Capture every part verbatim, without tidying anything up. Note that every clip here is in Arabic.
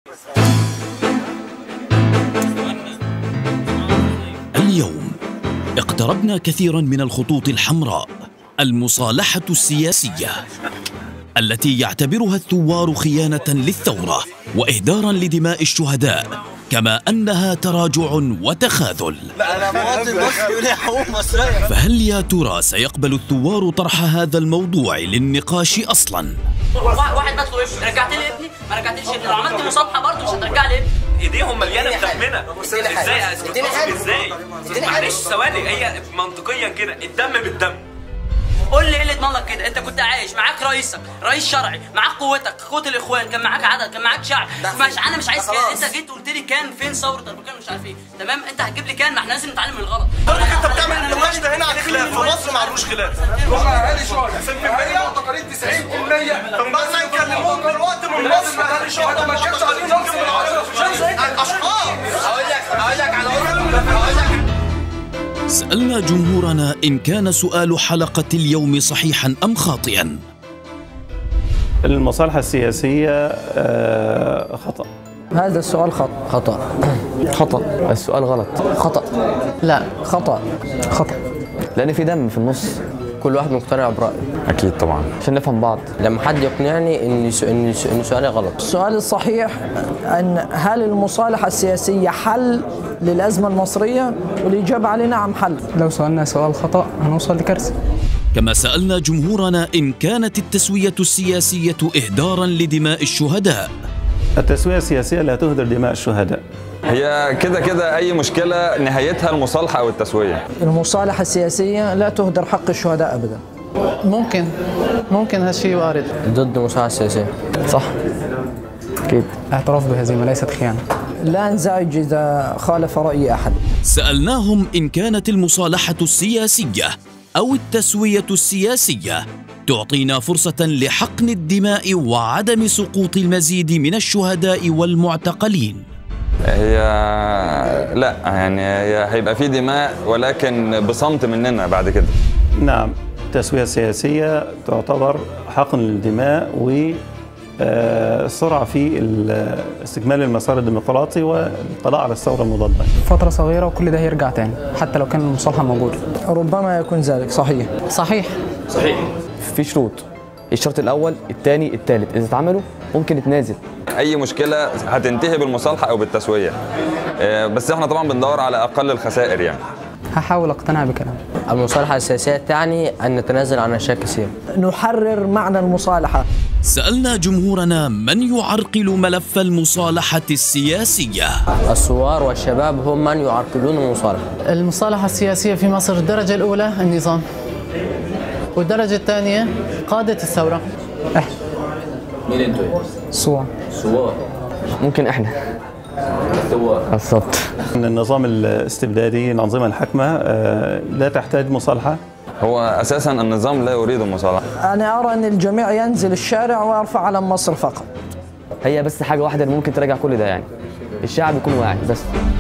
اليوم اقتربنا كثيرا من الخطوط الحمراء، المصالحة السياسية التي يعتبرها الثوار خيانة للثورة وإهدارا لدماء الشهداء، كما أنها تراجع وتخاذل. فهل يا ترى سيقبل الثوار طرح هذا الموضوع للنقاش أصلا؟ واحد بطلب ابني، رجعت لي ابني، ما رجعتليش ابني، لو عملت مصالحه برضه مش هترجع لي ابني. ايديهم مليانه بدمنا. ازاي اسكت؟ ازاي؟ معلش ثواني، هي منطقيا كده الدم بالدم. قول لي ايه اللي يضمن لك كده؟ انت كنت عايش معاك رئيسك، رئيس شرعي، معاك قوتك، قوه الاخوان، كان معاك عدد، كان معاك شعب. مش انا مش عايز كده، انت جيت قلت لي كان فين ثوره اربكان مش عارف ايه، تمام؟ انت هتجيب لي كان، ما احنا لازم نتعلم من الغلط. انت بتعمل النقاش ده هنا على خلاف، في مصر ما عندوش خلاف. روح اهالي شهداء في المية وتقارير تسعين بالمية. طب بس يكلموهم دلوقتي من مصر اهالي شهداء ما كانش عليهم نقص من الاشخاص. هقول لك هقول لك على هقول لك سألنا جمهورنا إن كان سؤال حلقة اليوم صحيحا أم خاطئا. المصالحة السياسية خطأ. هذا السؤال خطأ. خطأ. خطأ. السؤال غلط. خطأ. لا خطأ. خطأ. لأن في دم في النص. كل واحد مقتنع برأيه. أكيد طبعا. عشان نفهم بعض. لما حد يقنعني إن إن إن سؤالي غلط. السؤال الصحيح أن هل المصالحة السياسية حل للأزمة المصرية؟ والإجابة عليه نعم حل. لو سألنا سؤال خطأ هنوصل لكارثة. كما سألنا جمهورنا إن كانت التسوية السياسية إهدارا لدماء الشهداء. التسوية السياسية لا تهدر دماء الشهداء. هي كده كده أي مشكلة نهايتها المصالحة أو التسوية. المصالحة السياسية لا تهدر حق الشهداء أبدا. ممكن ممكن هالشيء وارد. ضد المصالحة السياسية. صح. أكيد. اعتراف بهزيمة ليست خيانة. لا انزعج إذا خالف رأي أحد. سألناهم إن كانت المصالحة السياسية أو التسوية السياسية تعطينا فرصة لحقن الدماء وعدم سقوط المزيد من الشهداء والمعتقلين. هي لا، يعني هي هيبقى في دماء ولكن بصمت مننا بعد كده. نعم، التسوية السياسية تعتبر حقن الدماء والسرعة في استكمال المسار الديمقراطي والقضاء على الثورة المضادة. فترة صغيرة وكل ده هيرجع تاني حتى لو كان المصالحة موجودة. ربما يكون ذلك. صحيح. صحيح. صحيح. في شروط. الشرط الأول، الثاني، الثالث، إذا اتعملوا ممكن نتنازل. أي مشكلة هتنتهي بالمصالحة أو بالتسوية، بس احنا طبعا بندور على أقل الخسائر. يعني هحاول أقتنع بكلامه. المصالحة السياسية تعني أن نتنازل عن أشياء كثيرة. نحرر معنى المصالحة. سألنا جمهورنا من يعرقل ملف المصالحة السياسية. الثوار والشباب هم من يعرقلون المصالحة. المصالحة السياسية في مصر الدرجة الأولى النظام، والدرجة الثانية قادة الثورة. إحنا. مين انتوا؟ الثوار. الثوار. ممكن إحنا. الثوار. بالضبط. النظام الاستبدادي، الأنظمة الحاكمة لا تحتاج مصالحة. هو أساسا النظام لا يريد المصالحة. أنا أرى أن الجميع ينزل الشارع ويرفع علم مصر فقط. هي بس حاجة واحدة اللي ممكن تراجع كل ده، يعني الشعب يكون واعي بس.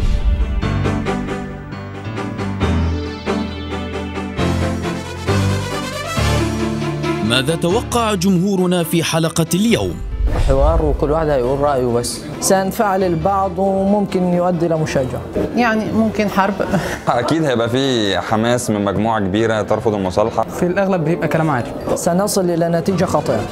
ماذا توقع جمهورنا في حلقة اليوم؟ حوار وكل واحد هيقول رأيه بس. سينفعل البعض وممكن يؤدي إلى مشاجرة. يعني ممكن حرب. أكيد هيبقى في حماس من مجموعة كبيرة ترفض المصالحة. في الأغلب بيبقى كلام عادي. سنصل إلى نتيجة خاطئة.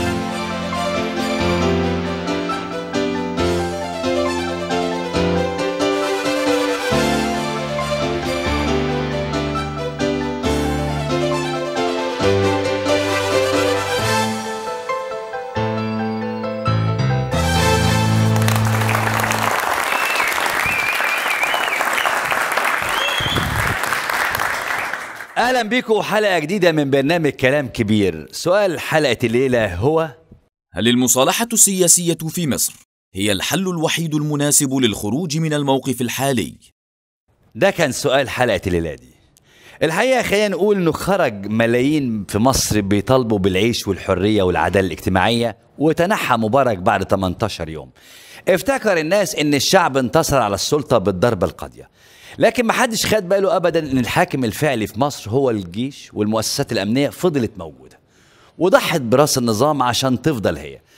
أهلا بكم حلقة جديدة من برنامج كلام كبير. سؤال حلقة الليلة هو: هل المصالحة السياسية في مصر هي الحل الوحيد المناسب للخروج من الموقف الحالي؟ ده كان سؤال حلقة الليلة دي. الحقيقة خلينا نقول إنه خرج ملايين في مصر بيطالبوا بالعيش والحرية والعدالة الاجتماعية، وتنحى مبارك بعد ثمانية عشر يوم. افتكر الناس إن الشعب انتصر على السلطة بالضربة القاضية، لكن محدش خد باله أبدا إن الحاكم الفعلي في مصر هو الجيش، والمؤسسات الأمنية فضلت موجودة وضحت براس النظام عشان تفضل هي.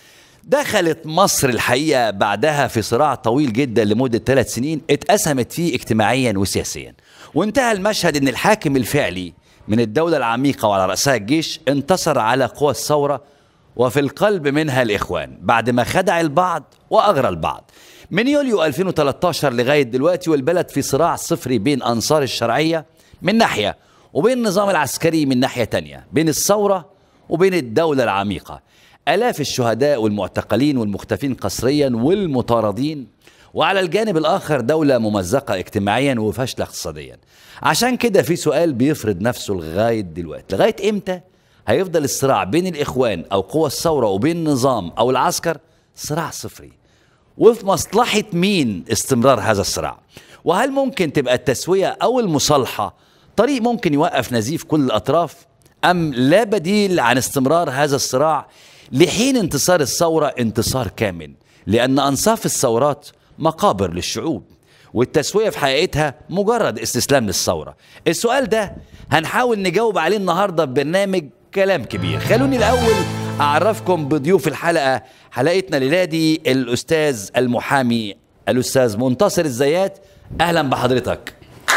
دخلت مصر الحقيقة بعدها في صراع طويل جدا لمدة ثلاث سنين اتقسمت فيه اجتماعيا وسياسيا، وانتهى المشهد ان الحاكم الفعلي من الدولة العميقة وعلى رأسها الجيش انتصر على قوى الثورة، وفي القلب منها الإخوان بعد ما خدع البعض وأغرى البعض. من يوليو ألفين وثلاثة عشر لغاية دلوقتي والبلد في صراع صفري بين أنصار الشرعية من ناحية وبين النظام العسكري من ناحية تانية، بين الثورة وبين الدولة العميقة. آلاف الشهداء والمعتقلين والمختفين قسريا والمطاردين، وعلى الجانب الآخر دولة ممزقة اجتماعيا وفاشلة اقتصاديا. عشان كده في سؤال بيفرض نفسه لغاية دلوقتي، لغاية إمتى هيفضل الصراع بين الإخوان أو قوى الثورة وبين النظام أو العسكر صراع صفري؟ وفي مصلحة مين استمرار هذا الصراع؟ وهل ممكن تبقى التسوية أو المصالحة طريق ممكن يوقف نزيف كل الأطراف، أم لا بديل عن استمرار هذا الصراع لحين انتصار الثورة انتصار كامل؟ لأن أنصاف الثورات مقابر للشعوب، والتسوية في حقيقتها مجرد استسلام للثورة. السؤال ده هنحاول نجاوب عليه النهاردة ببرنامج كلام كبير. خلوني الأول أعرفكم بضيوف الحلقة. حلقتنا ليلادي الأستاذ المحامي الأستاذ منتصر الزيات، أهلا بحضرتك.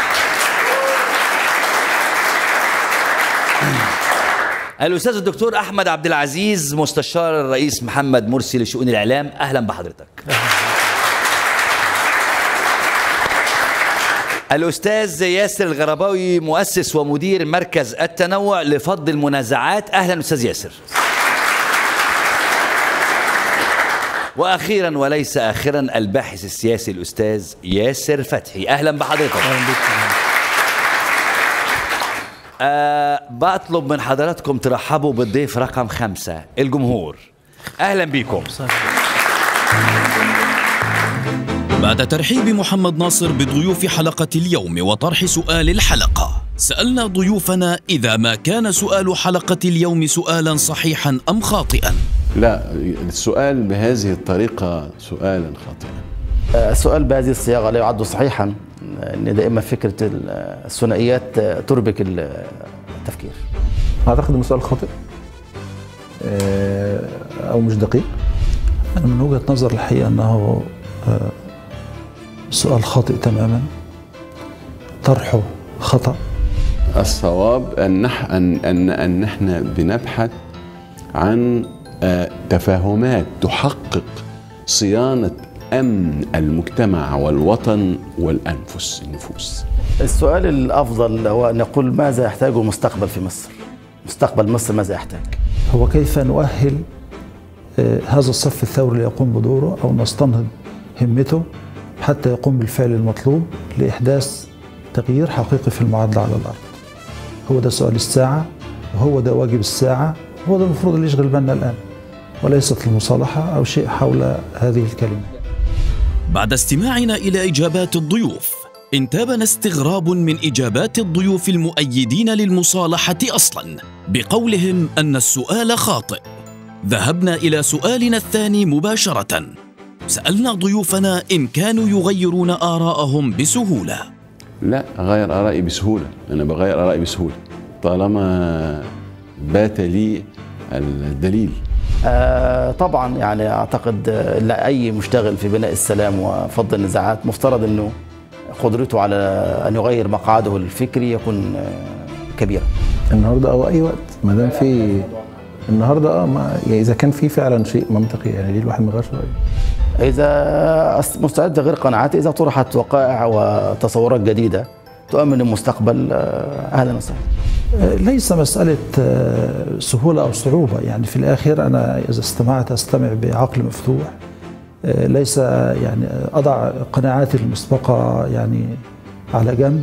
الأستاذ الدكتور أحمد عبد العزيز مستشار الرئيس محمد مرسي لشؤون الإعلام، أهلا بحضرتك. الأستاذ ياسر الغرباوي مؤسس ومدير مركز التنوع لفض المنازعات، أهلا أستاذ ياسر. وأخيرا وليس آخرا الباحث السياسي الأستاذ ياسر فتحي، أهلا بحضرتك. أه بطلب من حضراتكم ترحبوا بالضيف رقم خمسة، الجمهور، أهلا بكم. بعد ترحيب محمد ناصر بضيوف حلقة اليوم وطرح سؤال الحلقة، سألنا ضيوفنا إذا ما كان سؤال حلقة اليوم سؤالا صحيحا أم خاطئا. لا، السؤال بهذه الطريقة سؤالا خاطئا. السؤال بهذه الصياغة لا يعد صحيحا، ان دائما فكرة الثنائيات تربك التفكير. أعتقد أنه سؤال خاطئ أو مش دقيق. أنا من وجهة نظر الحقيقة أنه سؤال خاطئ تماما، طرحه خطأ. الصواب أن نح أن أن أن نحن بنبحث عن تفاهمات تحقق صيانة أمن المجتمع والوطن والأنفس النفوس. السؤال الأفضل هو أن نقول ماذا يحتاجه المستقبل في مصر؟ مستقبل مصر ماذا يحتاج؟ هو كيف نؤهل هذا الصف الثوري ليقوم بدوره أو نستنهض همته حتى يقوم بالفعل المطلوب لإحداث تغيير حقيقي في المعادلة على الأرض. هو ده سؤال الساعة، وهو ده واجب الساعة، هو ده المفروض اللي يشغل بالنا الآن، وليست المصالحة أو شيء حول هذه الكلمة. بعد استماعنا إلى إجابات الضيوف، انتابنا استغراب من إجابات الضيوف المؤيدين للمصالحة أصلا بقولهم أن السؤال خاطئ. ذهبنا إلى سؤالنا الثاني مباشرة، سألنا ضيوفنا إن كانوا يغيرون آراءهم بسهولة. لا، أغير آرائي بسهولة، أنا بغير آرائي بسهولة طالما بات لي الدليل. آه طبعا يعني أعتقد لا أي مشتغل في بناء السلام وفض النزاعات مفترض أنه قدرته على أن يغير مقعده الفكري يكون آه كبيرة. النهارده أو أي وقت ما دام في النهارده اه ما يعني اذا كان في فعلا شيء منطقي، يعني ليه الواحد ما يغيرش رايه؟ اذا مستعد غير قناعاتي، اذا طرحت وقائع وتصورات جديده تؤمن المستقبل اهلا وسهلا. ليس مساله سهوله او صعوبه، يعني في الاخر انا اذا استمعت استمع بعقل مفتوح، ليس يعني اضع قناعاتي المسبقه يعني على جنب،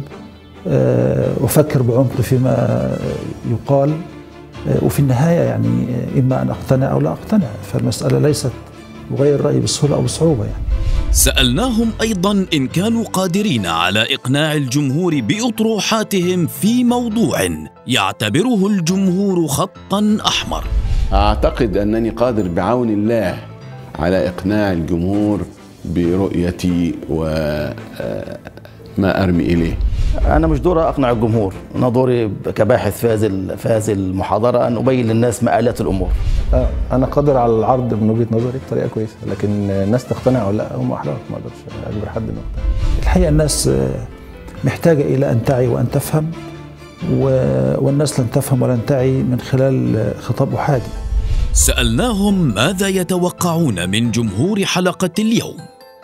افكر بعمق فيما يقال، وفي النهاية يعني إما أن أقتنع أو لا أقتنع، فالمسألة ليست مغير رأيي بسهولة أو بصعوبة يعني. سألناهم أيضا إن كانوا قادرين على إقناع الجمهور بأطروحاتهم في موضوع يعتبره الجمهور خطا أحمر. أعتقد أنني قادر بعون الله على إقناع الجمهور برؤيتي ما أرمي إليه. أنا مش دوري أقنع الجمهور، أنا دوري كباحث في هذه في هذه المحاضرة أن أبين للناس مآلات الأمور. أنا قادر على العرض من وجهة نظري بطريقة كويسة، لكن الناس تقتنع ولا لا هم أحرار، ما أقدرش أجبر حد إنه يقتنع. الحقيقة الناس محتاجة إلى أن تعي وأن تفهم، والناس لن تفهم ولن تعي من خلال خطاب أحادي. سألناهم ماذا يتوقعون من جمهور حلقة اليوم.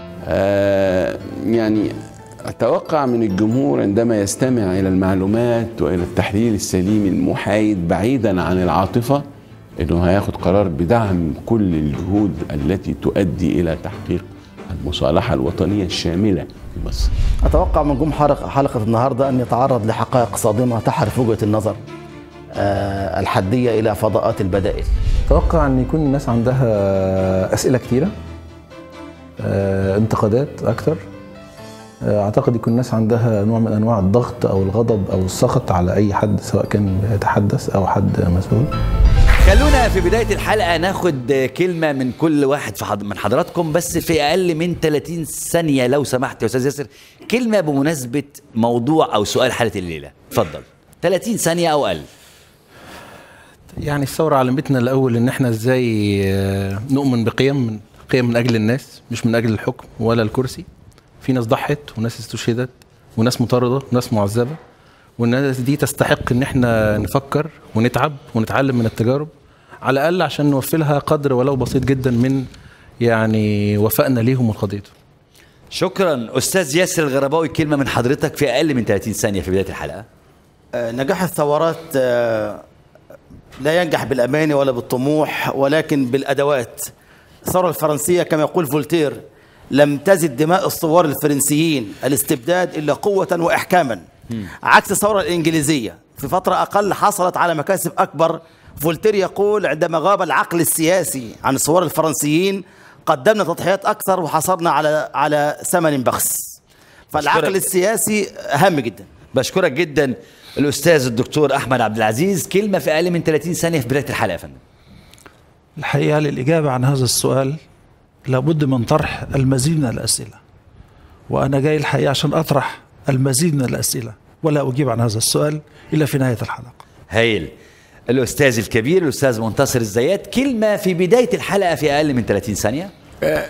آه يعني أتوقع من الجمهور عندما يستمع إلى المعلومات وإلى التحليل السليم المحايد بعيدا عن العاطفة إنه هياخد قرار بدعم كل الجهود التي تؤدي إلى تحقيق المصالحة الوطنية الشاملة في مصر. أتوقع من جمهور حلقة النهاردة أن يتعرض لحقائق صادمة تحرف وجهة النظر آه الحدية إلى فضاءات البدائل. أتوقع أن يكون الناس عندها أسئلة كتيرة، آه انتقادات أكثر. أعتقد يكون الناس عندها نوع من أنواع الضغط أو الغضب أو السخط على أي حد سواء كان يتحدث أو حد مسؤول. خلونا في بداية الحلقة ناخد كلمة من كل واحد في حض... من حضراتكم، بس في أقل من ثلاثين ثانية لو سمحت يا أستاذ ياسر، كلمة بمناسبة موضوع أو سؤال حلقة الليلة. اتفضل، ثلاثين ثانية أو أقل. يعني الثورة علمتنا الأول إن إحنا إزاي نؤمن بقيم من قيم من أجل الناس مش من أجل الحكم ولا الكرسي. في ناس ضحت وناس استشهدت وناس مطاردة وناس معذبة، والناس دي تستحق ان احنا نفكر ونتعب ونتعلم من التجارب على الاقل عشان نوفي لها قدر ولو بسيط جدا من يعني وفائنا ليهم وقضيتهم. شكرا استاذ ياسر الغرباوي، كلمة من حضرتك في اقل من ثلاثين ثانية في بداية الحلقة. آه نجاح الثورات آه لا ينجح بالاماني ولا بالطموح ولكن بالادوات. الثورة الفرنسية كما يقول فولتير لم تزد دماء الثوار الفرنسيين الاستبداد إلا قوة وإحكاما، عكس الثورة الإنجليزية في فترة أقل حصلت على مكاسب أكبر. فولتير يقول عندما غاب العقل السياسي عن الثوار الفرنسيين قدمنا تضحيات أكثر وحصلنا على على ثمن بخس. فالعقل السياسي أهم جدا. بشكرك جدا الأستاذ الدكتور أحمد عبد العزيز، كلمة في أقل من ثلاثين ثانية في بداية الحلقة يا فندم. الحقيقة للإجابة عن هذا السؤال لابد من طرح المزيد من الأسئلة، وأنا جاي الحقيقة عشان أطرح المزيد من الأسئلة ولا أجيب عن هذا السؤال إلا في نهاية الحلقة. هايل. الأستاذ الكبير الأستاذ منتصر الزيات، كلمة في بداية الحلقة في أقل من ثلاثين ثانية. آه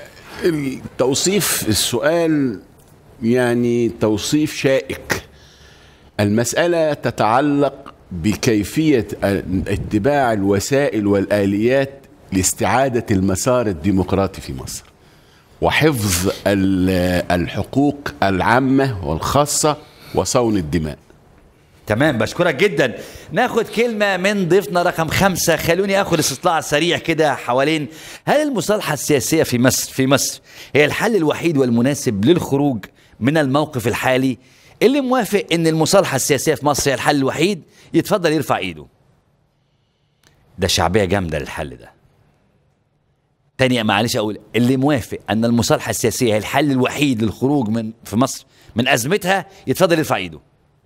التوصيف السؤال يعني توصيف شائك. المسألة تتعلق بكيفية اتباع الوسائل والآليات لاستعادة المسار الديمقراطي في مصر وحفظ الحقوق العامة والخاصة وصون الدماء. تمام، بشكرك جدا. ناخد كلمة من ضيفنا رقم خمسة. خلوني اخد استطلاع سريع كده حوالين هل المصالحة السياسية في مصر في مصر هي الحل الوحيد والمناسب للخروج من الموقف الحالي؟ اللي موافق ان المصالحة السياسية في مصر هي الحل الوحيد يتفضل يرفع ايده. ده شعبية جامدة للحل ده. تانية معلش اقول، اللي موافق ان المصالحة السياسية هي الحل الوحيد للخروج من في مصر من ازمتها يتفضل يرفع ايده.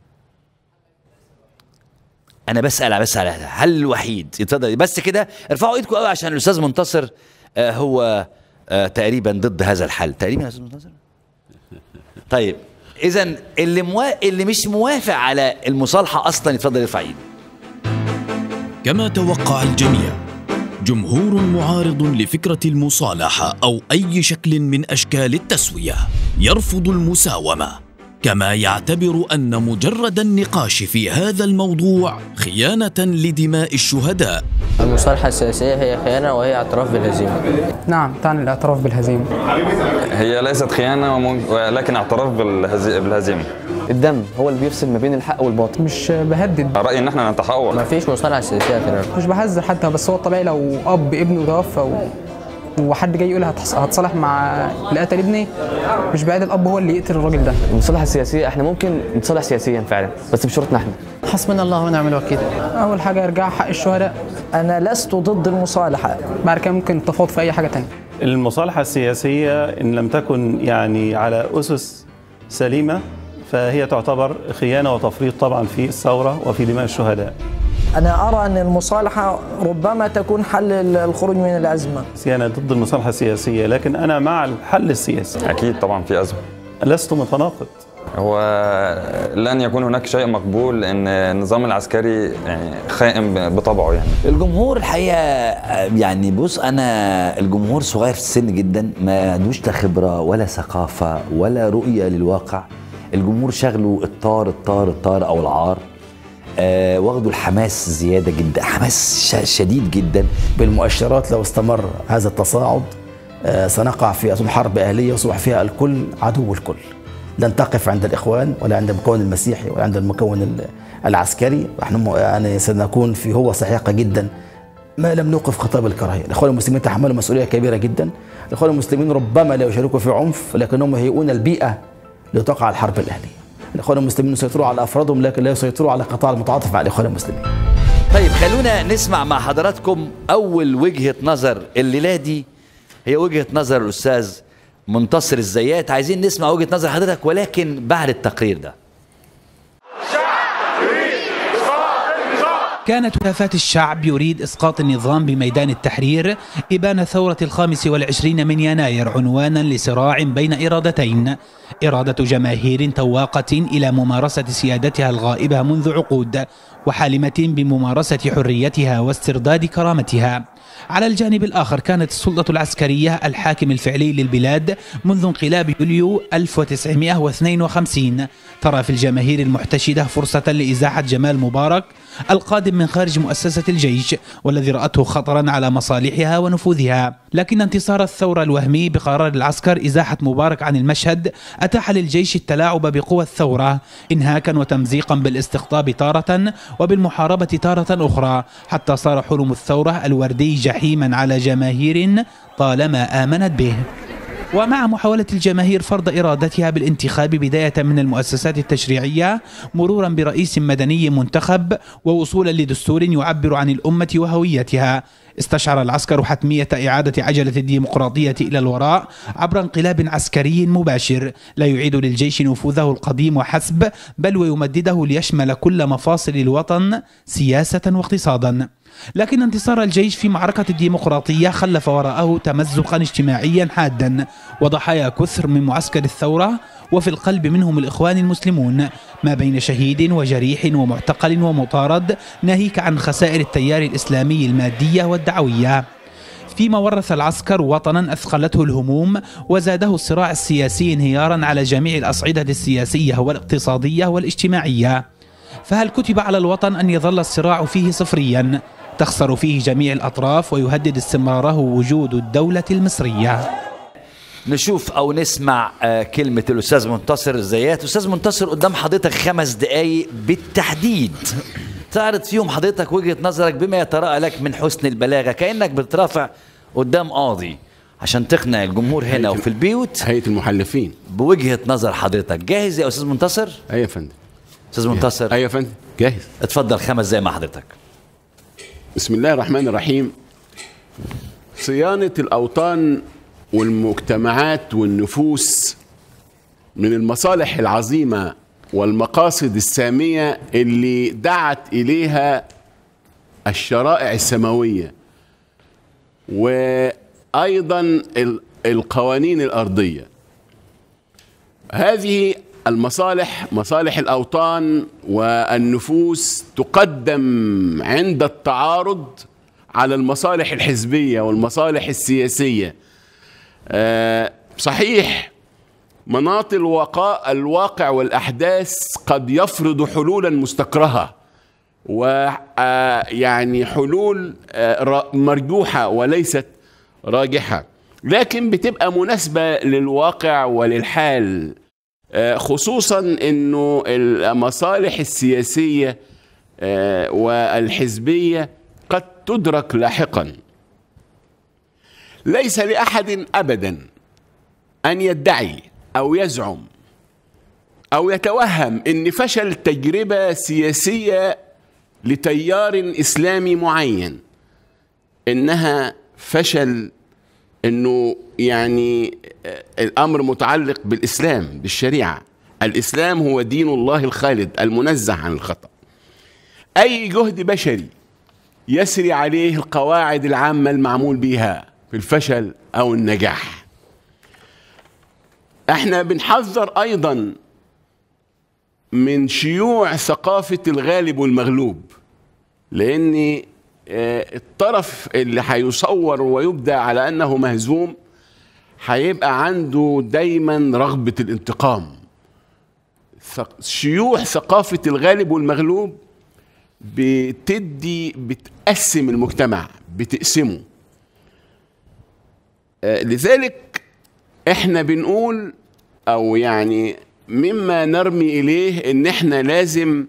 انا بسأل بس على الحل الوحيد يتفضل بس كده ارفعوا ايدكم قوي عشان الاستاذ منتصر آه هو آه تقريبا ضد هذا الحل تقريبا يا استاذ منتصر. طيب اذا اللي موا... اللي مش موافق على المصالحة اصلا يتفضل يرفع ايده. كما توقع الجميع، جمهور معارض لفكرة المصالحة أو أي شكل من أشكال التسوية يرفض المساومة، كما يعتبر أن مجرد النقاش في هذا الموضوع خيانة لدماء الشهداء. المصالحة السياسية هي خيانة وهي اعتراف بالهزيمة. نعم، تعني الاعتراف بالهزيمة. هي ليست خيانة ولكن اعتراف بالهزيمة. الدم هو اللي بيفصل ما بين الحق والباطل. مش بهدد. رأيي ان احنا نتحول. ما فيش مصالحة سياسية كده. مش بهزر حتى، بس هو الطبيعي لو اب ابنه توفى و... وحد جاي يقول هتصالح مع اللي قتل ابني، مش بعيد الاب هو اللي يقتل الراجل ده. المصالحة السياسية احنا ممكن نتصالح سياسيا فعلا بس بشروطنا احنا. حسبنا الله ونعم الوكيل. اول حاجة ارجاع حق الشهداء. انا لست ضد المصالحة، بعد كده ممكن التفاوض في اي حاجة تانية. المصالحة السياسية إن لم تكن يعني على أسس سليمة فهي تعتبر خيانة وتفريط طبعا في الثورة وفي دماء الشهداء. أنا أرى أن المصالحة ربما تكون حل الخروج من الأزمة. أنا ضد المصالحة السياسية لكن أنا مع الحل السياسي. أكيد طبعا في أزمة. لست متناقض، هو لن يكون هناك شيء مقبول ان النظام العسكري يعني خائن بطبعه. يعني الجمهور الحقيقه يعني بص انا الجمهور صغير في السن جدا، ما عندوش لا خبره ولا ثقافه ولا رؤيه للواقع. الجمهور شغله الطار الطار الطار او العار، آه واخدوا الحماس زياده جدا، حماس شديد جدا. بالمؤشرات لو استمر هذا التصاعد آه سنقع في حرب اهليه يصبح فيها الكل عدو الكل. لن تقف عند الاخوان ولا عند المكون المسيحي ولا عند المكون العسكري. نحن يعني سنكون في هوة سحيقه جدا ما لم نوقف خطاب الكراهيه. الاخوان المسلمين تحملوا مسؤوليه كبيره جدا. الاخوان المسلمين ربما لا يشاركوا في عنف لكنهم يهيئون البيئه لتقع الحرب الاهليه. الاخوان المسلمين يسيطروا على افرادهم لكن لا يسيطروا على قطاع المتعاطف مع الاخوان المسلمين. طيب خلونا نسمع مع حضراتكم اول وجهه نظر الليله دي، هي وجهه نظر الاستاذ منتصر الزيات. عايزين نسمع وجهه نظر حضرتك ولكن بعد التقرير ده. كانت هتافات الشعب يريد إسقاط النظام بميدان التحرير إبان ثورة الخامس والعشرين من يناير عنوانا لصراع بين إرادتين: إرادة جماهير تواقة إلى ممارسة سيادتها الغائبة منذ عقود وحالمة بممارسة حريتها واسترداد كرامتها. على الجانب الآخر كانت السلطة العسكرية الحاكم الفعلي للبلاد منذ انقلاب يوليو ألف وتسعمائة واثنين وخمسين ترى في الجماهير المحتشدة فرصة لإزاحة جمال مبارك القادم من خارج مؤسسة الجيش والذي رأته خطرا على مصالحها ونفوذها. لكن انتصار الثورة الوهمي بقرار العسكر إزاحة مبارك عن المشهد أتاح للجيش التلاعب بقوى الثورة إنهاكا وتمزيقا بالاستقطاب تارة وبالمحاربة تارة أخرى، حتى صار حلم الثورة الوردي جحيما على جماهير طالما آمنت به. ومع محاولة الجماهير فرض إرادتها بالانتخاب بداية من المؤسسات التشريعية مرورا برئيس مدني منتخب ووصولا لدستور يعبر عن الأمة وهويتها، استشعر العسكر حتمية إعادة عجلة الديمقراطية إلى الوراء عبر انقلاب عسكري مباشر لا يعيد للجيش نفوذه القديم وحسب، بل ويمدده ليشمل كل مفاصل الوطن سياسة واقتصادا. لكن انتصار الجيش في معركة الديمقراطية خلف وراءه تمزقا اجتماعيا حادا وضحايا كثر من معسكر الثورة، وفي القلب منهم الإخوان المسلمون، ما بين شهيد وجريح ومعتقل ومطارد، ناهيك عن خسائر التيار الإسلامي المادية والدعوية. فيما ورث العسكر وطنا أثقلته الهموم وزاده الصراع السياسي انهيارا على جميع الأصعدة السياسية والاقتصادية والاجتماعية. فهل كتب على الوطن أن يظل الصراع فيه صفريا تخسر فيه جميع الأطراف ويهدد استمراره وجود الدولة المصرية؟ نشوف أو نسمع كلمة الأستاذ منتصر الزيات. أستاذ منتصر قدام حضرتك خمس دقايق بالتحديد تعرض فيهم حضرتك وجهة نظرك بما يتراءى لك من حسن البلاغة، كأنك بترافع قدام قاضي عشان تقنع الجمهور هنا وفي البيوت هيئة المحلفين بوجهة نظر حضرتك. جاهز يا أستاذ منتصر؟ أيوة يا فندم. أستاذ منتصر. أيوة يا فندم جاهز. اتفضل خمس دقايق مع حضرتك. بسم الله الرحمن الرحيم. صيانة الأوطان والمجتمعات والنفوس من المصالح العظيمة والمقاصد السامية اللي دعت إليها الشرائع السماوية وأيضا القوانين الأرضية. هذه المصالح مصالح الأوطان والنفوس تقدم عند التعارض على المصالح الحزبية والمصالح السياسية. أه صحيح مناط الواقع الواقع والأحداث قد يفرض حلولا مستكرهة ويعني حلول مرجوحة وليست راجحة، لكن بتبقى مناسبة للواقع وللحال، خصوصا انه المصالح السياسية والحزبية قد تدرك لاحقا. ليس لأحد أبدا أن يدعي أو يزعم أو يتوهم أن فشل تجربة سياسية لتيار إسلامي معين إنها فشل، إنه يعني الأمر متعلق بالإسلام بالشريعة. الإسلام هو دين الله الخالد المنزه عن الخطأ. أي جهد بشري يسري عليه القواعد العامة المعمول بها في الفشل أو النجاح. احنا بنحذر أيضا من شيوع ثقافة الغالب والمغلوب، لأن الطرف اللي هيصور ويبدأ على أنه مهزوم هيبقى عنده دايما رغبة الانتقام. شيوع ثقافة الغالب والمغلوب بتدي بتقسم المجتمع، بتقسمه. لذلك احنا بنقول او يعني مما نرمي اليه ان احنا لازم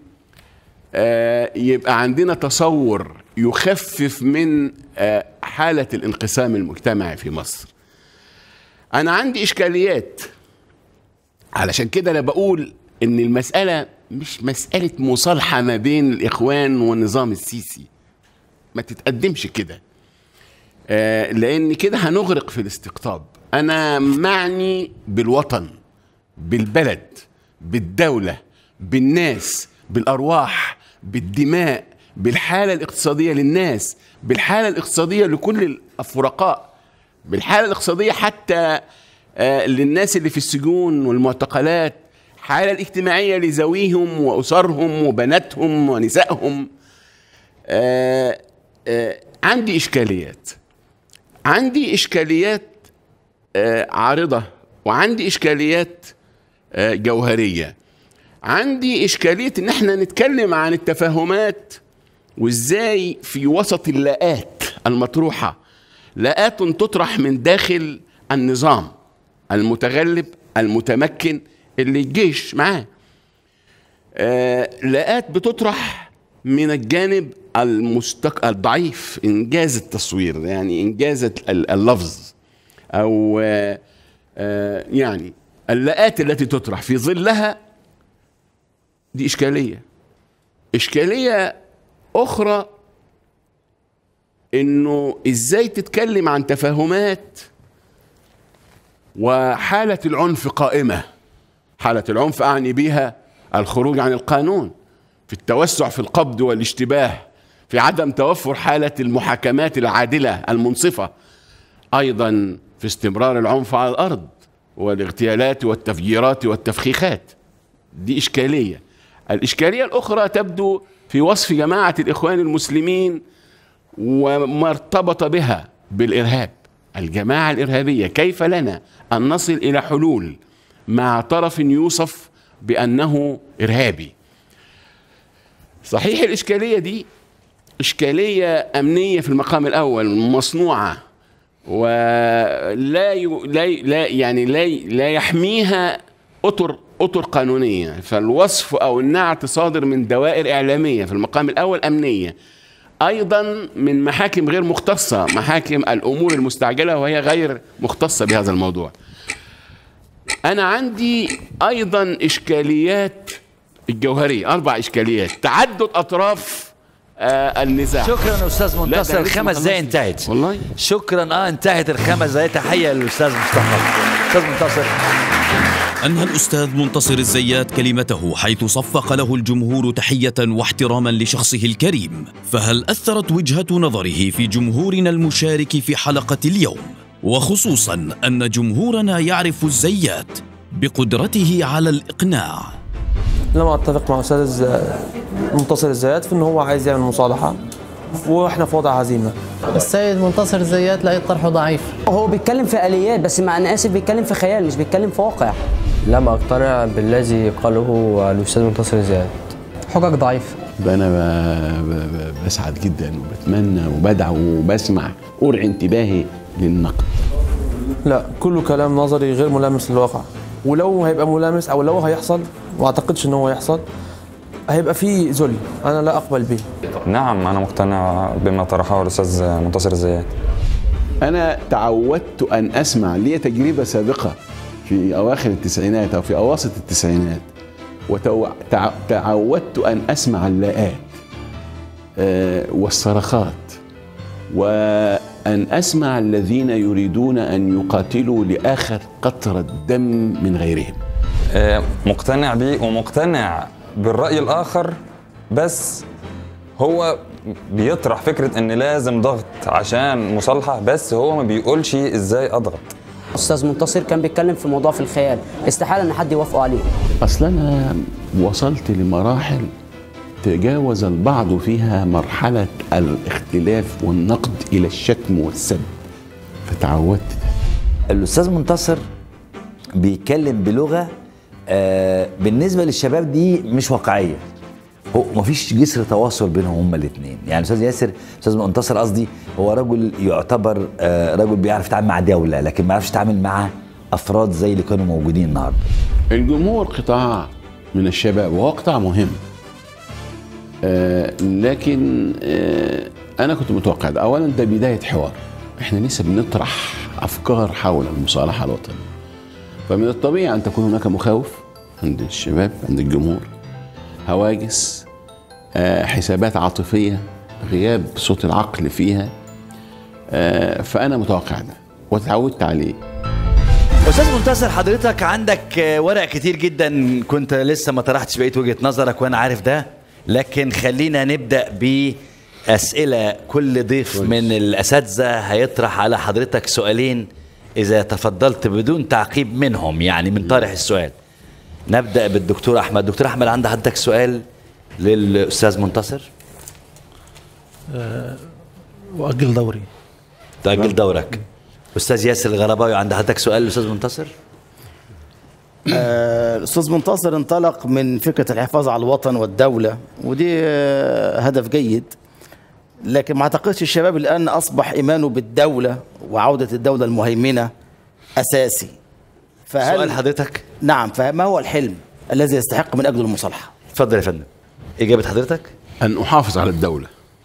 يبقى عندنا تصور يخفف من حالة الانقسام المجتمعي في مصر. انا عندي اشكاليات، علشان كده انا بقول ان المسألة مش مسألة مصالحة ما بين الاخوان والنظام السيسي، ما تتقدمش كده، لان كده هنغرق في الاستقطاب. انا معني بالوطن، بالبلد، بالدولة، بالناس، بالارواح، بالدماء، بالحالة الاقتصادية للناس، بالحالة الاقتصادية لكل الفرقاء، بالحالة الاقتصادية حتى للناس اللي في السجون والمعتقلات، الحالة الاجتماعية لذويهم وأسرهم وبناتهم ونسائهم. آآ آآ عندي إشكاليات، عندي إشكاليات عارضة، وعندي إشكاليات جوهرية. عندي إشكالية إن احنا نتكلم عن التفاهمات، وإزاي في وسط اللاءات المطروحة، لاءات تطرح من داخل النظام المتغلب المتمكن اللي الجيش معاه، آه لاءات بتطرح من الجانب المستق... الضعيف، إنجاز التصوير، يعني إنجاز اللفظ، أو آه آه يعني اللاءات التي تطرح في ظلها دي إشكالية. إشكالية أخرى إنه إزاي تتكلم عن تفاهمات وحالة العنف قائمة. حالة العنف أعني بها الخروج عن القانون، في التوسع في القبض والاشتباه، في عدم توفر حالة المحاكمات العادلة المنصفة، أيضا في استمرار العنف على الأرض والاغتيالات والتفجيرات والتفخيخات. دي إشكالية. الإشكالية الأخرى تبدو في وصف جماعة الإخوان المسلمين وما ارتبط بها بالإرهاب، الجماعة الإرهابية. كيف لنا أن نصل إلى حلول مع طرف يوصف بأنه إرهابي؟ صحيح الإشكالية دي إشكالية أمنية في المقام الأول، مصنوعة، ولا ي... لا لا يعني لا لا يحميها أطر أطر قانونية. فالوصف أو النعت صادر من دوائر إعلامية في المقام الأول أمنية، أيضا من محاكم غير مختصة، محاكم الأمور المستعجلة وهي غير مختصة بهذا الموضوع. أنا عندي أيضا إشكاليات الجوهرية، أربع إشكاليات، تعدد أطراف آه النزاع. شكرا أستاذ منتصر، الخمس دقايق انتهت والله. شكرا اه انتهت الخمس دقايق. تحية للأستاذ مصطفى. أستاذ منتصر. أنهى الأستاذ منتصر الزيات كلمته حيث صفق له الجمهور تحية واحتراما لشخصه الكريم. فهل أثرت وجهة نظره في جمهورنا المشارك في حلقة اليوم؟ وخصوصا أن جمهورنا يعرف الزيات بقدرته على الإقناع. لم أتفق مع أستاذ منتصر الزيات في أنه هو عايز يعمل مصالحة وإحنا في وضع هزيمة. السيد منتصر الزيات لقيت طرحه ضعيف. هو بيتكلم في آليات، بس مع أنا آسف بيتكلم في خيال مش بيتكلم في واقع. لم أقتنع بالذي قاله الأستاذ منتصر الزيات. حجج ضعيف. أنا بسعد جدا وبتمنى وبدعو وبسمع، أرعي انتباهي للنقد. لا، كله كلام نظري غير ملامس للواقع، ولو هيبقى ملامس أو لو هيحصل، وأعتقدش إن هو يحصل، هيبقى فيه ذل أنا لا أقبل به. نعم أنا مقتنع بما طرحه الأستاذ منتصر الزيات. أنا تعودت أن أسمع، لي تجربة سابقة في أواخر التسعينات أو في أواسط التسعينات، وتعودت أن أسمع اللاءات والصرخات، وأن أسمع الذين يريدون أن يقاتلوا لآخر قطرة دم من غيرهم. مقتنع بيه ومقتنع بالرأي الآخر، بس هو بيطرح فكرة ان لازم ضغط عشان مصالحة، بس هو ما بيقولش ازاي اضغط. استاذ منتصر كان بيتكلم في موضوع في الخيال، استحاله ان حد يوافقوا عليه. اصل انا وصلت لمراحل تجاوز البعض فيها مرحله الاختلاف والنقد الى الشتم والسب، فتعودت. الاستاذ منتصر بيتكلم بلغه آه بالنسبه للشباب دي مش واقعيه. هو مفيش جسر تواصل بينهم هما الاثنين، يعني استاذ ياسر استاذ منتصر قصدي هو رجل يعتبر آه رجل بيعرف يتعامل مع دوله، لكن ما يعرفش يتعامل مع افراد زي اللي كانوا موجودين النهارده. الجمهور قطاع من الشباب وهو قطاع مهم، آه لكن آه انا كنت متوقع ده. اولا ده بدايه حوار، احنا لسه بنطرح افكار حول المصالحه الوطنيه، فمن الطبيعي ان تكون هناك مخاوف عند الشباب عند الجمهور، هواجس، آه حسابات عاطفيه، غياب صوت العقل فيها، آه فانا متوقع ده وتعودت عليه. استاذ منتصر حضرتك عندك ورق كتير جدا كنت لسه ما طرحتش بقيه وجهه نظرك وانا عارف ده، لكن خلينا نبدا باسئله. كل ضيف من الاساتذه هيطرح على حضرتك سؤالين اذا تفضلت بدون تعقيب منهم، يعني من طرح السؤال. نبدا بالدكتور احمد. دكتور احمد عند حضرتك سؤال للاستاذ منتصر؟ أه واجل دوري. تاجل دورك. استاذ ياسر الغرباوي عند حضرتك سؤال للاستاذ منتصر؟ آه، الاستاذ منتصر انطلق من فكره الحفاظ على الوطن والدوله، ودي آه هدف جيد، لكن ما اعتقدش الشباب الان اصبح ايمانه بالدوله وعوده الدوله المهيمنه اساسي. فهل سؤال حضرتك؟ نعم، فما هو الحلم الذي يستحق من اجله المصالحه؟ اتفضل يا فندم. اجابه حضرتك؟ ان احافظ على الدوله.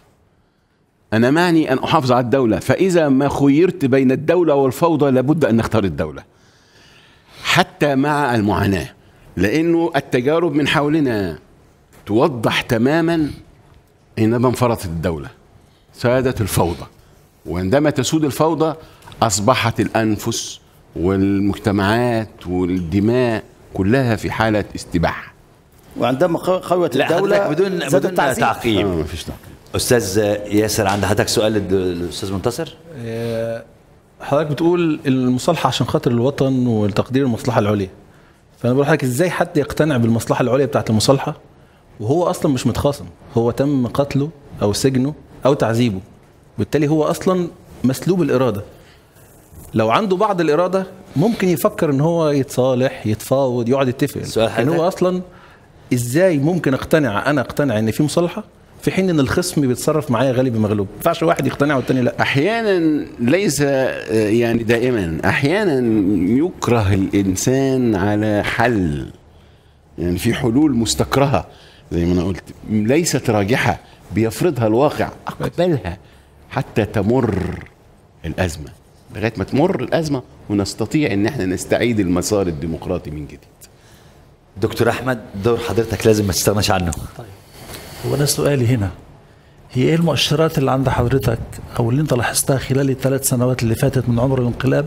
أنا معني أن أحافظ على الدولة، فإذا ما خيرت بين الدولة والفوضى لابد أن نختار الدولة حتى مع المعاناة، لأنه التجارب من حولنا توضح تماما إنما انفرطت الدولة، سادت الفوضى، وعندما تسود الفوضى أصبحت الأنفس والمجتمعات والدماء كلها في حالة استباحة. وعندما خوت الدولة بدون بدون تعقيب. ما فيش تعقيب. استاذ ياسر عند حضرتك سؤال للاستاذ منتصر؟ حضرتك بتقول المصالحه عشان خاطر الوطن وتقدير المصلحه العليا، فانا بقول لحضرتك ازاي حد يقتنع بالمصلحه العليا بتاعت المصالحه وهو اصلا مش متخاصم، هو تم قتله او سجنه او تعذيبه، بالتالي هو اصلا مسلوب الاراده. لو عنده بعض الاراده ممكن يفكر ان هو يتصالح يتفاوض يقعد يتفق، لكن هو اصلا ازاي ممكن اقتنع انا اقتنع ان في مصالحه في حين ان الخصم بيتصرف معايا غالب بمغلوب؟ ما ينفعش واحد يقتنع والتاني لا. احيانا ليس يعني دائما، احيانا يكره الانسان على حل، يعني في حلول مستكرهه زي ما انا قلت ليست راجحه بيفرضها الواقع، اقبلها حتى تمر الازمه، لغايه ما تمر الازمه ونستطيع ان احنا نستعيد المسار الديمقراطي من جديد. دكتور احمد دور حضرتك لازم ما تستغناش عنه. طيب هو انا سؤالي هنا، هي ايه المؤشرات اللي عند حضرتك او اللي انت لاحظتها خلال الثلاث سنوات اللي فاتت من عمر الانقلاب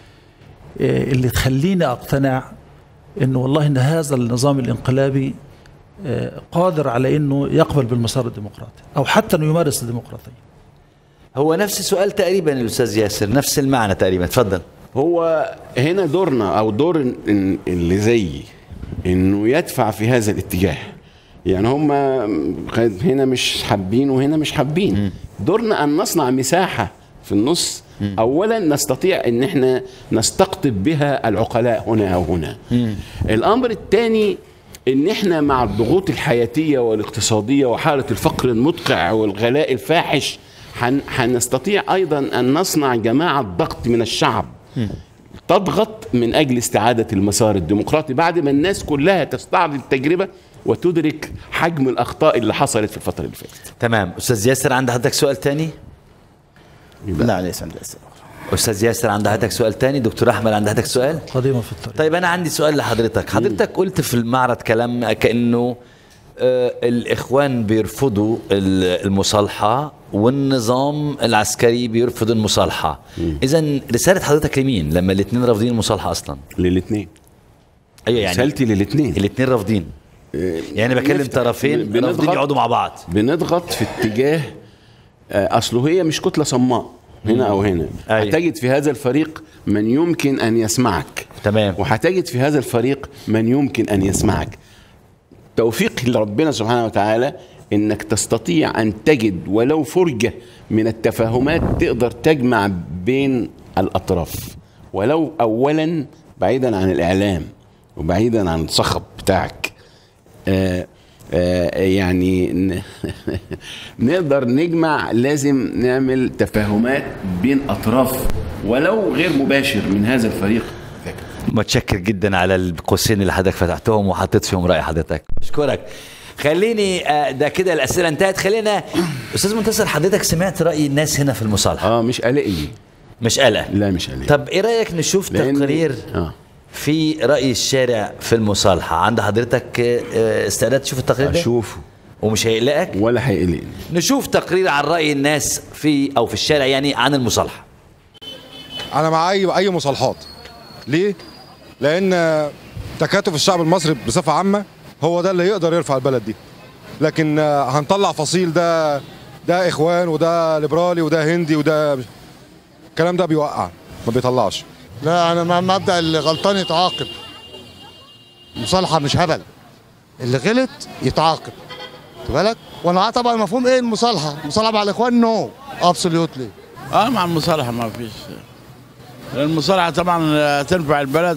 اللي تخليني اقتنع انه والله ان هذا النظام الانقلابي قادر على انه يقبل بالمسار الديمقراطي او حتى انه يمارس الديمقراطيه؟ هو نفس السؤال تقريبا الاستاذ ياسر، نفس المعنى تقريبا. اتفضل. هو هنا دورنا او دور اللي زي انه يدفع في هذا الاتجاه، يعني هم هنا مش حابين وهنا مش حابين، دورنا ان نصنع مساحه في النص. م. اولا نستطيع ان احنا نستقطب بها العقلاء هنا او هنا. م. الامر الثاني ان احنا مع الضغوط الحياتيه والاقتصاديه وحاله الفقر المدقع والغلاء الفاحش هنستطيع ايضا ان نصنع جماعه ضغط من الشعب م. تضغط من اجل استعاده المسار الديمقراطي بعد ما الناس كلها تستعرض التجربه وتدرك حجم الاخطاء اللي حصلت في الفتره اللي فاتت. تمام. استاذ ياسر عند حضرتك سؤال ثاني؟ لا ليس عندي اسئله. استاذ ياسر عند حضرتك سؤال ثاني؟ دكتور احمد عند حضرتك سؤال؟ قديمه في الطريق. طيب انا عندي سؤال لحضرتك. حضرتك قلت في المعرض كلام كانه آه الاخوان بيرفضوا المصالحه والنظام العسكري بيرفض المصالحه. اذا رساله حضرتك لمين لما الاثنين رافضين المصالحه اصلا؟ للاثنين. ايوه يعني رسالتي للاثنين. الاثنين رافضين. يعني بكلم طرفين رافضين يقعدوا مع بعض. بنضغط في اتجاه اصله هي مش كتله صماء، هنا او هنا. أيوة. هتجد في هذا الفريق من يمكن ان يسمعك. تمام. وهتجد في هذا الفريق من يمكن ان يسمعك. توفيق لربنا سبحانه وتعالى انك تستطيع ان تجد ولو فرجة من التفاهمات تقدر تجمع بين الاطراف، ولو اولا بعيدا عن الاعلام وبعيدا عن الصخب بتاعك. آه آه يعني نقدر نجمع، لازم نعمل تفاهمات بين اطراف ولو غير مباشر من هذا الفريق. متشكر جدا على القوسين اللي حضرتك فتحتهم وحطيت فيهم رأي حضرتك، اشكرك. خليني ده كده الأسئلة انتهت. خلينا أستاذ منتصر، حضرتك سمعت رأي الناس هنا في المصالحة؟ اه مش قلقني. مش قلق؟ لا مش قلق. طب ايه رأيك نشوف تقرير آه. في رأي الشارع في المصالحة؟ عند حضرتك استعداد تشوف التقرير ده؟ اشوفه. ومش هيقلقك؟ ولا هيقلقني. نشوف تقرير عن رأي الناس في او في الشارع يعني عن المصالحة. انا مع اي اي مصالحات. ليه؟ لان تكاتف الشعب المصري بصفة عامة هو ده اللي يقدر يرفع البلد دي. لكن هنطلع فصيل ده ده اخوان وده ليبرالي وده هندي وده الكلام ده بيوقع ما بيطلعش. لا انا مع مبدأ اللي غلطان يتعاقب. مصالحة مش هبل. اللي غلط يتعاقب. خد بالك؟ وانا طبعا مفهوم ايه المصالحة؟ المصالحة مع الاخوان نو ابسوليوتلي. اه مع المصالحة ما فيش. المصالحة طبعا تنفع البلد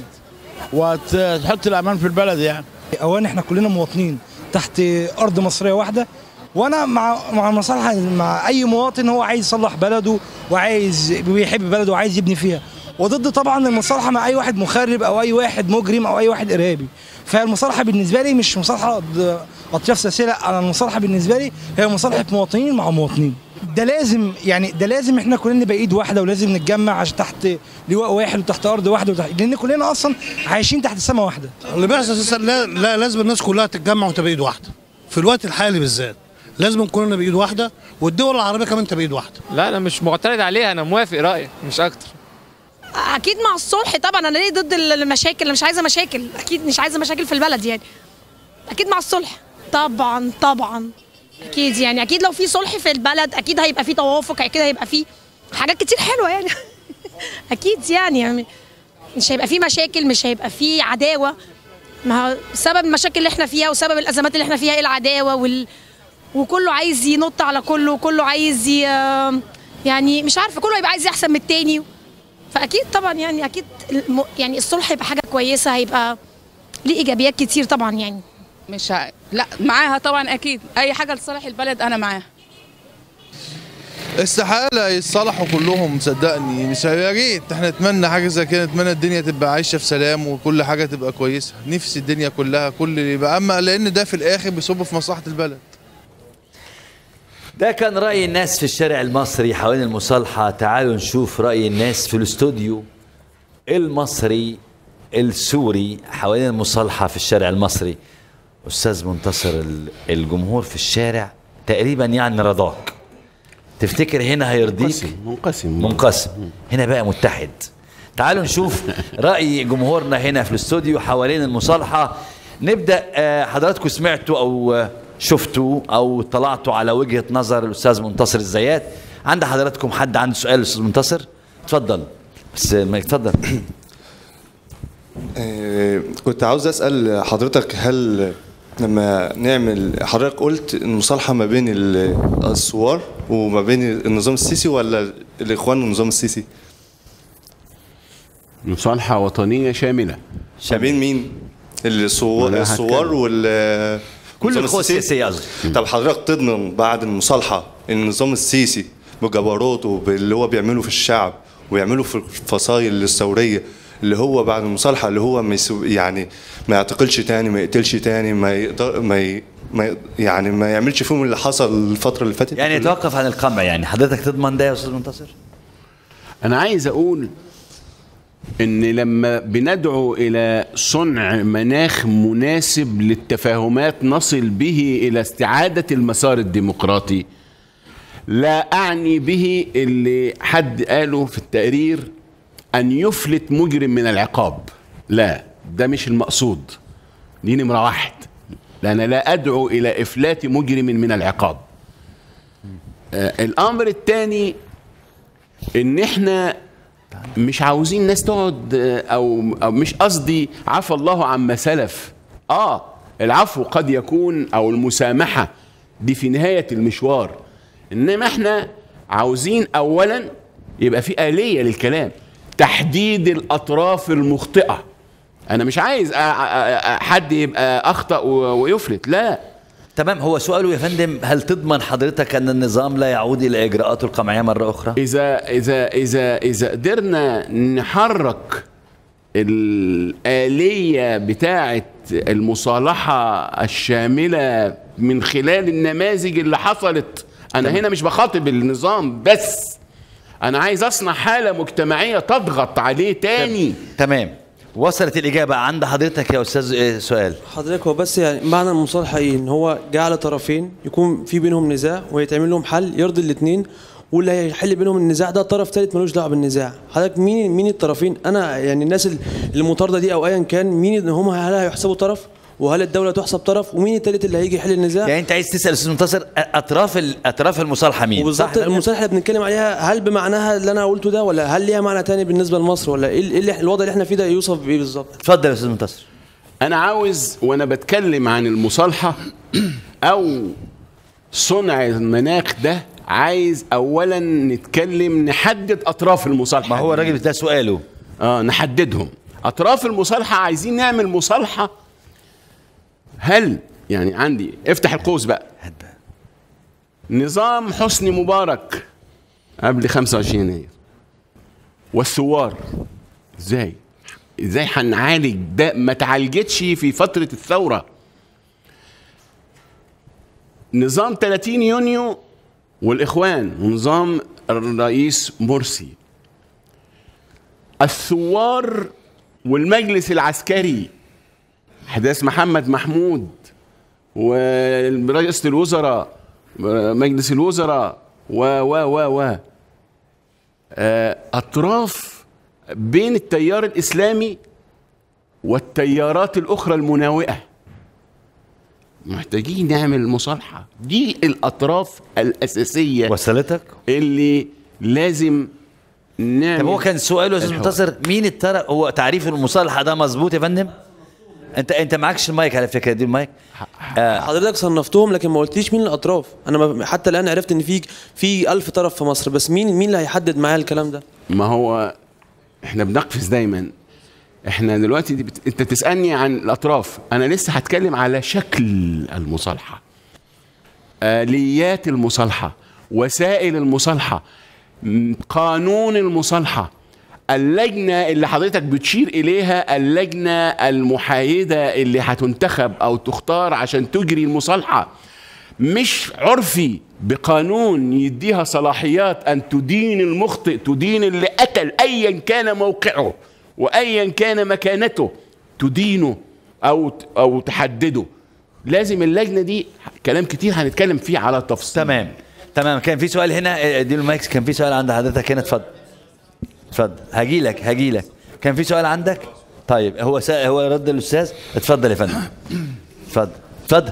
وتحط الامان في البلد يعني. اولا احنا كلنا مواطنين تحت ارض مصريه واحده، وانا مع مع المصالحه مع اي مواطن هو عايز يصلح بلده وعايز بيحب بلده وعايز يبني فيها، وضد طبعا المصالحه مع اي واحد مخرب او اي واحد مجرم او اي واحد ارهابي. فالمصالحه بالنسبه لي مش مصالحه اطياف سياسيه، لا انا المصالحه بالنسبه لي هي مصالحه مواطنين مع مواطنين. ده لازم يعني ده لازم احنا كلنا نبقى ايد واحده ولازم نتجمع عشان تحت لواء واحد وتحت ارض واحده وتحت، لان كلنا اصلا عايشين تحت سماء واحده. اللي بيحصل اساسا لا, لا لازم الناس كلها تتجمع وتبقى ايد واحده. في الوقت الحالي بالذات لازم كلنا بايد واحده، والدول العربيه كمان تبقى ايد واحده. لا انا مش معترض عليها، انا موافق رايك مش اكتر. اكيد مع الصلح طبعا. انا ليه ضد المشاكل؟ انا مش عايزه مشاكل، اكيد مش عايزه مشاكل في البلد يعني. اكيد مع الصلح طبعا طبعا اكيد يعني. اكيد لو في صلح في البلد اكيد هيبقى في توافق، اكيد هيبقى في حاجات كتير حلوه يعني. اكيد يعني, يعني مش هيبقى في مشاكل، مش هيبقى في عداوه. ما هو سبب المشاكل اللي احنا فيها وسبب الازمات اللي احنا فيها ايه؟ العداوه وال... وكله عايز ينط على كله وكله عايز ي... يعني مش عارفه كله هيبقى عايز يحسن من التاني. فاكيد طبعا يعني اكيد الم... يعني الصلح هيبقى حاجه كويسه، هيبقى ليه ايجابيات كتير طبعا يعني. مش ع... لا معاها طبعا اكيد، اي حاجه لصالح البلد انا معاها. استحاله يتصالحوا كلهم صدقني، مش يا ريت احنا نتمنى حاجه زي كده، نتمنى الدنيا تبقى عايشه في سلام وكل حاجه تبقى كويسه، نفسي الدنيا كلها كل اللي يبقى، اما لان ده في الاخر بيصب في مصلحه البلد. ده كان رأي الناس في الشارع المصري حوالين المصالحة. تعالوا نشوف رأي الناس في الاستوديو المصري السوري حوالين المصالحة في الشارع المصري. أستاذ منتصر، الجمهور في الشارع تقريبا يعني رضاك، تفتكر هنا هيرضيك؟ منقسم منقسم، هنا بقى متحد. تعالوا نشوف رأي جمهورنا هنا في الاستوديو حوالين المصالحة. نبدأ. حضراتكم سمعتوا أو شفتوا أو طلعتوا على وجهة نظر الأستاذ منتصر الزيات. عند حضراتكم حد عنده سؤال للأستاذ منتصر؟ اتفضل. بس ما يتفضل. كنت عاوز أسأل حضرتك، هل لما نعمل، حضرتك قلت المصالحة ما بين الثوار وما بين النظام السيسي ولا الإخوان والنظام السيسي؟ مصالحة وطنية شاملة. ما بين مين؟ الثوار وال كل القوى السياسية قصدي. طب حضرتك تضمن بعد المصالحة النظام السيسي بجبروته باللي هو بيعمله في الشعب ويعمله في الفصائل الثورية اللي هو بعد المصالحة اللي هو ما يعني ما يعتقلش تاني، ما يقتلش تاني، ما يقدر ما, ي... ما يعني ما يعملش فيهم اللي حصل الفترة اللي فاتت، يعني يتوقف عن القمع؟ يعني حضرتك تضمن ده يا أستاذ منتصر؟ أنا عايز أقول إن لما بندعو إلى صنع مناخ مناسب للتفاهمات نصل به إلى استعادة المسار الديمقراطي، لا أعني به اللي حد قاله في التقرير أن يفلت مجرم من العقاب. لا، ده مش المقصود. دي نمرة واحد، لأن لا أدعو إلى إفلات مجرم من العقاب. آه الأمر الثاني، ان احنا مش عاوزين ناس تقعد، او, أو مش قصدي عفى الله عما سلف. اه العفو قد يكون او المسامحة دي في نهاية المشوار، انما احنا عاوزين اولا يبقى في آلية للكلام، تحديد الاطراف المخطئة. انا مش عايز حد يبقى اخطأ ويفلت، لا. تمام. هو سؤاله يا فندم، هل تضمن حضرتك ان النظام لا يعود الى اجراءاته القمعيه مره اخرى؟ اذا اذا اذا اذا قدرنا نحرك الآلية بتاعة المصالحة الشاملة من خلال النماذج اللي حصلت. انا هنا مش بخاطب النظام بس، انا عايز اصنع حالة مجتمعية تضغط عليه تاني. تمام. وصلت الإجابة عند حضرتك يا أستاذ. إيه سؤال حضرتك؟ هو بس يعني معنى المصالحة إيه؟ إن هو جعل طرفين يكون في بينهم نزاع ويتعمل لهم حل يرضي الاثنين، واللي هيحل بينهم النزاع ده طرف ثالث ملوش دعوة بالنزاع. حضرتك مين مين الطرفين؟ أنا يعني الناس المطاردة دي أو أيا كان مين هم؟ هل هيحسبوا طرف؟ وهل الدولة تحسب طرف؟ ومين الثالث اللي هيجي يحل النزاع؟ يعني أنت عايز تسأل أستاذ منتصر أطراف أطراف المصالحة مين؟ وبالظبط المصالحة اللي بنتكلم عليها هل بمعناها اللي أنا قلته ده، ولا هل ليها معنى تاني بالنسبة لمصر، ولا إيه اللي الوضع اللي إحنا فيه ده يوصف بإيه بالظبط؟ اتفضل يا أستاذ منتصر. أنا عاوز وأنا بتكلم عن المصالحة أو صنع المناخ ده، عايز أولا نتكلم نحدد أطراف المصالحة. ما هو الراجل ده سؤاله. آه نحددهم أطراف المصالحة. عايزين نعمل مصالحة، هل يعني عندي افتح القوس بقى، نظام حسني مبارك قبل خمسة وعشرين يناير والثوار، ازاي ازاي هنعالج ده؟ ما تعالجتش في فترة الثورة. نظام ثلاثين يونيو والإخوان ونظام الرئيس مرسي، الثوار والمجلس العسكري، أحداث محمد محمود ورئيس الوزراء مجلس الوزراء و و و و أطراف بين التيار الإسلامي والتيارات الأخرى المناوئة. محتاجين نعمل مصالحة. دي الأطراف الأساسية وصلتك اللي لازم نعمل. طب هو كان سؤاله يا أستاذ منتصر مين الطرف؟ هو تعريف المصالحة ده مظبوط يا فندم؟ انت انت معكش المايك على فكره، دي المايك. آه. حضرتك صنفتهم لكن ما قلتليش مين الاطراف. انا حتى الان عرفت ان في في ألف طرف في مصر، بس مين مين اللي هيحدد معايا الكلام ده؟ ما هو احنا بنقفز دايما. احنا دلوقتي بت... انت تسالني عن الاطراف، انا لسه هتكلم على شكل المصالحه، اليات المصالحه، وسائل المصالحه، قانون المصالحه، اللجنة اللي حضرتك بتشير إليها، اللجنة المحايدة اللي هتنتخب أو تختار عشان تجري المصالحة، مش عرفي بقانون يديها صلاحيات أن تدين المخطئ، تدين اللي قتل أيا كان موقعه وأيا كان مكانته، تدينه أو أو تحدده. لازم اللجنة دي كلام كتير هنتكلم فيه على تفصيل. تمام تمام. كان في سؤال هنا، اديله المايك. كان في سؤال عند حضرتك هنا، اتفضل اتفضل. هاجي لك هاجي لك كان في سؤال عندك؟ طيب هو سا... هو رد الاستاذ. اتفضل يا فندم. اتفضل اتفضل.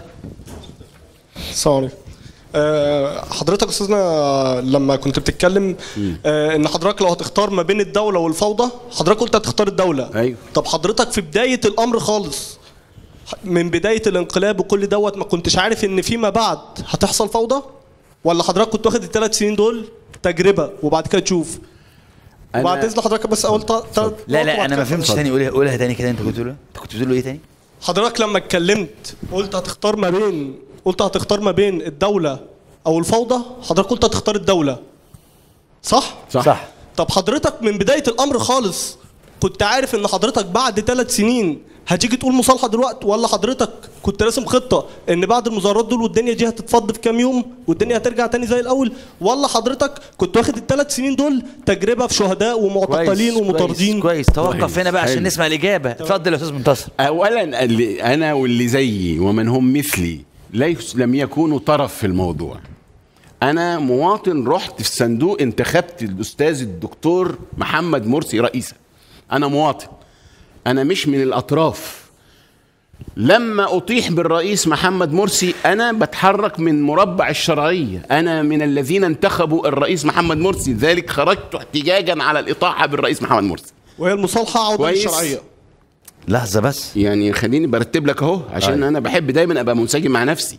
سوري. أه حضرتك استاذنا لما كنت بتتكلم أه ان حضرتك لو هتختار ما بين الدوله والفوضى، حضرتك قلت هتختار الدوله. ايوه. طب حضرتك في بدايه الامر خالص، من بدايه الانقلاب وكل دوت، ما كنتش عارف ان فيما بعد هتحصل فوضى؟ ولا حضرتك كنت واخد الثلاث سنين دول تجربه وبعد كده تشوف؟ وبعد اذن حضرتك بس اول ثلاث لا لا انا ما فهمتش. تاني قولها قولها تاني كده. انت كنت بتقول انت كنت بتقول له ايه تاني؟ حضرتك لما اتكلمت قلت هتختار ما بين قلت هتختار ما بين الدوله او الفوضى، حضرتك قلت هتختار الدوله، صح؟ صح, صح. طب حضرتك من بدايه الامر خالص كنت عارف ان حضرتك بعد ثلاث سنين هتيجي تقول مصالحه دلوقتي، ولا حضرتك كنت راسم خطه ان بعد المظاهرات دول والدنيا دي هتتفض في كام يوم والدنيا هترجع تاني زي الاول، ولا حضرتك كنت واخد الثلاث سنين دول تجربه في شهداء ومعتقلين ومطاردين؟ كويس كويس. توقف هنا بقى عشان نسمع الاجابه. اتفضل يا استاذ منتصر. اولا اللي انا واللي زيي ومن هم مثلي ليس لم يكونوا طرف في الموضوع. انا مواطن رحت في الصندوق انتخبت الاستاذ الدكتور محمد مرسي رئيسا. انا مواطن، انا مش من الاطراف. لما أطيح بالرئيس محمد مرسي أنا بتحرك من مربع الشرعية، أنا من الذين انتخبوا الرئيس محمد مرسي، ذلك خرجت احتجاجا على الإطاحة بالرئيس محمد مرسي. وهي المصالحة عودة للشرعية. لحظة بس، يعني خليني برتب لك أهو عشان أيوة. أنا بحب دايما أبقى منسجم مع نفسي.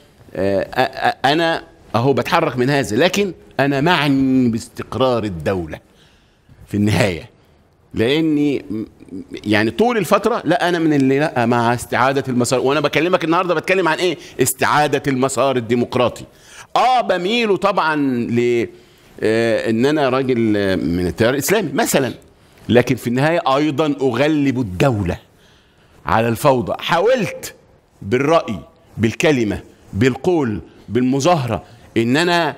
أنا أهو بتحرك من هذا، لكن أنا معني باستقرار الدولة في النهاية، لأني يعني طول الفترة لا أنا من اللي لا مع استعادة المسار. وأنا بكلمك النهاردة بتكلم عن إيه؟ استعادة المسار الديمقراطي. آه بميله طبعا ل آه إن أنا راجل من التيار الإسلامي مثلا، لكن في النهاية أيضا أغلب الدولة على الفوضى. حاولت بالرأي، بالكلمة، بالقول، بالمظاهرة إن أنا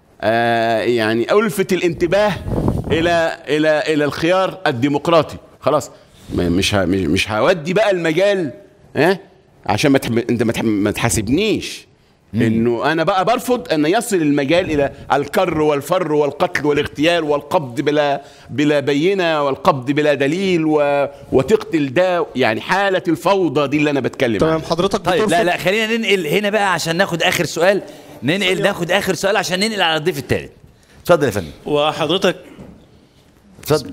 آه يعني ألفت الانتباه إلى إلى إلى الخيار الديمقراطي. خلاص مش مش هودي بقى المجال ها عشان ما انت ما تحاسبنيش انه انا بقى برفض ان يصل المجال الى الكر والفر والقتل والاغتيال والقبض بلا بلا بينه والقبض بلا دليل و... وتقتل ده، يعني حاله الفوضى دي اللي انا بتكلم تمام حضرتك. طيب لا لا خلينا ننقل هنا بقى عشان ناخد اخر سؤال، ننقل ناخد اخر سؤال عشان ننقل على الضيف الثالث. اتفضل يا فندم. وحضرتك اتفضل.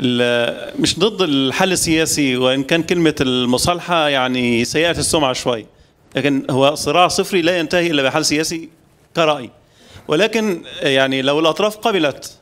مش ضد الحل السياسي، وإن كان كلمة المصالحة يعني سيئة السمعة شوي، لكن هو صراع صفري لا ينتهي إلا بحل سياسي كرأي. ولكن يعني لو الأطراف قبلت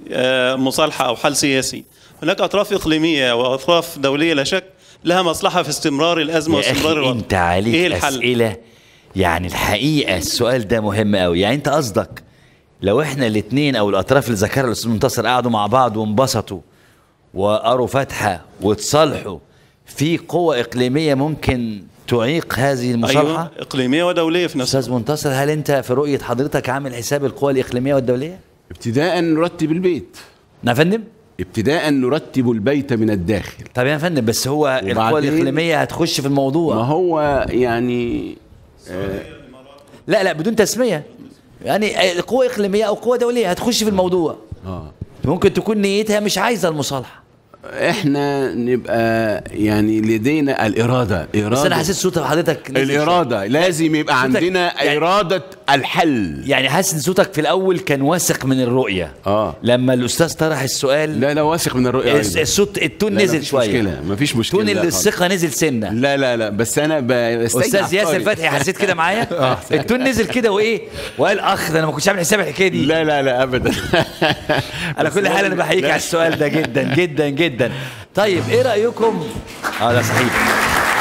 مصالحة أو حل سياسي، هناك أطراف إقليمية وأطراف دولية لا شك لها مصلحة في استمرار الأزمة واستمرار الوضع. أنت عليك إيه الحل؟ أسئلة يعني الحقيقة السؤال ده مهم قوي. يعني أنت قصدك لو إحنا الاثنين أو الأطراف اللي ذكرها الأستاذ منتصر قعدوا مع بعض وانبسطوا وقروا فاتحة وتصالحوا، في قوة إقليمية ممكن تعيق هذه المصالحة؟ أيوة إقليمية ودولية في نفس أستاذ منتصر، هل أنت في رؤية حضرتك عامل حساب القوى الإقليمية والدولية؟ ابتداء نرتب البيت. نعم يا فندم؟ ابتداء نرتب البيت من الداخل. طب يا فندم بس هو القوى الإقليمية هتخش في الموضوع. ما هو يعني آه لا لا بدون تسمية، يعني قوة إقليمية أو قوة دولية هتخش في الموضوع. آه. ممكن تكون نيتها مش عايزة المصالحة. احنا نبقى يعني لدينا الإرادة. إرادة بس أنا حاسس صوت حضرتك الإرادة لازم يبقى عندنا يعني إرادة الحل. يعني حاسس إن صوتك في الأول كان واثق من الرؤية. اه لما الأستاذ طرح السؤال لا لا واثق من الرؤية أيضا. الصوت التون لا نزل مفيش شوية. مشكلة مفيش مشكلة. تون الثقة نزل سنة. لا لا لا بس أنا بستنجع أستاذ ياسر فتحي حسيت كده معايا؟ التون نزل كده وإيه؟ وقال أخ ده أنا ما كنتش عامل حساب الحكاية دي. لا لا لا أبدا. على كل حال أنا بحييك على السؤال ده جدا جدا جدا. طيب ايه رأيكم؟ اه ده صحيح.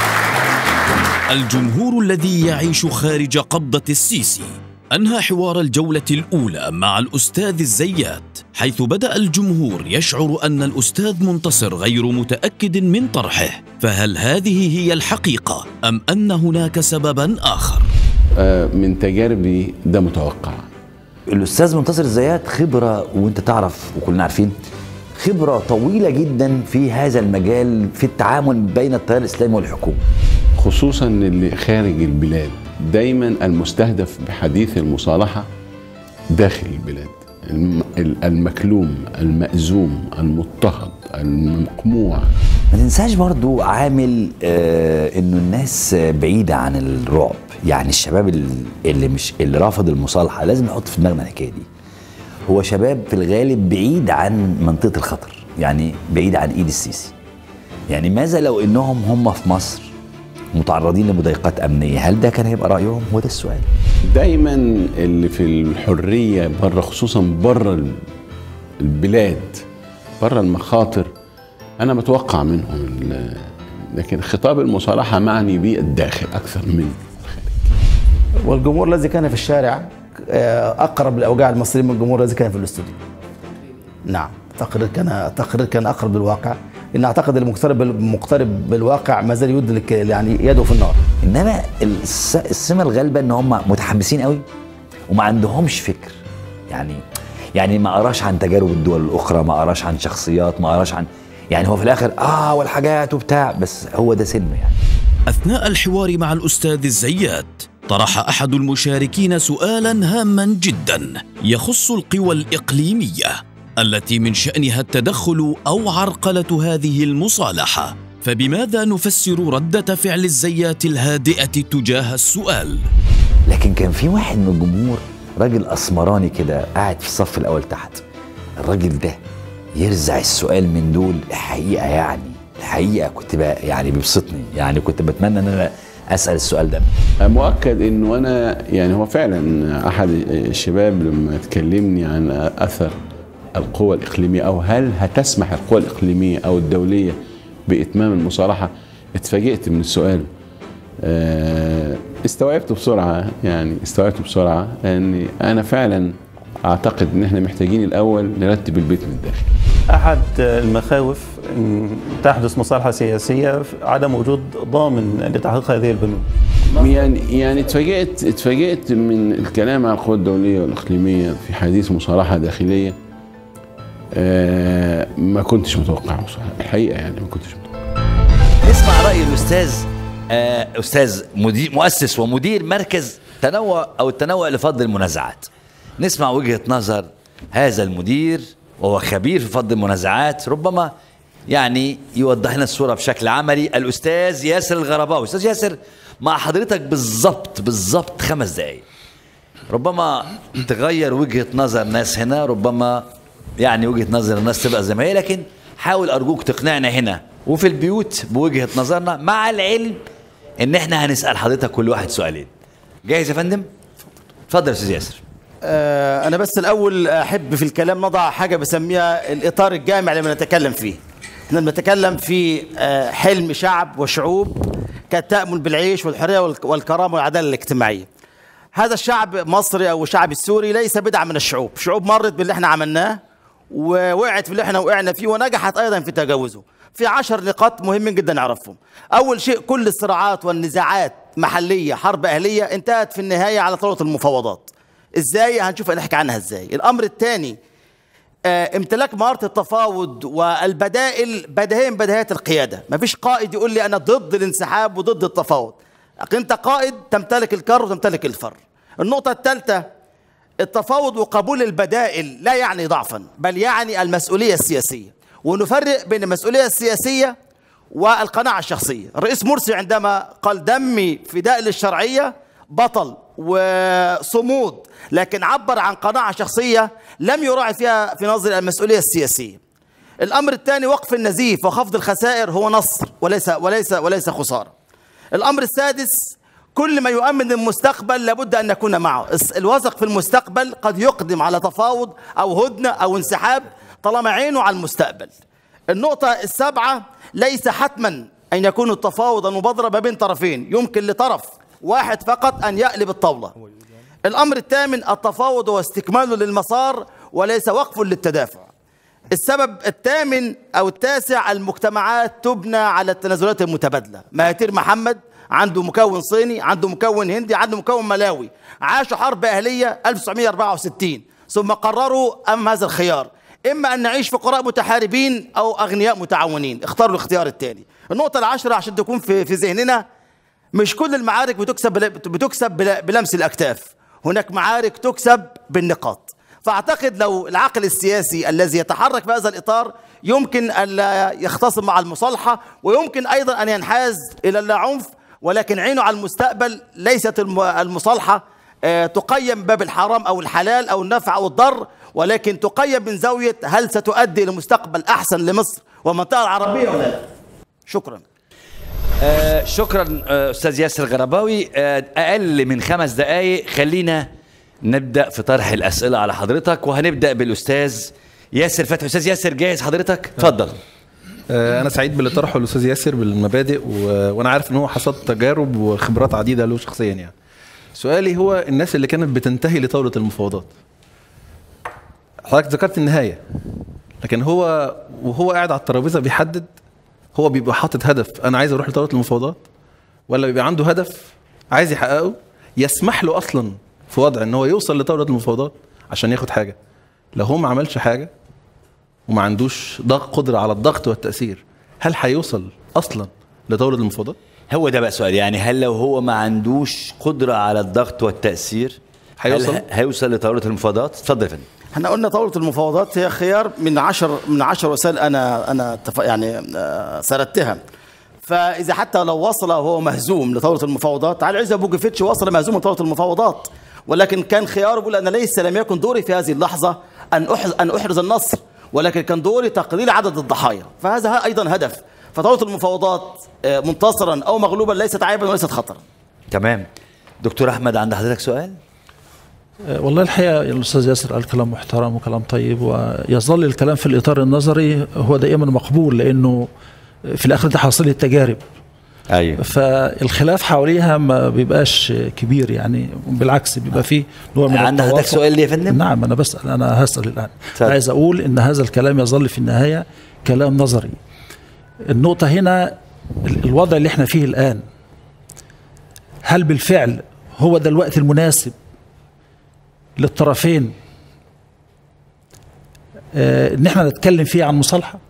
الجمهور الذي يعيش خارج قبضة السيسي أنهى حوار الجولة الأولى مع الأستاذ الزيات، حيث بدأ الجمهور يشعر أن الأستاذ منتصر غير متأكد من طرحه، فهل هذه هي الحقيقة أم أن هناك سببا آخر؟ آه من تجاربي ده متوقع. الأستاذ منتصر الزيات خبرة، وانت تعرف وكلنا عارفين خبرة طويلة جدا في هذا المجال في التعامل بين التيار الإسلامي والحكومة، خصوصا اللي خارج البلاد. دايما المستهدف بحديث المصالحة داخل البلاد، المكلوم المأزوم المضطهد المقموع. ما تنساش برضو عامل آه انه الناس بعيدة عن الرعب. يعني الشباب اللي مش اللي رافض المصالحة لازم نحط في دماغنا الحكاية دي، هو شباب في الغالب بعيد عن منطقة الخطر، يعني بعيد عن ايد السيسي. يعني ماذا لو انهم هم في مصر متعرضين لمضايقات امنية، هل ده كان هيبقى رأيهم؟ هو ده السؤال. دايما اللي في الحرية بره، خصوصا بره البلاد، بره المخاطر، انا متوقع منهم، لكن خطاب المصالحة معني به الداخل اكثر من الخارج. والجمهور الذي كان في الشارع اقرب لاوجاع المصريين من الجمهور الذي كان في الاستوديو. نعم تقرير كان تقرير كان اقرب للواقع، ان اعتقد المقترب المقترب بالواقع ما زال يد يعني يده في النار. انما السمه الغالبه ان هم متحمسين قوي وما عندهمش فكر. يعني يعني ما قراش عن تجارب الدول الاخرى، ما قراش عن شخصيات، ما قراش عن يعني هو في الاخر اه والحاجات وبتاع، بس هو ده سلم يعني. اثناء الحوار مع الاستاذ الزيات طرح أحد المشاركين سؤالا هاما جدا يخص القوى الإقليمية التي من شأنها التدخل أو عرقلة هذه المصالحة، فبماذا نفسر ردة فعل الزيات الهادئة تجاه السؤال؟ لكن كان في واحد من الجمهور راجل اسمراني كده قاعد في الصف الاول تحت. الراجل ده يرزع السؤال من دول الحقيقه، يعني الحقيقه كنت بقى يعني بيبسطني، يعني كنت بتمنى ان انا اسال السؤال ده. مؤكد انه انا يعني هو فعلا احد الشباب لما تكلمني عن اثر القوى الاقليميه او هل هتسمح القوى الاقليميه او الدوليه باتمام المصالحه، اتفاجئت من السؤال. استوعبته بسرعه، يعني استوعبته بسرعه لان انا فعلا اعتقد ان احنا محتاجين الاول نرتب البيت من الداخل. احد المخاوف ان تحدث مصالحه سياسيه عدم وجود ضامن لتحقيق هذه البنود. يعني يعني اتفاجئت اتفاجئت من الكلام عن القوى الدوليه والاقليميه في حديث مصالحه داخليه. آه ما كنتش متوقع الحقيقه، يعني ما كنتش متوقع. نسمع راي الاستاذ آه استاذ مدير مؤسس ومدير مركز تنوع او التنوع لفض المنازعات. نسمع وجهه نظر هذا المدير وهو خبير في فض المنازعات، ربما يعني يوضح لنا الصوره بشكل عملي. الاستاذ ياسر الغرباوي. استاذ ياسر، مع حضرتك بالظبط بالظبط خمس دقائق، ربما تغير وجهه نظر ناس هنا، ربما يعني وجهه نظر الناس تبقى زي ما هي، لكن حاول ارجوك تقنعنا هنا وفي البيوت بوجهه نظرنا، مع العلم ان احنا هنسال حضرتك كل واحد سؤالين. جاهز يا فندم؟ اتفضل يا استاذ ياسر. آه انا بس الاول احب في الكلام نضع حاجه بسميها الاطار الجامع اللي بنتكلم فيه. احنا بنتكلم في آه حلم شعب وشعوب كانت تامل بالعيش والحريه والكرامه والعداله الاجتماعيه. هذا الشعب المصري او الشعب السوري ليس بدعه من الشعوب، شعوب مرت باللي احنا عملناه ووقعت في اللي احنا وقعنا فيه ونجحت ايضا في تجاوزه. في عشر نقاط مهمين جدا نعرفهم. اول شيء، كل الصراعات والنزاعات محليه حرب اهليه انتهت في النهايه على طاوله المفاوضات. ازاي؟ هنشوف نحكي عنها ازاي. الامر الثاني، آه امتلاك مهاره التفاوض والبدائل بديهيه من بديهيات القياده. مفيش قائد يقول لي انا ضد الانسحاب وضد التفاوض. انت قائد تمتلك الكر وتمتلك الفر. النقطه الثالثه، التفاوض وقبول البدائل لا يعني ضعفا، بل يعني المسؤوليه السياسيه، ونفرق بين المسؤوليه السياسيه والقناعه الشخصيه. الرئيس مرسي عندما قال دمي فداء للشرعيه بطل وصمود، لكن عبر عن قناعه شخصيه لم يراعي فيها في نظر المسؤوليه السياسيه. الامر الثاني، وقف النزيف وخفض الخسائر هو نصر وليس وليس وليس خساره. الامر السادس، كل ما يؤمن المستقبل لابد ان نكون معه. الواثق في المستقبل قد يقدم على تفاوض او هدنه او انسحاب طالما عينه على المستقبل. النقطه السابعه، ليس حتما ان يكون التفاوض المبادره ما بين طرفين، يمكن لطرف واحد فقط ان يقلب الطاوله. الامر الثامن، التفاوض هو استكمال للمسار وليس وقف للتدافع. السبب الثامن او التاسع، المجتمعات تبنى على التنازلات المتبادله. مهاتير محمد عنده مكون صيني، عنده مكون هندي، عنده مكون ملاوي، عاشوا حرب اهليه ألف وتسعمائة وأربعة وستين ثم قرروا امام هذا الخيار، اما ان نعيش فقراء متحاربين او اغنياء متعاونين، اختاروا الاختيار الثاني. النقطه العاشره عشان تكون في في ذهننا، مش كل المعارك بتكسب بتكسب بلمس الاكتاف، هناك معارك تكسب بالنقاط. فاعتقد لو العقل السياسي الذي يتحرك في هذا الاطار يمكن الا يختصم مع المصالحه، ويمكن ايضا ان ينحاز الى اللاعنف، ولكن عينه على المستقبل. ليست المصالحه تقيم باب الحرام او الحلال او النفع او الضر، ولكن تقيم من زاويه هل ستؤدي الى مستقبل احسن لمصر والمنطقه العربيه ولا لا. شكرا. آه شكرا آه استاذ ياسر الغرباوي. آه اقل من خمس دقائق، خلينا نبدا في طرح الاسئله على حضرتك، وهنبدا بالاستاذ ياسر فتحي. استاذ ياسر جاهز حضرتك؟ اتفضل. آه انا سعيد باللي طرحه الاستاذ ياسر بالمبادئ، و... وانا عارف ان هو حصد تجارب وخبرات عديده له شخصيا. يعني سؤالي هو، الناس اللي كانت بتنتهي لطاوله المفاوضات، حضرتك ذكرت النهايه، لكن هو وهو قاعد على الترابيزه بيحدد، هو بيبقى حاطط هدف انا عايز اروح لطاوله المفاوضات، ولا بيبقى عنده هدف عايز يحققه يسمح له اصلا في وضع ان هو يوصل لطاوله المفاوضات عشان ياخد حاجه؟ لو هو ما عملش حاجه وما عندوش ضغط قدره على الضغط والتاثير، هل هيوصل اصلا لطاوله المفاوضات؟ هو ده بقى سؤال، يعني هل لو هو ما عندوش قدره على الضغط والتاثير هيوصل هيوصل لطاوله المفاوضات؟ اتفضل يا فندم. احنا قلنا طاوله المفاوضات هي خيار من عشر من عشر وسائل انا انا يعني سردتها. فاذا حتى لو وصل وهو مهزوم لطاوله المفاوضات، علي عزة بوجيفيتش وصل مهزوم لطاوله المفاوضات، ولكن كان خياره بيقول انا ليس لم يكن دوري في هذه اللحظه ان احرز ان احرز النصر، ولكن كان دوري تقليل عدد الضحايا، فهذا ايضا هدف. فطاوله المفاوضات منتصرا او مغلوبا ليست عيبا وليست خطرا. تمام. دكتور احمد، عند حضرتك سؤال؟ والله الحقيقة الأستاذ ياسر قال كلام محترم وكلام طيب، ويظل الكلام في الإطار النظري هو دائما مقبول، لأنه في الآخر ده حاصل التجارب. أيوه. فالخلاف حواليها ما بيبقاش كبير، يعني بالعكس بيبقى فيه نوع من عند حضرتك سؤال ليه يا فندم؟ نعم أنا بسأل، أنا هسأل الآن. طيب. عايز أقول إن هذا الكلام يظل في النهاية كلام نظري. النقطة هنا الوضع اللي احنا فيه الآن، هل بالفعل هو ده الوقت المناسب للطرفين آه ان احنا نتكلم فيه عن مصالحه؟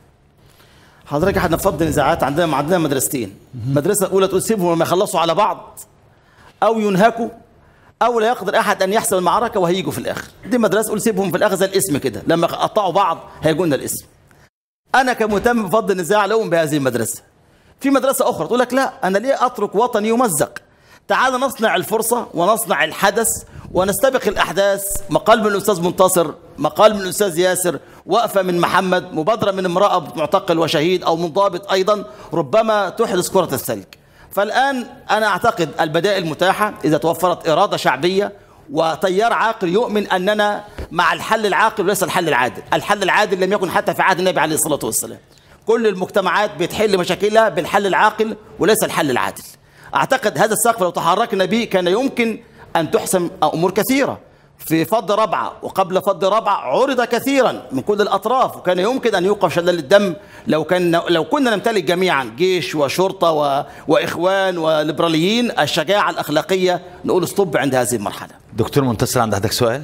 حضرتك احنا في فض نزاعات عندنا عندنا مدرستين، المدرسه الاولى تقول سيبهم لما يخلصوا على بعض او ينهكوا او لا يقدر احد ان يحسم المعركه وهيجوا في الاخر. دي مدرسه تقول سيبهم في الاخر زي الاسم كده، لما قطعوا بعض هيجوا لنا الاسم. انا كمهتم بفض النزاع لهم بهذه المدرسه. في مدرسه اخرى تقول لك لا، انا ليه اترك وطني يمزق؟ تعال نصنع الفرصه ونصنع الحدث ونستبق الأحداث. مقال من الأستاذ منتصر، مقال من الأستاذ ياسر، وقفة من محمد، مبادرة من امرأة معتقل وشهيد أو منضبط أيضا، ربما تحدث كرة الثلج. فالآن أنا أعتقد البدائل متاحة إذا توفرت إرادة شعبية وتيار عاقل يؤمن أننا مع الحل العاقل وليس الحل العادل. الحل العادل لم يكن حتى في عهد النبي عليه الصلاة والسلام. كل المجتمعات بتحل مشاكلها بالحل العاقل وليس الحل العادل. أعتقد هذا السقف لو تحركنا به كان يمكن أن تحسم أمور كثيرة. في فض ربعة وقبل فض ربعة عرض كثيرا من كل الأطراف، وكان يمكن أن يوقف شلال الدم لو كان لو كنا نمتلك جميعا جيش وشرطة و... وإخوان وليبراليين الشجاعة الأخلاقية نقول استوب عند هذه المرحلة. دكتور منتصر، عند حضرتك سؤال؟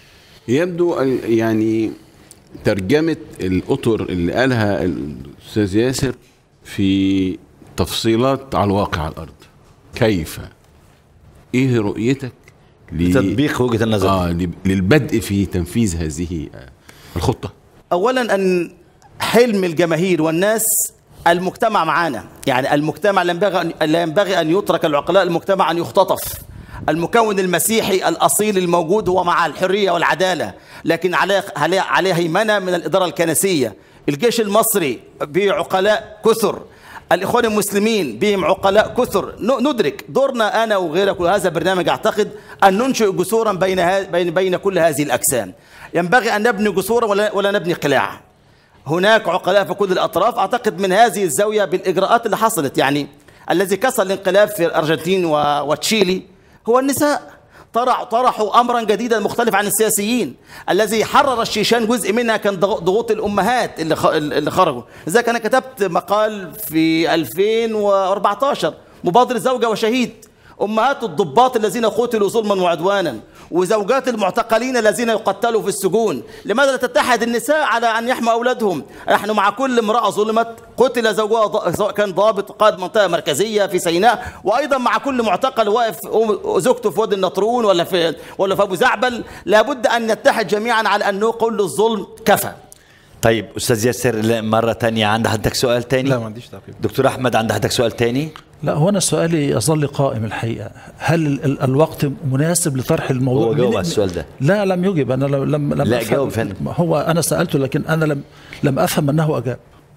يبدو يعني ترجمة الأطر اللي قالها الأستاذ ياسر في تفصيلات على الواقع على الأرض. كيف؟ ايه رؤيتك لتطبيق وجهة النظر آه للبدء في تنفيذ هذه الخطة؟ اولا ان حلم الجماهير والناس المجتمع معانا، يعني المجتمع لا ينبغي لا ينبغي ان يترك العقلاء، المجتمع ان يختطف. المكون المسيحي الاصيل الموجود هو مع الحرية والعدالة، لكن عليه عليه هيمنة من الإدارة الكنسية. الجيش المصري بعقلاء كثر، الإخوان المسلمين بهم عقلاء كثر. ندرك دورنا أنا وغيرك، وهذا برنامج أعتقد أن ننشئ جسورا بين بين بين كل هذه الأجسام. ينبغي أن نبني جسورا ولا, ولا نبني قلاع. هناك عقلاء في كل الأطراف. أعتقد من هذه الزاوية بالإجراءات اللي حصلت، يعني الذي كسر الانقلاب في الأرجنتين وتشيلي هو النساء. طرح طرحوا أمرا جديدا مختلف عن السياسيين. الذي حرر الشيشان جزء منها كان ضغوط الأمهات اللي اللي خرجوا. لذلك أنا كتبت مقال في ألفين وأربعة عشر، مبادرة زوجة وشهيد، أمهات الضباط الذين قتلوا ظلما وعدوانا وزوجات المعتقلين الذين يقتلوا في السجون. لماذا لا تتحد النساء على أن يحموا أولادهم؟ نحن مع كل امرأة ظلمت قتل زوجها، سواء كان ضابط قائد منطقة مركزية في سيناء، وأيضا مع كل معتقل واقف زوجته في وادي النطرون ولا في ولا في أبو زعبل. لابد أن نتحد جميعا على أن نقول للظلم كفى. طيب أستاذ ياسر، مرة تانية عند حضرتك سؤال تاني؟ لا ما عنديش تعقيب. دكتور أحمد، عند حضرتك سؤال تاني؟ لا، هو أنا سؤالي يظل قائم الحقيقة. هل ال الوقت مناسب لطرح الموضوع؟ هو جاوب على السؤال ده. لا لم يجب. أنا لم لم لا جاوب فندم. هو أنا سألته لكن أنا لم لم أفهم أنه أجاب.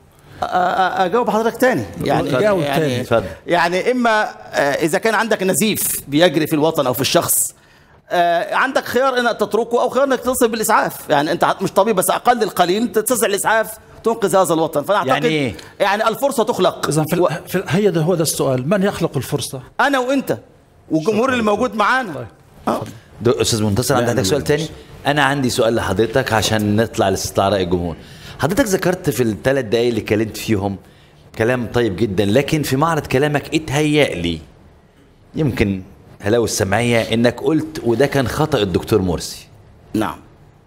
أجاوب حضرتك تاني يعني جاوب يعني, تاني. يعني إما إذا كان عندك نزيف بيجري في الوطن أو في الشخص، عندك خيار انك تتركه او خيار انك تصل بالاسعاف. يعني انت مش طبيب بس اقل القليل تتصل الاسعاف تنقذ هذا الوطن. فانا اعتقد يعني إيه؟ يعني الفرصه تخلق. اذا في, و... في هي ده هو ده السؤال، من يخلق الفرصه؟ انا وانت والجمهور اللي موجود معانا. طيب. آه. استاذ منتصر، عندك سؤال تاني؟ انا عندي سؤال لحضرتك عشان نطلع لاستطلاع راي الجمهور. حضرتك ذكرت في الثلاث دقائق اللي اتكلمت فيهم كلام طيب جدا، لكن في معرض كلامك اتهيأ لي يمكن هلاوي السمعية انك قلت وده كان خطأ الدكتور مرسي. نعم.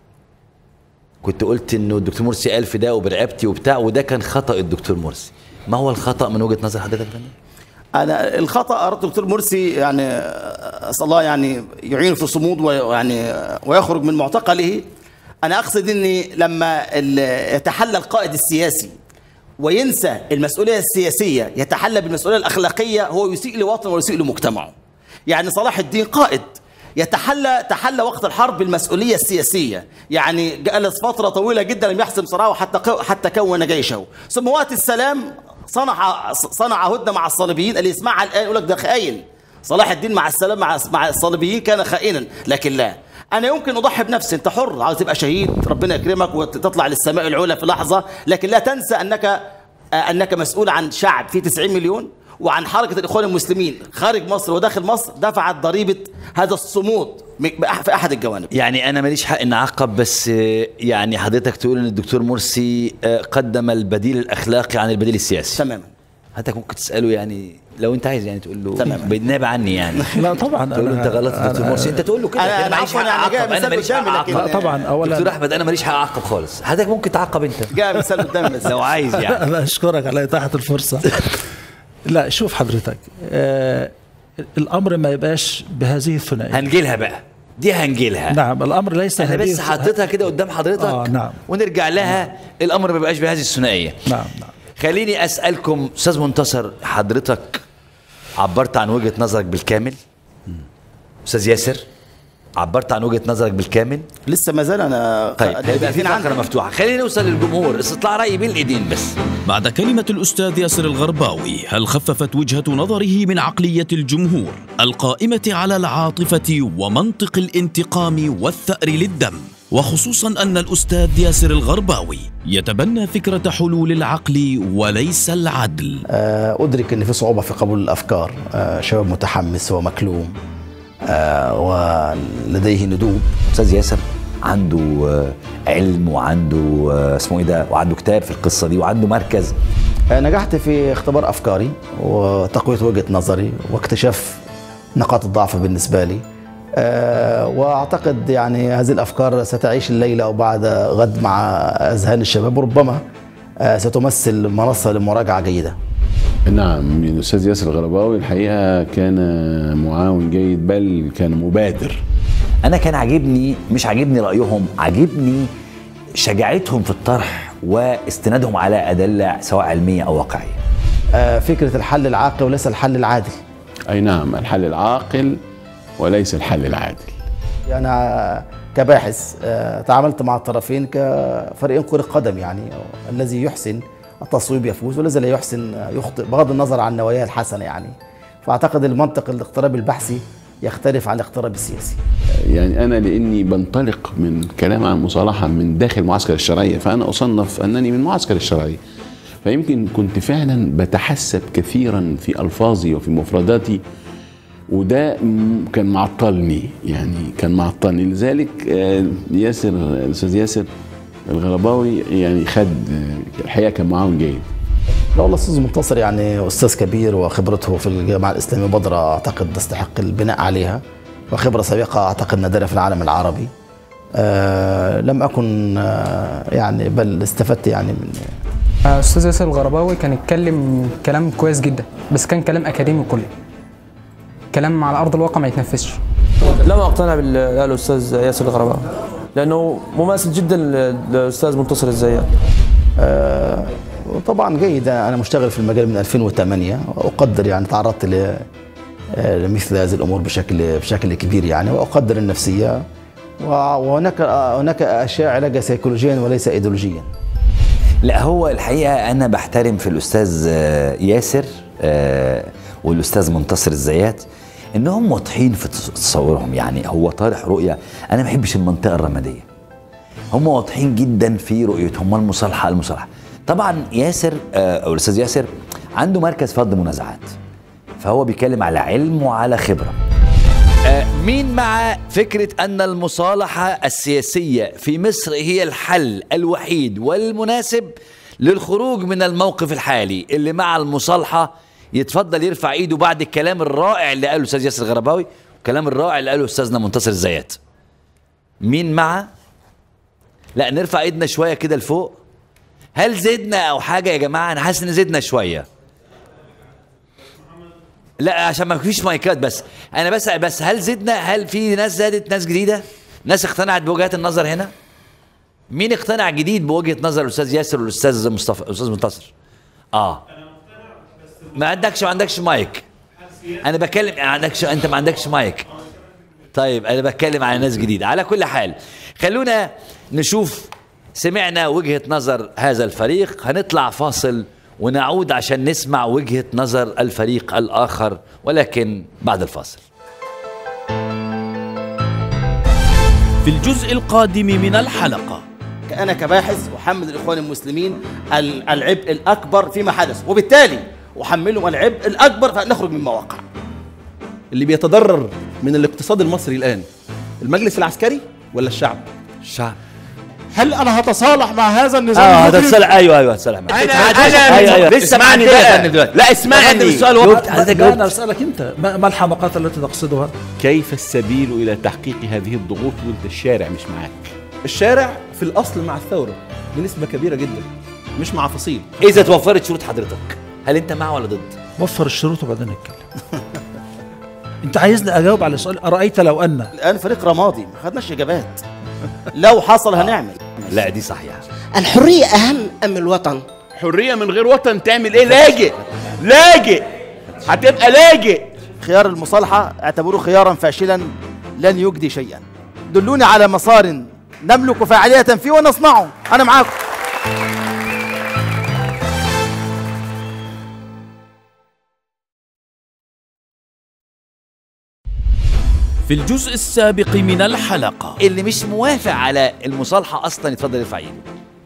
كنت قلت انه الدكتور مرسي قال فداء برقبتي وبتاع، وده كان خطأ الدكتور مرسي. ما هو الخطأ من وجهة نظر حضرتك؟ انا الخطأ اردت الدكتور مرسي يعني اسال الله يعني يعينه في الصمود ويعني ويخرج من معتقله. انا اقصد اني لما يتحلى القائد السياسي وينسى المسؤولية السياسية يتحلى بالمسؤولية الأخلاقية هو يسيء لوطنه ويسيء لمجتمعه. يعني صلاح الدين قائد يتحلى تحلى وقت الحرب بالمسؤولية السياسية، يعني جلس فترة طويلة جدا لم يحسم صراعه حتى حتى كون جيشه، ثم وقت السلام صنع صنع هدنة مع الصليبيين. اللي يسمعها الآن يقول لك ده خاين، صلاح الدين مع السلام مع مع الصليبيين كان خائنا، لكن لا، أنا يمكن أضحي بنفسي، أنت حر، عاوز تبقى شهيد ربنا يكرمك وتطلع للسماء العلى في لحظة، لكن لا تنسى أنك أنك مسؤول عن شعب فيه تسعين مليون، وعن حركة الإخوان المسلمين خارج مصر وداخل مصر دفعت ضريبة هذا الصمود في أحد الجوانب. يعني أنا ماليش حق إن أعقب، بس يعني حضرتك تقول إن الدكتور مرسي قدم البديل الأخلاقي عن البديل السياسي. تماما. حتى ممكن تسأله يعني لو أنت عايز يعني تقول له بالنيابة عني يعني. لا طبعا تقول له أنت غلطت دكتور مرسي، أنت تقول له كده. أنا ماليش حق أعقب، أنا ماليش حق أعقب. طبعا أولا دكتور أحمد أنا ماليش حق أعقب خالص، حضرتك ممكن تعقب أنت. جاء مثال قدامي بس لو عايز يعني. أنا أشكرك على إتاحة الفرصة. لا شوف حضرتك، آه الامر ما يبقاش بهذه الثنائيه. هنجيلها بقى، دي هنجيلها. نعم الامر ليس انا بس حطيتها كده قدام حضرتك. آه نعم. ونرجع لها. نعم. الامر ما يبقاش بهذه الثنائيه. نعم نعم. خليني اسالكم استاذ منتصر، حضرتك عبرت عن وجهه نظرك بالكامل. استاذ ياسر عبرت عن وجهه نظرك بالكامل. لسه ما زال انا طيب هيبقى في فقره مفتوحه، خلينا نوصل للجمهور استطلاع راي بالايدين بس. بعد كلمه الاستاذ ياسر الغرباوي، هل خففت وجهه نظره من عقليه الجمهور القائمه على العاطفه ومنطق الانتقام والثأر للدم، وخصوصا ان الاستاذ ياسر الغرباوي يتبنى فكره حلول العقل وليس العدل؟ ادرك ان في صعوبه في قبول الافكار، شباب متحمس ومكلوم آه ولديه ندوب. استاذ ياسر عنده آه علم وعنده آه اسمه ايه ده، وعنده كتاب في القصه دي وعنده مركز. آه نجحت في اختبار افكاري وتقويه وجهه نظري واكتشاف نقاط الضعف بالنسبه لي، آه واعتقد يعني هذه الافكار ستعيش الليله او بعد غد مع اذهان الشباب، وربما آه ستمثل منصه لمراجعه جيده. نعم الأستاذ ياسر الغرباوي الحقيقة كان معاون جيد، بل كان مبادر. أنا كان عاجبني، مش عاجبني رأيهم، عاجبني شجاعتهم في الطرح واستنادهم على أدلة سواء علمية أو واقعية. آه فكرة الحل العاقل وليس الحل العادل. أي نعم، الحل العاقل وليس الحل العادل. أنا كباحث آه تعاملت مع الطرفين كفريقين كرة قدم، يعني الذي يحسن التصويب يفوز والذي لا يحسن يخطئ بغض النظر عن نواياه الحسنه يعني. فاعتقد المنطق الاقتراب البحثي يختلف عن الاقتراب السياسي. يعني انا لاني بنطلق من كلام عن المصالحه من داخل معسكر الشرعيه، فانا اصنف انني من معسكر الشرعيه، فيمكن كنت فعلا بتحسب كثيرا في الفاظي وفي مفرداتي، وده كان معطلني، يعني كان معطلني. لذلك ياسر الاستاذ ياسر الغرباوي يعني خد الحقيقه كان معاون جيد. لا والله الاستاذ منتصر يعني استاذ كبير، وخبرته في الجامعه الاسلاميه بدره اعتقد تستحق البناء عليها، وخبره سابقه اعتقد نادره في العالم العربي. آه لم اكن آه يعني بل استفدت يعني من استاذ ياسر الغرباوي كان يتكلم كلام كويس جدا، بس كان كلام اكاديمي كله، كلام على ارض الواقع ما يتنفذش. لم اقتنع باللي قاله الاستاذ ياسر الغرباوي لانه مماثل جدا للاستاذ منتصر الزيات. آه طبعا جيد، انا مشتغل في المجال من ألفين وثمانية، واقدر يعني تعرضت لمثل هذه الامور بشكل بشكل كبير يعني، واقدر النفسيه، وهناك هناك اشياء علاجها سيكولوجيا وليس ايديولوجيا. لا هو الحقيقه انا بحترم في الاستاذ ياسر والاستاذ منتصر الزيات انهم واضحين في تصورهم، يعني هو طارح رؤيه. انا ما بحبش المنطقه الرماديه، هم واضحين جدا في رؤيتهم. المصالحه المصالحه طبعا ياسر او الاستاذ ياسر عنده مركز فض منازعات، فهو بيتكلم على علم وعلى خبره. مين مع فكره ان المصالحه السياسيه في مصر هي الحل الوحيد والمناسب للخروج من الموقف الحالي؟ اللي مع المصالحه يتفضل يرفع ايده بعد الكلام الرائع اللي قاله الاستاذ ياسر الغرباوي والكلام الرائع اللي قاله استاذنا منتصر الزيات. مين مع؟ لا نرفع ايدنا شويه كده لفوق. هل زدنا او حاجه يا جماعه؟ انا حاسس ان زدنا شويه. لا عشان ما فيش مايكات، بس انا بسأل بس هل زدنا؟ هل في ناس زادت، ناس جديده، ناس اقتنعت بوجهات النظر هنا؟ مين اقتنع جديد بوجهه نظر الاستاذ ياسر والاستاذ مصطفى الاستاذ منتصر؟ اه ما عندكش ما عندكش مايك. انا بكلم ما عندكش، انت ما عندكش مايك. طيب انا بتكلم على ناس جديده. على كل حال خلونا نشوف، سمعنا وجهه نظر هذا الفريق، هنطلع فاصل ونعود عشان نسمع وجهه نظر الفريق الاخر، ولكن بعد الفاصل. في الجزء القادم من الحلقه، أنا كباحث أحمل الإخوان المسلمين العبء الأكبر فيما حدث، وبالتالي أحملهم العبء الأكبر فنخرج من مواقع. اللي بيتضرر من الاقتصاد المصري الآن المجلس العسكري ولا الشعب؟ الشعب. هل أنا هتصالح مع هذا النظام؟ اه هتصالح. ايوه ايوه هتصالح معاه. أنا أنا أيوة أيوة. لسه اسمعني بقى. لا اسمعني. السؤال لا أنا أسألك أنت، ما الحماقات التي تقصدها؟ كيف السبيل إلى تحقيق هذه الضغوط وأنت الشارع مش معاك؟ الشارع في الأصل مع الثورة بنسبة كبيرة جدا، مش مع فصيل. إذا توفرت شروط حضرتك هل أنت مع ولا ضد؟ وفر الشروط وبعدين نتكلم. أنت عايزني أجاوب على سؤال أرأيت لو أن الآن فريق رمادي ما خدناش إجابات. لو حصل هنعمل. لا دي صحيحة. الحرية أهم أم الوطن؟ حرية من غير وطن تعمل إيه؟ لاجئ لاجئ هتبقى لاجئ. خيار المصالحة اعتبروه خيارا فاشلا لن يجدي شيئا. دلوني على مسار نملك فاعلية فيه ونصنعه. أنا معاكم. في الجزء السابق من الحلقة، اللي مش موافق على المصالحة أصلا يتفضل يرفع ايده.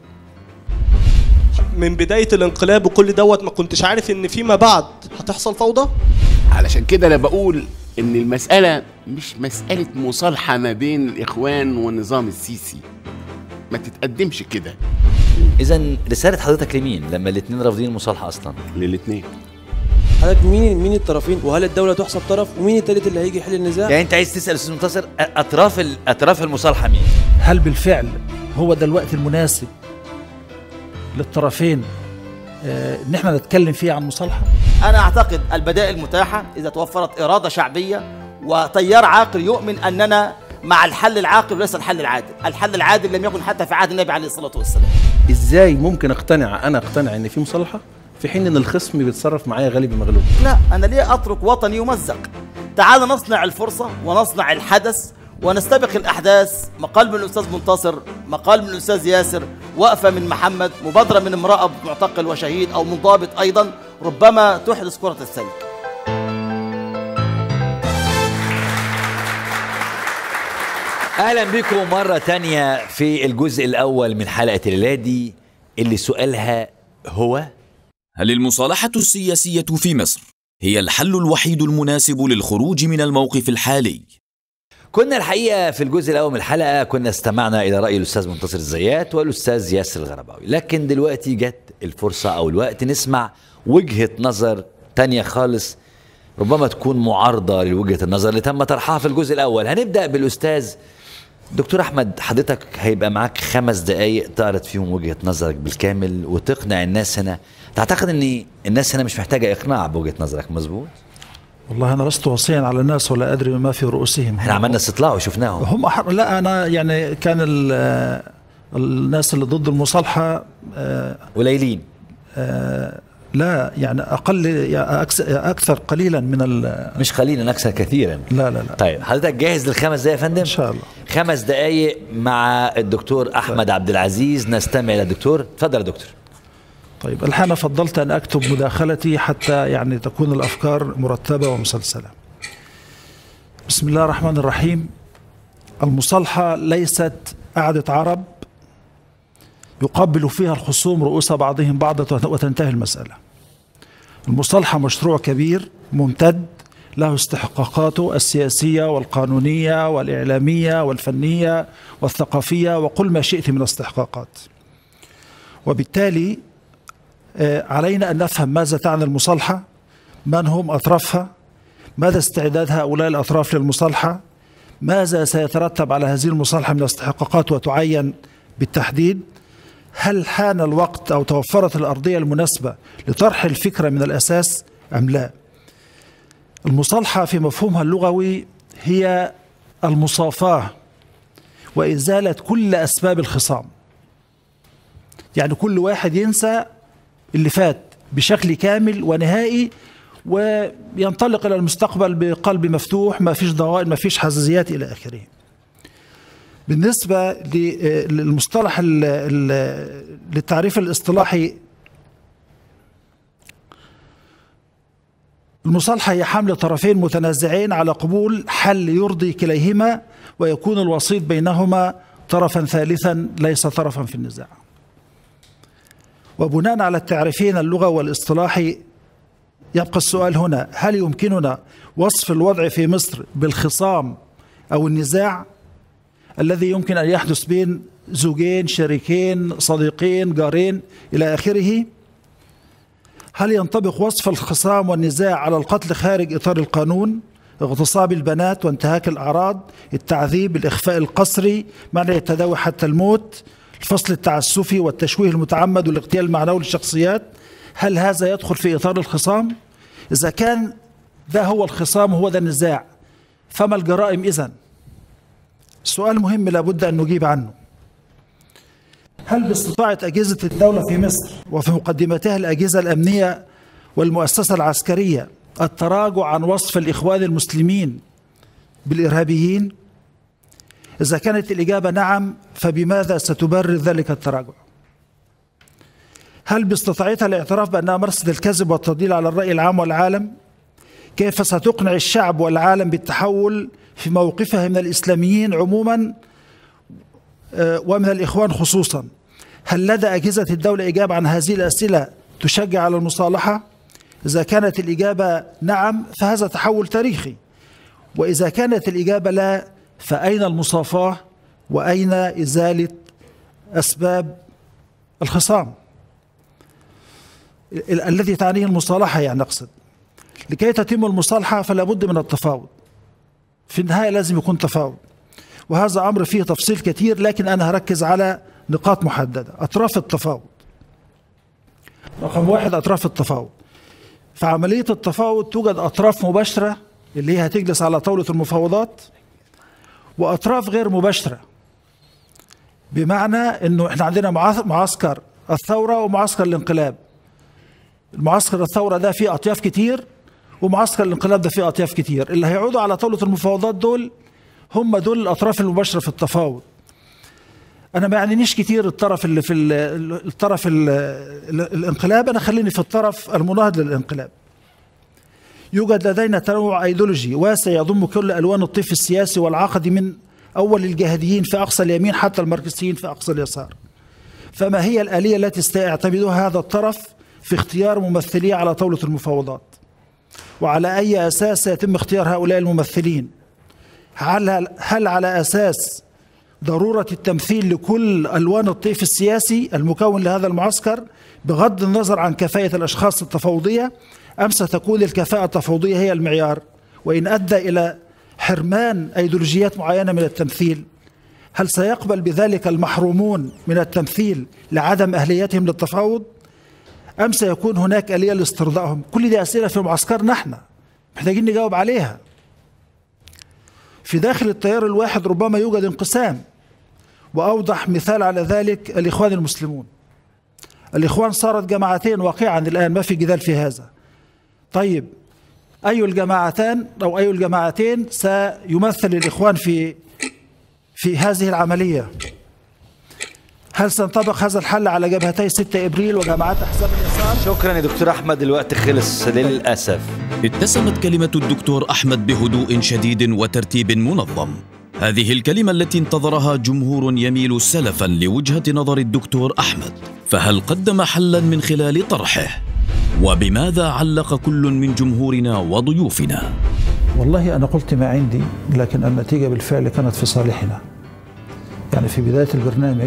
من بداية الانقلاب وكل دوت ما كنتش عارف ان فيما بعد هتحصل فوضى؟ علشان كده أنا بقول إن المسألة مش مسألة مصالحة ما بين الإخوان والنظام السيسي، ما تتقدمش كده. إذا رسالة حضرتك لمين لما الاثنين رافضين المصالحة أصلا؟ للاثنين. حضرتك مين مين الطرفين، وهل الدولة تحسب طرف، ومين الثالث اللي هيجي يحل النزاع؟ يعني أنت عايز تسأل أستاذ منتصر أطراف أطراف المصالحة مين؟ هل بالفعل هو ده الوقت المناسب للطرفين آه ان احنا نتكلم فيه عن مصالحة؟ أنا أعتقد البدائل متاحة إذا توفرت إرادة شعبية وتيار عاقل يؤمن أننا مع الحل العاقل وليس الحل العادل. الحل العادل لم يكن حتى في عهد النبي عليه الصلاة والسلام. ازاي ممكن اقتنع انا اقتنع ان في مصالحة في حين ان الخصم بيتصرف معايا غالب مغلوب؟ لا، أنا ليه أترك وطني يمزق؟ تعال نصنع الفرصة ونصنع الحدث ونستبق الأحداث. مقال من الأستاذ منتصر، مقال من الأستاذ ياسر، وقفة من محمد، مبادرة من امرأة معتقل وشهيد أو منضبط أيضا، ربما تحدث كرة السلة. أهلا بكم مرة تانية في الجزء الأول من حلقة الليلة دي، اللي سؤالها هو: هل المصالحة السياسية في مصر هي الحل الوحيد المناسب للخروج من الموقف الحالي؟ كنا الحقيقة في الجزء الأول من الحلقة كنا استمعنا إلى رأي الأستاذ منتصر الزيات والأستاذ ياسر الغرباوي، لكن دلوقتي جت الفرصة أو الوقت نسمع وجهة نظر تانية خالص، ربما تكون معارضة لوجهة النظر اللي تم طرحها في الجزء الأول. هنبدأ بالأستاذ دكتور أحمد. حضرتك هيبقى معاك خمس دقايق تعرض فيهم وجهة نظرك بالكامل وتقنع الناس هنا. تعتقد أن الناس هنا مش محتاجة إقناع بوجهة نظرك، مظبوط؟ والله أنا لست وصيا على الناس ولا أدري ما في رؤوسهم. احنا عملنا استطلاع وشفناهم. هم أحر... لا أنا يعني كان الناس اللي ضد المصالحة قليلين. آه لا يعني أقل يعني أكثر قليلا من ال مش قليلا، أكثر كثيرا. لا لا لا. طيب حضرتك جاهز للخمس دقايق يا فندم؟ إن شاء الله. خمس دقايق مع الدكتور أحمد عبد العزيز، نستمع إلى الدكتور. اتفضل يا دكتور. طيب الحين فضلت أن أكتب مداخلتي حتى يعني تكون الأفكار مرتبة ومسلسلة. بسم الله الرحمن الرحيم. المصالحة ليست قعدة عرب يقبل فيها الخصوم رؤوس بعضهم بعضا وتنتهي المسألة. المصالحة مشروع كبير ممتد له استحقاقاته السياسية والقانونية والإعلامية والفنية والثقافية وقل ما شئت من استحقاقات، وبالتالي علينا أن نفهم ماذا تعني المصالحة، من هم أطرافها، ماذا استعداد هؤلاء الأطراف للمصالحة، ماذا سيترتب على هذه المصالحة من استحقاقات وتعين بالتحديد، هل حان الوقت أو توفرت الأرضية المناسبة لطرح الفكرة من الأساس أم لا. المصالحة في مفهومها اللغوي هي المصافاة وإزالة كل أسباب الخصام، يعني كل واحد ينسى اللي فات بشكل كامل ونهائي، وينطلق إلى المستقبل بقلب مفتوح، ما فيش ضوائر، ما فيش حزازيات إلى آخره. بالنسبة للمصطلح للتعريف الاصطلاحي، المصالحة هي حمل طرفين متنازعين على قبول حل يرضي كليهما، ويكون الوسيط بينهما طرفا ثالثا ليس طرفا في النزاع. وبناء على التعريفين اللغة والاصطلاحي يبقى السؤال هنا: هل يمكننا وصف الوضع في مصر بالخصام أو النزاع الذي يمكن أن يحدث بين زوجين، شريكين، صديقين، جارين إلى آخره؟ هل ينطبق وصف الخصام والنزاع على القتل خارج إطار القانون، اغتصاب البنات وانتهاك الأعراض، التعذيب، الإخفاء القسري، منع التداوي حتى الموت، الفصل التعسفي والتشويه المتعمد والاغتيال المعنوي للشخصيات؟ هل هذا يدخل في إطار الخصام؟ إذا كان ده هو الخصام وهو ده النزاع، فما الجرائم إذن؟ سؤال مهم لابد أن نجيب عنه. هل باستطاعة أجهزة الدولة في مصر وفي مقدمتها الأجهزة الأمنية والمؤسسة العسكرية التراجع عن وصف الإخوان المسلمين بالإرهابيين؟ إذا كانت الإجابة نعم، فبماذا ستبرر ذلك التراجع؟ هل باستطاعتها الاعتراف بأنها مارست الكذب والتضليل على الرأي العام والعالم؟ كيف ستقنع الشعب والعالم بالتحول في موقفها من الإسلاميين عموما ومن الإخوان خصوصا؟ هل لدى أجهزة الدولة إجابة عن هذه الأسئلة تشجع على المصالحة؟ إذا كانت الإجابة نعم فهذا تحول تاريخي، وإذا كانت الإجابة لا فأين المصافاة وأين إزالة أسباب الخصام الذي تعنيه المصالحة؟ يعني نقصد لكي تتم المصالحة فلا بد من التفاوض، في النهاية لازم يكون تفاوض، وهذا أمر فيه تفصيل كثير، لكن أنا هركز على نقاط محددة. أطراف التفاوض، رقم واحد أطراف التفاوض. في عملية التفاوض توجد أطراف مباشرة اللي هي هتجلس على طاولة المفاوضات، وأطراف غير مباشرة، بمعنى أنه إحنا عندنا معسكر الثورة ومعسكر الانقلاب. المعسكر الثورة ده فيه أطياف كتير، ومعسكر الانقلاب ده فيه أطياف كتير. اللي هيقعدوا على طاولة المفاوضات دول هم دول الأطراف المباشرة في التفاوض. أنا ما يعنينيش كتير الطرف اللي في الطرف الانقلاب، أنا خليني في الطرف المناهض للانقلاب. يوجد لدينا تنوع أيديولوجي واسع يضم كل ألوان الطيف السياسي والعقدي، من أول الجهاديين في أقصى اليمين حتى الماركسيين في أقصى اليسار. فما هي الآلية التي سيعتمدها هذا الطرف في اختيار ممثليه على طاولة المفاوضات؟ وعلى أي أساس سيتم اختيار هؤلاء الممثلين؟ هل, هل على أساس ضرورة التمثيل لكل ألوان الطيف السياسي المكون لهذا المعسكر بغض النظر عن كفاءة الأشخاص التفاوضية، أم ستكون الكفاءة التفاوضية هي المعيار؟ وإن أدى إلى حرمان أيديولوجيات معينة من التمثيل، هل سيقبل بذلك المحرومون من التمثيل لعدم أهليتهم للتفاوض، أم سيكون هناك آلية لاسترضائهم؟ كل دي أسئلة في معسكرنا احنا محتاجين نجاوب عليها. في داخل التيار الواحد ربما يوجد انقسام، وأوضح مثال على ذلك الإخوان المسلمون. الإخوان صارت جماعتين واقعا الآن، ما في جدال في هذا. طيب أي الجماعتان أو أي الجماعتين سيمثل الإخوان في في هذه العملية؟ هل سينطبق هذا الحل على جبهتي ستة إبريل وجماعات أحزاب اليسار؟ شكرا يا دكتور أحمد، الوقت خلص للأسف. اتسمت كلمة الدكتور أحمد بهدوء شديد وترتيب منظم. هذه الكلمة التي انتظرها جمهور يميل سلفا لوجهة نظر الدكتور أحمد، فهل قدم حلا من خلال طرحه؟ وبماذا علق كل من جمهورنا وضيوفنا؟ والله أنا قلت ما عندي، لكن النتيجة بالفعل كانت في صالحنا. يعني في بداية البرنامج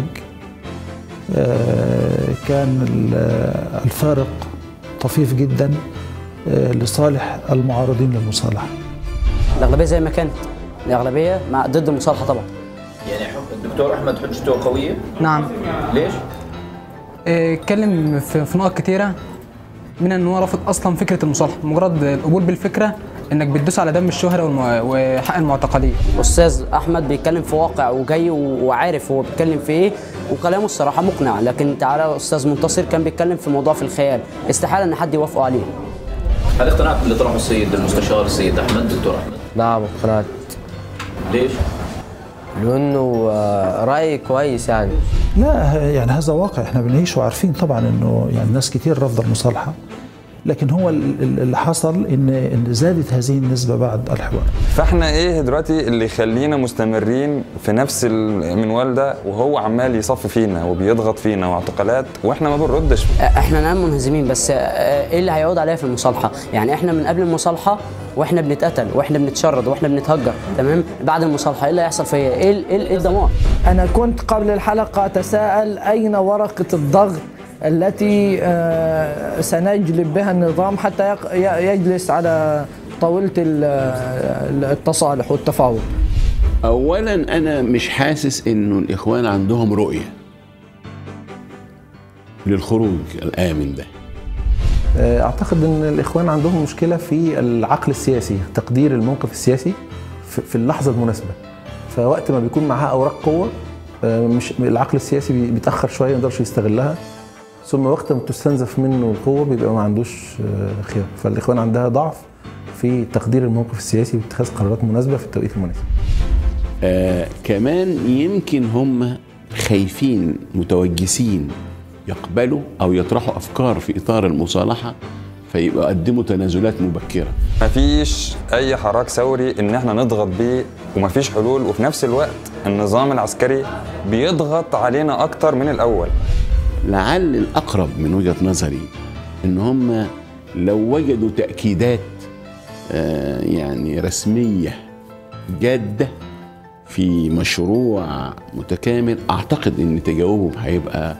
كان الفارق طفيف جدا لصالح المعارضين للمصالحة. الأغلبية زي ما كانت، الأغلبية مع ضد المصالحة طبعا. يعني الدكتور أحمد حجته قوية؟ نعم. ليش؟ اتكلم في نقط كتيرة، من أن هو رفض أصلا فكرة المصالحة. مجرد القبول بالفكرة انك بتدوس على دم الشهداء والم- وحق المعتقلين. استاذ احمد بيتكلم في واقع وجاي وعارف هو بيتكلم في ايه، وكلامه الصراحه مقنع. لكن تعالى استاذ منتصر كان بيتكلم في موضوع في الخيال، استحاله ان حد يوافقه عليه. هل اقتنعت باللي طرحه السيد المستشار السيد احمد دكتور احمد؟ نعم اقتنعت. ليش؟ لانه آه، راي كويس يعني. لا يعني هذا واقع احنا بنعيشه وعارفين طبعا انه يعني ناس كتير رافضه المصالحه، لكن هو ال- ال- اللي حصل ان ان زادت هذه النسبه بعد الحوار. فاحنا ايه دلوقتي اللي يخلينا مستمرين في نفس المنوال ده وهو عمال يصف فينا وبيضغط فينا واعتقالات واحنا ما بنردش؟ احنا نعم منهزمين، بس ايه اللي هيعود عليها في المصالحه؟ يعني احنا من قبل المصالحه واحنا بنتقتل واحنا بنتشرد واحنا بنتهجر، تمام؟ بعد المصالحه ايه اللي هيحصل فيا؟ ايه ال- ايه ال- إيه الدمار؟ أنا كنت قبل الحلقة أتساءل أين ورقة الضغط التي آه، سنجلب بها النظام حتى يق- ي- يجلس على طاولة ال- التصالح والتفاوض. اولا انا مش حاسس انه الاخوان عندهم رؤيه للخروج الامن ده. اعتقد ان الاخوان عندهم مشكله في العقل السياسي، تقدير الموقف السياسي في في اللحظه المناسبه. فوقت ما بيكون معاه اوراق قوه آه، مش العقل السياسي بي- بيتاخر شويه، ما يقدرش يستغلها، ثم وقت ما تستنزف منه القوه بيبقى ما عندوش آه، خيار. فالاخوان عندها ضعف في تقدير الموقف السياسي واتخاذ قرارات مناسبه في التوقيت المناسب. آه كمان يمكن هم خايفين متوجسين يقبلوا او يطرحوا افكار في اطار المصالحه فيبقى قدموا تنازلات مبكره. مفيش اي حراك ثوري ان احنا نضغط بيه ومفيش حلول، وفي نفس الوقت النظام العسكري بيضغط علينا اكتر من الاول. لعل الاقرب من وجهه نظري ان هم لو وجدوا تاكيدات آه يعني رسميه جاده في مشروع متكامل اعتقد ان تجاوبهم هيبقى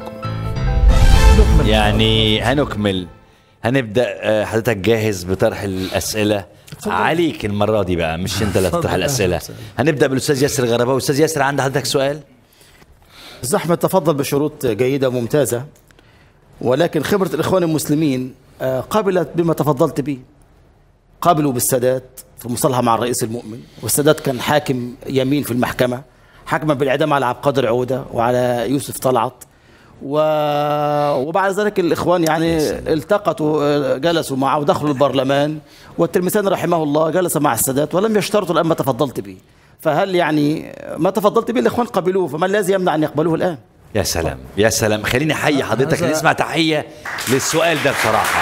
يعني هنكمل هنبدا. آه، حضرتك جاهز بطرح الاسئله؟ عليك المره دي بقى، مش انت اللي هتطرح الاسئله. هنبدا بالاستاذ ياسر غرباوي. استاذ ياسر عند حضرتك سؤال؟ زحمة تفضل بشروط جيدة وممتازة، ولكن خبرة الإخوان المسلمين آه، قبلت بما تفضلت به. قابلوا بالسادات في مصالحة مع الرئيس المؤمن، والسادات كان حاكم يمين في المحكمة، حكم بالإعدام على عبد القادر عودة وعلى يوسف طلعت، و... وبعد ذلك الإخوان يعني التقطوا آه، جلسوا معه ودخلوا البرلمان، والتلمساني رحمه الله جلس مع السادات ولم يشترطوا الآن ما تفضلت به. فهل يعني ما تفضلت به الإخوان قبلوه، فما الذي يمنع أن يقبلوه الآن؟ يا سلام يا سلام، خليني احيي حضرتك، هذا- نسمع تحيه للسؤال ده بصراحه.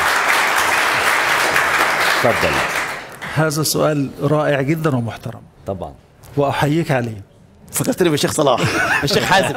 اتفضل. هذا سؤال رائع جدا ومحترم طبعا واحييك عليه. فكرتني بالشيخ صلاح الشيخ حازم.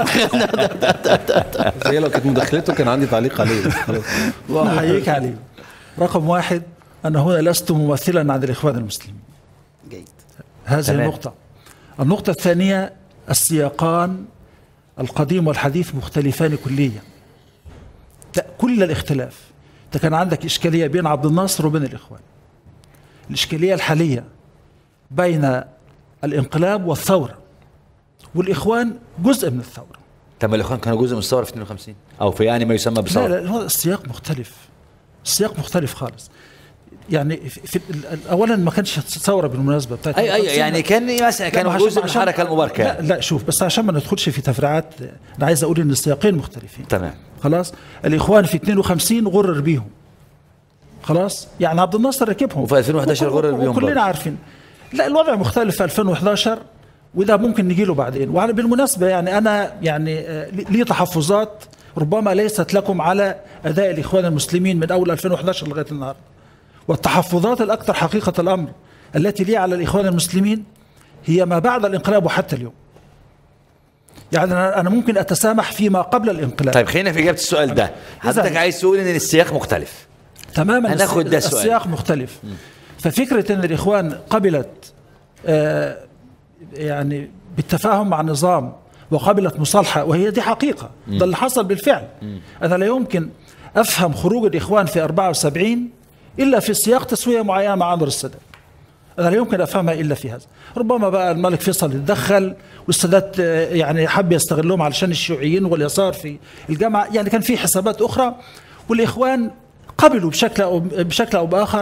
هي لو كانت مداخلته كان عندي تعليق عليه بس خلاص. واحييك عليه. رقم واحد، انا هنا لست ممثلا عن الاخوان المسلمين. جيد. هذه تمام. النقطة. النقطة الثانية، السياقان القديم والحديث مختلفان كليا. لا، كل الاختلاف. انت كان عندك اشكالية بين عبد الناصر وبين الاخوان. الاشكالية الحالية بين الانقلاب والثورة، والاخوان جزء من الثورة. طب الاخوان كانوا جزء من الثوره في اثنين وخمسين او في يعني ما يسمى لا بثوره؟ لا هو السياق مختلف. السياق مختلف خالص. يعني في في ال- اولا ما كانش ثوره بالمناسبه بتاعت اي اي يعني كان مثلا كانوا لا، عشان- جزء من عشان- الحركه المباركه. لا لا شوف، بس عشان ما ندخلش في تفريعات، انا عايز اقول ان السياقين مختلفين. تمام. خلاص، الاخوان في اثنين وخمسين غرر بيهم. خلاص، يعني عبد الناصر ركبهم وفي ألفين وإحداشر غرر بيهم كلنا برضه. عارفين. لا، الوضع مختلف في ألفين وإحداشر، وده ممكن نجي له بعدين. وعلى بالمناسبه يعني انا يعني آه، لي تحفظات ربما ليست لكم على اداء الاخوان المسلمين من اول ألفين وإحداشر لغايه النهارده. والتحفظات الاكثر حقيقه الامر التي لي على الاخوان المسلمين هي ما بعد الانقلاب وحتى اليوم. يعني انا أنا ممكن اتسامح فيما قبل الانقلاب. طيب خلينا في اجابه السؤال ده. حضرتك عايز تقول ان السياق مختلف؟ تماما. هناخد ده الس- سؤال. السياق مختلف. ففكره ان الاخوان قبلت آه يعني بالتفاهم مع النظام وقبلت مصالحه، وهي دي حقيقه، مم. ده اللي حصل بالفعل. مم. انا لا يمكن افهم خروج الاخوان في أربعة وسبعين الا في سياق تسويه معينه مع انور السادات. انا لا يمكن افهمها الا في هذا. ربما بقى الملك فيصل يتدخل والسادات آه، يعني حب يستغلهم علشان الشيوعيين واليسار في الجامعه، يعني كان في حسابات اخرى، والاخوان قبلوا بشكل او بشكل او باخر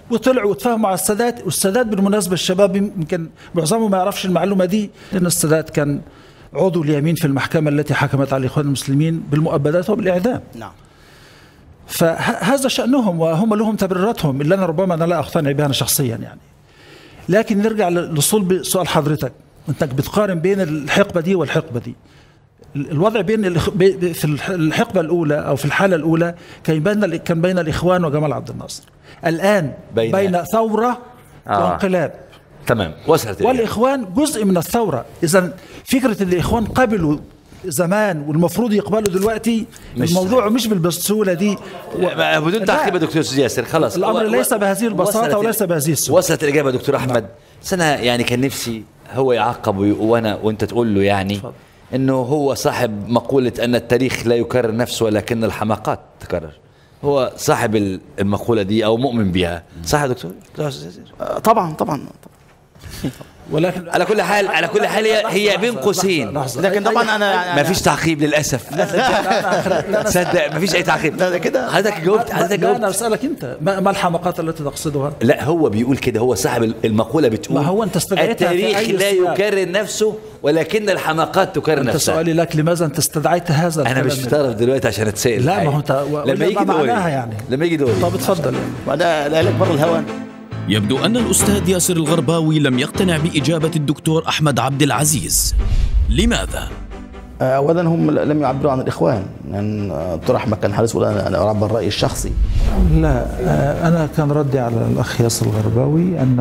وطلعوا وتفاهموا على السادات. والسادات بالمناسبة الشباب يمكن معظمهم ما يعرفش المعلومة دي، لأن السادات كان عضو اليمين في المحكمة التي حكمت على الإخوان المسلمين بالمؤبدات وبالإعدام. نعم. فهذا شأنهم وهم لهم تبريراتهم اللي أنا ربما أنا لا أقتنع بها أنا شخصيا يعني. لكن نرجع لصلب سؤال حضرتك، أنت بتقارن بين الحقبة دي والحقبة دي. الوضع بين في الحقبة الأولى أو في الحالة الأولى كان بين كان بين الإخوان وجمال عبد الناصر. الآن بين, بين ثورة آه. وانقلاب. تمام، وصلت. والإخوان جزء من الثورة. إذا فكرة الإخوان قبلوا زمان والمفروض يقبلوا دلوقتي، مش الموضوع مش بالسهولة دي. بدون تعقيب يا دكتور ياسر، خلاص الأمر و... ليس بهذه البساطة وليس بهذه السهولة. وصلت الإجابة دكتور أحمد. بس أنا يعني كان نفسي هو يعقب وأنا وأنت تقول له يعني فضل. إنه هو صاحب مقولة أن التاريخ لا يكرر نفسه ولكن الحماقات تكرر. هو صاحب المقولة دي أو مؤمن بها، صح يا دكتور؟ طبعا طبعا. ولكن على كل حال على كل حال هي, هي بين قوسين، لكن طبعا انا ما فيش تعقيب للاسف. تصدق ما فيش اي تعقيب. لا كده حضرتك جاوبت حضرتك جاوبت. انا اسالك انت ما الحماقات التي تقصدها؟ لا هو بيقول كده، هو صاحب المقوله بتقول ما هو انت استدعيتها التاريخ لا يكرر نفسه ولكن الحماقات تكرر نفسها. انت سؤالي لك لماذا انت استدعيت هذا؟ انا مش مفترض دلوقتي عشان اتسال. لا ما هو انت لما يجي دوري يعني. لما يجي دوري طب اتفضل. وده لا لك بر الهوان. يبدو أن الأستاذ ياسر الغرباوي لم يقتنع بإجابة الدكتور أحمد عبد العزيز. لماذا؟ أولا هم لم يعبروا عن الإخوان، لأن الدكتور أحمد كان حريص يقول أنا أعبر رأيي الشخصي. لا أنا كان ردي على الأخ ياسر الغرباوي أن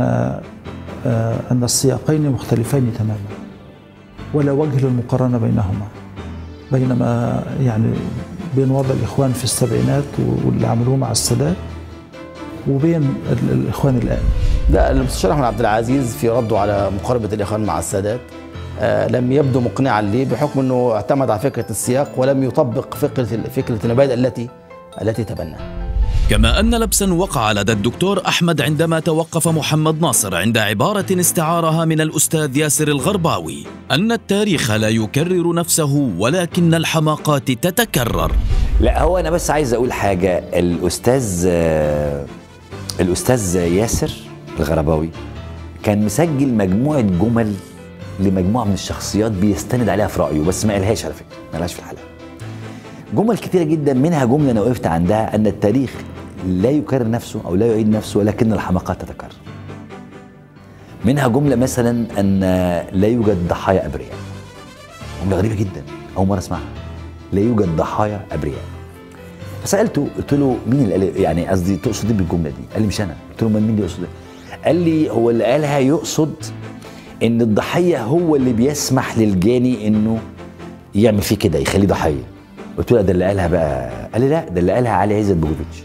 أن السياقين مختلفين تماما ولا وجه للمقارنة بينهما، بينما يعني بين وضع الإخوان في السبعينات واللي عملوه مع السادات وبين الإخوان الآن. لا المستشار أحمد عبد العزيز في رده على مقاربة الإخوان مع السادات آه لم يبدو مقنعا لي، بحكم أنه اعتمد على فكرة السياق ولم يطبق فكرة فكرة المبادئ التي التي تبناها. كما أن لبسا وقع لدى الدكتور أحمد عندما توقف محمد ناصر عند عبارة استعارها من الأستاذ ياسر الغرباوي أن التاريخ لا يكرر نفسه ولكن الحماقات تتكرر. لا هو أنا بس عايز أقول حاجة. الأستاذ آه الأستاذ ياسر الغرباوي كان مسجل مجموعة جمل لمجموعة من الشخصيات بيستند عليها في رأيه، بس ما قالهاش على فكرة، ما قالهاش في الحلقة. جمل كتيرة جدا، منها جملة أنا وقفت عندها أن التاريخ لا يكرر نفسه أو لا يعيد نفسه ولكن الحماقات تتكرر. منها جملة مثلا أن لا يوجد ضحايا أبرياء. جملة غريبة جدا أول مرة أسمعها، لا يوجد ضحايا أبرياء. فسألته قلت له مين اللي قال، يعني قصدي تقصد ايه بالجمله دي؟ قال لي مش انا. قلت له مين اللي يقصد ايه؟ قال لي هو اللي قالها يقصد ان الضحيه هو اللي بيسمح للجاني انه يعمل فيه كده، يخليه ضحيه. قلت له ده اللي قالها بقى. قال لي لا ده اللي قالها علي عزت بوجوفيتش.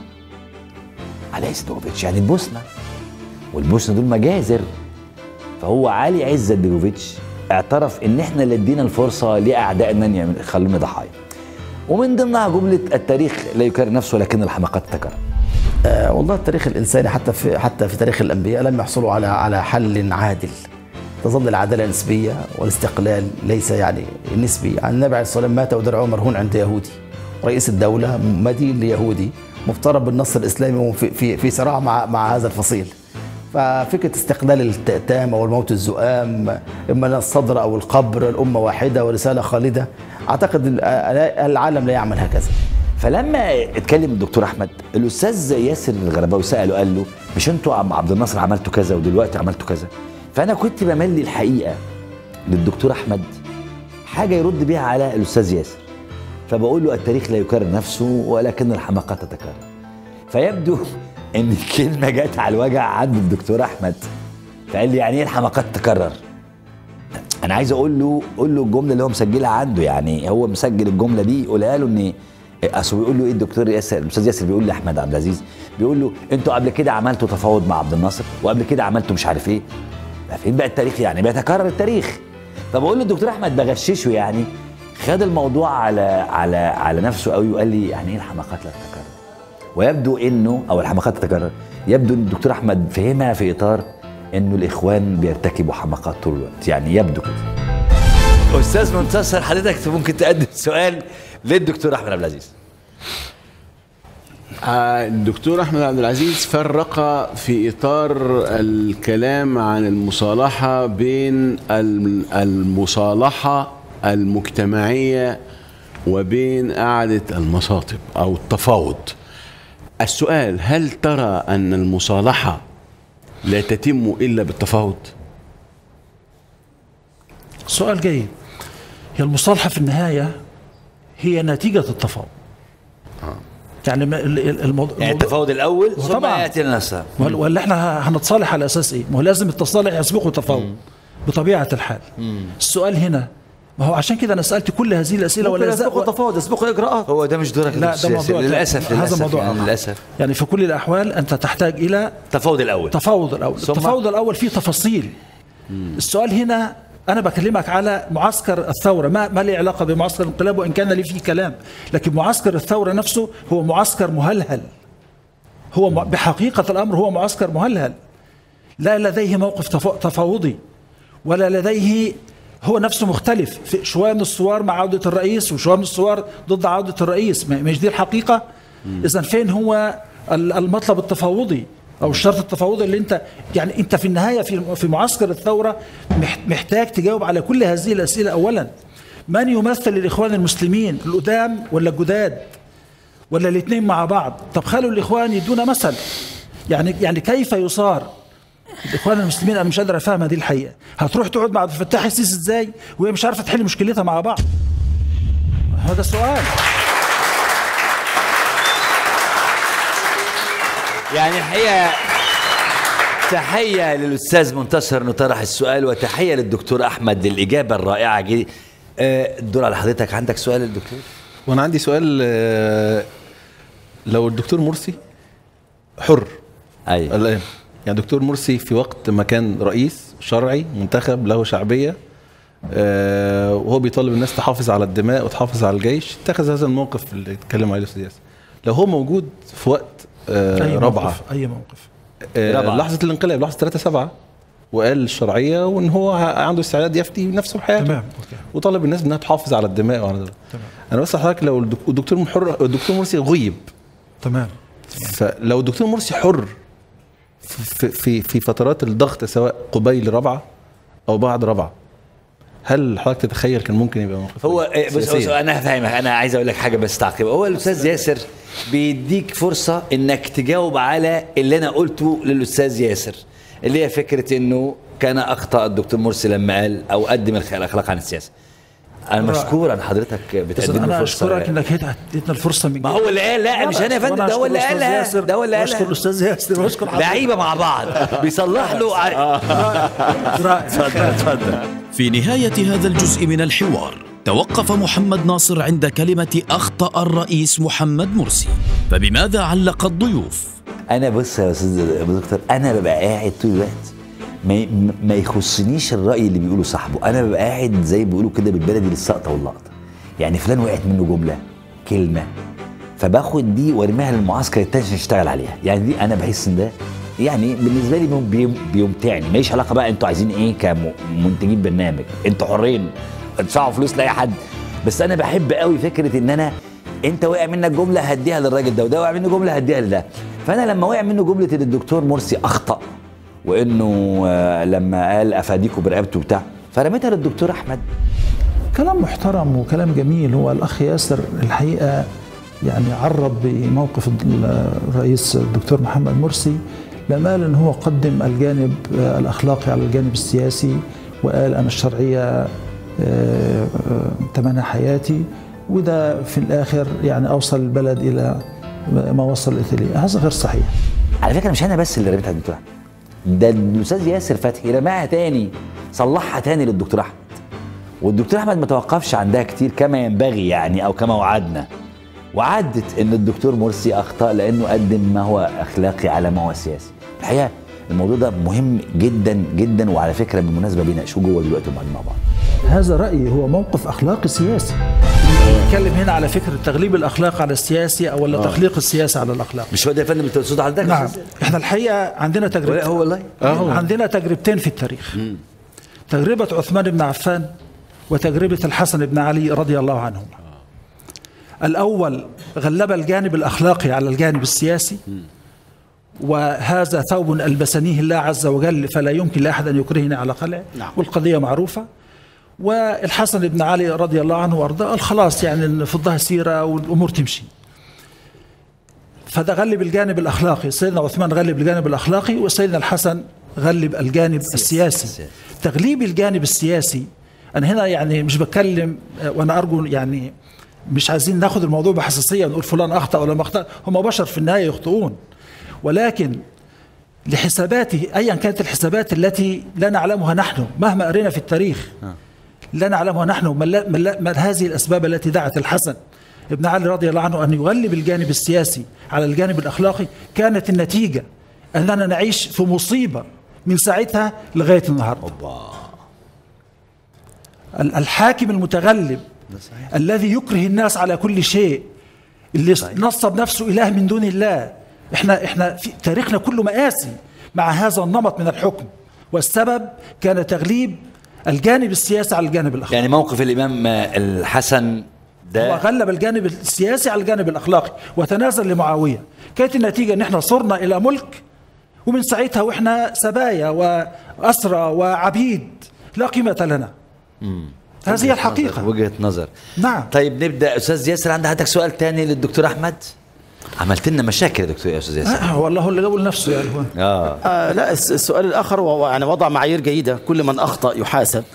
علي عزت بوجوفيتش يعني البوسنه، والبوسنه دول مجازر. فهو علي عزت بوجوفيتش اعترف ان احنا اللي ادينا الفرصه لاعدائنا ان يخلونا ضحايا. ومن ضمنها جملة التاريخ لا يكرر نفسه ولكن الحماقات تتكرر. آه والله التاريخ الإنساني حتى في حتى في تاريخ الأنبياء لم يحصلوا على على حل عادل. تظل العدالة نسبية والاستقلال ليس يعني نسبي. عن النبي عليه الصلاة والسلام مات ودرعه مرهون عند يهودي، رئيس الدولة مدين ليهودي مفترض بالنص الإسلامي في في في صراع مع مع هذا الفصيل. ففكرة استقلال التام أو الموت الزؤام، إما الصدر أو القبر، الأمة واحدة ورسالة خالدة، أعتقد العالم لا يعمل هكذا. فلما اتكلم الدكتور أحمد، الأستاذ ياسر الغرباوي سأله قال له مش أنتوا عم عبد الناصر عملتوا كذا ودلوقتي عملتوا كذا؟ فأنا كنت بملي الحقيقة للدكتور أحمد حاجة يرد بيها على الأستاذ ياسر، فبقول له التاريخ لا يكرر نفسه ولكن الحماقات تتكرر. فيبدو ان الكلمه جت على الوجع عند الدكتور احمد، فقال لي يعني ايه الحماقات تتكرر؟ انا عايز اقول له قول له الجمله اللي هو مسجلها عنده، يعني هو مسجل الجمله دي قولها له. ان اصل بيقول له ايه الدكتور ياسر الاستاذ ياسر بيقول لاحمد عبد العزيز، بيقول له انتوا قبل كده عملتوا تفاوض مع عبد الناصر وقبل كده عملتوا مش عارف ايه، فين بقى التاريخ؟ يعني بيتكرر التاريخ. فبقول له الدكتور احمد بغششه، يعني خد الموضوع على على على نفسه قوي وقال لي يعني ايه الحماقات لا تتكرر؟ ويبدو انه او الحماقات تتكرر، يبدو ان الدكتور احمد فهمها في اطار انه الاخوان بيرتكبوا حماقات طول الوقت، يعني يبدو كده. استاذ منتصر حضرتك ممكن تقدم سؤال للدكتور احمد عبد العزيز. الدكتور أحمد عبد العزيز فرق في إطار الكلام عن المصالحة بين المصالحة المجتمعية وبين قعدة المصاطب أو التفاوض. السؤال: هل ترى أن المصالحة لا تتم إلا بالتفاوض؟ سؤال جيد. هي المصالحة في النهاية هي نتيجة التفاوض. آه. يعني الموضوع يعني التفاوض الأول ثم طبعاً. يأتي النصر. ولا احنا هنتصالح على أساس إيه؟ ما هو لازم التصالح يسبقه التفاوض بطبيعة الحال. مم. السؤال هنا، ما هو عشان كده أنا سألت كل هذه الأسئلة ولا يسبقه التفاوض، يسبقه الإجراءات. هو ده مش دورك. لا ده موضوع للأسف هذا للأسف موضوع يعني للأسف. يعني في كل الأحوال أنت تحتاج إلى التفاوض الأول. التفاوض الأول. التفاوض الأول فيه تفاصيل. مم. السؤال هنا أنا بكلمك على معسكر الثورة، ما ما له علاقة بمعسكر الانقلاب وإن كان لي فيه كلام، لكن معسكر الثورة نفسه هو معسكر مهلهل. هو بحقيقة الأمر هو معسكر مهلهل، لا لديه موقف تفاوضي ولا لديه، هو نفسه مختلف في شوية من الصور مع عودة الرئيس وشوية من الصور ضد عودة الرئيس. مش دي الحقيقة؟ إذن فين هو المطلب التفاوضي أو الشرط التفاوضي اللي أنت يعني أنت في النهاية في في معسكر الثورة محتاج تجاوب على كل هذه الأسئلة. أولا، من يمثل الإخوان المسلمين، القدام ولا الجداد ولا الاثنين مع بعض؟ طب خلوا الإخوان يدونا مثل. يعني يعني كيف يصار الإخوان المسلمين؟ أنا مش قادر أفهم هذه الحقيقة. هتروح تقعد مع عبد الفتاح السيسي إزاي وهي مش عارفة تحل مشكلتها مع بعض؟ هذا السؤال. يعني الحقيقة تحية للأستاذ منتصر إنه طرح السؤال، وتحية للدكتور أحمد للإجابة الرائعة جدا. الدور على حضرتك، عندك سؤال للدكتور؟ وأنا عندي سؤال. لو الدكتور مرسي حر أيوة. الآن، يعني الدكتور مرسي في وقت ما كان رئيس شرعي منتخب له شعبية وهو بيطالب الناس تحافظ على الدماء وتحافظ على الجيش، اتخذ هذا الموقف اللي اتكلم عليه الأستاذ ياسر. لو هو موجود في وقت أي رابعة موقف أي موقف آه لحظة الانقلاب، لحظة ثلاثة سبعة، وقال الشرعية وإن هو عنده استعداد يفتي نفسه بحياته، تمام، وطالب الناس إنها تحافظ على الدماء وعلى ده. تمام. أنا بس حضرتك لو الدكتور محر الدكتور مرسي غيب، تمام، فلو الدكتور مرسي حر في في في فترات الضغط سواء قبيل رابعة أو بعد رابعة، هل حضرتك تتخيل كان ممكن يبقى موقف؟ هو بص انا هفهمك، انا عايز اقول لك حاجه بس تعقيب. هو الاستاذ ياسر بيديك فرصه انك تجاوب على اللي انا قلته للاستاذ ياسر، اللي هي فكره انه كان اخطا الدكتور مرسي لما قال او قدم الاخلاق عن السياسه. انا مشكور عن حضرتك بتقدم لي فرصه. انا اشكرك انك اديتنا الفرصه من ما هو اللي قال. لا مش انا يا فندم، ده هو اللي قالها، ده هو اللي قالها. اشكر الاستاذ ياسر واشكر حضرتك. لعيبه مع بعض بيصلح له. اتفضل اتفضل. في نهاية هذا الجزء من الحوار توقف محمد ناصر عند كلمة أخطأ الرئيس محمد مرسي، فبماذا علق الضيوف؟ أنا بص يا أستاذ دكتور، أنا ببقى قاعد طول الوقت ما, ما يخصنيش الرأي اللي بيقوله صاحبه، أنا ببقى قاعد زي بيقولوا كده بالبلدي للسقطة واللقطة. يعني فلان وقعت منه جملة كلمة فباخد دي وارميها للمعسكر التاني عشان اشتغل عليها. يعني دي أنا بحس إن ده يعني بالنسبه لي بيمتعني. ماليش علاقه بقى انتوا عايزين ايه كمنتجين برنامج، انتوا حرين ادفعوا فلوس لاي حد، بس انا بحب قوي فكره ان انا انت وقع منك جمله هديها للراجل ده، وده وقع منه جمله هديها لده. فانا لما وقع منه جمله ان الدكتور مرسي اخطا وانه لما قال افاديكوا برقبته بتاع، فرميتها للدكتور احمد. كلام محترم وكلام جميل. هو الاخ ياسر الحقيقه يعني عرض بموقف الرئيس الدكتور محمد مرسي لما قال ان هو قدم الجانب الاخلاقي على الجانب السياسي، وقال انا الشرعيه ثمنها حياتي، وده في الاخر يعني اوصل البلد الى ما وصلت اليه. هذا غير صحيح. على فكره مش انا بس اللي رميتها للدكتور احمد، ده الاستاذ ياسر فتحي رماها تاني، صلحها تاني للدكتور احمد، والدكتور احمد ما توقفش عندها كتير كما ينبغي يعني او كما وعدنا، وعدت ان الدكتور مرسي اخطا لانه قدم ما هو اخلاقي على ما هو سياسي. الحقيقه الموضوع ده مهم جدا جدا، وعلى فكره بالمناسبه بيناقشوه جوه دلوقتي مع بعض. هذا رايي هو موقف اخلاقي سياسي. نتكلم هنا على فكره تغليب الاخلاق على السياسي او ولا تخليق السياسه على الاخلاق. مش هو ده يا فندم اللي تقصد حضرتك؟ نعم. احنا الحقيقه عندنا تجربه هو والله عندنا تجربتين في التاريخ. م. تجربه عثمان بن عفان وتجربه الحسن بن علي رضي الله عنهم. الأول غلب الجانب الأخلاقي على الجانب السياسي، وهذا ثوب ألبسنيه الله عز وجل فلا يمكن لأحد أن يكرهني على قلعه. نعم. والقضية معروفة. والحسن بن علي رضي الله عنه وارضاه قال خلاص يعني نفضها سيرة والأمور تمشي. فده غلب الجانب الأخلاقي، سيدنا عثمان غلب الجانب الأخلاقي، وسيدنا الحسن غلب الجانب السياسي. السياسي. تغليب الجانب السياسي، أنا هنا يعني مش بتكلم، وأنا أرجو يعني مش عايزين ناخد الموضوع بحساسية ونقول فلان أخطأ ولا ما أخطأ، هم بشر في النهاية يخطئون، ولكن لحساباته أيا كانت الحسابات التي لا نعلمها نحن مهما قرينا في التاريخ، لا نعلمها نحن ما هذه الأسباب التي دعت الحسن ابن علي رضي الله عنه أن يغلب الجانب السياسي على الجانب الأخلاقي. كانت النتيجة أننا نعيش في مصيبة من ساعتها لغاية النهاردة. الحاكم المتغلب الذي يكره الناس على كل شيء، اللي نصب نفسه إله من دون الله. احنا احنا في تاريخنا كله مآسي مع هذا النمط من الحكم، والسبب كان تغليب الجانب السياسي على الجانب الأخلاقي. يعني موقف الإمام الحسن ده هو غلب الجانب السياسي على الجانب الأخلاقي وتنازل لمعاوية. كانت النتيجة ان احنا صرنا إلى ملك، ومن ساعتها واحنا سبايا وأسرى وعبيد لا قيمة لنا. مم. هذه هي الحقيقة. وجهة نظر. نعم. طيب نبدأ. أستاذ ياسر، عندك حضرتك سؤال تاني للدكتور أحمد؟ عملت لنا مشاكل يا دكتور يا أستاذ ياسر. آه والله هو اللي جابه لنفسه يعني. آه. آه لا، السؤال الآخر هو يعني وضع معايير جيدة، كل من أخطأ يحاسب.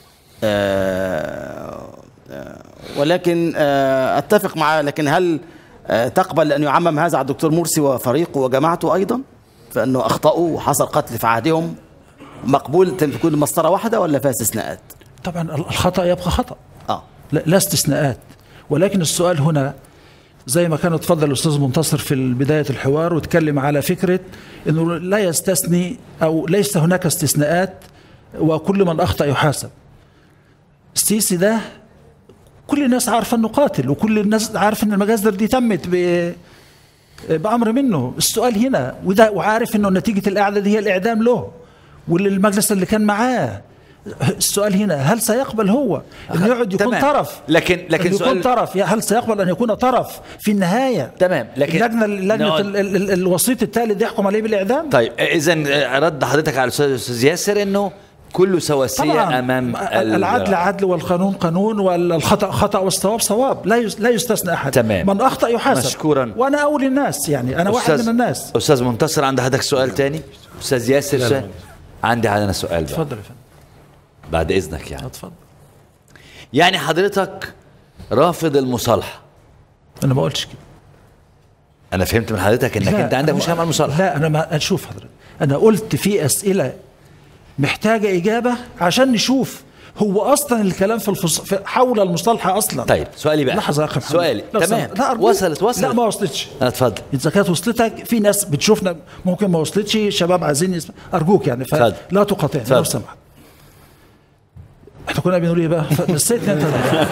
آه آه ولكن آه أتفق معه، لكن هل آه تقبل أن يعمم هذا على الدكتور مرسي وفريقه وجماعته أيضا، فأنه أخطأوا وحصل قتل في عهدهم؟ مقبول تكون مسطرة واحدة ولا فيها استثناءات؟ طبعا الخطأ يبقى خطأ. آه. لا, لا استثناءات، ولكن السؤال هنا زي ما كان اتفضل الأستاذ منتصر في بداية الحوار وتكلم على فكرة أنه لا يستثني أو ليس هناك استثناءات وكل من أخطأ يحاسب. السيسي ده كل الناس عارفة أنه قاتل، وكل الناس عارفة أن المجازر دي تمت بأمر منه. السؤال هنا وده وعارف أنه نتيجة الإعدام دي هي الإعدام له والمجلس اللي كان معاه. السؤال هنا هل سيقبل هو أن يقعد يكون تمام. طرف لكن لكن يكون سؤال طرف، هل سيقبل أن يكون طرف في النهاية؟ تمام. لكن اللجنة اللجنة ال ال الوسيط الثالث يحكم عليه بالإعدام. طيب إذا رد حضرتك على الأستاذ ياسر أنه كله سواسية أمام العدل عدل والقانون قانون والخطأ خطأ والصواب صواب، لا لا يستثنى أحد. تمام. من أخطأ يحاسب. مشكورا. وأنا أول الناس، يعني أنا واحد من الناس. أستاذ منتصر، عند حضرتك سؤال تاني؟ أستاذ ياسر لا لا. عندي أنا سؤال. اتفضل يا فندم. بعد إذنك يعني. اتفضل. يعني حضرتك رافض المصالحة؟ أنا ما قلتش كده. أنا فهمت من حضرتك إنك أنت عندك مشكلة مع المصالحة. لا أنا ما أشوف حضرتك، أنا قلت في أسئلة محتاجة إجابة عشان نشوف هو أصلا الكلام في, الفص... في حول المصالحة أصلا. طيب سؤالي بقى. لحظة يا أخي محمد. سؤالي تمام. لا وصلت وصلت. لا ما وصلتش. اتفضل. إذا كانت وصلتك في ناس بتشوفنا ممكن ما وصلتش، شباب عايزين يسمع، أرجوك يعني فلا تقاطعني لو سمحت. احنا كنا بنقول ايه بقى؟ نسيتني انت.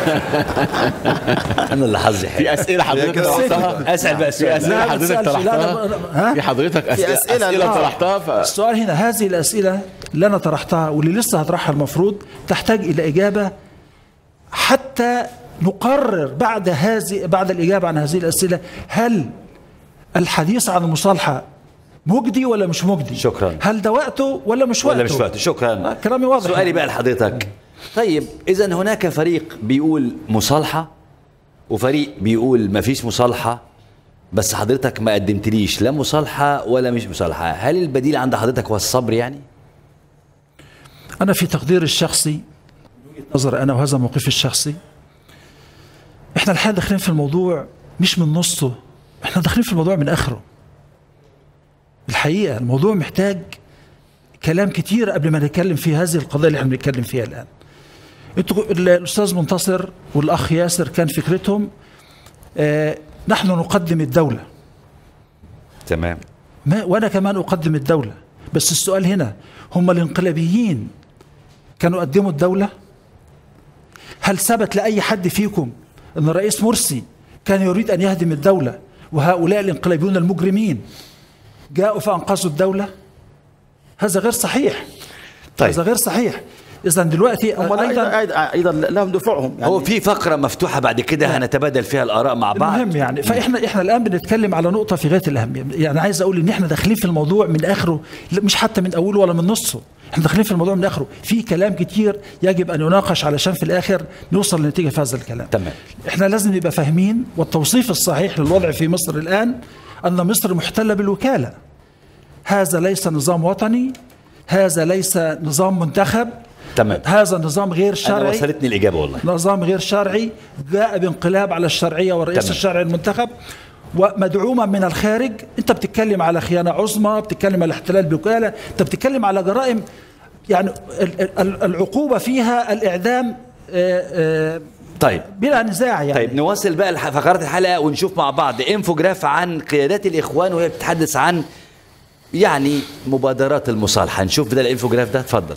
انا اللي حظي حلو. في اسئله حضرتك طرحتها. اسال بقى في اسئله حضرتك طرحتها. في حضرتك اسئله اسئله طرحتها ف... السؤال هنا هذه الاسئله اللي انا طرحتها واللي لسه هطرحها المفروض تحتاج الى اجابه حتى نقرر بعد هذه بعد الاجابه عن هذه الاسئله هل الحديث عن المصالحه مجدي ولا مش مجدي؟ شكرا. هل ده وقته ولا مش وقته؟ ولا مش وقته؟ شكرا. كلامي واضح. سؤالي بقى لحضرتك، طيب إذا هناك فريق بيقول مصالحة وفريق بيقول ما فيش مصالحة، بس حضرتك ما قدمتليش لا مصالحة ولا مش مصالحة، هل البديل عند حضرتك هو الصبر يعني؟ أنا في تقدير الشخصي نظر أنا وهذا موقفي الشخصي، إحنا الحين داخلين في الموضوع مش من نصه، إحنا داخلين في الموضوع من آخره. الحقيقة الموضوع محتاج كلام كتير قبل ما نتكلم في هذه القضايا اللي احنا بنتكلم فيها الآن. انتوا الأستاذ منتصر والأخ ياسر كان فكرتهم آه نحن نقدم الدولة. تمام. ما وأنا كمان أقدم الدولة، بس السؤال هنا هم الانقلابيين كانوا قدموا الدولة؟ هل ثبت لأي حد فيكم أن الرئيس مرسي كان يريد أن يهدم الدولة وهؤلاء الانقلابيون المجرمين جاءوا فأنقذوا الدولة؟ هذا غير صحيح. طيب. هذا غير صحيح. اذا دلوقتي ايضا ايضا لهم دفوعهم يعني. هو في فقره مفتوحه بعد كده هنتبادل فيها الاراء مع بعض. المهم يعني فاحنا احنا الان بنتكلم على نقطه في غايه الاهميه، يعني عايز اقول ان احنا داخلين في الموضوع من اخره، مش حتى من اوله ولا من نصه، احنا داخلين في الموضوع من اخره، في كلام كتير يجب ان يناقش علشان في الاخر نوصل لنتيجه في هذا الكلام. تمام. احنا لازم نبقى فاهمين، والتوصيف الصحيح للوضع في مصر الان ان مصر محتله بالوكاله. هذا ليس نظام وطني، هذا ليس نظام منتخب. تمام. هذا نظام غير شرعي. أنا وصلتني الإجابة والله. نظام غير شرعي جاء بانقلاب على الشرعية والرئيس تمام. الشرعي المنتخب ومدعومة من الخارج. أنت بتتكلم على خيانة عظمى، بتتكلم على احتلال بوكالة، أنت بتتكلم على جرائم يعني العقوبة فيها الإعدام. طيب بلا نزاع يعني. طيب نواصل بقى فقرات الحلقة ونشوف مع بعض انفوجراف عن قيادات الإخوان وهي بتتحدث عن يعني مبادرات المصالحة. نشوف ده الانفوجراف ده، تفضل.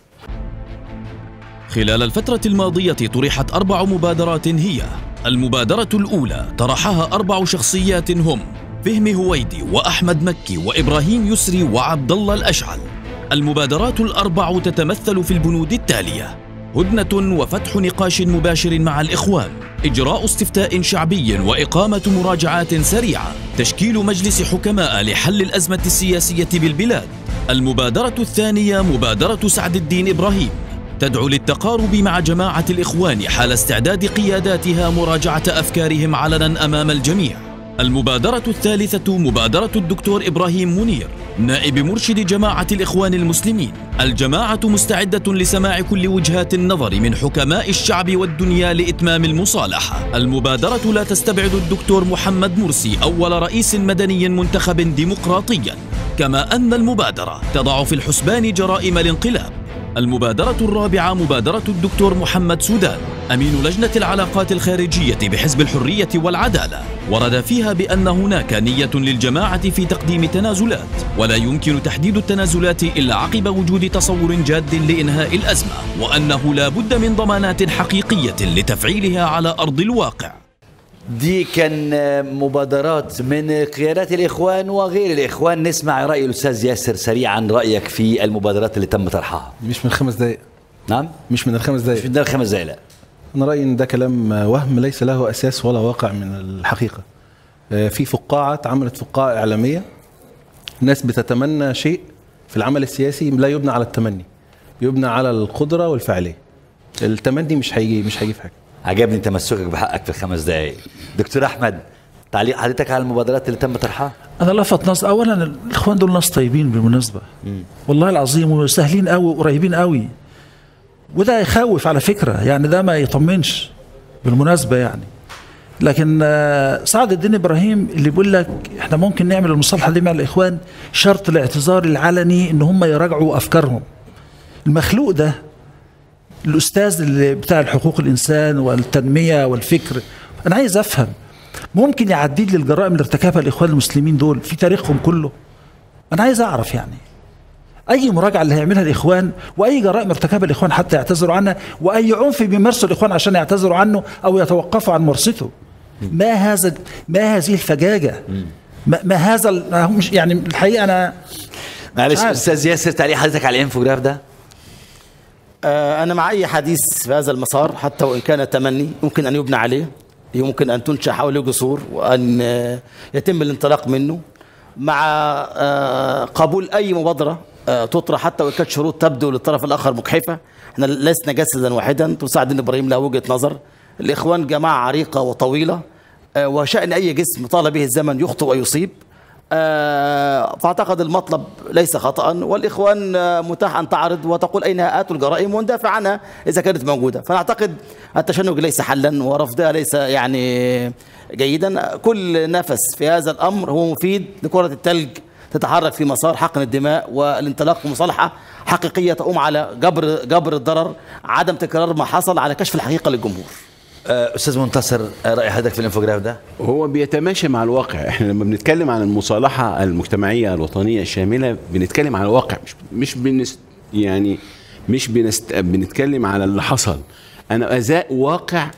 خلال الفترة الماضية طرحت أربع مبادرات هي: المبادرة الأولى طرحها أربع شخصيات هم فهمي هويدي وأحمد مكي وإبراهيم يسري وعبد الله الأشعل. المبادرات الأربع تتمثل في البنود التالية: هدنة وفتح نقاش مباشر مع الإخوان، إجراء استفتاء شعبي وإقامة مراجعات سريعة، تشكيل مجلس حكماء لحل الأزمة السياسية بالبلاد. المبادرة الثانية مبادرة سعد الدين إبراهيم، تدعو للتقارب مع جماعة الإخوان حال استعداد قياداتها مراجعة أفكارهم علنا أمام الجميع. المبادرة الثالثة مبادرة الدكتور إبراهيم منير، نائب مرشد جماعة الإخوان المسلمين. الجماعة مستعدة لسماع كل وجهات النظر من حكماء الشعب والدنيا لإتمام المصالحة. المبادرة لا تستبعد الدكتور محمد مرسي أول رئيس مدني منتخب ديمقراطيا، كما أن المبادرة تضع في الحسبان جرائم الانقلاب. المبادرة الرابعة مبادرة الدكتور محمد سودان، أمين لجنة العلاقات الخارجية بحزب الحرية والعدالة، ورد فيها بأن هناك نية للجماعة في تقديم تنازلات، ولا يمكن تحديد التنازلات إلا عقب وجود تصور جاد لإنهاء الأزمة، وأنه لا بد من ضمانات حقيقية لتفعيلها على أرض الواقع. دي كان مبادرات من قيادات الإخوان وغير الإخوان. نسمع رأي الأستاذ ياسر سريعا، رأيك في المبادرات اللي تم طرحها. مش من خمس دقائق. نعم مش من الخمس دقائق. مش من الخمس دقائق لا. أنا رأيي إن ده كلام وهم ليس له أساس ولا واقع من الحقيقة. في فقاعة اتعملت، فقاعة إعلامية، الناس بتتمنى شيء في العمل السياسي لا يبنى على التمني، يبنى على القدرة والفعالية. التمني مش هيجي مش هيجي في حاجة. عجبني تمسكك بحقك في الخمس دقائق. دكتور أحمد، تعليق حضرتك على المبادرات اللي تم طرحها؟ أنا لفت نظر أولا الإخوان دول ناس طيبين بالمناسبة، مم. والله العظيم، وسهلين قوي وقريبين قوي، وده يخوف على فكرة، يعني ده ما يطمنش بالمناسبة يعني. لكن سعد الدين إبراهيم اللي بيقول لك احنا ممكن نعمل المصالحة دي مع الإخوان شرط الاعتذار العلني ان هم يراجعوا أفكارهم. المخلوق ده الأستاذ اللي بتاع الحقوق الإنسان والتنمية والفكر، أنا عايز أفهم ممكن يعدد لي الجرائم اللي ارتكبها الإخوان المسلمين دول في تاريخهم كله؟ أنا عايز أعرف يعني أي مراجعة اللي هيعملها الإخوان، وأي جرائم ارتكبها الإخوان حتى يعتذروا عنها، وأي عنف بيمارسوا الإخوان عشان يعتذروا عنه أو يتوقفوا عن ممارسته. ما هذا ما هذه الفجاجة؟ ما, ما هذا مش يعني الحقيقة أنا معلش. أستاذ ياسر، تعليق حضرتك على الانفوجراف ده؟ أنا مع أي حديث في هذا المسار حتى وإن كان تمني يمكن أن يبنى عليه، يمكن أن تنشأ حوله جسور وأن يتم الانطلاق منه، مع قبول أي مبادرة تطرح حتى وإن كانت شروط تبدو للطرف الآخر مجحفة. احنا لسنا جسدا واحدا. سعد الدين إبراهيم له وجهة نظر، الإخوان جماعة عريقة وطويلة، وشأن أي جسم طال به الزمن يخطئ ويصيب، فأعتقد المطلب ليس خطأ، والإخوان متاح أن تعرض وتقول أين آتوا الجرائم وندافع عنها إذا كانت موجودة. فأعتقد التشنج ليس حلا ورفضها ليس يعني جيدا. كل نفس في هذا الأمر هو مفيد لكرة الثلج تتحرك في مسار حقن الدماء والانطلاق في مصالحة حقيقية تقوم على جبر جبر الضرر، عدم تكرار ما حصل، على كشف الحقيقة للجمهور. أستاذ منتصر، رأي حضرتك في الانفوجراف ده؟ هو بيتماشى مع الواقع. احنا لما بنتكلم عن المصالحة المجتمعية الوطنية الشاملة بنتكلم عن الواقع، مش مش بنست يعني مش بنست بنتكلم على اللي حصل. أنا أزاء واقع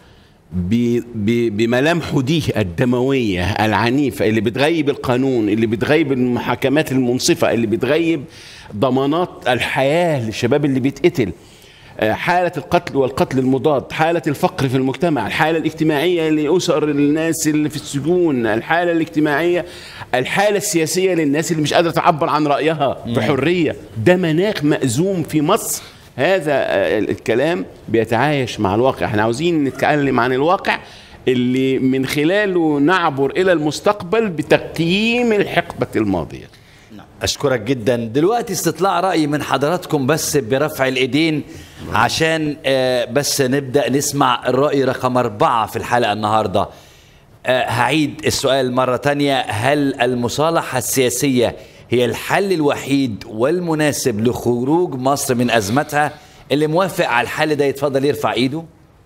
بملامحه دي الدموية العنيفة اللي بتغيب القانون، اللي بتغيب المحاكمات المنصفة، اللي بتغيب ضمانات الحياة للشباب اللي بيتقتل. حالة القتل والقتل المضاد، حالة الفقر في المجتمع، الحالة الاجتماعية لأسر الناس اللي في السجون، الحالة الاجتماعية، الحالة السياسية للناس اللي مش قادرة تعبر عن رأيها بحرية. ده مناخ مأزوم في مصر. هذا الكلام بيتعايش مع الواقع. احنا عاوزين نتكلم عن الواقع اللي من خلاله نعبر إلى المستقبل بتقييم الحقبة الماضية. أشكرك جدا. دلوقتي استطلاع رأي من حضراتكم بس برفع الإيدين عشان بس نبدأ نسمع الرأي رقم أربعة في الحلقة النهاردة. هعيد السؤال مرة تانية: هل المصالحة السياسية هي الحل الوحيد والمناسب لخروج مصر من أزمتها؟ اللي موافق على الحل ده يتفضل يرفع إيده.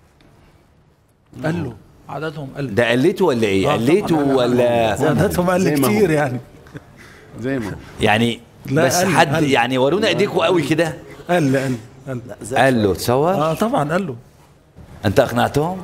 قال له عددهم قل. ده قلته ولا إيه؟ قلته ولا عددهم قل كتير يعني زي ما يعني بس قل حد قل. يعني ورونا ايديكوا قوي كده. قال قال قال قال له تصور. اه طبعا قال له. انت اقنعتهم؟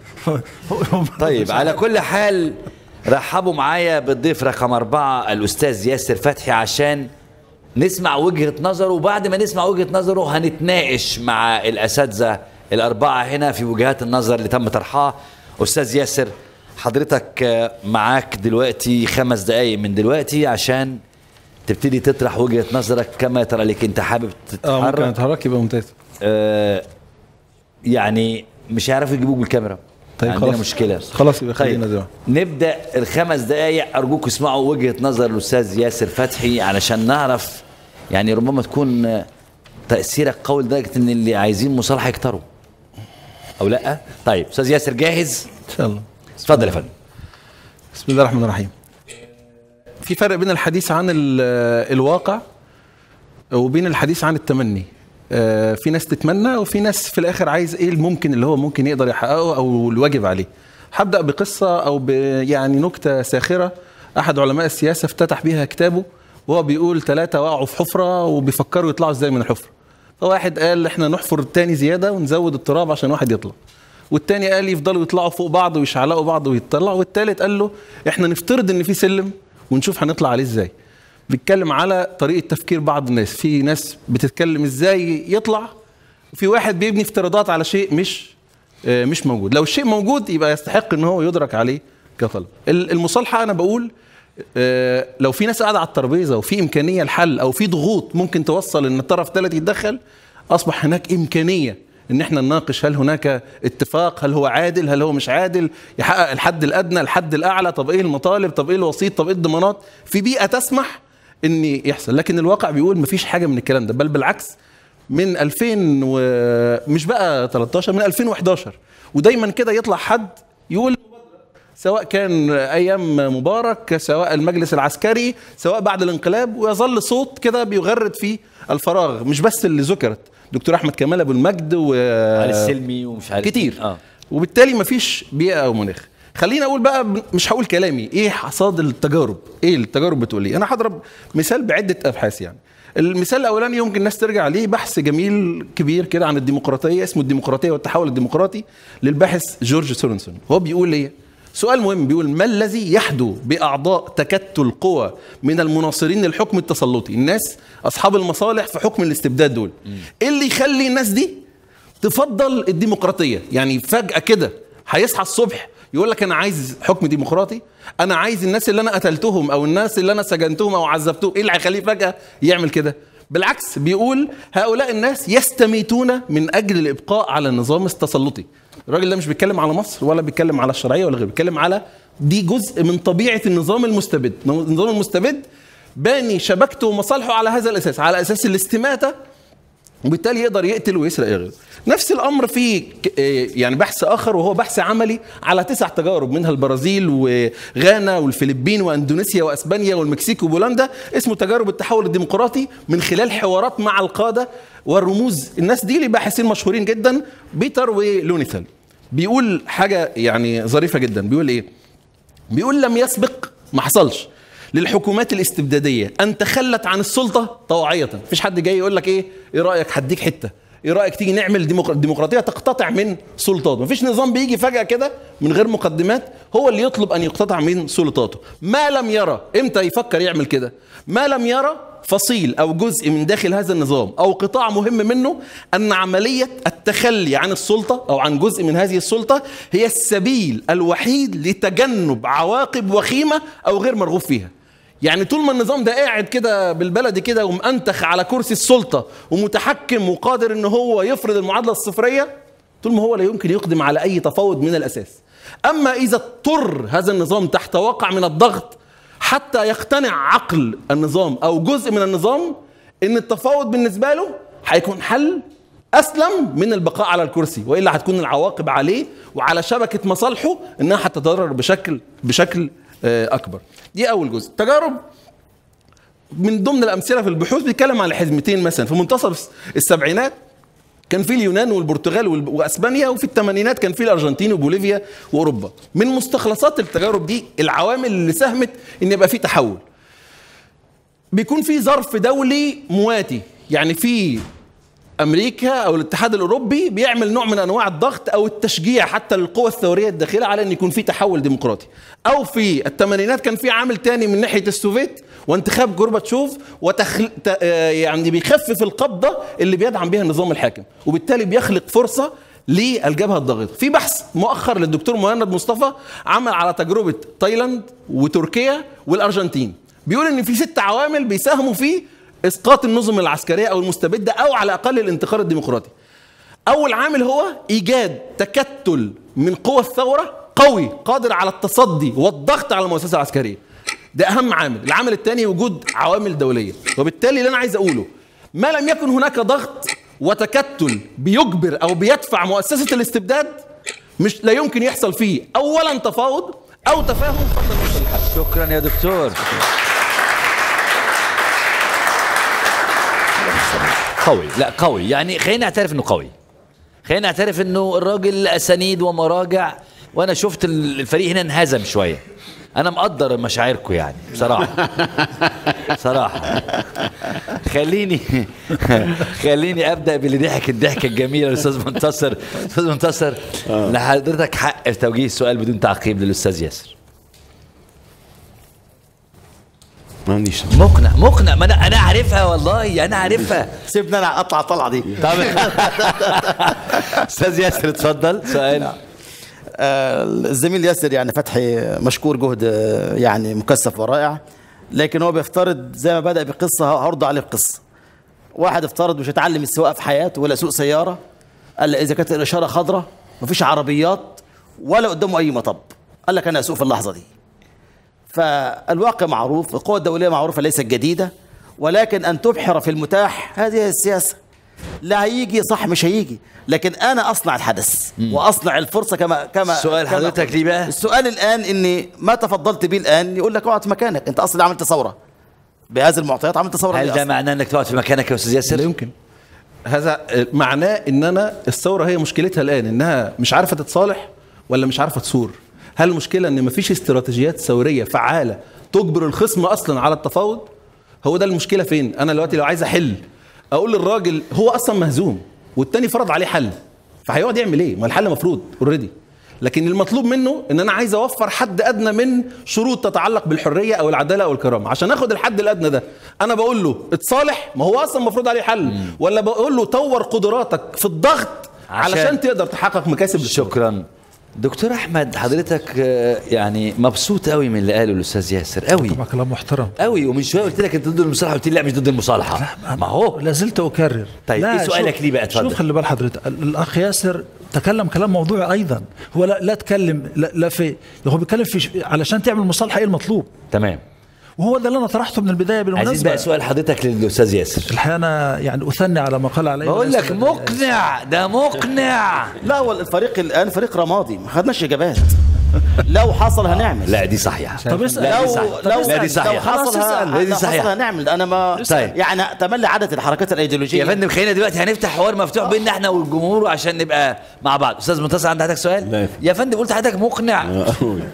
طيب على كل حال رحبوا معايا بالضيف رقم أربعة الأستاذ ياسر فتحي عشان نسمع وجهة نظره، وبعد ما نسمع وجهة نظره هنتناقش مع الأساتذة الأربعة هنا في وجهات النظر اللي تم طرحها. أستاذ ياسر حضرتك معاك دلوقتي خمس دقايق من دلوقتي عشان تبتدي تطرح وجهة نظرك كما ترى لك. انت حابب تتحرك؟ اه ممكن اتحرك يبقى ممتاز. آه يعني مش هيعرفوا يجيبوك بالكاميرا. طيب عندنا خلاص. مشكلة. خلاص يبقى خلينا طيب. نبدأ الخمس دقايق. أرجوك اسمعوا وجهة نظر الأستاذ ياسر فتحي علشان نعرف يعني ربما تكون تأثيرك قوي لدرجة إن اللي عايزين مصالحة يكتروا أو لأ. طيب أستاذ ياسر جاهز؟ إن شاء الله. اتفضل يا فندم. بسم الله الرحمن الرحيم. في فرق بين الحديث عن الواقع وبين الحديث عن التمني. في ناس تتمنى وفي ناس في الاخر عايز ايه الممكن اللي هو ممكن يقدر يحققه او الواجب عليه. هبدأ بقصة او يعني نكتة ساخرة. احد علماء السياسة افتتح بيها كتابه وهو بيقول ثلاثة وقعوا في حفرة وبيفكروا يطلعوا ازاي من الحفرة. فواحد قال احنا نحفر التاني زيادة ونزود التراب عشان واحد يطلع، والتاني قال يفضلوا يطلعوا فوق بعض ويشعلقوا بعض ويطلعوا، والتالت قال له احنا نفترض ان في سلم ونشوف هنطلع عليه ازاي. بيتكلم على طريقة تفكير بعض الناس. في ناس بتتكلم ازاي يطلع، وفي واحد بيبني افتراضات على شيء مش مش موجود. لو الشيء موجود يبقى يستحق ان هو يدرك عليه كطلب. المصالحة انا بقول لو في ناس قاعدة على الترابيزة وفي امكانية الحل او في ضغوط ممكن توصل ان الطرف الثالث يتدخل، اصبح هناك امكانية ان احنا نناقش هل هناك اتفاق، هل هو عادل، هل هو مش عادل، يحقق الحد الادنى، الحد الاعلى، طب ايه المطالب، طب ايه الوسيط، طب ايه الضمانات، في بيئة تسمح ان يحصل. لكن الواقع بيقول مفيش حاجة من الكلام ده، بل بالعكس. من ألفين ومش بقى ثلاثة عشر، من ألفين وإحدى عشر ودايما كده يطلع حد يقول، سواء كان ايام مبارك، سواء المجلس العسكري، سواء بعد الانقلاب، ويظل صوت كده بيغرد في الفراغ. مش بس اللي ذكرت، دكتور احمد كمال ابو المجد وعلي السلمي ومش عارف كتير. آه. وبالتالي مفيش بيئة او مناخ. خلينا اقول بقى، مش هقول كلامي، ايه حصاد التجارب، ايه التجارب بتقول ايه. انا هضرب مثال بعدة ابحاث. يعني المثال الاولاني يمكن الناس ترجع عليه، بحث جميل كبير كده عن الديمقراطية اسمه الديمقراطية والتحول الديمقراطي للباحث جورج سورنسون. هو بيقول ايه؟ سؤال مهم، بيقول ما الذي يحدو بأعضاء تكتل قوى من المناصرين للحكم التسلطي، الناس أصحاب المصالح في حكم الاستبداد دول، إيه اللي يخلي الناس دي تفضل الديمقراطية؟ يعني فجأة كده هيصحى الصبح يقول لك أنا عايز حكم ديمقراطي، أنا عايز الناس اللي أنا قتلتهم أو الناس اللي أنا سجنتهم أو عذبتهم، إيه اللي هيخليه فجأة يعمل كده؟ بالعكس، بيقول هؤلاء الناس يستميتون من أجل الإبقاء على النظام التسلطي. الراجل ده مش بيتكلم على مصر ولا بيتكلم على الشرعية ولا غيره، بيتكلم على دي جزء من طبيعة النظام المستبد. النظام المستبد باني شبكته ومصالحه على هذا الأساس، على أساس الاستماتة، وبالتالي يقدر يقتل ويسرق غيره. نفس الأمر في يعني بحث آخر، وهو بحث عملي على تسع تجارب، منها البرازيل وغانا والفلبين وأندونيسيا وأسبانيا والمكسيك وبولندا، اسمه تجارب التحول الديمقراطي، من خلال حوارات مع القادة والرموز. الناس دي لباحثين مشهورين جدا، بيتر ولونيثل. بيقول حاجة يعني ظريفة جدا، بيقول إيه؟ بيقول لم يسبق، ما حصلش للحكومات الاستبدادية أن تخلت عن السلطة طوعية. مفيش حد جاي يقول لك إيه إيه رأيك هديك حتة، إيه رأيك تيجي نعمل ديمقراطية تقتطع من سلطاته. مفيش نظام بيجي فجأة كده من غير مقدمات هو اللي يطلب أن يقتطع من سلطاته. ما لم يرى، إمتى يفكر يعمل كده؟ ما لم يرى فصيل أو جزء من داخل هذا النظام أو قطاع مهم منه أن عملية التخلي عن السلطة أو عن جزء من هذه السلطة هي السبيل الوحيد لتجنب عواقب وخيمة أو غير مرغوب فيها. يعني طول ما النظام ده قاعد كده بالبلدي كده ومأنتخ على كرسي السلطة ومتحكم وقادر ان هو يفرض المعادلة الصفرية، طول ما هو لا يمكن يقدم على اي تفاوض من الاساس. اما اذا اضطر هذا النظام تحت واقع من الضغط حتى يقتنع عقل النظام او جزء من النظام ان التفاوض بالنسبة له هيكون حل اسلم من البقاء على الكرسي، والا هتكون العواقب عليه وعلى شبكة مصالحه انها هتتضرر بشكل بشكل اكبر. دي اول جزء. تجارب من ضمن الامثله في البحوث بيتكلم على حزمتين، مثلا في منتصف السبعينات كان في اليونان والبرتغال واسبانيا، وفي الثمانينات كان في الارجنتين وبوليفيا واوروبا. من مستخلصات التجارب دي العوامل اللي ساهمت ان يبقى في تحول. بيكون في ظرف دولي مواتي، يعني في امريكا او الاتحاد الاوروبي بيعمل نوع من انواع الضغط او التشجيع حتى للقوى الثوريه الداخله على ان يكون في تحول ديمقراطي. او في الثمانينات كان في عامل تاني من ناحيه السوفيت وانتخاب جورباتشوف وتخل... ت... يعني بيخفف القبضه اللي بيدعم بها النظام الحاكم، وبالتالي بيخلق فرصه للجبهه الضاغطه. في بحث مؤخر للدكتور مهند مصطفى عمل على تجربه تايلاند وتركيا والارجنتين، بيقول ان في ست عوامل بيساهموا في اسقاط النظم العسكريه او المستبده او على الاقل الانتقال الديمقراطي. اول عامل هو ايجاد تكتل من قوى الثوره قوي قادر على التصدي والضغط على المؤسسه العسكريه. ده اهم عامل. العامل الثاني وجود عوامل دوليه. وبالتالي اللي انا عايز اقوله ما لم يكن هناك ضغط وتكتل بيجبر او بيدفع مؤسسه الاستبداد مش لا يمكن يحصل فيه اولا تفاوض او تفاهم فضلا نوصل للحل. شكرا يا دكتور. قوي، لا قوي، يعني خلينا نعترف انه قوي، خلينا نعترف انه الراجل اسانيد ومراجع، وانا شفت الفريق هنا انهزم شويه. انا مقدر مشاعركم يعني بصراحه صراحه. خليني خليني ابدا باللي ضحك الضحكه الجميله الاستاذ منتصر. استاذ منتصر لحضرتك حق في توجيه السؤال بدون تعقيب للاستاذ ياسر. ما عنديش مقنع مقنع، ما انا انا عارفها والله، انا عارفها. سيبني انا اطلع الطلعه دي. طب استاذ ياسر اتفضل سؤال. آه الزميل ياسر يعني فتحي مشكور، جهد آه يعني مكثف ورائع، لكن هو بيفترض زي ما بدأ بقصه هرد عليه بقصه. واحد افترض مش هيتعلم السواقه في حياته ولا سوق سياره الا اذا كانت الاشاره خضراء مفيش عربيات ولا قدامه اي مطب، قال لك انا اسوق في اللحظه دي. فالواقع معروف، القوى الدولية معروفة ليست جديدة، ولكن أن تبحر في المتاح هذه هي السياسة. لا هيجي صح مش هيجي، لكن أنا أصنع الحدث مم. وأصنع الفرصة كما كما سؤال حضرتك ليه بقى؟ السؤال الآن إني ما تفضلت به الآن يقول لك اقعد في مكانك، أنت أصلا عملت ثورة بهذه المعطيات، عملت ثورة. هل ده معناه إنك تقعد في مكانك يا أستاذ ياسر؟ لا يمكن. هذا معناه إن أنا الثورة هي مشكلتها الآن إنها مش عارفة تتصالح ولا مش عارفة تصور. هل المشكلة ان مفيش استراتيجيات ثورية فعالة تجبر الخصم اصلا على التفاوض؟ هو ده المشكلة فين؟ انا دلوقتي لو عايز احل اقول للراجل هو اصلا مهزوم والتاني فرض عليه حل، فهيقعد يعمل ايه؟ ما الحل مفروض اوريدي. لكن المطلوب منه ان انا عايز اوفر حد ادنى من شروط تتعلق بالحرية او العدالة او الكرامة. عشان اخد الحد الادنى ده انا بقول له اتصالح، ما هو اصلا مفروض عليه حل، مم. ولا بقول له طور قدراتك في الضغط عشان, علشان تقدر تحقق مكاسب. شكرا دكتور احمد. حضرتك يعني مبسوط قوي من اللي قاله الاستاذ ياسر قوي. طبعا كلام محترم قوي. ومن شويه قلت لك انت ضد المصالحه، قلت لي لا مش ضد المصالحه. ما هو لا زلت اكرر. طيب ايه سؤالك ليه بقى؟ اتفضل. شوف خلي بال حضرتك، الاخ ياسر تكلم كلام موضوعي ايضا. هو لا, لا تكلم لا, لا في هو بيتكلم في علشان تعمل مصالحه ايه المطلوب. تمام. وهو ده اللي انا طرحته من البدايه بالمناسبه. عايزين بقى سؤال حضرتك للاستاذ ياسر. الحقيقه انا يعني اثني على ما قال عليه. بقول لك مقنع، ده مقنع. لا هو الفريق الان فريق رمادي، ما خدناش اجابات. لو حصل هنعمل. لا دي صحيحه. طب اسال. لو لو لا دي صحيحه. لو حصل لا دي صحيحه هنعمل. انا ما طيب. يعني تملي عدد الحركات الايديولوجيه. يا فندم خلينا دلوقتي هنفتح حوار مفتوح بيننا احنا والجمهور عشان نبقى مع بعض. استاذ منتصر عند حضرتك سؤال؟ يا فندم قلت حضرتك مقنع.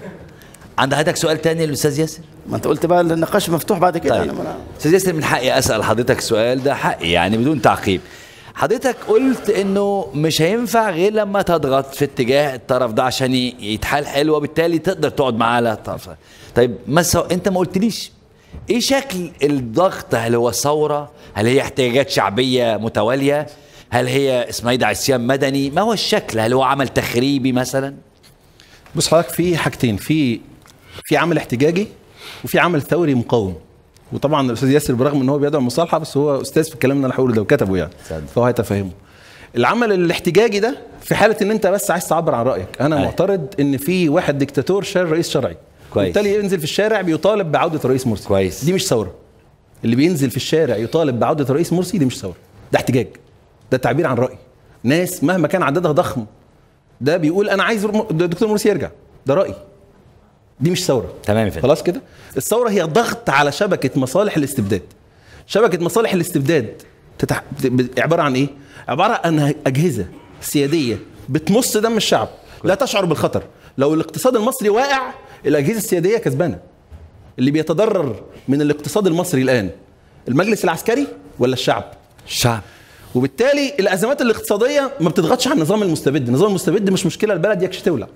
عند حضرتك سؤال تاني للاستاذ ياسر؟ ما انت قلت بقى النقاش مفتوح بعد كده. طيب. استاذ ياسر من حقي اسال حضرتك السؤال ده، حقي يعني بدون تعقيب. حضرتك قلت انه مش هينفع غير لما تضغط في اتجاه الطرف ده عشان يتحال حلو، وبالتالي تقدر تقعد معاه على الطرف. طيب مثلا انت ما قلتليش ايه شكل الضغط؟ هل هو ثوره؟ هل هي احتجاجات شعبيه متواليه؟ هل هي اسمها ايه ده عصيان مدني؟ ما هو الشكل؟ هل هو عمل تخريبي مثلا؟ بص حضرتك، في حاجتين، في في عمل احتجاجي وفي عمل ثوري مقاوم. وطبعا الاستاذ ياسر برغم ان هو بيدعو المصالحه بس هو استاذ في الكلام اللي انا هقوله ده وكتبه يعني، فهو هيتفهمه. العمل الاحتجاجي ده في حاله ان انت بس عايز تعبر عن رايك. انا أي. معترض ان في واحد ديكتاتور شال رئيس شرعي، وبالتالي ينزل في الشارع بيطالب بعوده الرئيس مرسي. كويس. دي مش ثوره. اللي بينزل في الشارع يطالب بعوده الرئيس مرسي دي مش ثوره، ده احتجاج، ده تعبير عن راي ناس مهما كان عددها ضخم. ده بيقول انا عايز الدكتور مرسي يرجع، ده راي، دي مش ثوره. تمام فهم. خلاص كده. الثوره هي ضغط على شبكه مصالح الاستبداد. شبكه مصالح الاستبداد تتح... عباره عن ايه؟ عباره عن اجهزه سياديه بتمص دم الشعب، لا تشعر بالخطر. لو الاقتصاد المصري واقع الاجهزه السياديه كسبانه. اللي بيتضرر من الاقتصاد المصري الان المجلس العسكري ولا الشعب؟ الشعب. وبالتالي الازمات الاقتصاديه ما بتضغطش على النظام المستبد. النظام المستبد مش مشكله، البلد يكش تولع.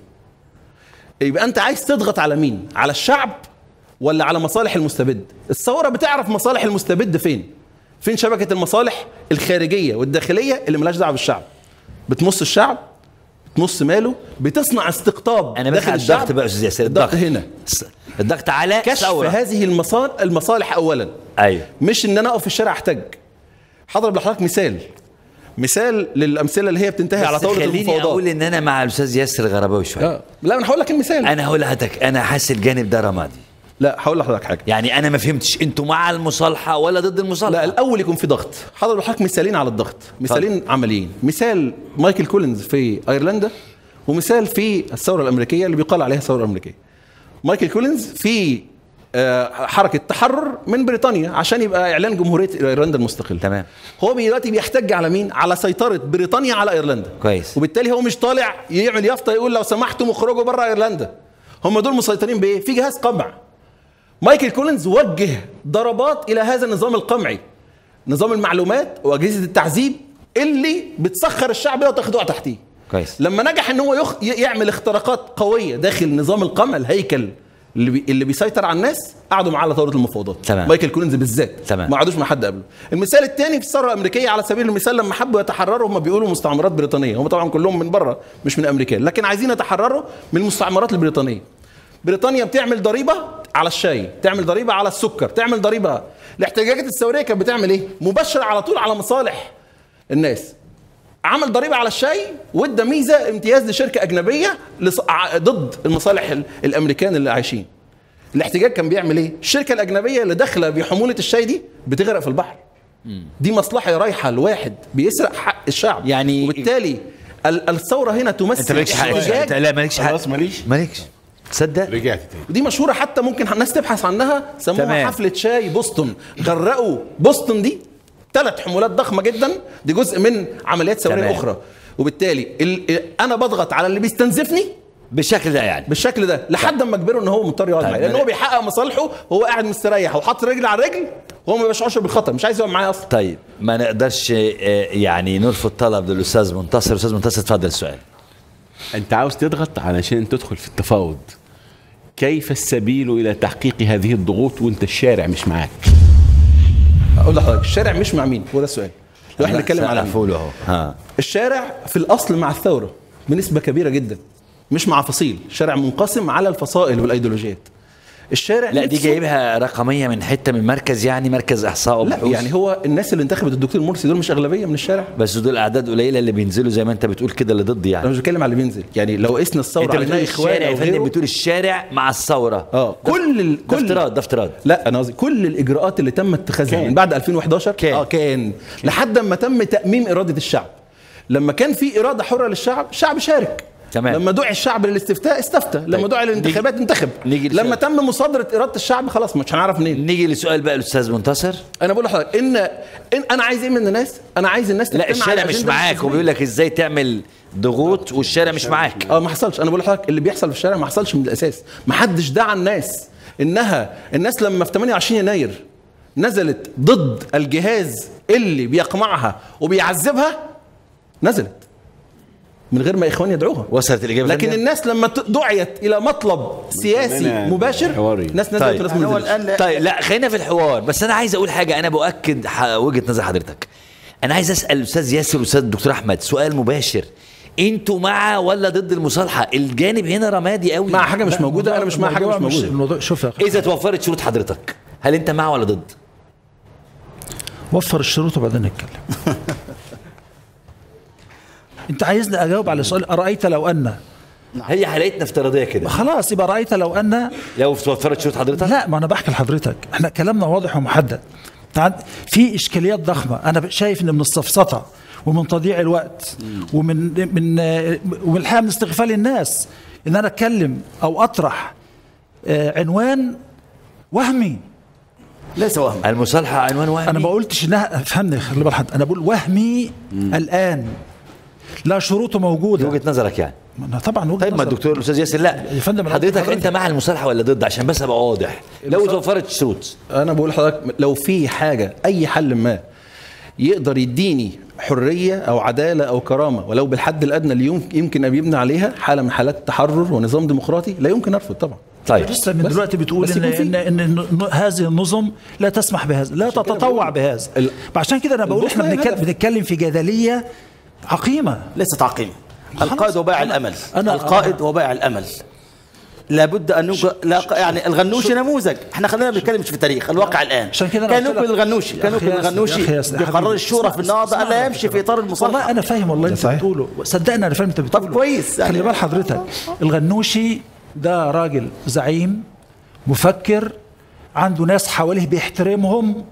يبقى انت عايز تضغط على مين؟ على الشعب ولا على مصالح المستبد؟ الثوره بتعرف مصالح المستبد فين؟ فين شبكه المصالح الخارجيه والداخليه اللي مالهاش دعوه بالشعب؟ بتمص الشعب، بتمص ماله، بتصنع استقطاب انا داخل الشعب. الضغط بقى استاذ ياسر، الضغط هنا، الضغط على كشف ثورة. هذه المصالح المصالح اولا. ايوه. مش ان انا اقف في الشارع احتج. هضرب لحضرتك مثال مثال للامثله اللي هي بتنتهي على طاوله المفاوضات. خليني اقول ان انا مع الاستاذ ياسر الغرباوي شويه. آه. لا انا هقول لك المثال. انا هقول لحضرتك انا حاسس الجانب ده رمادي. لا هقول لحضرتك حاجه، يعني انا ما فهمتش انتوا مع المصالحه ولا ضد المصالحه؟ لا الاول يكون في ضغط. هضرب لحضرتك مثالين على الضغط، مثالين عمليين. مثال مايكل كولينز في ايرلندا، ومثال في الثوره الامريكيه اللي بيقال عليها الثوره الامريكيه. مايكل كولينز في حركه تحرر من بريطانيا عشان يبقى اعلان جمهوريه ايرلندا المستقله. تمام. هو دلوقتي بيحتج على مين؟ على سيطره بريطانيا على ايرلندا. كويس. وبالتالي هو مش طالع يعمل يافطه يقول لو سمحتم اخرجوا بره ايرلندا. هم دول مسيطرين بايه؟ في جهاز قمع. مايكل كولينز وجه ضربات الى هذا النظام القمعي، نظام المعلومات واجهزه التعذيب اللي بتسخر الشعب ده وتخضع تحتيه. كويس. لما نجح ان هو يخ... يعمل اختراقات قويه داخل نظام القمع، الهيكل اللي بي... اللي بيسيطر على الناس، قعدوا معاه على طاوله المفاوضات. تمام. مايكل كولينز بالذات. تمام. ما قعدوش مع حد قبله. المثال الثاني في الثوره الامريكيه على سبيل المثال، لما حبوا يتحرروا، هم بيقولوا مستعمرات بريطانيه، هم طبعا كلهم من بره مش من امريكا، لكن عايزين يتحرروا من المستعمرات البريطانيه. بريطانيا بتعمل ضريبه على الشاي، تعمل ضريبه على السكر، تعمل ضريبه. الاحتجاجات الثوريه كانت بتعمل ايه؟ مباشره على طول على مصالح الناس. عمل ضريبه على الشاي وادى ميزه امتياز لشركه اجنبيه لص... ضد المصالح الامريكان اللي عايشين. الاحتجاج كان بيعمل ايه؟ الشركه الاجنبيه اللي داخله بحموله الشاي دي بتغرق في البحر. دي مصلحه رايحه لواحد بيسرق حق الشعب يعني. وبالتالي الثوره هنا تمثل انت مالكش حق. لا مالكش حق. خلاص ماليش مالكش تصدق رجعت تاني. ودي مشهوره حتى، ممكن الناس تبحث عنها، سموها تمام. حفله شاي بوسطن. غرقوا بوسطن دي ثلاث حمولات ضخمه جدا، دي جزء من عمليات ثوريه اخرى. وبالتالي انا بضغط على اللي بيستنزفني بالشكل ده، يعني بالشكل ده لحد ما اجبره ان هو مضطر يقعد معايا، لان هو بيحقق مصالحه وهو قاعد مستريح وحاطط رجل على رجل، وهو ما بيشعرش بالخطر، مش عايز يقعد معايا اصلا. طيب ما نقدرش يعني نرفض طلب للاستاذ منتصر. استاذ منتصر اتفضل السؤال. انت عاوز تضغط علشان تدخل في التفاوض، كيف السبيل الى تحقيق هذه الضغوط وانت الشارع مش معاك؟ اقول لحضرتك الشارع مش مع مين؟ هو ده السؤال. لو احنا بنتكلم على فول اهو. ها الشارع في الاصل مع الثوره بنسبه كبيره جدا، مش مع فصيل. الشارع منقسم على الفصائل والايديولوجيات. الشارع لا دي جايبها رقميه من حته من مركز، يعني مركز احصاء وبحوث. لا يعني هو الناس اللي انتخبت الدكتور مرسي دول مش اغلبيه من الشارع، بس دول اعداد قليله اللي بينزلوا زي ما انت بتقول كده اللي ضد. يعني انا مش بتكلم على اللي بينزل، يعني لو قسنا الثوره على انت الشارع يا فندم، بتقول الشارع مع الثوره. اه كل ال... كل ده افتراض، ده افتراض. لا انا قصدي كل الاجراءات اللي تم اتخاذها من بعد ألفين وإحداشر كان. اه كان, كان. لحد ما تم تاميم اراده الشعب. لما كان في اراده حره للشعب، الشعب شارك. تمام. لما دعي الشعب للاستفتاء استفتى، لما دعي للانتخابات انتخب، لما تم مصادره اراده الشعب خلاص مش هنعرف منين. نيجي لسؤال بقى الاستاذ منتصر. انا بقول لحضرتك ان ان انا عايز ايه من الناس؟ انا عايز الناس لا الشارع مش معاك، وبيقول لك ازاي تعمل ضغوط والشارع مش معاك. اه ما حصلش. انا بقول لحضرتك اللي بيحصل في الشارع ما حصلش من الاساس. ما حدش دعا الناس انها الناس لما في ثمانية وعشرين يناير نزلت ضد الجهاز اللي بيقمعها وبيعذبها، نزلت من غير ما اخوان يدعوها. وصلت الاجابه. لكن فندم. الناس لما دعيت الى مطلب سياسي مباشر ناس نزلت طيب. وناس ما نزلتش. طيب لا خلينا في الحوار، بس انا عايز اقول حاجه، انا باكد وجهه نظر حضرتك. انا عايز اسال الاستاذ ياسر والاستاذ الدكتور احمد سؤال مباشر، انتوا مع ولا ضد المصالحه؟ الجانب هنا رمادي قوي. مع حاجه مش موجوده، انا مش مع حاجه مش موجوده. الموضوع شوف يا اذا توفرت شروط حضرتك هل انت مع ولا ضد؟ وفر الشروط وبعدين نتكلم. انت عايزني اجاوب على سؤال ارايت لو ان هي حالتنا افتراضيه كده. خلاص يبقى رايت لو ان لو توفرت شروط حضرتك. لا ما انا بحكي لحضرتك، احنا كلامنا واضح ومحدد. في اشكاليات ضخمه، انا شايف ان من السفسطه ومن تضييع الوقت ومن من ومن الحقيقه من استغفال الناس ان انا اتكلم او اطرح عنوان وهمي. ليس وهم. المصالحه عنوان وهمي. انا ما قلتش انها، فهمني خلي بالك، انا بقول وهمي مم. الان لا شروطه موجوده. وجهه نظرك يعني. انا طبعا وجهه طيب ما الدكتور الاستاذ ياسر لا يا فندم حضرتك انت مع المصالحه ولا ضد عشان بس ابقى واضح لو توفرت الشروط؟ انا بقول لحضرتك لو في حاجه اي حل ما يقدر يديني حريه او عداله او كرامه ولو بالحد الادنى اللي يمكن ان يبني عليها حاله من حالات التحرر ونظام ديمقراطي لا يمكن ارفض طبعا. طيب لسه من دلوقتي بتقول ان ان, إن, إن هذه النظم لا تسمح بهذا، لا تتطوع بهذا. عشان كده انا بقول احنا بنتكلم في جدليه عقيمه. ليست عقيمه. القائد هو بائع الامل. القائد هو بائع الامل. لابد ان نوجد لا يعني الغنوشي نموذج، احنا خلينا بنتكلم في التاريخ الواقع الان. كان يمكن الغنوشي كان يمكن الغنوشي بقرار الشورى في النهضه الا يمشي في اطار المصالحه. والله انا فاهم والله انت بتقوله، صدقني انا فاهم انت بتقوله. طب كويس يعني. خلي بال حضرتك الغنوشي ده راجل زعيم مفكر عنده ناس حواليه بيحترمهم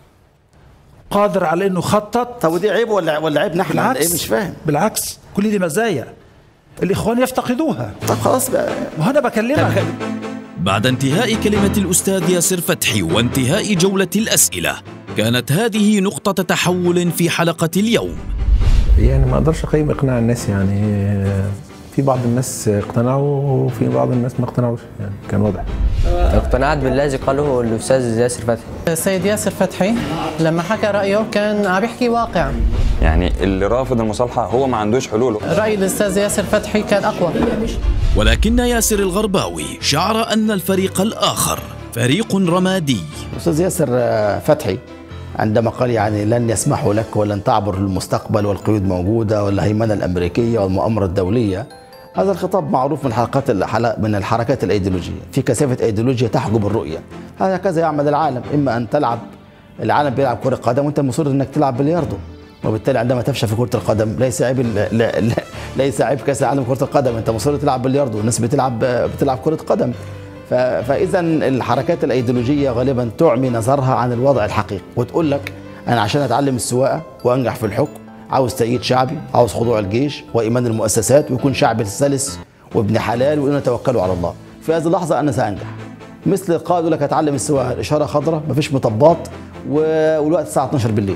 قادر على انه يخطط. طب ودي عيب ولا ولا عيب نحن؟ بالعكس مش فاهم. بالعكس كل دي مزايا الاخوان يفتقدوها. طب خلاص بقى وهنا بكلمك. بعد انتهاء كلمة الأستاذ ياسر فتحي وانتهاء جولة الأسئلة كانت هذه نقطة تحول في حلقة اليوم. يعني ما أقدرش أقيم إقناع الناس، يعني في بعض الناس اقتنعوا وفي بعض الناس ما اقتنعوش، يعني كان واضح. اقتنعت بالذي قاله الأستاذ ياسر فتحي. السيد ياسر فتحي لما حكى رأيه كان عم يحكي واقع. يعني اللي رافض المصالحة هو ما عندوش حلول. رأي الأستاذ ياسر فتحي كان أقوى. ولكن ياسر الغرباوي شعر أن الفريق الآخر فريق رمادي. الأستاذ ياسر فتحي عندما قال يعني لن يسمحوا لك ولن تعبر المستقبل والقيود موجودة والهيمنة الأمريكية والمؤامرة الدولية، هذا الخطاب معروف من حلقات من الحركات الأيديولوجية، في كثافة أيديولوجيا تحجب الرؤية. هكذا يعمل العالم، إما أن تلعب العالم بيلعب كرة قدم وأنت مصر أنك تلعب بلياردو، وبالتالي عندما تفشل في كرة القدم ليس عيب ليس عيب كأس العالم كرة القدم، أنت مصر تلعب بلياردو والناس بتلعب بتلعب كرة قدم. فإذا الحركات الأيديولوجية غالبا تعمي نظرها عن الوضع الحقيقي وتقول لك أنا عشان أتعلم السواقة وأنجح في الحكم عاوز تأييد شعبي، عاوز خضوع الجيش وإيمان المؤسسات ويكون شعب سلس وابن حلال وإنه يتوكلوا على الله. في هذه اللحظة أنا سأنجح. مثل القائد يقول لك أتعلم السواقة الإشارة خضراء مفيش مطبات والوقت الساعة اثناشر بالليل.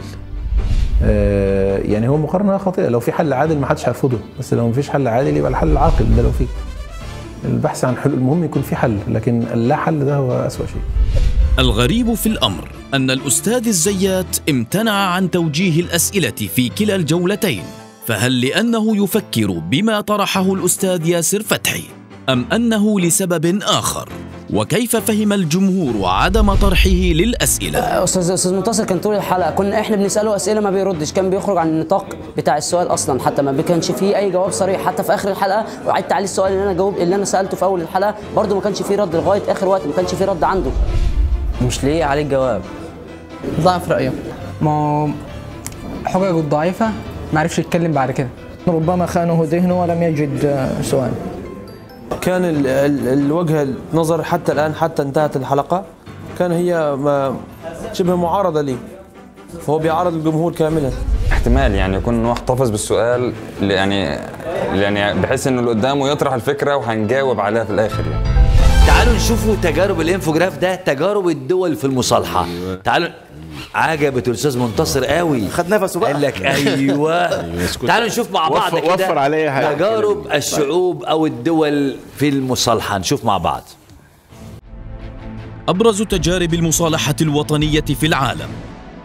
آه يعني هو مقارنة خاطئة، لو في حل عادل ما حدش هيرفضه، بس لو مفيش حل عادل يبقى الحل العاقل ده. لو في البحث عن حلول، المهم يكون في حل، لكن اللا حل ده هو أسوأ شيء. الغريب في الأمر أن الأستاذ الزيات امتنع عن توجيه الأسئلة في كلا الجولتين، فهل لأنه يفكر بما طرحه الأستاذ ياسر فتحي أم أنه لسبب آخر؟ وكيف فهم الجمهور عدم طرحه للأسئلة؟ أستاذ أستاذ منتصر كان طول الحلقة كنا إحنا بنسأله أسئلة ما بيردش، كان بيخرج عن النطاق بتاع السؤال أصلا، حتى ما كانش فيه أي جواب صريح. حتى في آخر الحلقة وعدت عليه السؤال اللي أنا جاوب اللي أنا سألته في أول الحلقة برضه ما كانش فيه رد لغاية آخر وقت، ما كانش فيه رد عنده. مش ليه عليه الجواب؟ ضعف رأيه. ما حججه الضعيفة ما عرفش يتكلم بعد كده. ربما خانه ذهنه ولم يجد سؤال. كان ال ال الوجهة نظر حتى الآن حتى انتهت الحلقة كان هي ما شبه معارضة ليه، فهو بيعارض الجمهور كاملا. احتمال يعني يكون انه احتفظ بالسؤال يعني يعني بحيث انه اللي قدامه يطرح الفكرة وهنجاوب عليها في الآخر يعني. تعالوا نشوفوا تجارب الانفوجراف ده، تجارب الدول في المصالحة. تعالوا عجبت الاستاذ منتصر قوي، خد نفسه بقى قال لك ايوه. تعالوا نشوف مع بعض كده وفر عليا حاجة. تجارب الشعوب او الدول في المصالحة، نشوف مع بعض. أبرز تجارب المصالحة الوطنية في العالم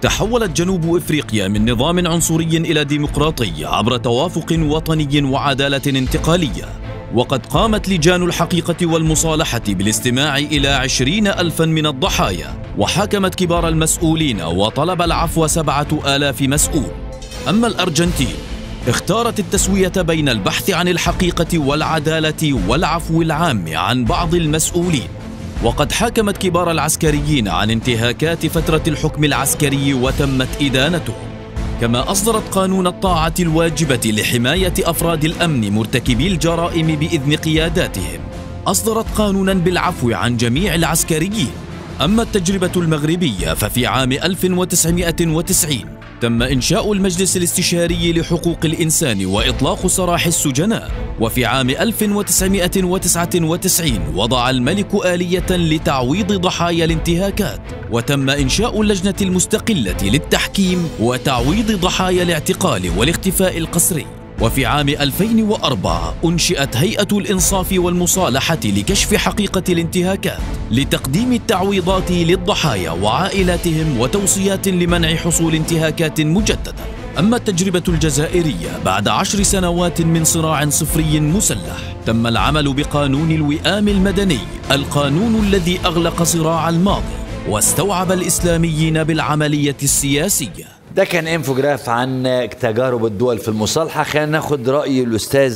تحولت جنوب إفريقيا من نظام عنصري إلى ديمقراطي عبر توافق وطني وعدالة انتقالية. وقد قامت لجان الحقيقة والمصالحة بالاستماع إلى عشرين ألفا من الضحايا، وحاكمت كبار المسؤولين وطلب العفو سبعة آلاف مسؤول. أما الأرجنتين اختارت التسوية بين البحث عن الحقيقة والعدالة والعفو العام عن بعض المسؤولين. وقد حاكمت كبار العسكريين عن انتهاكات فترة الحكم العسكري وتمت إدانتهم. كما أصدرت قانون الطاعة الواجبة لحماية أفراد الأمن مرتكبي الجرائم بإذن قياداتهم. أصدرت قانونا بالعفو عن جميع العسكريين. أما التجربة المغربية ففي عام ألف وتسعمائة وتسعين تم إنشاء المجلس الاستشاري لحقوق الإنسان وإطلاق سراح السجناء. وفي عام ألف وتسعمائة وتسعة وتسعين وضع الملك آلية لتعويض ضحايا الانتهاكات، وتم إنشاء اللجنة المستقلة للتحكيم وتعويض ضحايا الاعتقال والاختفاء القسري. وفي عام ألفين وأربعة أنشئت هيئة الإنصاف والمصالحة لكشف حقيقة الانتهاكات لتقديم التعويضات للضحايا وعائلاتهم وتوصيات لمنع حصول انتهاكات مجددة. أما التجربة الجزائرية بعد عشر سنوات من صراع صفري مسلح تم العمل بقانون الوئام المدني، القانون الذي أغلق صراع الماضي واستوعب الإسلاميين بالعملية السياسية. ده كان انفوجراف عن تجارب الدول في المصالحة. خلينا ناخد رأي الأستاذ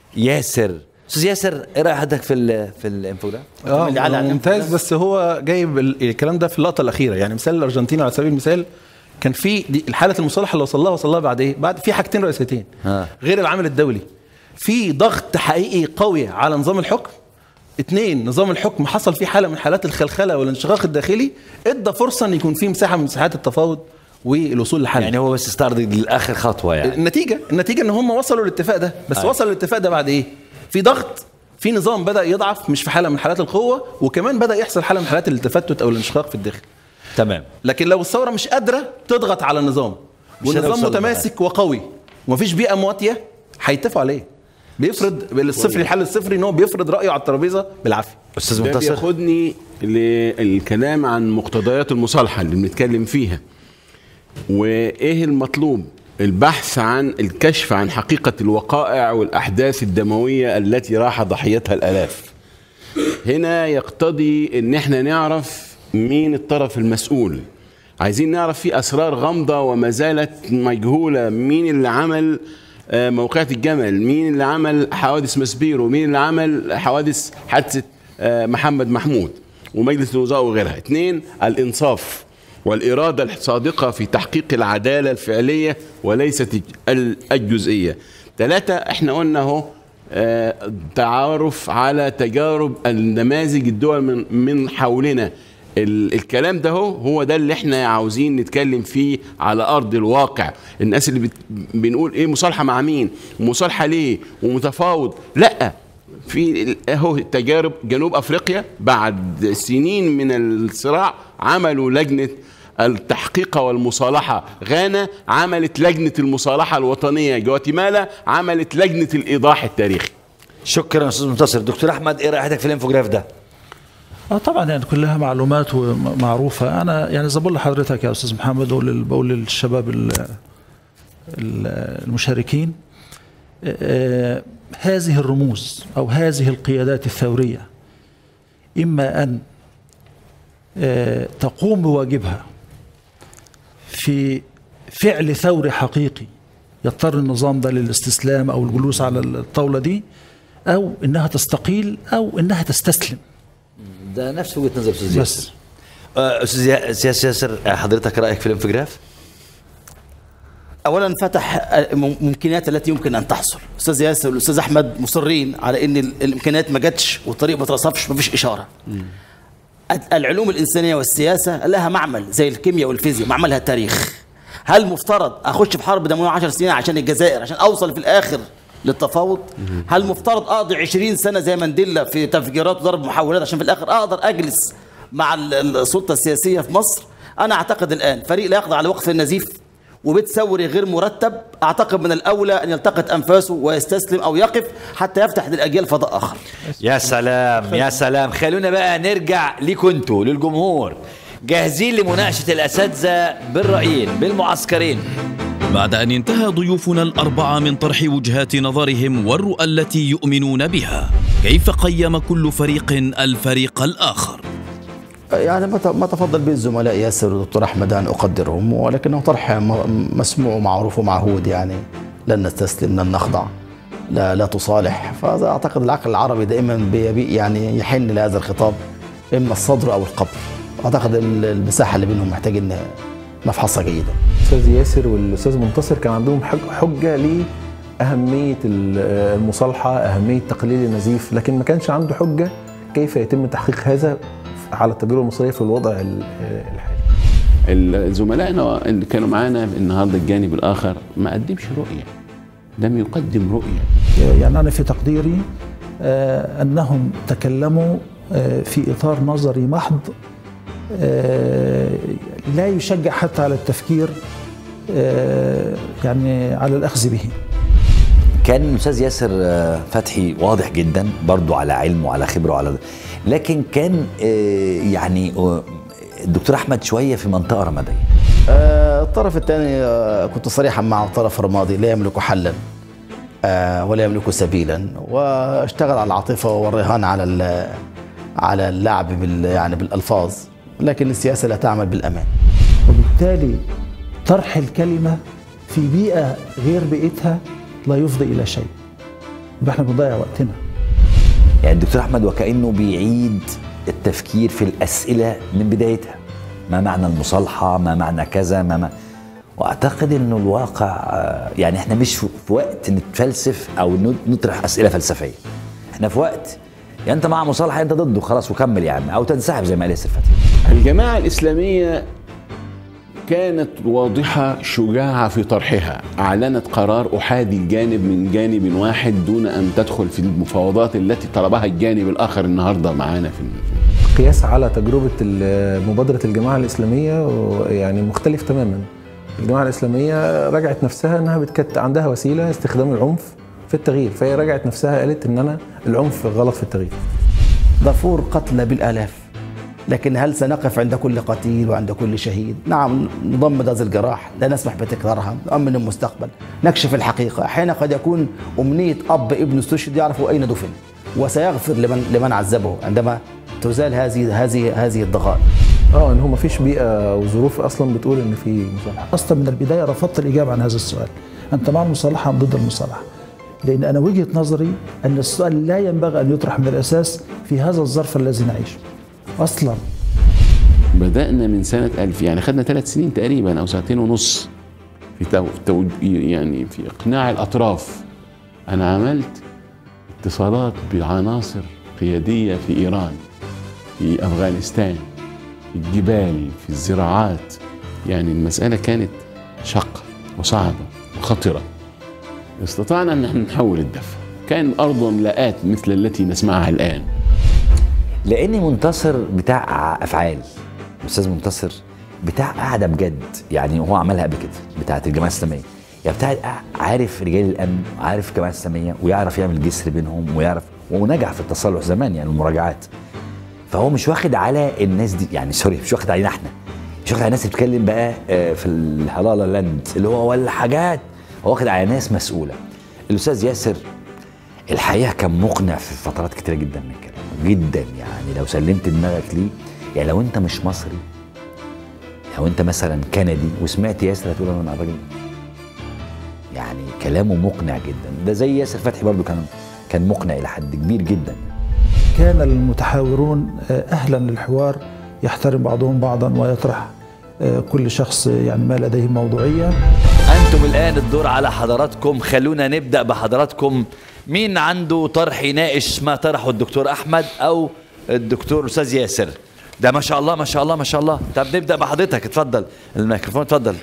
ياسر. أستاذ ياسر، إيه رأي حضرتك في ال في الانفوجراف؟ اه ممتاز، بس هو جايب الكلام ده في اللقطة الأخيرة. يعني مثال الأرجنتين على سبيل المثال كان في الحالة المصالحة اللي وصل لها وصل لها بعد إيه؟ بعد في حاجتين رئيسيتين آه. غير العامل الدولي. في ضغط حقيقي قوي على نظام الحكم. اثنين، نظام الحكم حصل فيه حالة من حالات الخلخلة والانشقاق الداخلي، ادى فرصة ان يكون فيه مساحة من مساحات التفاوض والوصول لحل. يعني هو بس استعرض للاخر خطوه. يعني النتيجه النتيجه ان هم وصلوا للاتفاق ده، بس أي. وصلوا للاتفاق ده بعد ايه؟ في ضغط، في نظام بدا يضعف، مش في حاله من حالات القوه، وكمان بدا يحصل حاله من حالات التفتت او الانشقاق في الداخل. تمام. لكن لو الثوره مش قادره تضغط على النظام والنظام متماسك وقوي ومفيش بيئه مواتيه، هيتفقوا عليه. بيفرض الصفري، الحل الصفري ان هو بيفرض رايه على الترابيزه بالعافيه. استاذ منتصر، ده بياخدني للكلام عن مقتضيات المصالحه اللي بنتكلم فيها. وايه المطلوب؟ البحث عن الكشف عن حقيقة الوقائع والأحداث الدموية التي راح ضحيتها الآلاف. هنا يقتضي ان احنا نعرف مين الطرف المسؤول. عايزين نعرف في أسرار غامضة وما زالت مجهولة. مين اللي عمل موقعة الجمل، مين اللي عمل حوادث مسبيرو، مين اللي عمل حوادث حادثة محمد محمود ومجلس الوزراء وغيرها. اثنين، الإنصاف والإرادة الصادقة في تحقيق العدالة الفعلية وليست الجزئية. ثلاثة، احنا قلنا اهو تعارف على تجارب النماذج الدول من من حولنا. الكلام ده هو هو ده اللي احنا عاوزين نتكلم فيه على أرض الواقع. الناس اللي بت... بنقول ايه مصالحة مع مين ومصالحة ليه ومتفاوض، لا، في اهو تجارب جنوب افريقيا بعد سنين من الصراع عملوا لجنة التحقيق والمصالحة. غانا عملت لجنة المصالحة الوطنية. جواتيمالا عملت لجنة الإيضاح التاريخي. شكرا أستاذ منتصر. دكتور أحمد، إيه رأيك في الانفوجراف ده؟ اه طبعا يعني كلها معلومات ومعروفة. أنا يعني زي بقول لحضرتك يا أستاذ محمد وبقول للشباب المشاركين، آه هذه الرموز أو هذه القيادات الثورية إما أن آه تقوم بواجبها في فعل ثوري حقيقي يضطر النظام ده للاستسلام أو الجلوس على الطاولة دي، أو إنها تستقيل أو إنها تستسلم. ده نفس وجهة نظر أستاذ ياسر. أستاذ ياسر، حضرتك رأيك في الانفجراف؟ اولا فتح ممكنات التي يمكن ان تحصل. استاذ ياسر والاستاذ احمد مصرين على ان الامكانيات ما جاتش والطريق ما اترصفش، ما فيش اشاره. م. العلوم الانسانيه والسياسه لها معمل زي الكيمياء والفيزياء، معملها التاريخ. هل مفترض اخش في حرب دمويه عشر سنين عشان الجزائر عشان اوصل في الاخر للتفاوض؟ م. هل مفترض اقضي عشرين سنه زي مانديلا في تفجيرات وضرب محاولات عشان في الاخر اقدر اجلس مع السلطه السياسيه في مصر؟ انا اعتقد الان فريق لا يقضي على وقف النزيف وبيت ثوري غير مرتب، اعتقد من الاولى ان يلتقط انفاسه ويستسلم او يقف حتى يفتح للاجيال فضاء اخر. يا سلام يا سلام. خلونا بقى نرجع ليكم انتوا للجمهور. جاهزين لمناقشة الأساتذة بالرأيين بالمعسكرين. بعد أن انتهى ضيوفنا الأربعة من طرح وجهات نظرهم والرؤى التي يؤمنون بها، كيف قيم كل فريق الفريق الآخر؟ يعني ما تفضل به الزملاء ياسر والدكتور أحمد أن أقدرهم، ولكنه طرح مسموع ومعروف ومعهود، يعني لن نستسلم لن نخضع لا لا تصالح. فهذا أعتقد العقل العربي دائما بيبي يعني يحن لهذا الخطاب، إما الصدر أو القبر. أعتقد المساحة اللي بينهم محتاجين نفحصها جيدا. الأستاذ ياسر والأستاذ منتصر كان عندهم حجة لأهمية المصالحة، أهمية تقليل النزيف، لكن ما كانش عنده حجة كيف يتم تحقيق هذا على التجربة المصرية في الوضع الحالي. زملائنا اللي كانوا معانا النهارده الجانب الآخر ما قدمش رؤية، لم يقدم رؤية. يعني أنا في تقديري آه أنهم تكلموا آه في إطار نظري محض، آه لا يشجع حتى على التفكير آه يعني على الأخذ به. كان الأستاذ ياسر فتحي واضح جدا برضو على علم وعلى خبرة وعلى، لكن كان يعني الدكتور أحمد شوية في منطقة رمادية. الطرف الثاني كنت صريحا معه، طرف رمادي لا يملك حلا ولا يملك سبيلا، واشتغل على العاطفة والرهان على على اللعب بال يعني بالألفاظ، لكن السياسة لا تعمل بالأمان. وبالتالي طرح الكلمة في بيئة غير بيئتها لا يفضي إلى شيء، يبقى احنا بنضيع وقتنا. يعني الدكتور أحمد وكأنه بيعيد التفكير في الأسئلة من بدايتها، ما معنى المصالحة، ما معنى كذا، ما, ما وأعتقد إنه الواقع يعني احنا مش في وقت نتفلسف أو نطرح أسئلة فلسفية، احنا في وقت يعني أنت مع مصالحة أنت ضده خلاص وكمل يا عم، أو تنسحب زي ما قال ياسر فتحي. الجماعة الإسلامية كانت واضحة شجاعة في طرحها، أعلنت قرار أحادي الجانب من جانب واحد دون أن تدخل في المفاوضات التي طلبها الجانب الآخر النهاردة معانا في قياس على تجربة مبادرة الجماعة الإسلامية يعني مختلف تماما. الجماعة الإسلامية رجعت نفسها أنها كانت عندها وسيلة استخدام العنف في التغيير، فهي رجعت نفسها قالت أن أنا العنف غلط في التغيير. ضفور قتلى بالآلاف، لكن هل سنقف عند كل قتيل وعند كل شهيد؟ نعم، نضمد هذه الجراح، لا نسمح بتكرارها، نؤمن المستقبل، نكشف الحقيقة. أحيانا قد يكون أمنية أب ابن استشهد يعرف أين دفن، وسيغفر لمن لمن عذبه عندما تزال هذه هذه هذه الضغائن. اه ان هو ما فيش بيئة وظروف اصلا بتقول ان في مصالحة. اصلا من البداية رفضت الإجابة عن هذا السؤال، أنت مع المصالحة أم ضد المصالحة؟ لأن أنا وجهة نظري أن السؤال لا ينبغي أن يطرح من الأساس في هذا الظرف الذي نعيشه أصلا. بدأنا من سنة ألف، يعني خدنا ثلاث سنين تقريبا أو سنتين ونص في تو... تو... يعني في إقناع الأطراف. أنا عملت اتصالات بعناصر قيادية في إيران، في أفغانستان، في الجبال، في الزراعات. يعني المسألة كانت شاقة وصعبة وخطرة. استطعنا أن نحول الدفة، كان أرض ملاءات مثل التي نسمعها الآن. لأني منتصر بتاع أفعال، الأستاذ منتصر بتاع قاعدة بجد، يعني هو عملها قبل كده بتاعة الجماعة الإسلامية، يعني بتاع عارف رجال الأمن وعارف الجماعة الإسلامية ويعرف يعمل جسر بينهم ويعرف، ونجح في التصالح زمان يعني المراجعات. فهو مش واخد على الناس دي، يعني سوري مش واخد علينا احنا، مش واخد على الناس اللي بتتكلم بقى في الهلاله لاند اللي هو ولا حاجات، هو واخد على ناس مسؤوله. الأستاذ ياسر الحقيقة كان مقنع في فترات كتيرة جدا من كلامه جدا، يعني لو سلمت دماغك ليه، يعني لو انت مش مصري، لو انت مثلا كندي وسمعت ياسر هتقول انا مع الراجل، يعني كلامه مقنع جدا. ده زي ياسر فتحي برضو كان كان مقنع الى حد كبير جدا. كان المتحاورون اهلا للحوار، يحترم بعضهم بعضا ويطرح كل شخص يعني ما لديه موضوعيه. انتم الان الدور على حضراتكم، خلونا نبدا بحضراتكم. مين عنده طرح يناقش ما طرحه الدكتور احمد او الدكتور استاذ ياسر؟ ده ما شاء الله ما شاء الله ما شاء الله. طب نبدا بحضرتك، اتفضل الميكروفون، اتفضل.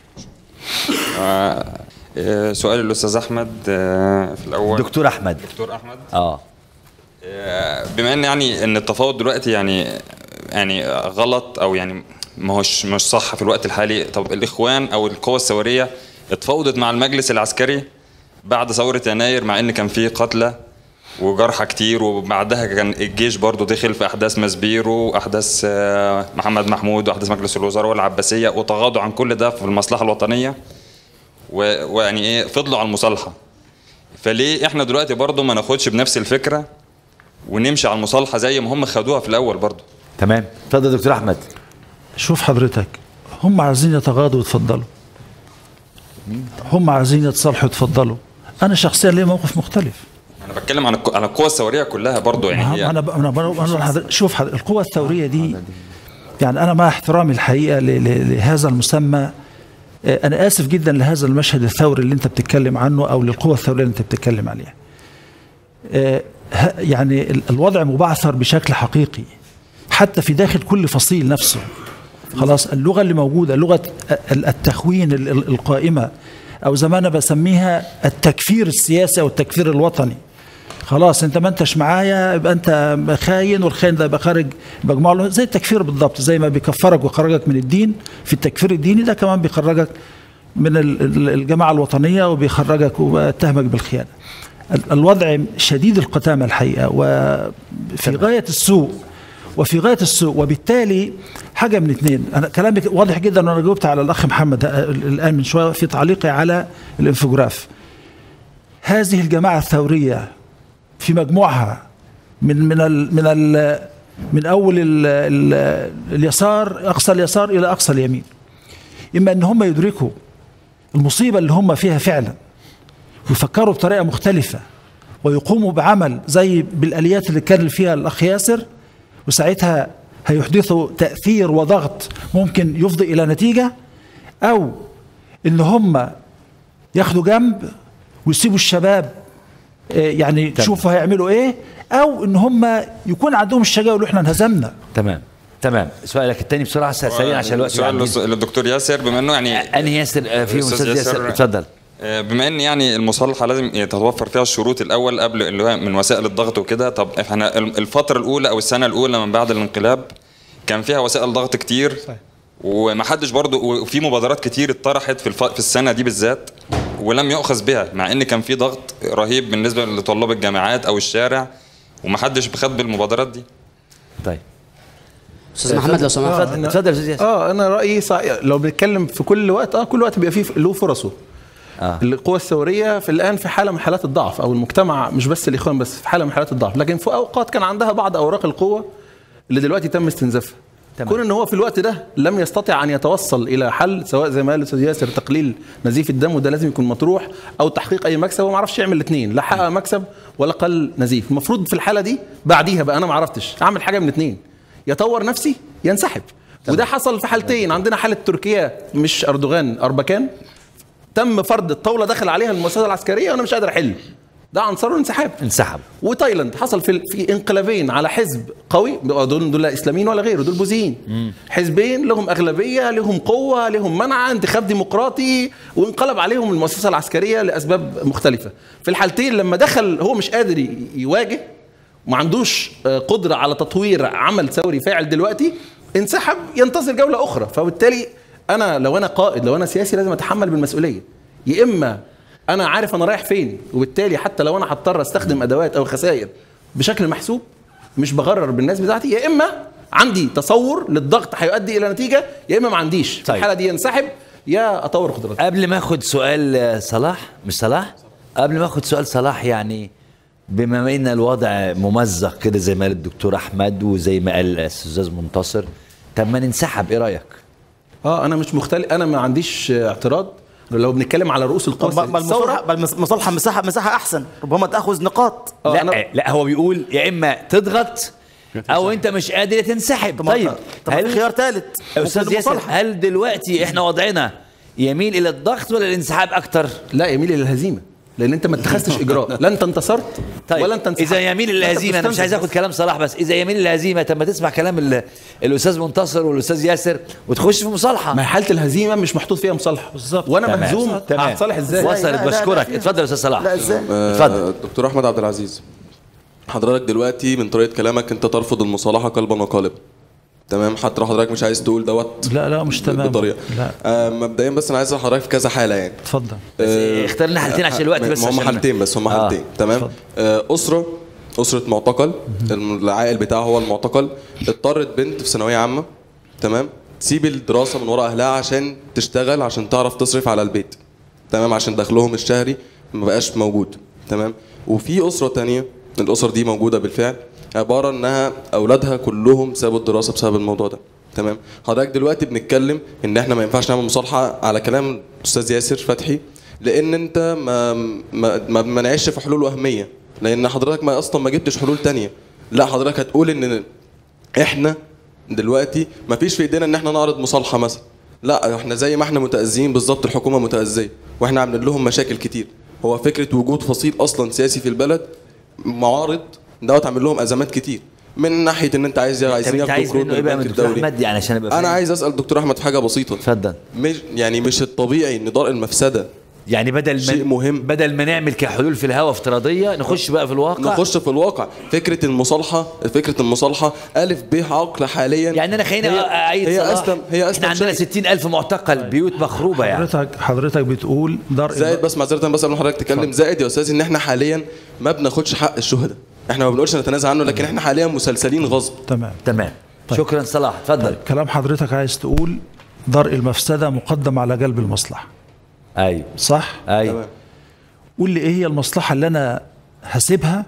آه آه سؤال الاستاذ احمد آه في الاول. دكتور احمد. دكتور احمد اه بما ان يعني ان التفاوض دلوقتي يعني يعني غلط او يعني ما هوش مش صح في الوقت الحالي، طب الاخوان او القوى الثوريه اتفاوضت مع المجلس العسكري بعد ثوره يناير مع ان كان في قتلى وجرحى كتير، وبعدها كان الجيش برضو دخل في احداث مسبيرو واحداث محمد محمود واحداث مجلس الوزراء والعباسيه، وتغاضوا عن كل ده في المصلحه الوطنيه، ويعني ايه فضلوا على المصالحه. فليه احنا دلوقتي برضو ما ناخدش بنفس الفكره ونمشي على المصالحه زي ما هم خدوها في الاول برضو؟ تمام. اتفضل دكتور احمد. شوف حضرتك، هم عايزين يتغاضوا ويتفضلوا، هم عايزين يتصالحوا يتفضلوا. انا شخصيا ليه موقف مختلف. انا بتكلم عن عن القوى الثوريه كلها برضو يعني هي انا انا انا شوف حضرتك، القوى الثوريه دي يعني انا مع احترامي الحقيقه لهذا المسمى، انا اسف جدا لهذا المشهد الثوري اللي انت بتتكلم عنه او للقوى الثوريه اللي انت بتتكلم عليها. يعني الوضع مبعثر بشكل حقيقي حتى في داخل كل فصيل نفسه. خلاص اللغه اللي موجوده لغه التخوين القائمه، او زي ما انا بسميها التكفير السياسي او التكفير الوطني. خلاص انت ما انتش معايا يبقى انت خاين، والخاين ده يبقى خارج مجموعه، زي التكفير بالضبط. زي ما بيكفرك ويخرجك من الدين في التكفير الديني، ده كمان بيخرجك من الجماعه الوطنيه وبيخرجك وبيتهمك بالخيانه. الوضع شديد القتامه الحقيقه وفي غايه السوء وفي غايه السوء. وبالتالي حاجه من اثنين، انا كلامي واضح جدا وانا جاوبت على الاخ محمد الان من شويه في تعليقي على الانفوجراف. هذه الجماعه الثوريه في مجموعها من من ال من ال من اول ال ال اليسار، اقصى اليسار الى اقصى اليمين، اما ان هم يدركوا المصيبه اللي هم فيها فعلا ويفكروا بطريقه مختلفه ويقوموا بعمل زي بالاليات اللي كان فيها الاخ ياسر، وساعتها هيحدثوا تاثير وضغط ممكن يفضي الى نتيجه، او ان هم ياخدوا جنب ويسيبوا الشباب يعني شوفوا هيعملوا ايه، او ان هم يكون عندهم الشجاعه يقولوا احنا انهزمنا. تمام تمام. سؤالك الثاني بسرعه سريعا عشان الوقت. سؤال للدكتور ياسر، بما انه يعني انهي ياسر فيهم استاذ ياسر؟ اتفضل. بما ان يعني المصالحه لازم تتوفر فيها الشروط الاول قبل اللي هو من وسائل الضغط وكده، طب احنا الفتره الاولى او السنه الاولى من بعد الانقلاب كان فيها وسائل ضغط كتير، ومحدش برضه، وفي مبادرات كتير اتطرحت في الف... في السنه دي بالذات ولم يؤخذ بها، مع ان كان في ضغط رهيب بالنسبه لطلاب الجامعات او الشارع ومحدش بخد بالمبادرات دي. طيب استاذ محمد لو سمحت. اتفضل استاذ ياسر. اه انا رايي صحيح. لو بنتكلم في كل وقت اه كل وقت بيبقى فيه له فرصه. آه. القوى الثوريه في الان في حاله من حالات الضعف، او المجتمع مش بس الاخوان بس في حاله من حالات الضعف، لكن في اوقات كان عندها بعض اوراق القوه اللي دلوقتي تم استنزافها. كون ان هو في الوقت ده لم يستطع ان يتوصل الى حل، سواء زي ما قال الاستاذ ياسر تقليل نزيف الدم وده لازم يكون مطروح، او تحقيق اي مكسب، وما عرفش يعمل الاثنين، لا حقق مكسب ولا قل نزيف. المفروض في الحاله دي بعديها بقى انا ما عرفتش اعمل حاجه من الاثنين، يطور نفسي ينسحب. وده حصل في حالتين. عندنا حاله تركيا مش اردوغان، اربكان، تم فرض الطاوله دخل عليها المؤسسه العسكريه وانا مش قادر احل، ده عنصر انسحاب انسحب. وتايلاند حصل في في انقلابين على حزب قوي، دول دول لا اسلاميين ولا غيره، دول بوذيين، حزبين لهم اغلبيه، لهم قوه، لهم منع، انتخاب ديمقراطي، وانقلب عليهم المؤسسه العسكريه لاسباب مختلفه. في الحالتين لما دخل هو مش قادر يواجه وما عندوش قدره على تطوير عمل ثوري فاعل دلوقتي، انسحب ينتظر جوله اخرى. فبالتالي انا لو انا قائد، لو انا سياسي، لازم اتحمل بالمسؤوليه. يا اما انا عارف انا رايح فين، وبالتالي حتى لو انا هضطر استخدم ادوات او خسائر بشكل محسوب مش بغرر بالناس بتاعتي، يا اما عندي تصور للضغط هيؤدي الى نتيجه، يا اما ما عنديش. في الحاله دي ينسحب يا اطور قدراتي. قبل ما اخد سؤال صلاح، مش صلاح، قبل ما اخد سؤال صلاح، يعني بما ان الوضع ممزق كده زي ما قال الدكتور احمد وزي ما قال الاستاذ منتصر، طب ما ننسحب، ايه رايك؟ اه انا مش مختلف، انا ما عنديش اعتراض لو بنتكلم على رؤوس القوى. المصالحه المصالحه مساحه مساحه احسن، ربما تاخذ نقاط. لا أنا... لا هو بيقول يا اما تضغط او انت مش قادر تنسحب. طيب هل خيار ثالث استاذ ياسر، هل دلوقتي احنا وضعنا يميل الى الضغط ولا الانسحاب اكتر؟ لا يميل الى الهزيمه، لان انت ما اتخذتش اجراء، لا انت انتصرت طيب. ولا انت انسحبت. اذا يميل للهزيمه، انا مش عايز اخد كلام صلاح بس، اذا يميل للهزيمه طب ما تسمع كلام الاستاذ منتصر والاستاذ ياسر وتخش في مصالحه. ما حاله الهزيمه مش محطوط فيها مصالحه بالظبط، وانا مهزوم هتصالح ازاي؟ وصلت، بشكرك. اتفضل يا استاذ صلاح. لا ازاي؟ اتفضل. دكتور احمد عبد العزيز، حضرتك دلوقتي من طريقه كلامك انت ترفض المصالحه قلبا وقالبا، تمام؟ حتى لو حضرتك مش عايز تقول دوت لا لا مش تمام بطريقه. لا. آه مبدئيا بس انا عايز حضرتك في كذا حاله يعني. اتفضل. آه اختار لنا حالتين عشان الوقت بس. هم حالتين بس، هم حالتين. آه. تمام. آه اسره اسره معتقل، العائل بتاعه هو المعتقل، اضطرت بنت في ثانويه عامه تمام تسيب الدراسه من وراء اهلها عشان تشتغل عشان تعرف تصرف على البيت تمام، عشان دخلهم الشهري ما بقاش موجود تمام. وفي اسره تانية، الاسر دي موجوده بالفعل، عباره انها اولادها كلهم سابوا الدراسه بسبب الموضوع ده تمام. حضرتك دلوقتي بنتكلم ان احنا ما ينفعش نعمل مصالحه على كلام الاستاذ ياسر فتحي، لان انت ما ما ما منعش في حلول وهميه، لان حضرتك ما اصلا ما جبتش حلول تانية. لا حضرتك هتقول ان احنا دلوقتي ما فيش في ايدينا ان احنا نعرض مصالحه مثلا، لا احنا زي ما احنا متأذيين بالظبط الحكومه متأذيه واحنا عاملين لهم مشاكل كتير. هو فكره وجود فصيل اصلا سياسي في البلد معارض دوت عامل لهم ازمات كتير، من ناحيه ان انت عايز عايزين ياخدوا قروض من البنك الدولي. احمد يعني عشان ابقى انا عايز اسال دكتور احمد في حاجه بسيطه. اتفضل. مش يعني مش الطبيعي ان درء المفسده يعني بدل شيء ما مهم، بدل ما نعمل كحلول في الهواء افتراضيه نخش بقى في الواقع، نخش في الواقع. فكره المصالحه فكره المصالحه الف ب عقل حاليا. يعني انا خليني اعيد هي صلاح. اسلم هي اسلم احنا عندنا ستين ألف معتقل، بيوت مخروبه يعني. حضرتك حضرتك بتقول درء زائد بس معذره بس قبل حضرتك تتكلم، زائد يا استاذ ان احنا حاليا ما بناخدش حق الشهداء، احنا ما بنقولش نتنازل عنه، لكن احنا حاليا مسلسلين غصب. تمام تمام طيب. شكرا صلاح اتفضل. طيب. كلام حضرتك عايز تقول درء المفسده مقدم على جلب المصلحه. ايوه صح؟ ايوه. قول لي ايه هي المصلحه اللي انا هسيبها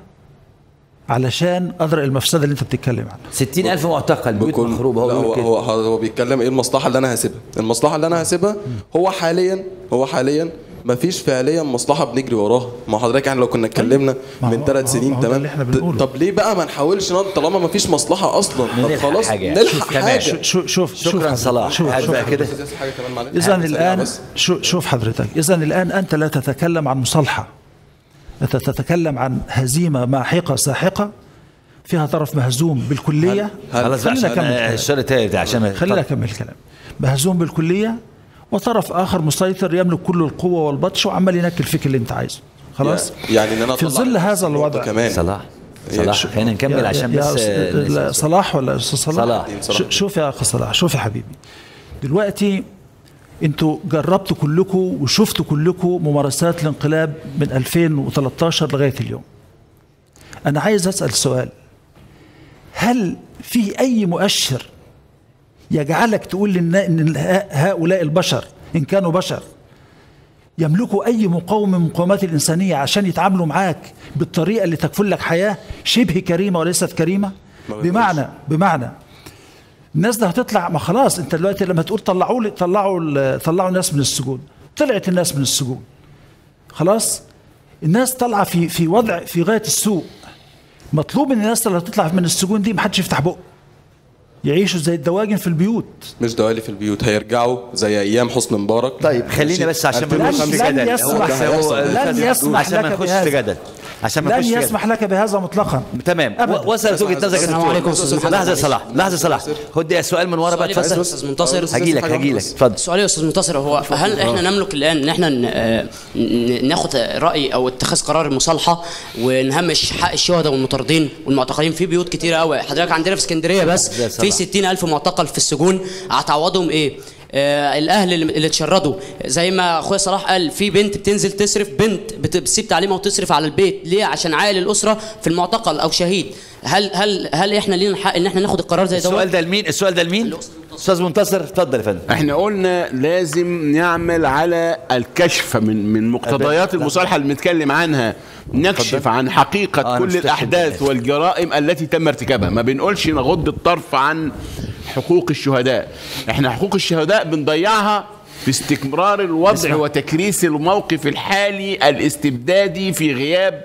علشان ادرء المفسده اللي انت بتتكلم عنها. ستين ألف معتقل، بيوت مخروبه. هو هو, هو هو بيتكلم ايه المصلحه اللي انا هسيبها؟ المصلحه اللي انا هسيبها هو حاليا هو حاليا ما فيش فعليا مصلحه بنجري وراها. ما حضرتك احنا لو كنا اتكلمنا من ثلاث سنين تمام، طب ليه بقى ما نحاولش طالما ما فيش مصلحه اصلا؟ طب خلاص نلحق حاجه. شوف شوف شكرا صلاح. شوف شوف كده اذا الان شوف حضرتك، اذا الان انت لا تتكلم عن مصالحه، انت تتكلم عن هزيمه ماحقه ساحقه فيها طرف مهزوم بالكليه. خلينا نكمل الشر الثالث عشان خلينا نكمل الكلام. مهزوم بالكليه وطرف اخر مسيطر يملك كل القوه والبطش وعمال ينكل فيك اللي انت عايزه. خلاص؟ يعني ان انا في ظل هذا الوضع كمان صلاح صلاح خلينا نكمل عشان بس صلاح ولا استاذ صلاح؟ صلاح. شوف يا اخي صلاح، شوف يا حبيبي، دلوقتي انتوا جربتوا كلكم وشفتوا كلكم ممارسات الانقلاب من ألفين وثلاثة عشر لغايه اليوم. انا عايز اسال سؤال، هل في اي مؤشر يجعلك تقول ان هؤلاء البشر ان كانوا بشر يملكوا اي مقاومه من مقاومات الانسانيه عشان يتعاملوا معاك بالطريقه اللي تكفل لك حياه شبه كريمه وليست كريمه؟ بمعنى بمعنى الناس ده هتطلع، ما خلاص انت دلوقتي لما تقول طلعوا لي طلعوا طلعوا الناس من السجون، طلعت الناس من السجون خلاص، الناس طالعه في في وضع في غايه السوء. مطلوب ان الناس اللي هتطلع من السجون دي ما حدش يفتح بقه، يعيشوا زي الدواجن في البيوت. مش دوالي في البيوت، هيرجعوا زي ايام حسني مبارك. طيب خلينا بس عشان ما نخش في جدل، لن يسمح لن يسمح عشان ما نخش في جدل عشان ما لن يسمح لك بهذا مطلقا. تمام وصلت وجهه نظرك. السلام عليكم استاذ محمد. لحظه صلاح لحظه صلاح خد السؤال من ورا بقى. اتفضل استاذ منتصر. هجي لك هجي لك اتفضل. سؤالي يا استاذ منتصر هو هل احنا نملك الان ان احنا ناخد راي او اتخاذ قرار المصالحه ونهمش حق الشهداء والمطاردين والمعتقلين في بيوت كتيره قوي؟ حضرتك عندنا في اسكندريه بس في ستين ألف معتقل في السجون، هتعوضهم ايه؟ آه الاهل اللي اتشردوا زي ما اخويا صلاح قال، في بنت بتنزل تصرف، بنت بتسيب تعليمها وتصرف على البيت ليه؟ عشان عائل الاسره في المعتقل او شهيد. هل هل هل احنا لينا الحق ان احنا ناخد القرار زي ده؟ السؤال ده لمين؟ السؤال ده لمين؟ استاذ منتصر اتفضل يا فندم. احنا قلنا لازم نعمل على الكشف من من مقتضيات المصالحه اللي بنتكلم عنها، نكشف عن حقيقه آه كل الاحداث والجرائم التي تم ارتكابها. ما بنقولش نغض الطرف عن حقوق الشهداء، احنا حقوق الشهداء بنضيعها في استمرار الوضع وتكريس الموقف الحالي الاستبدادي في غياب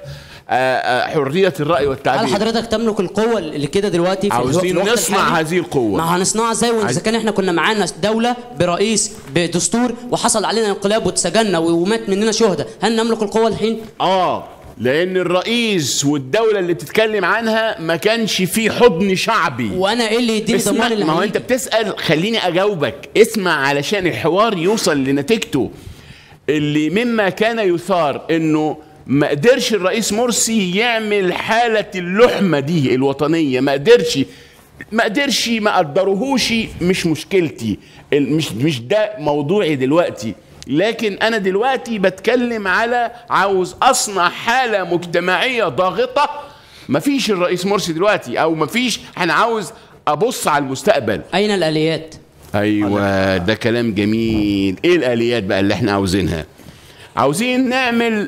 حرية الرأي والتعبير. هل حضرتك تملك القوة اللي كده دلوقتي في عاوزين نصنع هذه القوة؟ ما هنصنعها ازاي واذا كان احنا كنا معانا دولة برئيس بدستور وحصل علينا انقلاب واتسجننا ومات مننا شهداء، هل نملك القوة الحين؟ اه لأن الرئيس والدولة اللي بتتكلم عنها ما كانش فيه حضن شعبي. وأنا إيه اللي يديني ضمان اللي ما هو أنت بتسأل، خليني أجاوبك، اسمع علشان الحوار يوصل لنتيجته. اللي مما كان يثار إنه ما قدرش الرئيس مرسي يعمل حالة اللحمة دي الوطنية، ما قدرش ما قدرش ما قدروهوش، مش مشكلتي، مش مش ده موضوعي دلوقتي. لكن أنا دلوقتي بتكلم على عاوز أصنع حالة مجتمعية ضاغطة مفيش الرئيس مرسي دلوقتي، او مفيش، انا عاوز ابص على المستقبل. اين الاليات؟ ايوه ده كلام جميل. ايه الاليات بقى اللي احنا عاوزينها؟ عاوزين نعمل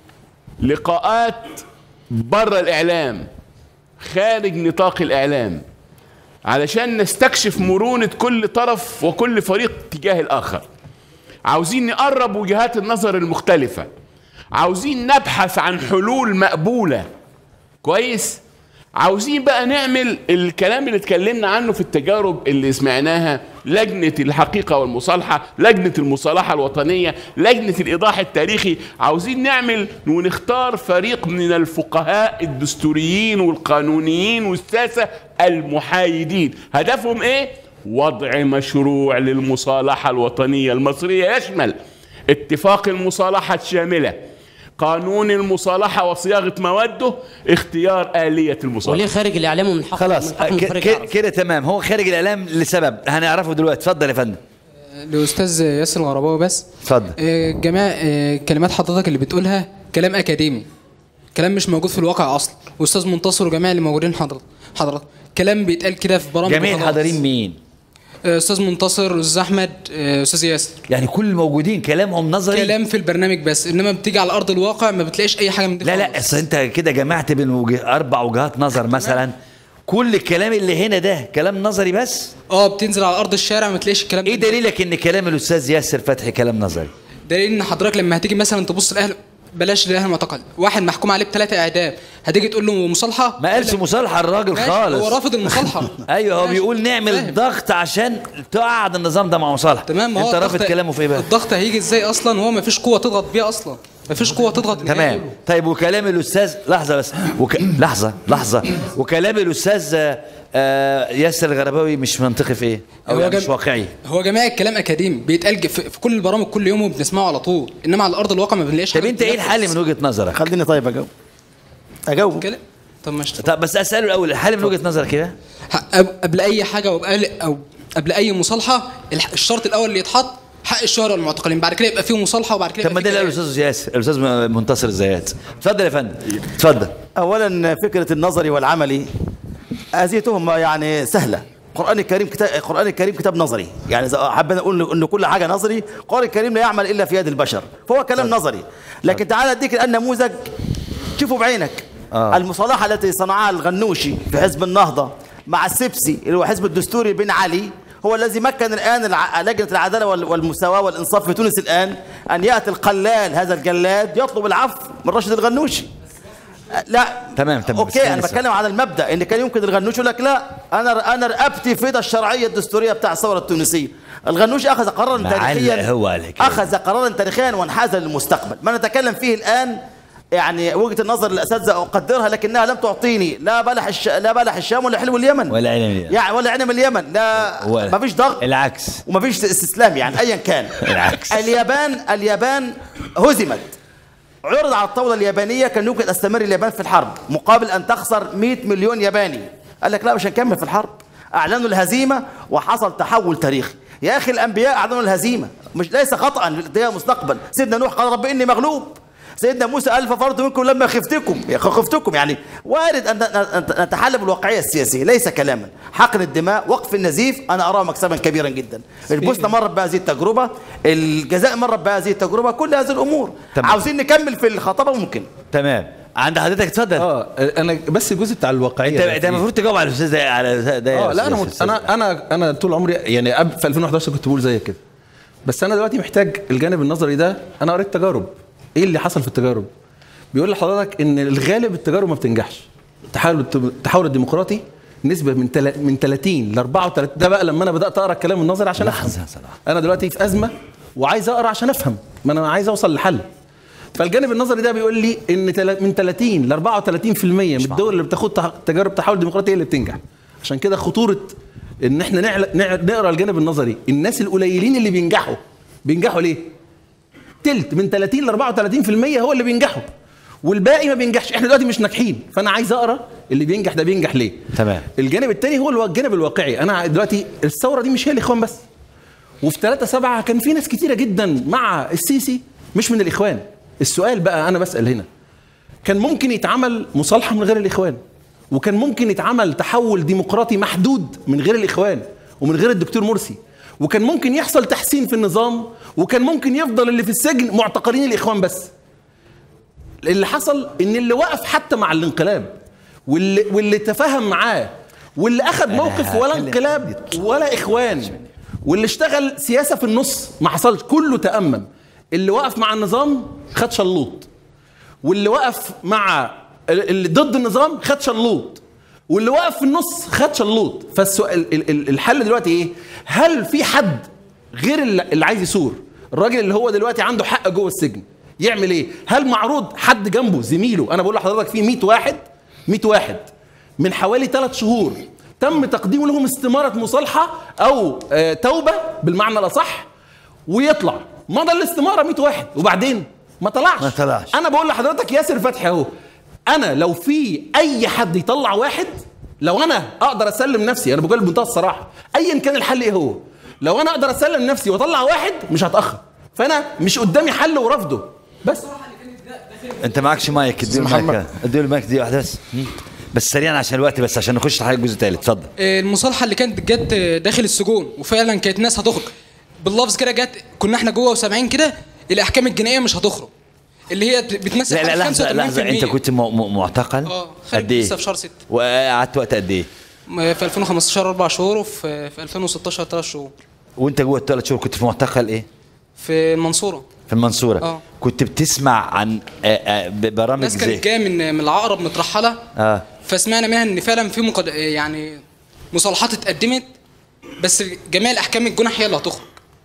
لقاءات بره الاعلام، خارج نطاق الاعلام، علشان نستكشف مرونة كل طرف وكل فريق تجاه الاخر. عاوزين نقرب وجهات النظر المختلفة، عاوزين نبحث عن حلول مقبولة. كويس؟ عاوزين بقى نعمل الكلام اللي اتكلمنا عنه في التجارب اللي سمعناها، لجنة الحقيقة والمصالحة، لجنة المصالحة الوطنية، لجنة الإيضاح التاريخي. عاوزين نعمل ونختار فريق من الفقهاء الدستوريين والقانونيين والساسة المحايدين. هدفهم ايه؟ وضع مشروع للمصالحة الوطنية المصرية يشمل اتفاق المصالحة الشاملة، قانون المصالحة وصياغة مواده، اختيار آلية المصالحة. وليه خارج الإعلام ومن حق خلاص كده تمام. هو خارج الإعلام لسبب هنعرفه دلوقتي. اتفضل يا فندم. لأستاذ ياسر الغرباوي بس. اتفضل. جماعة كلمات حضرتك اللي بتقولها كلام أكاديمي، كلام مش موجود في الواقع أصلا. وأستاذ منتصر وجميع اللي موجودين حضرتك حضرتك كلام بيتقال كده في برامج. جميع الحاضرين مين؟ استاذ منتصر، استاذ احمد، استاذ ياسر، يعني كل الموجودين كلامهم نظري، كلام في البرنامج بس، انما بتيجي على ارض الواقع ما بتلاقيش اي حاجه من دي. لا لا اصل انت كده جمعت بين وجه اربع وجهات نظر مثلا. كل الكلام اللي هنا ده كلام نظري بس. اه بتنزل على ارض الشارع ما تلاقيش الكلام. ايه دليلك ان كلام الاستاذ ياسر فتحي كلام نظري؟ دليل ان حضرتك لما هتيجي مثلا تبص الاهل، بلاش الاهل المعتقل، واحد محكوم عليه بثلاثه اعدام، هتيجي تقول له مصالحه؟ ما قالش مصالحه الراجل خالص، هو رافض المصالحه. ايوه هو بيقول نعمل فاهم. ضغط عشان تقعد النظام ده مع مصالحه. تمام. انت رافض كلامه في ايه بقى؟ الضغط هيجي ازاي اصلا وهو ما فيش قوه تضغط بيها اصلا، ما فيش قوه تضغط. تمام. طيب وكلام الاستاذ لحظه بس وك... لحظه لحظه وكلام الاستاذ آه ياسر الغرباوي مش منطقي في ايه؟ او يعني جم... مش واقعي. هو جماعه الكلام اكاديمي بيتقال في... في كل البرامج كل يوم وبنسمعه على طول، انما على ارض الواقع ما بنلاقيش. طب انت ايه الحل من وجهه نظرك؟ خليني طيب اجاوب اجاوب كلام. طب ماشي. طب بس اساله الاول، الحل من وجهه نظرك كده؟ قبل اي حاجه وقبل او قبل اي مصالحه الشرط الاول اللي يتحط حق الشهداء والمعتقلين، بعد كده يبقى فيه مصالحه وبعد كده. طب ما ده اللي الاستاذ ياسر الاستاذ منتصر الزيات. اتفضل يا فندم. اتفضل. اولا فكره النظري والعملي هذه تهمه يعني سهله. القرآن الكريم كتاب القرآن الكريم كتاب نظري، يعني إذا حبينا نقول إن كل حاجة نظري، القرآن الكريم لا يعمل إلا في يد البشر، فهو كلام نظري. لكن تعال أديك الآن نموذج شوفوا بعينك. آه. المصالحة التي صنعها الغنوشي في حزب النهضة مع السبسي اللي هو حزب الدستوري بن علي، هو الذي مكن الآن لجنة العدالة والمساواة والإنصاف في تونس الآن أن يأتي القلال هذا الجلاد يطلب العفو من راشد الغنوشي. لا تمام تمام. اوكي انا بتكلم على المبدا ان كان يمكن الغنوشي يقول لك لا انا انا رقبتي في ده الشرعيه الدستوريه بتاع الثوره التونسيه. الغنوشي اخذ قرارا تاريخيا هو عليك. اخذ قرارا تاريخيا وانحاز للمستقبل. ما نتكلم فيه الان يعني وجهه النظر الاساتذه اقدرها لكنها لم تعطيني لا بلح الش... لا بلح الشام ولا حلو اليمن ولا عنب اليمن يعني ولا عنب اليمن. لا ما فيش ضغط العكس وما فيش استسلام يعني ايا كان. العكس. اليابان اليابان هزمت، عرض على الطاولة اليابانية كان يمكن تستمر اليابان في الحرب مقابل أن تخسر مئة مليون ياباني. قال لك لا مش هنكمل في الحرب، أعلنوا الهزيمة وحصل تحول تاريخي. يا أخي الأنبياء أعلنوا الهزيمة، مش ليس خطأ ده مستقبل. سيدنا نوح قال رب إني مغلوب، سيدنا موسى ألف فرد منكم لما خفتكم خفتكم يعني وارد أن نتحلى بالواقعية السياسية ليس كلاما. حقن الدماء، وقف النزيف، أنا أراه مكسبا كبيرا جدا. البوسنة مرت بهذه التجربة، الجزائر مرت بهذه التجربة، كل هذه الأمور. تمام. عاوزين نكمل في الخطابة ممكن. تمام. عند حضرتك اتفضل. اه انا بس الجزء بتاع الواقعيه انت المفروض تجاوب على الاستاذ ده على ده. اه لا انا مت... انا انا انا طول عمري يعني في ألفين وأحد عشر كنت بقول زي كده، بس انا دلوقتي محتاج الجانب النظري ده. انا قريت تجارب، ايه اللي حصل في التجارب؟ بيقول لحضرتك ان الغالب التجارب ما بتنجحش. التحول التحول الديمقراطي نسبه من تل... من ثلاثين ل أربعة وثلاثين. ده بقى لما انا بدات اقرا الكلام النظري عشان افهم. انا دلوقتي في ازمه وعايز اقرا عشان افهم، ما انا عايز اوصل لحل. فالجانب النظري ده بيقول لي ان من ثلاثين ل أربعة وثلاثين بالمئة من الدول اللي بتاخد تجارب تحول ديمقراطي هي اللي بتنجح. عشان كده خطوره ان احنا نقرا الجانب النظري. الناس القليلين اللي بينجحوا بينجحوا ليه؟ تلت من ثلاثين ل أربعة وثلاثين بالمئة هو اللي بينجحوا والباقي ما بينجحش. احنا دلوقتي مش ناجحين، فانا عايز اقرا اللي بينجح ده بينجح ليه. تمام. الجانب الثاني هو الجانب الواقعي. انا دلوقتي الثوره دي مش هي الاخوان بس، وفي ثلاثة سبعة كان في ناس كتيره جدا مع السيسي مش من الاخوان. السؤال بقى انا بسال هنا، كان ممكن يتعمل مصالحه من غير الاخوان، وكان ممكن يتعمل تحول ديمقراطي محدود من غير الاخوان ومن غير الدكتور مرسي، وكان ممكن يحصل تحسين في النظام، وكان ممكن يفضل اللي في السجن معتقلين الاخوان بس. اللي حصل ان اللي وقف حتى مع الانقلاب واللي واللي تفاهم معاه واللي اخذ موقف ولا انقلاب ولا اخوان واللي اشتغل سياسه في النص ما حصلش، كله تأمم. اللي وقف مع النظام خد شلوط، واللي وقف مع اللي ضد النظام خد شلوط، واللي وقف في النص خد شلوط. فالسؤال الحل دلوقتي ايه؟ هل في حد غير اللي عايز يثور، الراجل اللي هو دلوقتي عنده حق جوه السجن، يعمل ايه؟ هل معروض حد جنبه زميله؟ انا بقول لحضرتك في مئة واحد مئة واحد من حوالي ثلاث شهور تم تقديم لهم استمارة مصالحة أو آه توبة بالمعنى الأصح، ويطلع مضى الاستمارة مئة واحد وبعدين ما طلعش. ما طلعش. أنا بقول لحضرتك ياسر فتحي أهو، أنا لو في أي حد يطلع واحد، لو أنا أقدر أسلم نفسي، أنا بقول بمنتهى الصراحة أيا كان الحل إيه هو، لو أنا أقدر أسلم نفسي وأطلع واحد مش هتأخر، فأنا مش قدامي حل ورفضه بس. أنت معكش مايك، اديله المايك، اديله المايك دي واحدة بس بس سريعا عشان الوقت، بس عشان نخش على الجزء الثالث. اتفضل. المصالحه اللي كانت جت داخل السجون وفعلا كانت ناس هتخرج باللفظ كده، جت كنا احنا جوه وسامعين كده الاحكام الجنائيه مش هتخرج، اللي هي بتمثل لا لا لحظه لحظه، انت كنت معتقل اه قد ايه؟ لسه في شهر ستة. وقعدت وقت قد ايه؟ في ألفين وخمستاشر اربع شهور، وفي في ألفين وستاشر ثلاث شهور. وانت جوه الثلاث شهور كنت في معتقل ايه؟ في المنصوره. في المنصوره. اه كنت بتسمع عن برامج ناس كانت جايه من من العقرب مترحله، اه فسمعنا منها ان فعلا في مقد... يعني مصالحات اتقدمت، بس جميع الاحكام الجنح هي اللي هتخرج،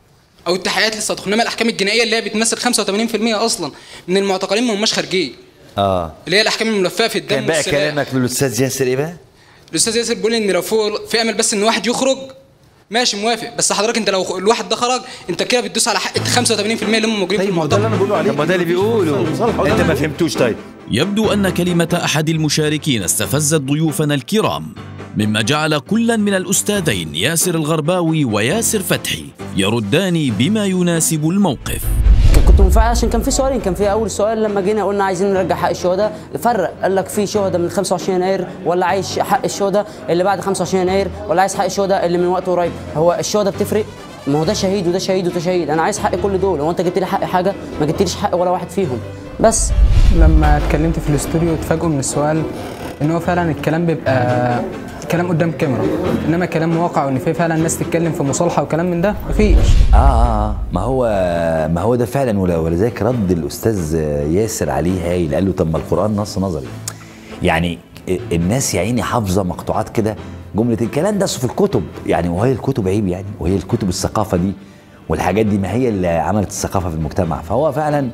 او التحقيقات لسه هتخرج، انما الاحكام الجنائيه اللي هي بتمثل خمسة وثمانين بالمئة اصلا من المعتقلين ما هماش خارجين. اه اللي هي الاحكام الملفقه في الدم. كان بقى كلامك للاستاذ ياسر ايه بقى؟ الاستاذ ياسر بيقول ان لو في امل بس ان واحد يخرج ماشي موافق، بس حضرتك انت لو الواحد ده خرج انت كده بتدوس على حق خمسة وثمانين بالمئة اللي هم موجودين في المعتقل. ده اللي انا بقوله عليه. طب ما ده اللي بيقوله انت ما فهمتوش. طيب يبدو أن كلمة أحد المشاركين استفزت ضيوفنا الكرام، مما جعل كلا من الأستاذين ياسر الغرباوي وياسر فتحي يردان بما يناسب الموقف. كنت منفعل عشان كان في سؤالين، كان في اول سؤال لما جينا قلنا عايزين نرجع حق الشهداء، فرق قال لك في شهداء من خمسة وعشرين يناير ولا عايز حق الشهداء اللي بعد خمسة وعشرين يناير ولا عايز حق الشهداء اللي من وقت قريب. هو الشهداء بتفرق؟ ما هو ده شهيد وده شهيد وده شهيد، انا عايز حق كل دول. هو انت جبت لي حق حاجه؟ ما جبتليش حق ولا واحد فيهم. بس لما اتكلمت في الاستوديو اتفاجئوا من السؤال ان هو فعلا الكلام بيبقى كلام قدام كاميرا، انما كلام واقع وان في فعلا ناس تتكلم في مصالحه وكلام من ده مفيش. اه اه ما هو ما هو ده فعلا، ولذلك رد الاستاذ ياسر عليه هايل، قال له طب ما القران نص نظري. يعني الناس يا عيني حافظه مقطوعات كده، جمله الكلام ده في الكتب يعني، وهي الكتب عيب يعني، وهي الكتب الثقافه دي والحاجات دي ما هي اللي عملت الثقافه في المجتمع. فهو فعلا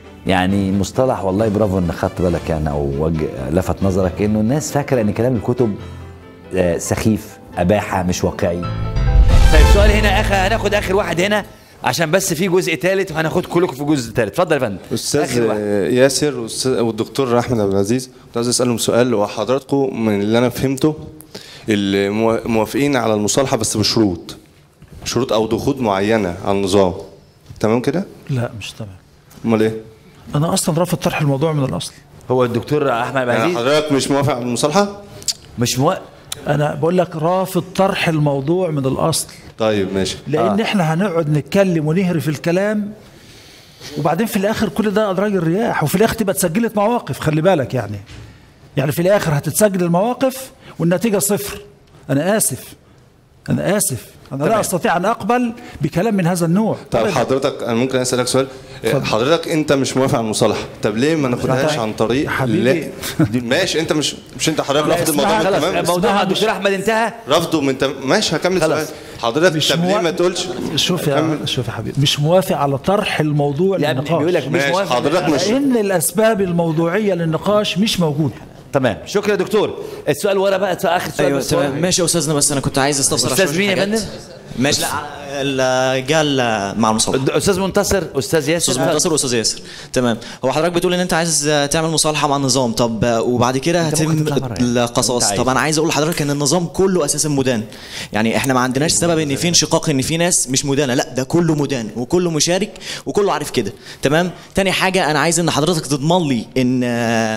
يعني مصطلح، والله برافو ان خدت بالك يعني، او لفت نظرك انه الناس فاكره ان كلام الكتب آه سخيف، اباحه، مش واقعي. طيب سؤال هنا اخر، هناخد اخر واحد هنا عشان بس في جزء ثالث وهناخد كلكم في جزء ثالث. اتفضل يا فندم. استاذ ياسر والدكتور احمد عبد العزيز، كنت عايز اسالهم سؤال. وحضراتكم من اللي انا فهمته موافقين على المصالحه بس بشروط، شروط او ضغوط معينه على النظام، تمام كده؟ لا مش تمام. امال ايه؟ انا اصلا رافض طرح الموضوع من الاصل. هو الدكتور احمد عبد العزيز يعني حضرتك مش موافق على المصالحه؟ مش موافق. انا بقول لك رافض طرح الموضوع من الاصل. طيب ماشي. لان آه. احنا هنقعد نتكلم ونهري في الكلام، وبعدين في الاخر كل ده ادراج الرياح، وفي الاخر تبقى اتسجلت مواقف. خلي بالك يعني، يعني في الاخر هتتسجل المواقف والنتيجه صفر. انا اسف انا اسف انا لا استطيع ان اقبل بكلام من هذا النوع. طب حضرتك انا ممكن اسالك سؤال؟ حضرتك انت مش موافق على المصالحه، طب ليه ما ناخدهاش عن طريق حبيبي؟ ماشي، انت مش مش انت حضرتك رافض الموضوع من تمام؟ موضوع الدكتور احمد انتهى، رفضه من تم... ماشي هكمل سؤال حضرتك. طب ليه ما تقولش؟ شوف يا شوف يا حبيبي، مش موافق على طرح الموضوع للنقاش. بيقول لك مش موافق حضرتك مش، لان الاسباب الموضوعيه للنقاش مش موجوده. تمام، شكرا يا دكتور. السؤال ورا بقى، اخر سؤال. ايوه تمام ماشي يا استاذنا، بس انا كنت عايز استفسر. استاذ مين يا فندم؟ ماشي. لا قال مع المصالحه. استاذ منتصر، استاذ ياسر. استاذ منتصر واستاذ ياسر. تمام. هو حضرتك بتقول ان انت عايز تعمل مصالحه مع النظام، طب وبعد كده هتم القصاص. طب انا عايز اقول لحضرتك ان النظام كله اساسا مدان، يعني احنا ما عندناش سبب ان في انشقاق ان في ناس مش مدانه، لا ده كله مدان وكله مشارك وكله عارف كده. تمام. تاني حاجه انا عايز ان حضرتك تضمن لي ان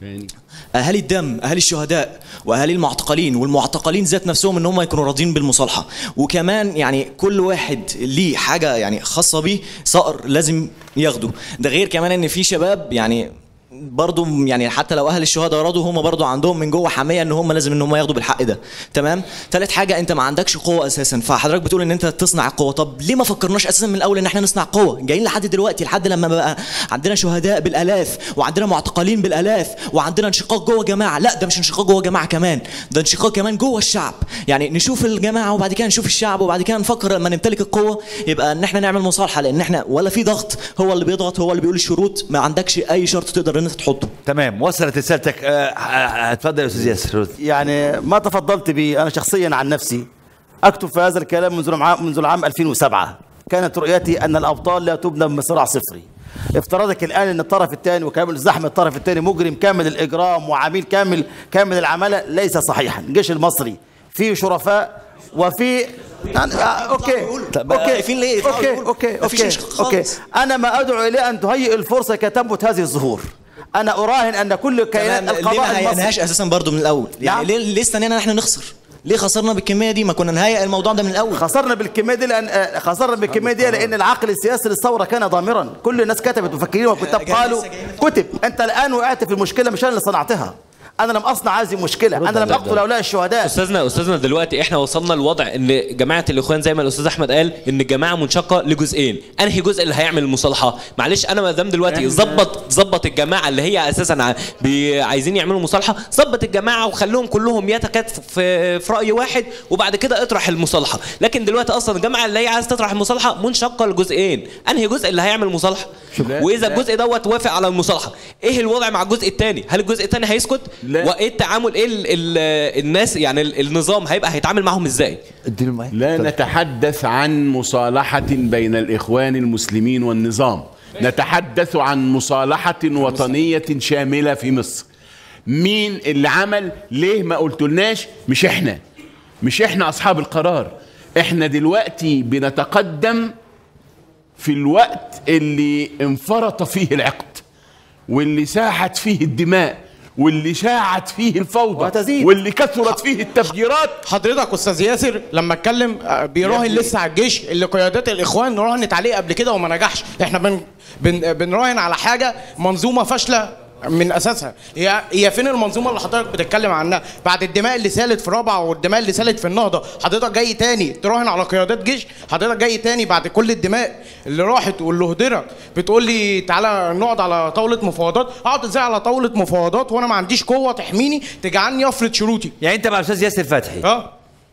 اهالي الدم، اهالي الشهداء واهالي المعتقلين والمعتقلين ذات نفسهم ان هم يكونوا راضيين بالمصالحه، وكمان يعني كل واحد ليه حاجه يعني خاصه بيه صقر لازم ياخده. ده غير كمان ان في شباب يعني برضو يعني حتى لو اهل الشهداء رضوا هم برضو عندهم من جوه حميه ان هم لازم ان هم ياخدوا بالحق ده. تمام. ثالث حاجه انت ما عندكش قوه اساسا، فحضرتك بتقول ان انت تصنع القوه. طب ليه ما فكرناش اساسا من الاول ان احنا نصنع قوه؟ جايين لحد دلوقتي لحد لما بقى عندنا شهداء بالالاف وعندنا معتقلين بالالاف وعندنا انشقاق جوه جماعه. لا ده مش انشقاق جوه جماعه كمان، ده انشقاق كمان جوه الشعب. يعني نشوف الجماعه وبعد كده نشوف الشعب وبعد كده نفكر لما نمتلك القوه يبقى ان احنا نعمل مصالحه، لان احنا ولا في ضغط، هو اللي بيضغط هو اللي بيقول الشروط، ما عندكش اي شرط تقدر ان انت تحطه. تمام. وصلت رسالتك. اتفضل يا استاذ ياسر. يعني ما تفضلت به انا شخصيا عن نفسي اكتب في هذا الكلام منذ العام منذ العام ألفين وسبعة. كانت رؤيتي ان الابطال لا تبنى بمصراع صفري. افتراضك الان ان الطرف الثاني وكامل زحمه الطرف الثاني مجرم كامل الاجرام وعميل كامل كامل العماله ليس صحيحا. الجيش المصري فيه شرفاء وفي يعني آه اوكي اوكي فين ليه اوكي اوكي اوكي اوكي انا ما ادعو الى ان تهيئ الفرصه كتنبت هذه الظهور. انا اراهن ان كل كيانات القضاء ليه ما هيئناهاش اساسا برضو من الاول؟ يعني نعم. ليه ليه استنينا احنا نخسر؟ ليه خسرنا بالكميه دي؟ ما كنا نهيئ الموضوع ده من الاول. خسرنا بالكميه دي لان خسرنا بالكميه دي لان العقل السياسي للثوره كان ضامرا. كل الناس كتبت مفكرين وكتاب قالوا كتب. انت الان وقعت في المشكله مش انا اللي صنعتها. انا لم اصنع هذه المشكله، انا لم اقتل هؤلاء الشهداء. استاذنا استاذنا دلوقتي احنا وصلنا لوضع ان جماعه الاخوان زي ما الاستاذ احمد قال ان الجماعه منشقه لجزئين. انهي جزء اللي هيعمل المصالحه؟ معلش انا ما دام دلوقتي ظبط ظبط الجماعه اللي هي اساسا عايزين يعملوا مصالحه، ظبط الجماعه وخلوهم كلهم يتكاتفوا في في راي واحد وبعد كده اطرح المصالحه. لكن دلوقتي اصلا الجماعه اللي هي عايزه تطرح المصالحه منشقه لجزئين. انهي جزء اللي هيعمل المصالحه؟ واذا الجزء دوت وافق على المصالحه، ايه الوضع مع الجزء الثاني؟ هل الجزء الثاني هيسكت؟ وايه التعامل؟ ايه ال ال الناس يعني النظام هيبقى هيتعامل معهم ازاي؟ لا نتحدث عن مصالحة بين الإخوان المسلمين والنظام، نتحدث عن مصالحة وطنية شاملة في مصر. مين اللي عمل؟ ليه ما قلتلناش؟ مش احنا مش احنا أصحاب القرار. احنا دلوقتي بنتقدم في الوقت اللي انفرط فيه العقد واللي ساحت فيه الدماء واللي شاعت فيه الفوضى وتزيد. واللي كثرت فيه التفجيرات. حضرتك استاذ ياسر لما اتكلم بيراهن لسه على الجيش اللي قيادات الاخوان راهنت عليه قبل كده وما نجحش. احنا بن بن بنراهن على حاجه منظومه فاشله من اساسها. هي هي فين المنظومه اللي حضرتك بتتكلم عنها؟ بعد الدماء اللي سالت في رابعه والدماء اللي سالت في النهضه، حضرتك جاي تاني تراهن على قيادات جيش؟ حضرتك جاي تاني بعد كل الدماء اللي راحت واللي هدرت بتقول لي تعالى نقعد على طاوله مفاوضات؟ اقعد ازاي على طاوله مفاوضات وانا ما عنديش قوه تحميني تجعلني افرض شروطي؟ يعني انت مع الاستاذ ياسر فتحي؟ اه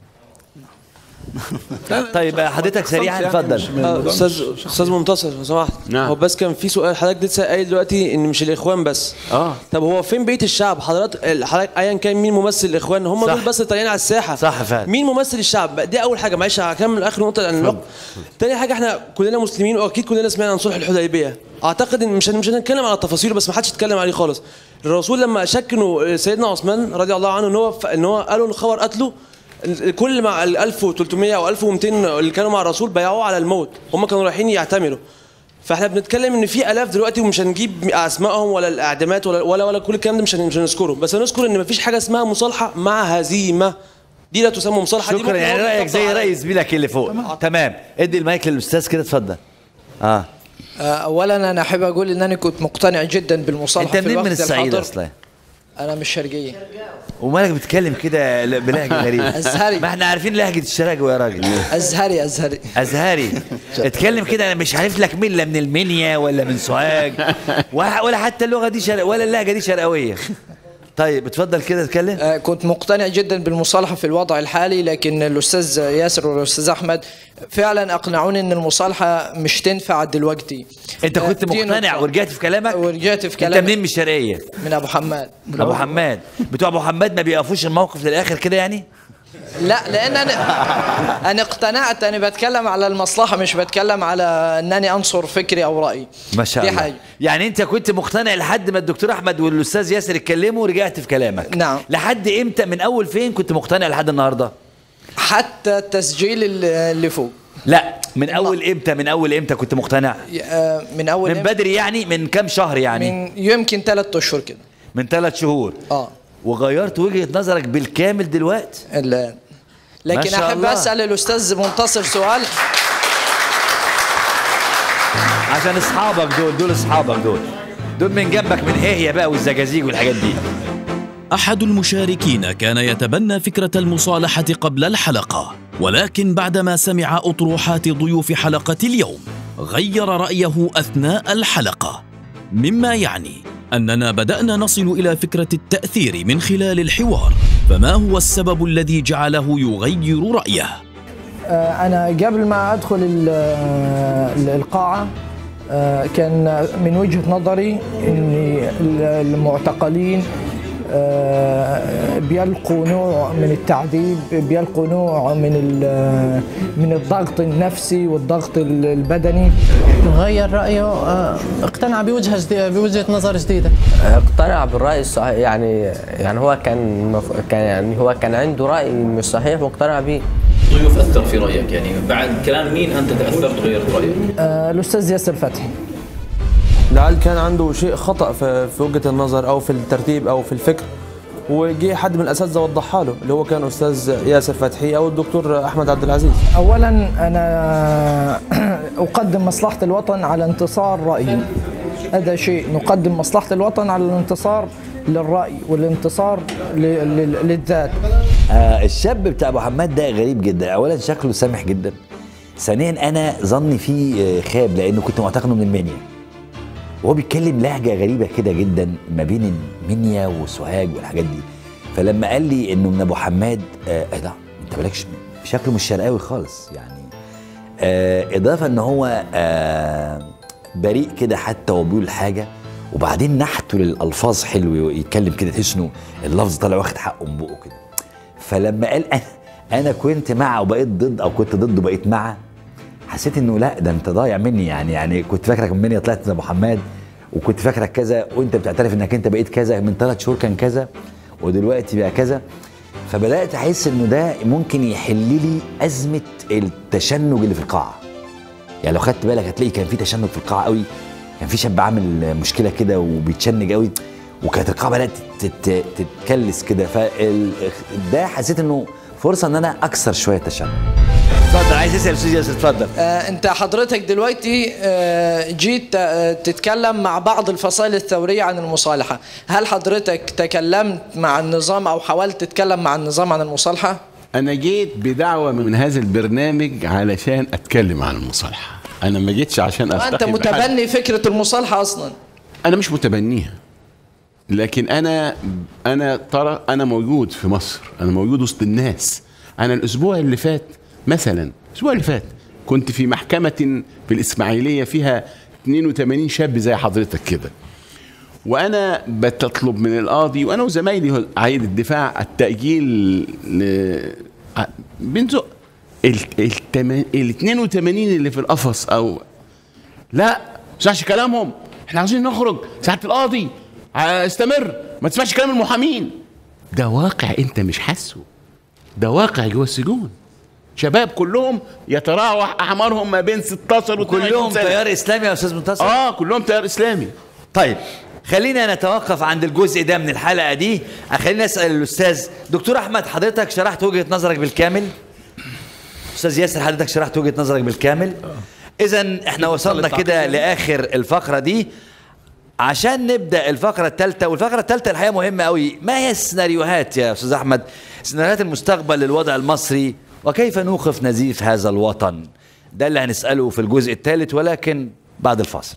طيب حضرتك سريعا اتفضل. استاذ استاذ منتصر لو سمحت. نعم. هو بس كان في سؤال حضرتك لسه قايل دلوقتي ان مش الاخوان بس. اه طب هو فين بقيه الشعب؟ حضرتك حضرتك ايا كان مين ممثل الاخوان هم دول بس طالعين على الساحه. صح فعلا. مين ممثل الشعب؟ دي اول حاجه. معلش هكمل اخر نقطه لان الوقت. تاني حاجه احنا كلنا مسلمين واكيد كلنا سمعنا عن صلح الحديبيه. اعتقد ان مش مش هنتكلم على التفاصيل بس ما حدش اتكلم عليه خالص. الرسول لما شكنوا سيدنا عثمان رضي الله عنه ان هو ان هو قالوا ان خبر قتله، كل مع ال ألف وثلاثمائة او ألف ومئتين اللي كانوا مع الرسول بايعوه على الموت. هم كانوا رايحين يعتمروا. فاحنا بنتكلم ان في الاف دلوقتي ومش هنجيب اسمائهم ولا الاعدامات ولا ولا, ولا كل الكلام ده مش مش هنذكره، بس هنذكر ان مفيش حاجه اسمها مصالحه مع هزيمه. دي لا تسمى مصالحه. شكرا. يعني رايك زي راي زميلك اللي فوق. تمام. تمام. ادي المايك للاستاذ كده اتفضل. اه اولا انا احب اقول ان انا كنت مقتنع جدا بالمصالحه. انت منين من الصعيد اصلا؟ انا مش شرقيه. ومالك بتتكلم كده بلهجه غريبه؟ ازهري. ما احنا عارفين لهجه الشراقوي يا راجل. ازهري ازهري ازهري. اتكلم كده. انا مش عارف لك مين، لا من المنيا ولا من سوهاج ولا حتى اللغه دي شرق ولا اللهجه دي شرقويه. طيب اتفضل كده اتكلم. آه كنت مقتنع جدا بالمصالحه في الوضع الحالي، لكن الاستاذ ياسر والاستاذ احمد فعلا اقنعوني ان المصالحه مش تنفع دلوقتي. انت كنت آه مقتنع ورجعت في كلامك؟ ورجعت في كلامك. انت منين من الشرقيه؟ من ابو حماد. من ابو حماد. بتوع ابو حماد ما بيقفوش الموقف للاخر كده يعني؟ لا لان انا انا اقتنعت. انا بتكلم على المصلحه مش بتكلم على انني انصر فكري او رايي. ما شاء الله. دي حاجه. يعني انت كنت مقتنع لحد ما الدكتور احمد والاستاذ ياسر اتكلموا ورجعت في كلامك. نعم. لحد امتى؟ من اول فين كنت مقتنع لحد النهارده؟ حتى التسجيل اللي فوق. لا من اول امتى؟ من اول امتى كنت مقتنع؟ من اول من بدري يعني؟ من كام شهر يعني؟ من يمكن ثلاث اشهر كده. من ثلاث شهور اه وغيرت وجهه نظرك بالكامل دلوقتي؟ لا لكن احب اسال الاستاذ منتصر سؤال عشان اصحابك دول دول اصحابك دول دول من جنبك من هي بقى والزجاجيج والحاجات دي. أحد المشاركين كان يتبنى فكرة المصالحة قبل الحلقة، ولكن بعدما سمع أطروحات ضيوف حلقة اليوم غير رأيه أثناء الحلقة، مما يعني أننا بدأنا نصل إلى فكرة التأثير من خلال الحوار. فما هو السبب الذي جعله يغير رأيه؟ أنا قبل ما أدخل القاعة كان من وجهة نظري أن المعتقلين بيلقوا نوع من التعذيب، بيلقوا نوع من من الضغط النفسي والضغط البدني. غير رأيه، اقتنع بوجهة بوجهة نظر جديدة. اقتنع بالرأي الصحيح، يعني يعني هو كان مف... كان يعني هو كان عنده رأي مش صحيح واقتنع به. ضيوف أثر في رأيك، يعني بعد كلام مين أنت تأثرت وغيرت رأيك؟ آه الأستاذ ياسر فتحي. لعل كان عنده شيء خطأ في في وجهة النظر أو في الترتيب أو في الفكر، وجي حد من الأساتذة وضحها له اللي هو كان أستاذ ياسر فتحي أو الدكتور أحمد عبد العزيز. أولا أنا أقدم مصلحة الوطن على انتصار رأيي، هذا شيء. نقدم مصلحة الوطن على الانتصار للرأي والانتصار للذات. آه الشاب بتاع أبو حماد ده غريب جدا. أولا شكله سامح جدا، ثانيا أنا ظني فيه خاب لأنه كنت معتقد من المنيا، وهو بيتكلم لهجة غريبة كده جدا ما بين المنيا وسوهاج والحاجات دي. فلما قال لي انه من ابو حماد آه لا انت بالكش شكله مش شرقاوي خالص يعني. آه اضافة ان هو آه بريء كده حتى وهو بيقول حاجة، وبعدين نحته للالفاظ حلو، يتكلم كده تحس انه اللفظ طالع واخد حقه من بقه كده. فلما قال انا انا كنت مع وبقيت ضد، او كنت ضد وبقيت مع، حسيت انه لا ده انت ضايع مني يعني. يعني كنت فاكرك من مني طلعت من ابو حماد، وكنت فاكرك كذا وانت بتعترف انك انت بقيت كذا، من ثلاث شهور كان كذا ودلوقتي بقى كذا. فبدات احس انه ده ممكن يحل لي ازمه التشنج اللي في القاعه. يعني لو خدت بالك هتلاقي كان في تشنج في القاعه قوي، كان في شاب عامل مشكله كده وبيتشنج قوي، وكانت القاعه بدات تتكلس كده. فده حسيت انه فرصه ان انا اكسر شويه تشنج. اتفضل، عايز اسال استاذ ياسر، اتفضل. آه انت حضرتك دلوقتي آه جيت آه تتكلم مع بعض الفصائل الثوريه عن المصالحه، هل حضرتك تكلمت مع النظام او حاولت تتكلم مع النظام عن المصالحه؟ انا جيت بدعوه من هذا البرنامج علشان اتكلم عن المصالحه، انا ما جيتش عشان استخدم. انت متبني فكره المصالحه اصلا؟ انا مش متبنيها، لكن انا انا ترى انا موجود في مصر، انا موجود وسط الناس. انا الاسبوع اللي فات مثلا الاسبوع اللي فات كنت في محكمه في الاسماعيليه فيها اثنين وثمانين شاب زي حضرتك كده، وانا بتطلب من القاضي وانا وزمايلي عيد الدفاع التاجيل ل بنزق ال اثنين وثمانين اللي في القفص، او لا ما تسمعش كلامهم، احنا عايزين نخرج ساعه القاضي، استمر، ما تسمعش كلام المحامين. ده واقع انت مش حاسه، ده واقع جوه السجون. شباب كلهم يتراوح اعمارهم ما بين ستاشر و كلهم تيار اسلامي يا استاذ منتصر؟ اه كلهم تيار اسلامي. طيب خلينا نتوقف عند الجزء ده من الحلقه دي. خلينا نسال الاستاذ دكتور احمد، حضرتك شرحت وجهه نظرك بالكامل. استاذ ياسر حضرتك شرحت وجهه نظرك بالكامل. اذا احنا وصلنا كده لاخر الفقره دي عشان نبدا الفقره الثالثه، والفقره الثالثه الحقيقه مهمه قوي. ما هي السيناريوهات يا استاذ احمد، سيناريوهات المستقبل للوضع المصري وكيف نوقف نزيف هذا الوطن؟ ده اللي هنساله في الجزء الثالث، ولكن بعد الفاصل.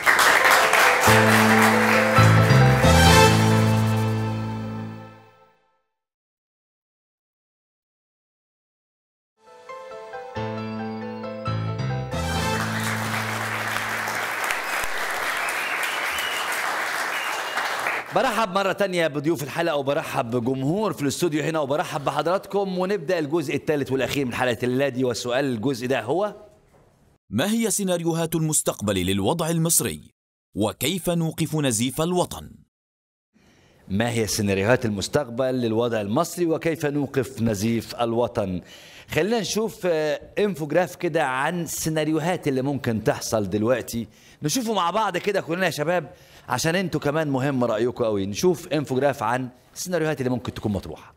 برحب مرة تانية بضيوف الحلقة، وبرحب بجمهور في الاستوديو هنا، وبرحب بحضراتكم. ونبدأ الجزء الثالث والأخير من حلقة الليلة دي، والسؤال الجزء ده هو: ما هي سيناريوهات المستقبل للوضع المصري؟ وكيف نوقف نزيف الوطن؟ ما هي سيناريوهات المستقبل للوضع المصري وكيف نوقف نزيف الوطن؟ خلينا نشوف انفوجراف كده عن السيناريوهات اللي ممكن تحصل دلوقتي، نشوفه مع بعض كده كلنا يا شباب عشان انتوا كمان مهم رايكم قوي، نشوف انفوجراف عن السيناريوهات اللي ممكن تكون مطروحه.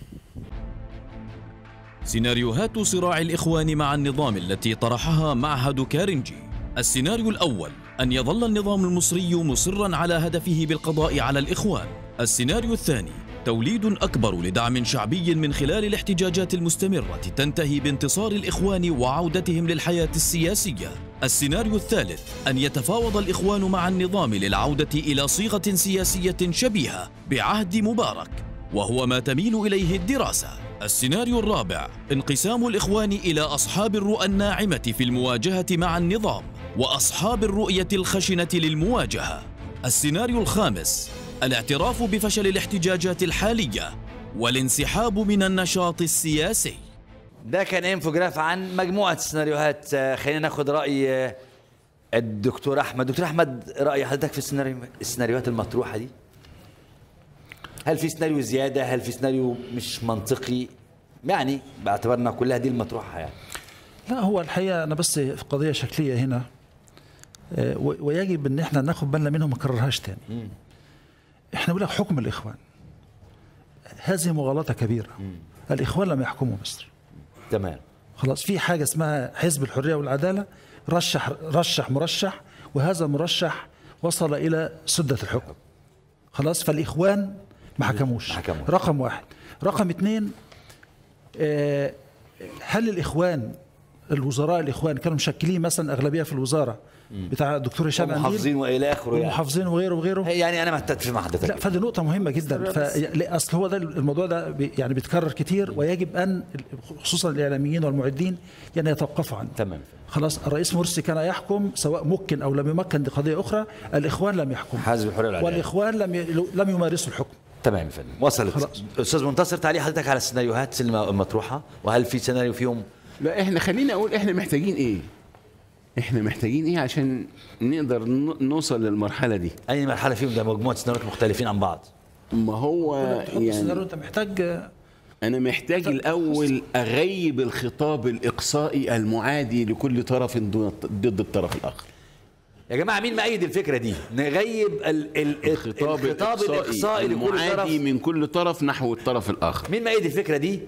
سيناريوهات صراع الإخوان مع النظام التي طرحها معهد كارنجي. السيناريو الأول: أن يظل النظام المصري مصرا على هدفه بالقضاء على الإخوان. السيناريو الثاني: توليد أكبر لدعم شعبي من خلال الاحتجاجات المستمرة تنتهي بانتصار الإخوان وعودتهم للحياة السياسية. السيناريو الثالث: أن يتفاوض الإخوان مع النظام للعودة إلى صيغة سياسية شبيهة بعهد مبارك، وهو ما تميل إليه الدراسة. السيناريو الرابع: انقسام الإخوان إلى أصحاب الرؤى الناعمة في المواجهة مع النظام وأصحاب الرؤية الخشنة للمواجهة. السيناريو الخامس: الاعتراف بفشل الاحتجاجات الحالية والانسحاب من النشاط السياسي. ده كان انفوجراف عن مجموعة سيناريوهات. خلينا ناخد رأي الدكتور أحمد. دكتور أحمد، رأي حضرتك في السيناريو السيناريوهات المطروحة دي؟ هل في سيناريو زيادة؟ هل في سيناريو مش منطقي؟ يعني باعتبارنا كلها دي المطروحة يعني. لا، هو الحقيقة أنا بس في قضية شكلية هنا، ويجب أن احنا ناخد بالنا منها وما نكررهاش تاني. مم. احنا بنقول لك حكم الإخوان، هذه مغالطة كبيرة. مم. الإخوان لم يحكموا مصر. تمام. خلاص، في حاجة اسمها حزب الحرية والعدالة، رشح رشح مرشح، وهذا المرشح وصل إلى سدة الحكم. خلاص، فالإخوان ما حكموش. رقم واحد. رقم اثنين، آه هل الإخوان الوزراء الإخوان كانوا مشكلين مثلا أغلبية في الوزارة بتاع الدكتور هشام أنديل، محافظين والى اخره، ومحافظين وغيره وغيره. يعني انا ما اتفق مع حضرتك. لا، فدي نقطة مهمة جدا. اصل هو ده الموضوع ده بي يعني بيتكرر كتير، ويجب ان خصوصا الاعلاميين والمعدين يعني يتوقفوا عنه. تمام. خلاص، الرئيس مرسي كان يحكم سواء ممكن او لم يمكن، دي قضية اخرى. الإخوان لم يحكم، حزب الحرية والعدالة، والإخوان لم ي... لم يمارسوا الحكم. تمام يا فندم، وصلت. خلاص. استاذ منتصر، تعليق حضرتك على السيناريوهات المطروحة، وهل في سيناريو فيهم؟ لا، احنا خلينا اقول احنا محتاجين ايه؟ احنا محتاجين ايه عشان نقدر نوصل للمرحله دي؟ اي مرحله فيهم؟ ده مجموعه سيناريوهات مختلفين عن بعض. ما هو يعني انت محتاج، انا محتاج الاول اغيب الخطاب الاقصائي المعادي لكل طرف ضد الطرف الاخر. يا جماعه، مين مأيد الفكره دي؟ نغيب ال ال الخطاب, الخطاب الاقصائي لكل طرف من كل طرف نحو الطرف الاخر. مين مأيد الفكره دي؟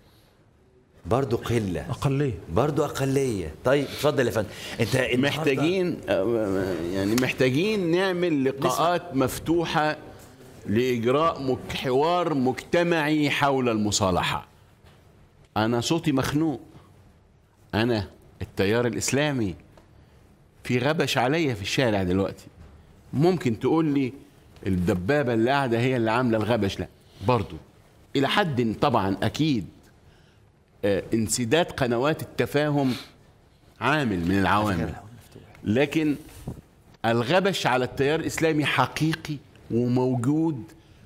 برضو قلة، أقلية، برضو أقلية. طيب اتفضل يا فندم. انت محتاجين يعني محتاجين نعمل لقاءات مفتوحة لإجراء مك حوار مجتمعي حول المصالحة. أنا صوتي مخنوق، أنا التيار الإسلامي في غبش عليا في الشارع دلوقتي. ممكن تقول لي الدبابة اللي قاعدة هي اللي عاملة الغبش؟ لا، برضو إلى حد طبعا أكيد آه انسداد قنوات التفاهم عامل من العوامل، لكن الغبش على التيار الإسلامي حقيقي وموجود،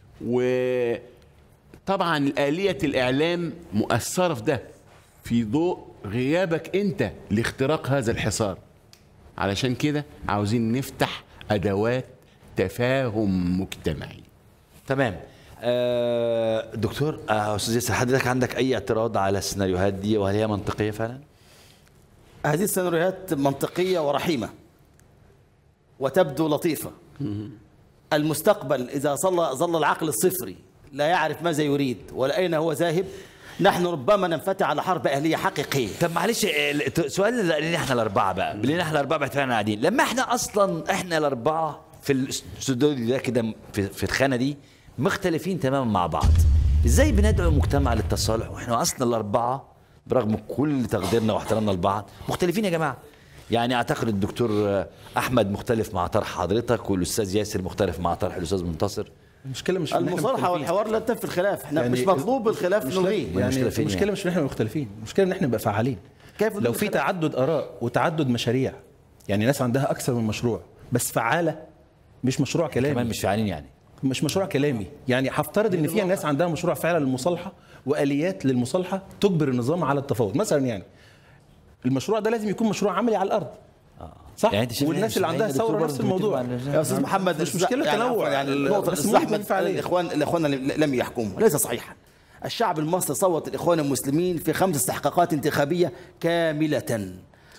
وطبعا آلية الإعلام مؤثرة في ده في ضوء غيابك أنت لاختراق هذا الحصار. علشان كده عاوزين نفتح أدوات تفاهم مجتمعي. تمام. آه دكتور، آه أستاذ ياسر، حضرتك عندك أي اعتراض على السيناريوهات دي، وهل هي منطقية فعلا؟ هذه السيناريوهات منطقية ورحيمة وتبدو لطيفة. المستقبل إذا ظل ظل العقل الصفري لا يعرف ماذا يريد ولا أين هو ذاهب، نحن ربما ننفتح على حرب أهلية حقيقية. طب معلش، سؤال اللي احنا الأربعة بقى، اللي احنا الأربعة باعتبارنا قاعدين، لما احنا أصلا احنا الأربعة في الاستوديو ده كده في, في الخانة دي مختلفين تماما مع بعض، ازاي بندعو المجتمع للتصالح واحنا اصلا الاربعه برغم كل تقديرنا واحترامنا لبعض مختلفين يا جماعه؟ يعني اعتقد الدكتور احمد مختلف مع طرح حضرتك، والاستاذ ياسر مختلف مع طرح الاستاذ منتصر. المشكله مش المصالحه والحوار لا تنفي الخلاف، احنا يعني مش مطلوب الخلاف نلغيه. يعني المشكله يعني. مش ان احنا مختلفين، المشكله ان احنا نبقى فعالين. كيف لو في تعدد اراء وتعدد مشاريع، يعني ناس عندها اكثر من مشروع بس فعاله، مش مشروع كلامي كمان، مش فعالين يعني مش مشروع كلامي. يعني هفترض ان في ناس عندها مشروع فعلا للمصالحه واليات للمصالحه تجبر النظام على التفاوض مثلا، يعني المشروع ده لازم يكون مشروع عملي على الارض. آه. صح. يعني والناس اللي عندها ثوره نفس الموضوع. يا استاذ محمد، مش مشكله يعني تنوع، يعني النقطه احمد الاخوان الاخوان لم يحكموا، ليس صحيحا. الشعب المصري صوت الاخوان المسلمين في خمس استحقاقات انتخابيه كامله.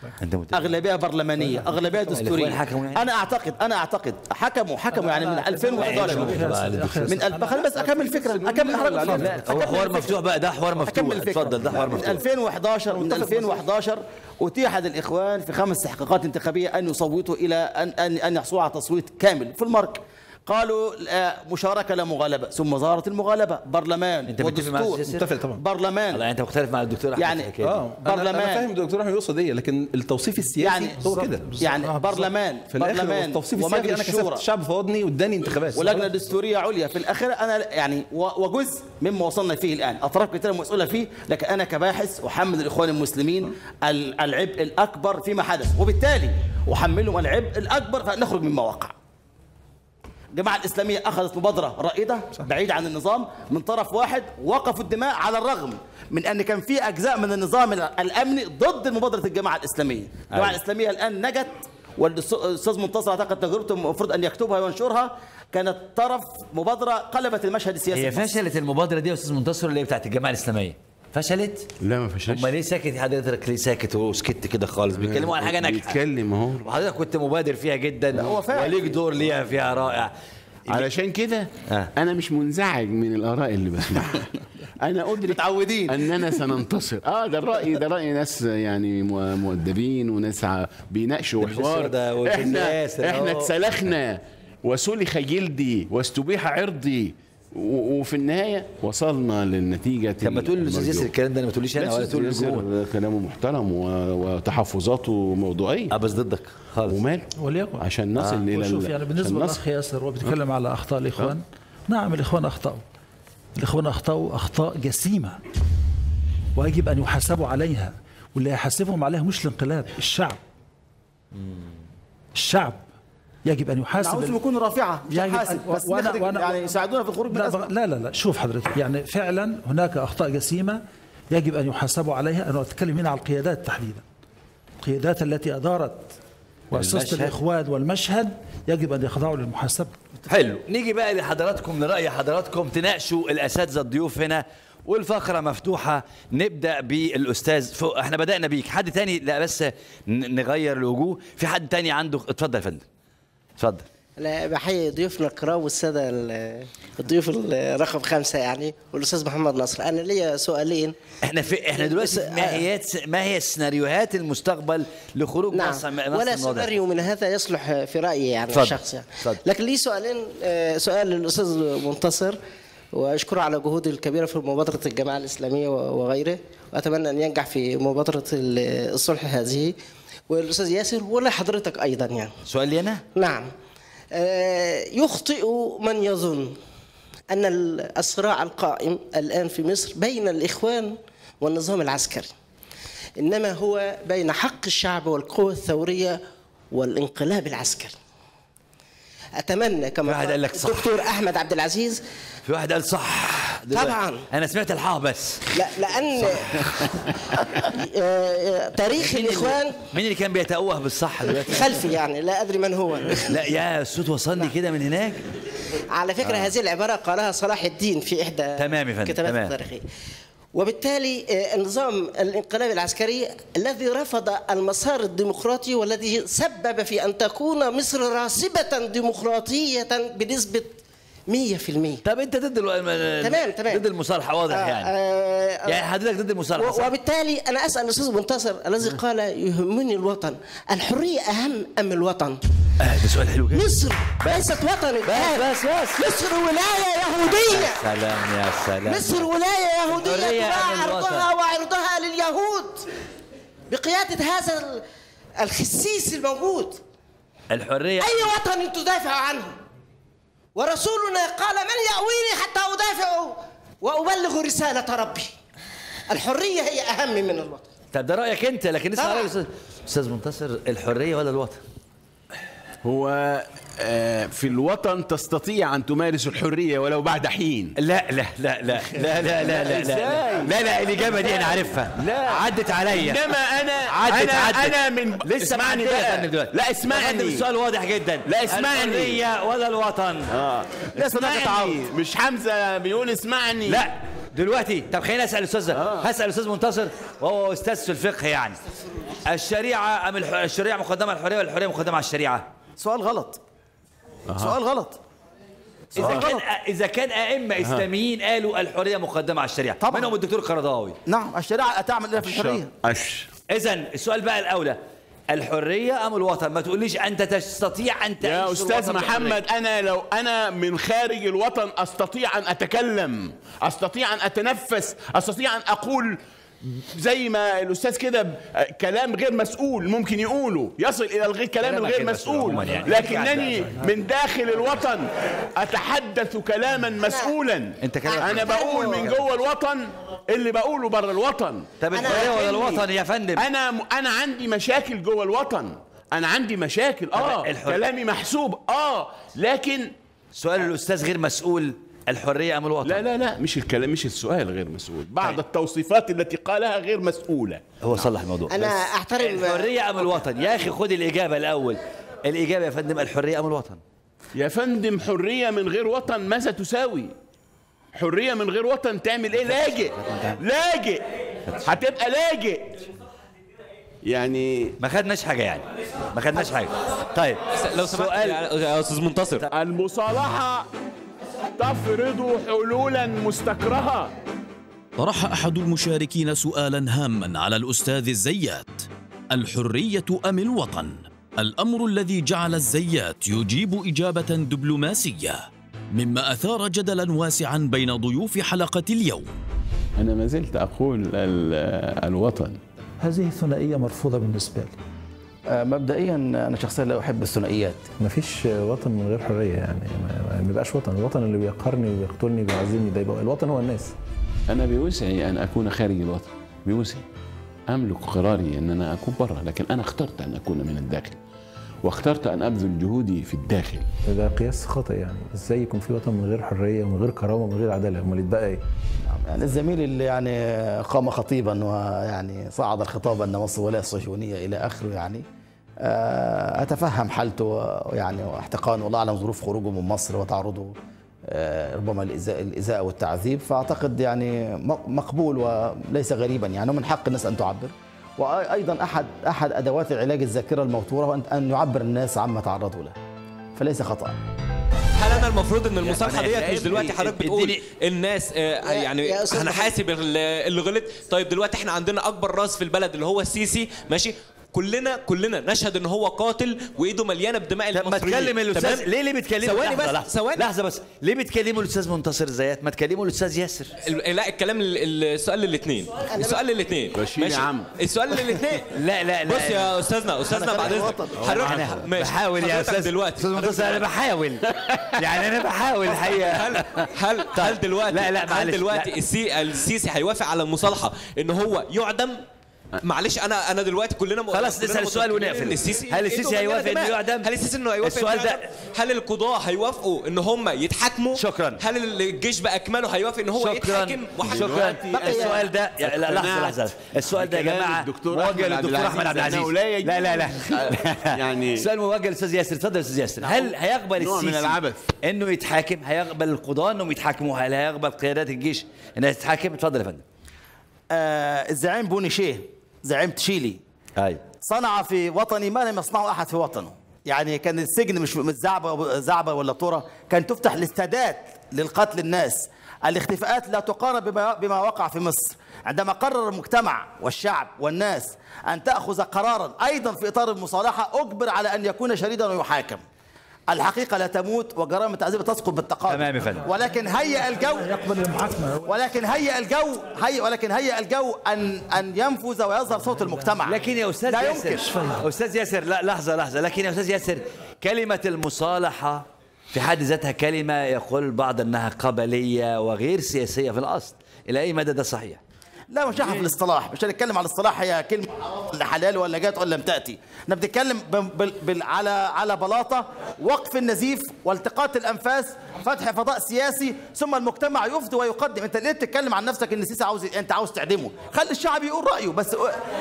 اغلبيه برلمانيه، اغلبيه دستوريه. انا اعتقد انا اعتقد حكموا حكموا يعني من ألفين وإحدى عشر من الف... خليني بس اكمل الفكره اكمل هو حوار مفتوح بقى، ده حوار مفتوح. اتفضل، ده حوار مفتوح. من ألفين وإحدى عشر من ألفين وإحدى عشر اتيح للاخوان في خمس تحقيقات انتخابيه ان يصوتوا الى ان ان ان يحصلوا على تصويت كامل في المرك. قالوا مشاركه لا مغالبه، ثم ظهرت المغالبه. برلمان انت متفق مع متفق طبعا. برلمان لا انت مختلف مع الدكتور احمد يعني اه برلمان. انا فاهم الدكتور احمد يقصد ايه، لكن التوصيف السياسي يعني هو كده يعني آه برلمان في برلمان التوصيف السياسي. انا كسبت الشعب فوضني واداني انتخابات ولجنه دستوريه عليا في الاخير. انا يعني وجزء مما وصلنا فيه الان اطراف كثيره مسؤوله فيه، لكن انا كباحث احمل الاخوان المسلمين العبء الاكبر فيما حدث، وبالتالي احملهم العبء الاكبر فنخرج مما وقع. الجماعة الإسلامية أخذت مبادرة رائدة بعيدة عن النظام من طرف واحد، وقفوا الدماء على الرغم من أن كان في أجزاء من النظام الأمني ضد مبادرة الجماعة الإسلامية. الجماعة الإسلامية الآن نجت، والأستاذ منتصر أعتقد تجربته المفروض أن يكتبها وينشرها، كانت طرف مبادرة قلبت المشهد السياسي. هي فشلت المبادرة دي يا أستاذ منتصر اللي هي بتاعت الجماعة الإسلامية؟ فشلت؟ لا ما فشلتش. امال ليه ساكت حضرتك؟ ليه ساكت وسكت كده خالص؟ بيتكلموا عن حاجه ناجحه. بيتكلم اهو. وحضرتك كنت مبادر فيها جدا، هو فعلا وليك دور ليها فيها رائع. علشان كده آه. انا مش منزعج من الاراء اللي بسمعها. انا ادرك متعودين اننا سننتصر. اه ده الراي ده راي ناس يعني مؤدبين وناس بيناقشوا حوار. احنا احنا اتسلخنا وسلخ جلدي واستبيح عرضي، وفي النهايه وصلنا للنتيجه. لما تقول للاستاذ ياسر الكلام ده ما تقوليش انا ولا تقول للجمهور. كلامه محترم وتحفظاته موضوعيه. اه بس ضدك خالص. ومال وليكن عشان نصل آه. الى شوف يعني بالنسبه للاخ ياسر هو بيتكلم آه. على اخطاء الاخوان. آه. نعم الاخوان اخطاوا، الاخوان اخطاوا اخطاء جسيمه ويجب ان يحاسبوا عليها، واللي يحاسبهم عليها مش الانقلاب، الشعب. مم. الشعب يجب ان يحاسب. عاوزهم يكونوا رافعه مش حاسب بس وأنا وأنا يعني يساعدونا في الخروج من الازمه. لا لا لا شوف حضرتك، يعني فعلا هناك اخطاء جسيمه يجب ان يحاسبوا عليها. انا اتكلم هنا على القيادات تحديدا، القيادات التي ادارت واسست الاخوان والمشهد يجب ان يخضعوا للمحاسبه. حلو، نيجي بقى لحضراتكم، لراي حضراتكم، تناقشوا الاساتذه الضيوف هنا، والفقره مفتوحه. نبدا بالاستاذ فوق. احنا بدانا بيك، حد تاني؟ لا بس نغير الوجوه. في حد تاني عنده؟ اتفضل يا فندم. اتفضل. أنا بحيي ضيوفنا الكرام والسادة الضيوف الرقم خمسة يعني والأستاذ محمد نصر. أنا ليا سؤالين. احنا في احنا دلوقتي ما هي ما هي سيناريوهات المستقبل لخروج نعم. نص ولا سيناريو من هذا يصلح في رأيي يعني الشخصي يعني. فضل. لكن لي سؤالين. سؤال للأستاذ منتصر، وأشكره على جهوده الكبيرة في مبادرة الجماعة الإسلامية وغيره، وأتمنى أن ينجح في مبادرة الصلح هذه. والأستاذ ياسر ولا حضرتك أيضا يعني. سؤال لي أنا؟ نعم. يخطئ من يظن أن الصراع القائم الآن في مصر بين الإخوان والنظام العسكري، إنما هو بين حق الشعب والقوى الثورية والانقلاب العسكري. أتمنى كما قال لك صح. الدكتور أحمد عبد العزيز. في واحد قال صح دلوقتي. طبعا أنا سمعت الحاء بس. لا لأن تاريخ الإخوان. مين اللي كان بيتأوه بالصح دلوقتي؟ خلفي يعني، لا أدري من هو. لا يا الصوت وصلني كده من هناك. على فكرة آه. هذه العبارة قالها صلاح الدين في إحدى تمام يا فندم. كتابات التاريخية. وبالتالي النظام الانقلاب العسكري الذي رفض المسار الديمقراطي والذي سبب في أن تكون مصر راسبة ديمقراطية بنسبة مية في المية. طب انت ضد الو... تمام تمام ضد المصالحه واضح آه يعني آه يعني حضرتك ضد المصالحه و... وبالتالي انا اسال الاستاذ منتصر الذي قال يهمني الوطن، الحريه اهم ام الوطن؟ آه ده سؤال حلو جدا. مصر ليست وطن بس بس بس مصر ولايه يهوديه. يا سلام يا سلام. مصر ولايه يهوديه تباع عرضها وعرضها لليهود بقياده هذا الخسيس الموجود. الحريه اي وطن تدافع عنه؟ ورسولنا قال من يأويني حتى أدافع وأبلغ رسالة ربي. الحرية هي أهم من الوطن. طب ده رأيك أنت، لكن اسمع رأي أستاذ منتصر، الحرية ولا الوطن؟ هو في الوطن تستطيع أن تمارس الحرية ولو بعد حين. لا لا لا لا لا لا لا لا لا لا لا الإجابة دي أنا عارفها. لا عدت عليا. إنما أنا عدت أنا عدت. أنا من لسه اسمعني بقى. لا اسمعني. السؤال واضح جدا. لا اسمعني. الحرية ولا الوطن؟ آه. اسمعني. مش حمزة بيقول اسمعني. لا دلوقتي طب خليني اسال الاستاذ ده آه. هسال الاستاذ منتصر وهو استاذ في الفقه يعني الشريعه ام الح... الشريعه مقدمه على الحريه ولا الحريه مقدمه على الشريعه؟ سؤال غلط آه. سؤال غلط اذا كان غلط. اذا كان ائمه اسلاميين قالوا الحريه مقدمه على الشريعه طبعا منهم الدكتور القرضاوي. نعم الشريعه تعمل الا في الحريه. اذا السؤال بقى الاولى الحريه ام الوطن؟ ما تقوليش انت تستطيع ان تعيش يا استاذ محمد انا لو انا من خارج الوطن استطيع ان اتكلم، استطيع ان اتنفس، استطيع ان اقول زي ما الاستاذ كده كلام غير مسؤول ممكن يقوله يصل الى الغير كلام الغير مسؤول، لكنني من داخل الوطن اتحدث كلاما مسؤولا. انا بقول من جوه الوطن اللي بقوله بره الوطن. طب الحريه ولا الوطن يا فندم؟ انا انا عندي مشاكل جوه الوطن، انا عندي مشاكل اه كلامي محسوب اه لكن سؤال الاستاذ غير مسؤول الحريه ام الوطن؟ لا لا لا مش الكلام مش السؤال غير مسؤول، بعض التوصيفات التي قالها غير مسؤوله. هو صلح الموضوع. انا احترم الحريه ام الوطن؟ يا اخي خد الاجابه الاول. الاجابه يا فندم الحريه ام الوطن؟ يا فندم حريه من غير وطن ماذا تساوي؟ حريه من غير وطن تعمل ايه؟ لاجئ لاجئ هتبقى لاجئ يعني ما خدناش حاجه يعني ما خدناش حاجه. طيب لو سمحت يا استاذ منتصر المصالحه تفرض حلولا مستكرهة. طرح أحد المشاركين سؤالا هاما على الأستاذ الزيات: الحرية أم الوطن؟ الأمر الذي جعل الزيات يجيب إجابة دبلوماسية، مما أثار جدلا واسعا بين ضيوف حلقة اليوم. أنا ما زلت أقول الوطن. هذه ثنائية مرفوضة بالنسبة لي. آه مبدئيا انا شخصيا لا احب الثنائيات. ما فيش وطن من غير حريه يعني ما يبقاش وطن. الوطن اللي بيقهرني وبيقتلني وبيعذبني ده يبقى الوطن هو الناس. انا بوسعي ان اكون خارج الوطن، بوسعي املك قراري ان انا اكون بره، لكن انا اخترت ان اكون من الداخل واخترت ان ابذل جهودي في الداخل. ده قياس خاطئ يعني ازاي يكون في وطن من غير حريه ومن غير كرامه ومن غير عداله؟ امال يتبقى ايه؟ يعني الزميل اللي يعني قام خطيبا ويعني صعد الخطاب ان مصر ولايه صهيونيه الى اخره يعني أتفهم حالته يعني واحتقانه، والله أعلم ظروف خروجه من مصر وتعرضه ربما الإزاء والتعذيب، فأعتقد يعني مقبول وليس غريبا يعني ومن حق الناس أن تعبر. وأيضا أحد أحد أدوات العلاج الذاكرة الموتورة هو أن يعبر الناس عما تعرضوا له، فليس خطأ. هل انا المفروض ان المصالحه ديت مش دلوقتي حضرتك بتقول الناس آه يعني انا حاسب اللي غلط؟ طيب دلوقتي احنا عندنا اكبر راس في البلد اللي هو السيسي ماشي، كلنا كلنا نشهد ان هو قاتل وايده مليانه بدماء المصريين. طب ما تكلم الاستاذ ليه ليه بتكلموا؟ ثواني بس ثواني لحظه بس، ليه بتكلموا الاستاذ منتصر زيات؟ ما تكلموا الاستاذ ياسر. لا الكلام السؤال للاثنين السؤال للاثنين ماشي يا عم السؤال للاثنين. لا لا لا بص يا استاذنا استاذنا بعد اذنك انا بحاول يا استاذ دلوقتي استاذ منتصر انا بحاول يعني انا بحاول الحقيقه. هل هل هل دلوقتي لا لا هل دلوقتي السيسي هيوافق على المصالحه ان هو يعدم؟ معلش انا انا دلوقتي كلنا خلاص نسال السؤال ونقفل. السيسي هل السيسي هيوافق انه يعدم؟ هل السيسي انه هيوافق السؤال ده؟ هل القضاة هيوافقوا ان هم يتحاكموا؟ شكرا. هل الجيش باكمله هيوافق ان هو يتحاكم؟ شكرا. السؤال ده لا لحظه لحظه السؤال ده يا جماعه موجه للدكتور احمد عبد العزيز. لا لا لا يعني السؤال موجه للاستاذ ياسر. اتفضل يا استاذ ياسر. هل هيقبل السيسي انه يتحاكم؟ هيقبل القضاة انهم يتحاكموا؟ هل هيقبل قيادات الجيش انها تتحاكم؟ اتفضل يا فندم. آه الزعيم بونيشيه زعيم تشيلي اي صنع في وطني ما لم يصنعه احد في وطنه. يعني كان السجن مش زعبه زعبه ولا طوره، كان تفتح الاستادات للقتل الناس. الاختفاءات لا تقارن بما, بما وقع في مصر. عندما قرر المجتمع والشعب والناس ان تاخذ قرارا ايضا في اطار المصالحه، اجبر على ان يكون شريدا ويحاكم. الحقيقة لا تموت وجرائم التعذيب تسقط بالتقادم. تمام يا فندم. ولكن هيئ الجو يقبل المحاكمة. ولكن هيئ الجو هي ولكن هيئ الجو أن أن ينفذ ويظهر صوت المجتمع. لكن يا أستاذ لا ياسر يمكن. أستاذ ياسر لا لحظة لحظة لكن يا أستاذ ياسر كلمة المصالحة في حد ذاتها كلمة يقول البعض أنها قبلية وغير سياسية في الأصل. إلى أي مدى ده صحيح؟ لا مش في الاصطلاح، مش هنتكلم على الاصطلاح هي كلمه ولا حلال ولا جات ولا لم تاتي. احنا بنتكلم على على بلاطه وقف النزيف والتقاط الانفاس، فتح فضاء سياسي، ثم المجتمع يفضي ويقدم. انت ليه بتتكلم عن نفسك ان السيسي عاوز انت عاوز تعدمه؟ خلي الشعب يقول رايه بس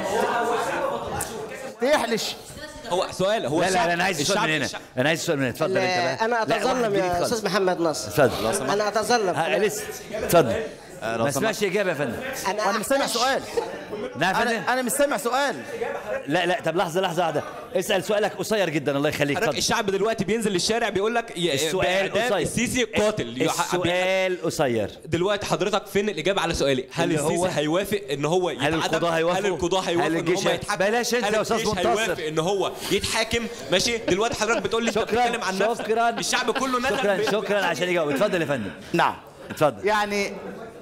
تحلش. هو سؤال هو لا لا, لا انا عايز السؤال من هنا انا عايز السؤال من هنا. اتفضل انت. انا اتظلم يا استاذ محمد نصر. اتفضل. انا اتظلم لسه اتفضل. ما اسمعش اجابه يا فندم. انا انا مش سامع سؤال. نعم يا فندم. انا انا مش سامع سؤال. لا لا طب لحظه لحظه واحده، اسال سؤالك قصير جدا الله يخليك. حضرتك الشعب دلوقتي بينزل للشارع بيقول لك السؤال قصير. السيسي قاتل. السؤال قصير. دلوقتي حضرتك فين الاجابه على سؤالي؟ هل السيسي هيوافق ان هو هل القضاء هيوافق؟ هل القضاء هيوافق ان هو يتحاكم؟ بلاش انت يا استاذ منتصر. هيوافق ان هو يتحاكم؟ ماشي دلوقتي حضرتك بتقول لي انت بتتكلم عن نفسك. شكرا الشعب كله نزل. شكرا شكرا عشان يجاوب. اتفضل يا فندم. نعم اتفضل. يعني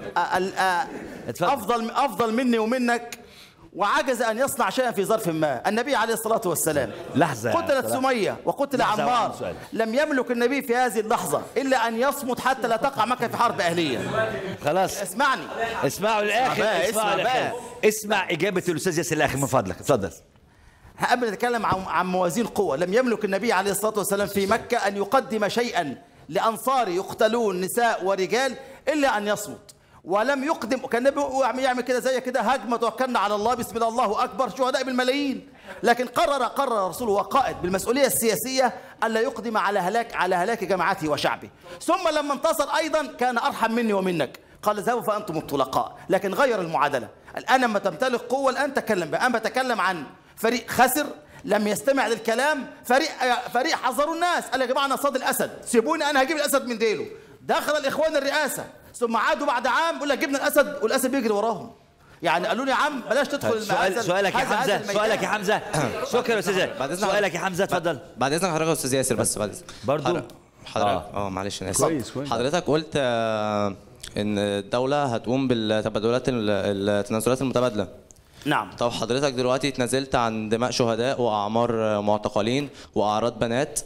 افضل افضل مني ومنك، وعجز ان يصنع شيئا في ظرف ما. النبي عليه الصلاه والسلام لحظه قتلت سميه وقتل عمار، لم يملك النبي في هذه اللحظه الا ان يصمت حتى لا تقع مكه في حرب اهليه. خلاص اسمعني، اسمعوا للاخر. اسمع للاخر. اسمع اجابه الاستاذ ياسر الاخر من فضلك. اتفضل. قبل نتكلم عن عن موازين قوة، لم يملك النبي عليه الصلاة والسلام في مكة أن يقدم شيئا لأنصار يقتلون نساء ورجال إلا أن يصمت، ولم يقدم. كان النبي يعمل كده زي كده هجمة توكلنا على الله بسم الله الله أكبر شهداء بالملايين، لكن قرر قرر رسوله وقائد بالمسؤولية السياسية ألا يقدم على هلاك على هلاك جماعته وشعبه. ثم لما انتصر أيضا كان أرحم مني ومنك، قال اذهبوا فأنتم الطلقاء، لكن غير المعادلة. الآن لما تمتلك قوة الآن تكلم بقى. أنا بتكلم عن فريق خسر لم يستمع للكلام، فريق فريق حذروا الناس قال يا جماعه انا صاد الاسد، سيبوني انا هجيب الاسد من ديله. دخل الاخوان الرئاسه ثم عادوا بعد عام يقول لك جبنا الاسد والاسد بيجري وراهم. يعني قالوا لي يا عم بلاش تدخل سؤال سؤالك يا حمزه. سؤالك يا حمزه. شكرا يا استاذ. سؤالك يا حمزه اتفضل. بعد اذنك حضرتك يا استاذ ياسر بس بعد اذنك برضه حضرتك اه معلش انا اسف. حضرتك قلت آه ان الدوله هتقوم بالتبادلات التنازلات المتبادله. نعم. طب حضرتك دلوقتي اتنازلت عن دماء شهداء واعمار معتقلين واعراض بنات،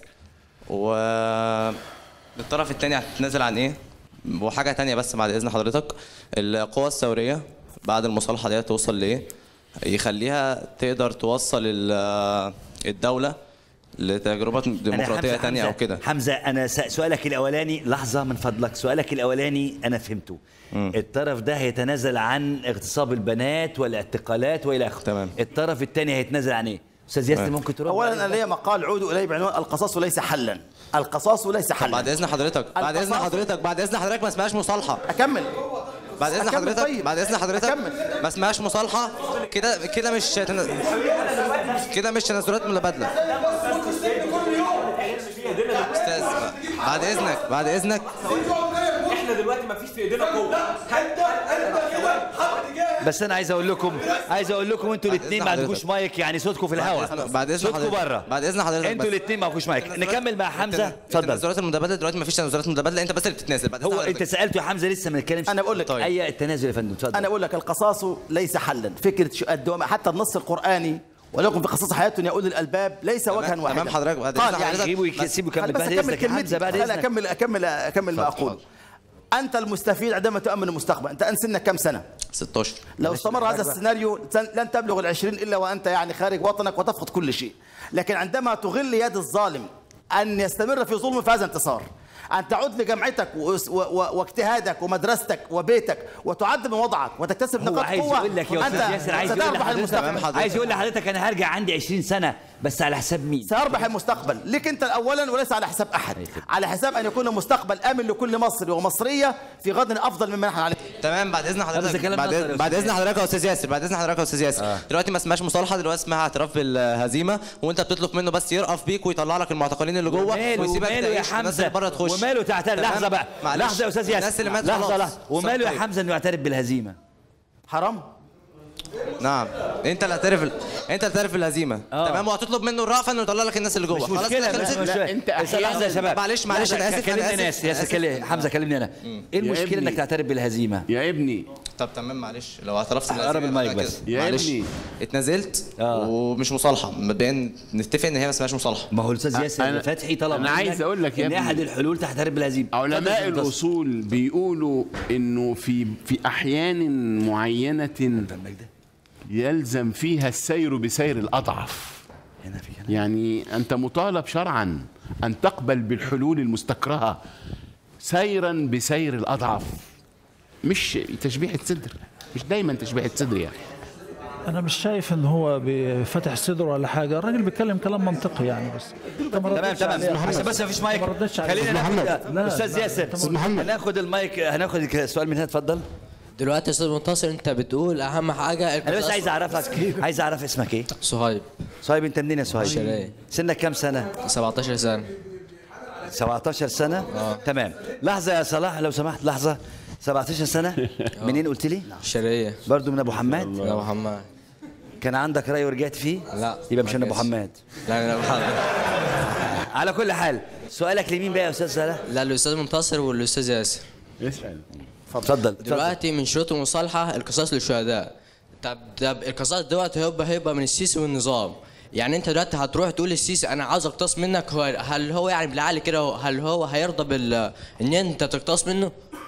والطرف الثاني هتتنازل عن ايه؟ وحاجه ثانيه بس بعد اذن حضرتك، القوى الثوريه بعد المصالحه دي توصل لايه؟ يخليها تقدر توصل الدوله لتجربه ديمقراطيه ثانيه او كده. حمزه انا سؤالك الاولاني لحظه من فضلك، سؤالك الاولاني انا فهمته. م. الطرف ده هيتنازل عن اغتصاب البنات والاعتقالات والى اخره. تمام. الطرف الثاني هيتنازل عن ايه؟ استاذ ياسر ممكن ترد؟ اولا انا ليا مقال عودوا اليه بعنوان القصاص ليس حلا. القصاص ليس حلا. بعد اذن حضرتك بعد اذن حضرتك بعد اذن حضرتك ما اسمهاش مصالحه. اكمل. بعد اذن حضرتك طيب. بعد اذن حضرتك أكمل. ما اسمهاش مصالحه. كده كده مش تن... كده مش تنازلات متبادله. استاذ بعد اذنك بعد اذنك احنا دلوقتي ما فيش في ايدينا قوه. بس انا عايز اقول لكم عايز اقول لكم انتوا الاثنين ما عندكوش مايك، يعني صوتكم في الهواء. بعد اذن صوتكم بره. بعد اذن حضرتك انتوا الاثنين ما فيكوش مايك. نكمل مع حمزه. اتفضل. التنازلات المتبادله دلوقتي ما فيش تنازلات متبادله، انت بس اللي بتتنازل. بعد هو انت سالته يا حمزه لسه ما نتكلمش. انا بقول لك طيب. اي التنازل يا فندم اتفضل. انا بقول لك القصاص ليس حلا. فكره الدوام حتى النص القراني ولكم في قصاص حياة يا أولي الألباب ليس وجها واحدا. تمام حضرتك بعد قال يعني سيبوا سيبوا كمل بعد إذنك يا حمزة. بعد إذنك أكمل أكمل أكمل ما أقول. أنت المستفيد عندما تؤمن المستقبل. أنت أن سنك كم سنة؟ ستة عشر. لو استمر هذا السيناريو لن تبلغ العشرين إلا وأنت يعني خارج وطنك وتفقد كل شيء. لكن عندما تغل يد الظالم أن يستمر في ظلمه فهذا انتصار. أن تعود لجامعتك واجتهادك ومدرستك وبيتك وتعد من وضعك وتكتسب نقاط عايز قوة. يقول لك يا أستاذ ياسر عايز يقول لحضرتك عايز يقول لحضرتك أنا هرجع عندي عشرين سنة بس على حساب مين؟ سيربح المستقبل لك أنت أولا وليس على حساب أحد، على حساب أن يكون مستقبل آمن لكل مصري ومصرية في غد أفضل مما نحن عليه. تمام. بعد إذن حضرتك بعد, بعد إذن حضرتك يا أستاذ ياسر بعد إذن حضرتك يا أستاذ ياسر آه. دلوقتي ما اسمهاش مصالحة، دلوقتي اسمها اعتراف بالهزيمة، وأنت بتطلب منه بس يرقف بيك ويطلع لك المعتقلين اللي جوه ويسيبك تعيش الناس اللي بره تخش. وماله تعترف؟ لحظة بقى لحظة يا أستاذ ياسر لحظة لحظة وماله يا حمزة إنه يعترف بالهزيمة؟ حرام. نعم انت اللي هتعترف انت اللي هتعترف بالهزيمه. آه. تمام. وهتطلب منه الرأفه انه يطلع لك الناس اللي جوه. مش مشكله مش مشكله. انت لحظه يا شباب معلش معلش انا اسف كلمني ناس يا كلمني حمزه كلمني انا. ايه المشكله انك تعترف بالهزيمه يا ابني؟ طب تمام معلش لو اعترفت قرب المايك بس يا ابني. اتنازلت آه. ومش مصالحه مبدئيا نتفق ان هي ما اسمهاش مصالحه. ما هو الاستاذ ياسر فتحي طلب انا عايز اقول لك يا ابني ان احد الحلول تعترف بالهزيمه. علماء الاصول بيقولوا انه في في احيان معينه يلزم فيها السير بسير الأضعف. هنا في هنا. يعني أنت مطالب شرعا أن تقبل بالحلول المستكرهة سيرا بسير الأضعف، مش تشبيحة صدر، مش دايما تشبيحة صدر يا أخي. أنا مش شايف إن هو بفتح صدره ولا حاجة، الراجل بيتكلم كلام منطقي يعني. بس تمام تمام بس بس مفيش مايك. خلينا ناخد أستاذ ياسر هناخد المايك. هناخد السؤال من هنا اتفضل. دلوقتي يا استاذ منتصر انت بتقول اهم حاجه انا بس عايز اعرفك، عايز اعرف اسمك ايه؟ صهيب. صهيب انت منين يا صهيب؟ الشرقية. سنك كام سنه؟ سبعتاشر سنه. سبعتاشر سنه؟ اه تمام. لحظه يا صلاح لو سمحت، لحظه. سبعتاشر سنه؟ منين قلت لي؟ الشرقية. برضه من ابو حماد؟ من ابو حماد. كان عندك راي ورجعت فيه؟ لا يبقى مش من ابو حماد. لا من ابو حماد. على كل حال سؤالك لمين بقى يا استاذ صلاح؟ لا الاستاذ منتصر والاستاذ ياسر. اسال. اتفضل. دلوقتي من شروط المصالحه القصاص للشهداء. طب طب القصاص دوت هيبقى هيبقى من السيسي والنظام. يعني انت دلوقتي هتروح تقول للسيسي انا عاوز اقتص منك، هو هل هو يعني بالعقل كده هل هو هيرضى بال ان انت تقتص منه؟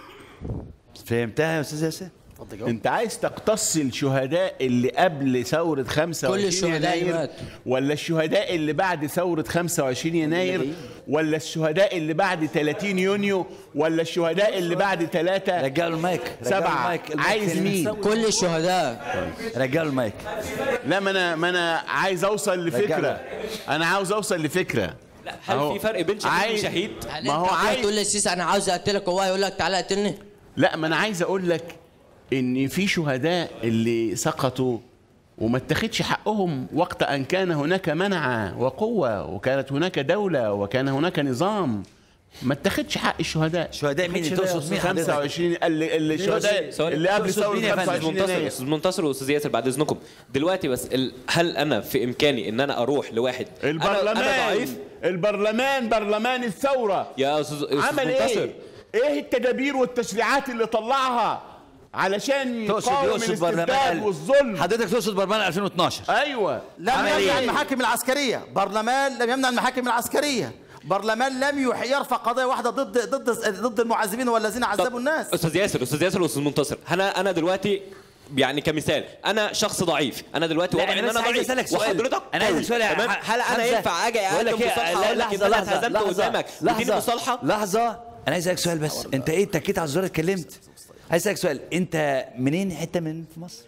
فهمتها يا استاذ ياسر؟ انت عايز تقتص الشهداء اللي قبل ثورة خمسة وعشرين كل الشهداء يناير ماتوا. ولا الشهداء اللي بعد ثورة خمسة وعشرين يناير ولا الشهداء اللي بعد ثلاثين يونيو ولا الشهداء اللي بعد ثلاثة رجعوا المايك سبعة؟ عايز مين؟ كل الشهداء. رجعوا المايك. لا ما انا ما انا عايز اوصل لفكرة، انا عاوز اوصل لفكرة. هل في فرق بين شهيد وشهيد؟ ما هو عايز تقول للسيسي انا عاوز اقتلك وهو يقول لك تعالى اقتلني؟ لا ما انا عايز اقول لك ان في شهداء اللي سقطوا وما اتخذش حقهم وقت ان كان هناك منع وقوه وكانت هناك دوله وكان هناك نظام، ما اتخذش حق الشهداء. شهداء مين تقصد؟ مين خمسة وعشرين اللي اللي الشهداء اللي قبل ثوره خمسة وعشرين يناير. استاذ منتصر واستاذ ياسر بعد اذنكم دلوقتي بس ال... هل انا في امكاني ان انا اروح لواحد البرلمان أنا... أنا ضعيف؟ البرلمان برلمان الثوره يا استاذ عمل ايه؟ ايه التدابير والتشريعات اللي طلعها علشان يقاوم الاستبداد والظلم؟ حضرتك تقصد برلمان ألفين واثناشر؟ ايوه. لم يمنع المحاكم العسكريه، برلمان لم يمنع المحاكم العسكريه، برلمان لم يرفع قضايا واحده ضد ضد ضد المعذبين والذين عذبوا الناس. استاذ ياسر استاذ ياسر واستاذ منتصر انا انا دلوقتي يعني كمثال انا شخص ضعيف، انا دلوقتي وضعي ان انا ضعيف وحضرتك انا عايز اسالك سؤال هل انا ينفع اجي اقدم مصالحه اقول لك ان انا اتهزمت قدامك اديني مصالحه؟ لحظه انا عايز اسالك سؤال بس. انت ايه اتكيت على الزرار اتكلمت؟ عايز اسالك سؤال، انت منين حته من في مصر؟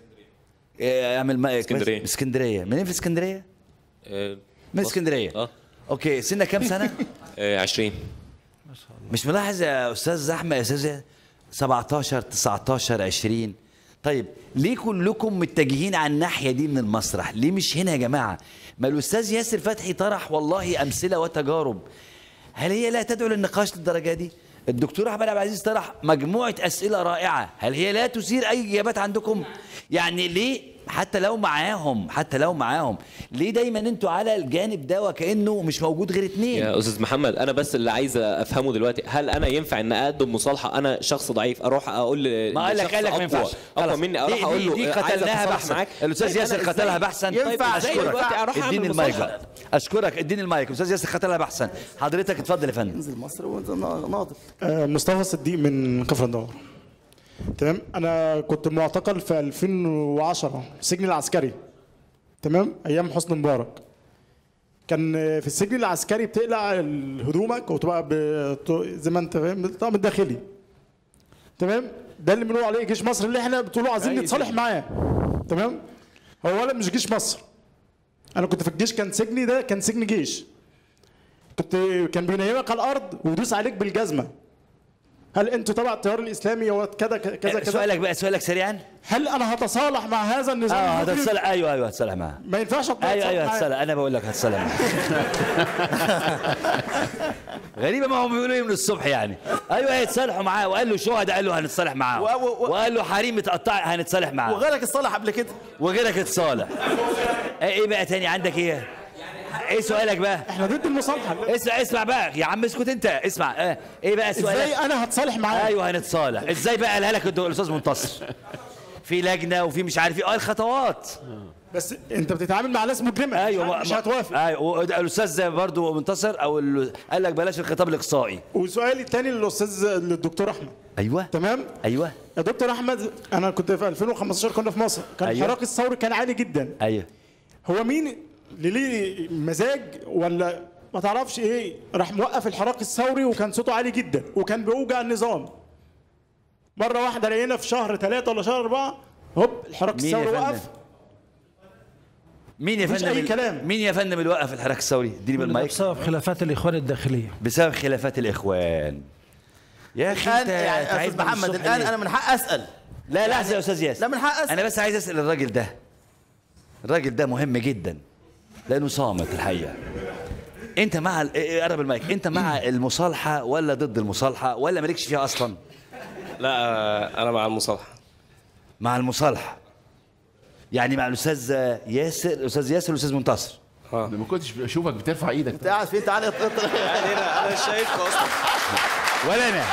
اعمل اسكندريه. اسكندريه منين في اسكندريه؟ أه من اسكندريه. اه اوكي سنك كام سنه؟ عشرين. مش ملاحظ يا استاذ احمد يا استاذ سبعتاشر تسعتاشر عشرين؟ طيب ليه كلكم متجهين على الناحيه دي من المسرح؟ ليه مش هنا يا جماعه؟ ما الاستاذ ياسر فتحي طرح والله امثله وتجارب، هل هي لا تدعو للنقاش للدرجه دي؟ الدكتور احمد عبد العزيز طرح مجموعه اسئله رائعه، هل هي لا تثير اي اجابات عندكم؟ يعني ليه حتى لو معاهم حتى لو معاهم ليه دايما انتوا على الجانب ده وكانه مش موجود غير اتنين؟ يا استاذ محمد انا بس اللي عايز افهمه دلوقتي، هل انا ينفع ان اقدم مصالحه انا شخص ضعيف اروح اقول ما قال لك قال لك ما ينفعش اقوى مني اروح اقول له دي قتلناها بحثا. الاستاذ ياسر قتلها بحثا. ينفع اشكرك اديني المايك. اشكرك اديني المايك. الاستاذ ياسر قتلها بحثا. حضرتك اتفضل يا فندم. انزل مصر وانت ناضل. مصطفى صديق من كفر الدوار. تمام. انا كنت معتقل في ألفين وعشرة في السجن العسكري. تمام. ايام حسني مبارك. كان في السجن العسكري بتقلع هدومك وتبقى زي ما انت فاهم بالطقم الداخلي. تمام. ده اللي بنقول عليه جيش مصر اللي احنا بتقولوا عايزين نتصالح معاه. تمام. هو ولا مش جيش مصر. انا كنت في الجيش، كان سجني ده كان سجن جيش. كنت كان بينيمك على الارض ويدوس عليك بالجزمه. هل انتوا تبع التيار الاسلامي هو كذا كذا كذا؟ سؤالك بقى سؤالك سريعا. هل انا هتصالح مع هذا النظام؟ اه هتصالح. ايوه ايوه هتصالح معاه. ما ينفعش ايوه ايوه هتصالح. انا بقول لك هتصالح معاه. غريبه ما هم بيقولوا ايه من الصبح يعني. ايوه هيتصالحوا معاه وقال له شهداء قال له هنتصالح معاه وقال له حريم متقطع هنتصالح معاه وغيرك اتصالح قبل كده وغيرك اتصالح. ايه بقى تاني عندك ايه؟ ايه سؤالك بقى؟ احنا ضد المصالحه. اسمع اسمع بقى يا عم اسكت انت اسمع. اه ايه بقى سؤالك؟ ازاي انا هتصالح معاه؟ ايوه هنتصالح ازاي بقى؟ قالها لك الاستاذ منتصر في لجنه وفي مش عارف ايه اه الخطوات. بس انت بتتعامل مع ناس مجرمه. ايوه مش هتوافق. ايوه الاستاذ برضه منتصر او قال لك بلاش الخطاب الاقصائي. وسؤالي الثاني للاستاذ للدكتور احمد. ايوه تمام. ايوه يا دكتور احمد انا كنت في ألفين وخمستاشر كنا في مصر، كان أيوة. الحراك الثوري كان عالي جدا. ايوه. هو مين اللي ليه مزاج ولا ما تعرفش ايه راح موقف الحراك الثوري وكان صوته عالي جدا وكان بيوجع النظام. مره واحده لقينا في شهر ثلاثة ولا شهر أربعة هوب الحراك الثوري وقف. مين يا فندم؟ اي كلام. مين يا فندم اللي وقف الحراك الثوري؟ اديني بالمايك. بسبب خلافات الاخوان الداخليه. بسبب خلافات الاخوان. يا اخي انت يعني استاذ محمد الان انا من حق اسال لا لحظه يا استاذ ياسر، لا من حق أسأل. انا بس عايز اسال الراجل ده، الراجل ده مهم جدا لانه صامت الحقيقه. انت مع قرب المايك، انت مع المصالحه ولا ضد المصالحه ولا مالكش فيها اصلا؟ لا انا مع المصالحه. مع المصالحه يعني مع الاستاذ ياسر، الاستاذ ياسر والاستاذ منتصر. اه ما كنتش بشوفك بترفع ايدك. انت قاعد فين؟ تعالى اطلع. انا شايفك اصلا. ولا انا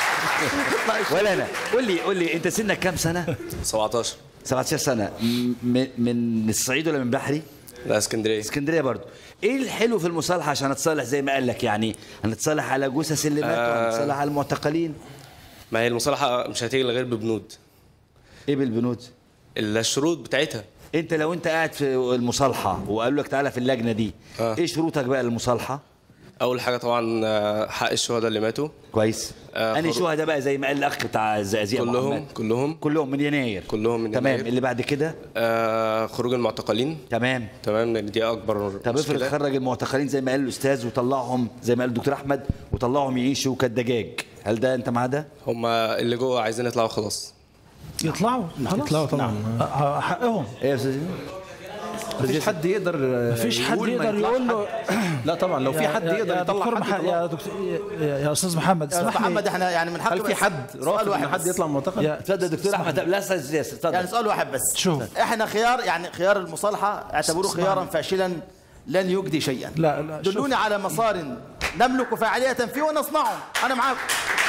ولا انا. قول لي قول لي انت سنك كام سنه؟ سبعتاشر. سبعتاشر سنه. من من الصعيد ولا من بحري؟ لا اسكندريه. اسكندريه برضو. ايه الحلو في المصالحه عشان نتصالح زي ما قال لك؟ يعني هنتصالح على جثث اللي ماتوا، آه هنتصالح على المعتقلين. ما هي المصالحه مش هتيجي غير ببنود. ايه بالبنود؟ الشروط بتاعتها. انت لو انت قاعد في المصالحه وقالوا لك تعالى في اللجنه دي، آه. ايه شروطك بقى للمصالحه؟ اول حاجه طبعا حق الشهداء اللي ماتوا. كويس. آه انهي شهداء بقى زي ما قال الاخ بتاع الزقازيق؟ كلهم محمد. كلهم كلهم من يناير. كلهم من تمام. يناير. اللي بعد كده آه خروج المعتقلين. تمام تمام لان دي اكبر. طب افرض خرج المعتقلين زي ما قال الاستاذ وطلعهم زي ما قال الدكتور احمد وطلعهم يعيشوا كالدجاج، هل ده انت مع ده؟ هم اللي جوه عايزين يطلعوا خلاص. يطلعوا يطلعوا طبعا. نعم. حقهم. ايه يا استاذ؟ مفيش حد يقدر مفيش حد يقدر يقول له لا طبعا لو في حد يقدر يطلع حد مح... يا دكتور يا استاذ محمد يا استاذ محمد احنا يعني من حق هل في حد رافض ان حد يطلع معتقل؟ اتفضل دكتور احمد. لا استاذ ياسر اتفضل. يعني سؤال واحد بس. شوف احنا خيار يعني خيار المصالحه اعتبروه خيارا فاشلا لن يجدي شيئا. لا لا دلوني على مسار نملك فاعليه فيه ونصنعه. انا معاكم.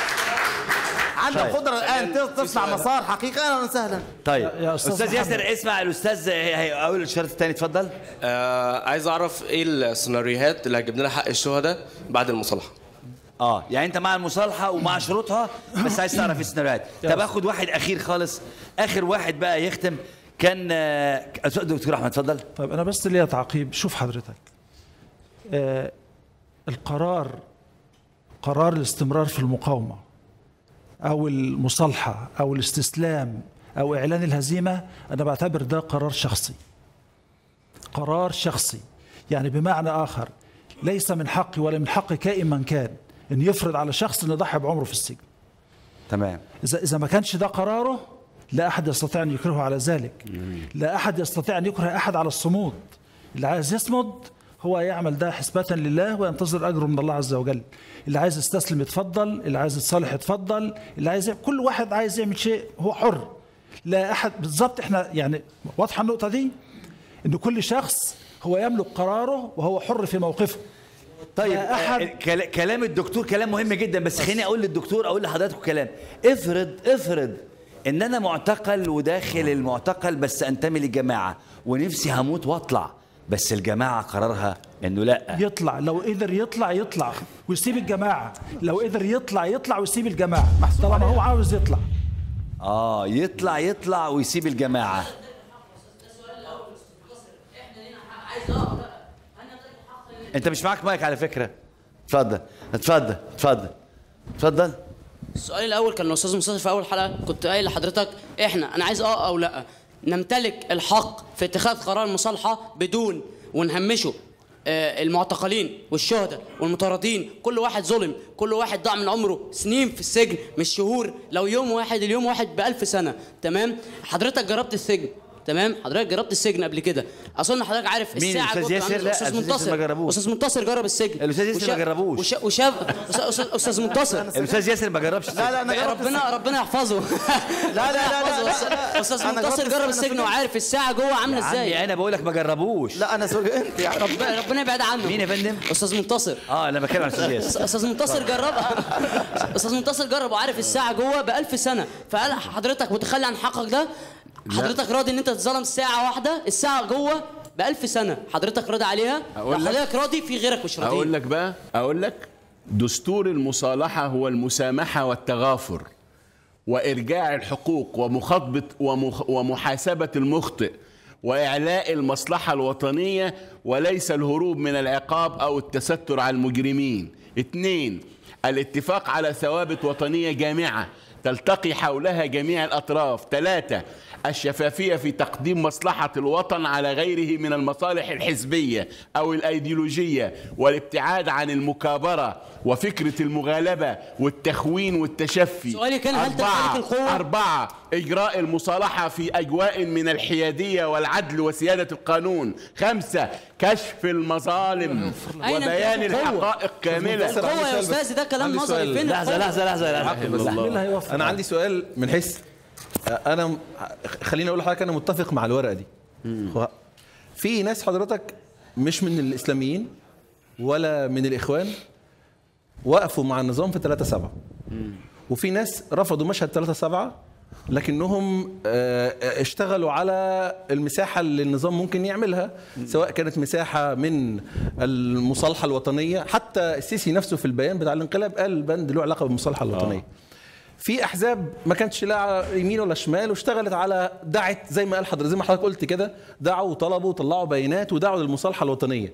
عندك قدرة الآن تصنع مسار حقيقي. أهلا وسهلا. طيب يا أستاذ, أستاذ ياسر اسمع الأستاذ هيقول الشرط الثاني. اتفضل. آه عايز أعرف إيه السيناريوهات اللي هتجيب لنا حق الشهداء بعد المصالحة. اه يعني أنت مع المصالحة ومع شروطها بس عايز تعرف السيناريوهات. طب آخد واحد أخير خالص، آخر واحد بقى يختم كان آه دكتور أحمد اتفضل. طيب أنا بس ليا تعقيب. شوف حضرتك آه القرار قرار الاستمرار في المقاومة أو المصالحة أو الاستسلام أو إعلان الهزيمة، أنا بعتبر ده قرار شخصي. قرار شخصي يعني بمعنى آخر ليس من حقي ولا من حق كائن من كان أن يفرض على شخص أن يضحي بعمره في السجن. تمام. إذا إذا ما كانش ده قراره لا أحد يستطيع أن يكرهه على ذلك. لا أحد يستطيع أن يكره أحد على الصمود. اللي عايز يصمد هو يعمل ده حسبة لله وينتظر أجره من الله عز وجل. اللي عايز يستسلم يتفضل، اللي عايز يتصالح يتفضل، اللي عايز يعمل. كل واحد عايز يعمل شيء هو حر. لا أحد بالضبط. احنا يعني واضحة النقطة دي إن كل شخص هو يملك قراره وهو حر في موقفه. طيب أحد كلام الدكتور كلام مهم جدا، بس خليني أقول للدكتور أقول لحضراتكم كلام. افرض افرض إن أنا معتقل وداخل المعتقل بس أنتمي للجماعة ونفسي هموت وأطلع، بس الجماعة قرارها انه لا يطلع. لو قدر يطلع يطلع ويسيب الجماعة. لو قدر يطلع يطلع ويسيب الجماعة طالما هو عاوز يطلع. اه يطلع يطلع ويسيب الجماعة. انت مش معاك مايك على فكرة. اتفضل اتفضل اتفضل اتفضل. السؤال الاول كان الاستاذ مصطفى في اول حلقة كنت قايل لحضرتك احنا انا عايز اه او لا نمتلك الحق في اتخاذ قرار المصالحة بدون ونهمشه المعتقلين والشهداء والمطاردين. كل واحد ظلم، كل واحد ضاع من عمره سنين في السجن مش شهور. لو يوم واحد اليوم واحد بألف سنة. تمام. حضرتك جربت السجن. تمام. حضرتك جربت السجن قبل كده. اظن حضرتك عارف الساعه الاستاذ ياسر. لا استاذ منتصر ما جربوش. استاذ منتصر جرب السجن. الاستاذ ياسر ما جربوش. وشاف استاذ منتصر. الاستاذ ياسر ما جربش. لا لا انا ربنا ربنا يحفظه. لا لا لا لا استاذ منتصر جرب السجن وعارف الساعه جوه عامله ازاي. انا بقول لك ما جربوش. لا انا سوري انت يعني ربنا ربنا يبعد عنه. مين يا فندم؟ استاذ منتصر. اه انا بتكلم عن الاستاذ ياسر. استاذ منتصر جربها. استاذ منتصر جرب وعارف الساعه جوه بألف سنه. فهل حضرتك متخلي عن حقك ده؟ حضرتك راضي ان انت تتظلم ساعه واحده؟ الساعه جوه بألف سنه حضرتك راضي عليها؟ لو حضرتك راضي في غيرك مش راضي. اقول لك بقى اقول لك دستور المصالحه هو المسامحه والتغافر وارجاع الحقوق ومخاطبه ومخ ومحاسبه المخطئ واعلاء المصلحه الوطنيه وليس الهروب من العقاب او التستر على المجرمين. اثنين الاتفاق على ثوابت وطنيه جامعه تلتقي حولها جميع الأطراف. ثلاثة، الشفافية في تقديم مصلحة الوطن على غيره من المصالح الحزبية أو الأيديولوجية، والابتعاد عن المكابرة وفكرة المغالبة والتخوين والتشفي. سؤالي كان هل تمتلك القوة؟ أربعة، إجراء المصالحة في أجواء من الحيادية والعدل وسيادة القانون. خمسة، كشف المظالم وبيان الحقائق كاملة. القوة يا أستاذ ده كلام نظري. فين لحظة لحظة لحظة انا عندي سؤال من حيث انا خليني اقول لحضرتك انا متفق مع الورقه دي. في ناس حضرتك مش من الاسلاميين ولا من الاخوان وقفوا مع النظام في ثلاثة سبعة، وفي ناس رفضوا مشهد ثلاثة سبعة لكنهم اشتغلوا على المساحة اللي النظام ممكن يعملها، سواء كانت مساحة من المصالحة الوطنية. حتى السيسي نفسه في البيان بتاع الانقلاب قال بند له علاقة بالمصالحة الوطنية. في احزاب ما كانتش لا يمين ولا شمال واشتغلت على دعت زي ما قال حضرتك، زي ما حضرتك قلت كده، دعوا وطلبوا وطلعوا بيانات ودعوا للمصالحه الوطنيه.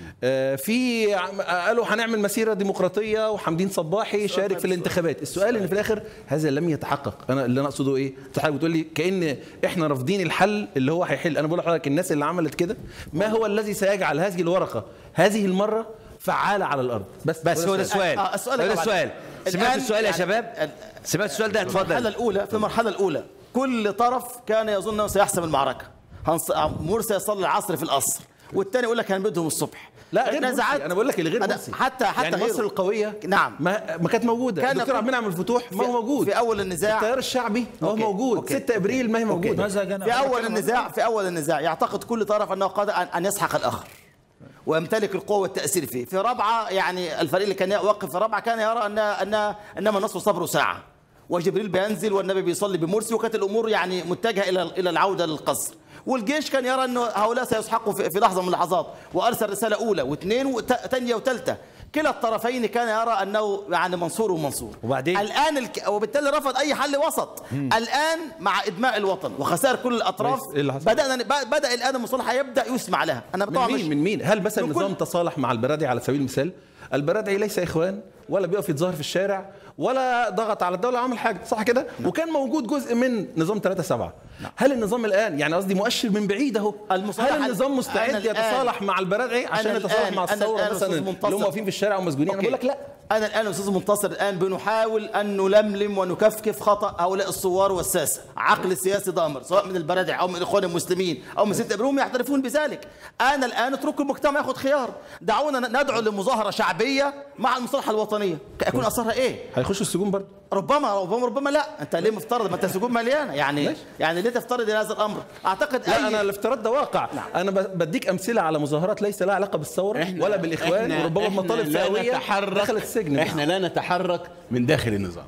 آه في قالوا هنعمل مسيره ديمقراطيه وحمدين صباحي شارك في الانتخابات. السؤال ان في الاخر هذا لم يتحقق. انا اللي انا اقصده ايه؟ انت حضرتك بتقول لي كأن احنا رافضين الحل اللي هو هيحل. انا بقول لحضرتك الناس اللي عملت كده ما هو الذي سيجعل هذه الورقه هذه المره فعاله على الارض؟ بس بس هو ده السؤال. آه السؤال هو ده السؤال. سمعت السؤال يا شباب؟ سمعت السؤال ده؟ اتفضل. في المرحلة الأولى في المرحلة الأولى كل طرف كان يظن أنه سيحسم المعركة. مرسي يصلي العصر في القصر، والثاني يقول لك هنبدهم الصبح. لا غير مرسي. انا بقول لك اللي غير مرسي حتى حتى يعني مصر القويه نعم ما, ما كانت موجوده. كان الدكتور عبد المنعم الفتوح ما هو موجود في اول النزاع. التيار الشعبي ما هو موجود. أوكي. ستة ابريل ما هي موجوده. في اول النزاع في اول النزاع يعتقد كل طرف انه قادر ان يسحق الاخر ويمتلك القوه والتاثير فيه. في رابعه يعني الفريق اللي كان يوقف في رابعه كان يرى ان ان انما النصر صبر ساعه، وجبريل بينزل والنبي بيصلي بمرسي، وكانت الامور يعني متجهه الى الى العوده للقصر. والجيش كان يرى انه هؤلاء سيسحقوا في لحظه من اللحظات، وارسل رساله اولى واثنين وثانيه وثالثه. كلا الطرفين كان يرى انه يعني منصور ومنصور. وبعدين الان الك... وبالتالي رفض اي حل وسط. مم. الان مع ادماء الوطن وخسائر كل الاطراف بدانا بدا الان المصالحه يبدا يسمع لها. انا من مين من مين هل مثلا النظام تصالح مع البرادعي على سبيل المثال؟ البرادعي ليس اخوان ولا بيقف يتظاهر في الشارع ولا ضغط على الدوله عمل حاجه، صح كده؟ نعم. وكان موجود جزء من نظام ثلاثة سبعة. نعم. هل النظام الان يعني قصدي مؤشر من بعيد اهو، هل النظام مستعد يتصالح مع البرادعي عشان يتصالح مع الثوره مثلا اللي هم واقفين في الشارع ومسجونين؟ انا بقول لك لا. انا الان استاذ منتصر الان بنحاول ان نلملم ونكفكف خطا هؤلاء الثوار والساسه. عقل سياسي ضامر سواء من البرادعي او من الاخوان المسلمين او من ستة ابريل يعترفون بذلك. انا الان اتركوا المجتمع ياخذ خيار. دعونا ندعو لمظاهره شعبيه مع المصالحه الوطنيه. يكون اثرها ايه؟ هيخشوا السجون برضه؟ ربما ربما ربما لا. انت ليه مفترض؟ ما انت السجون مليانه يعني ماشي. يعني ليه تفترض هذا الامر؟ اعتقد لا أي... انا الافتراض ده واقع. نعم. انا بديك امثله على مظاهرات ليس لها علاقه بالثوره ولا بالاخوان، وربما مطالب فئويه دخلت السجن. احنا لا نتحرك من داخل النظام.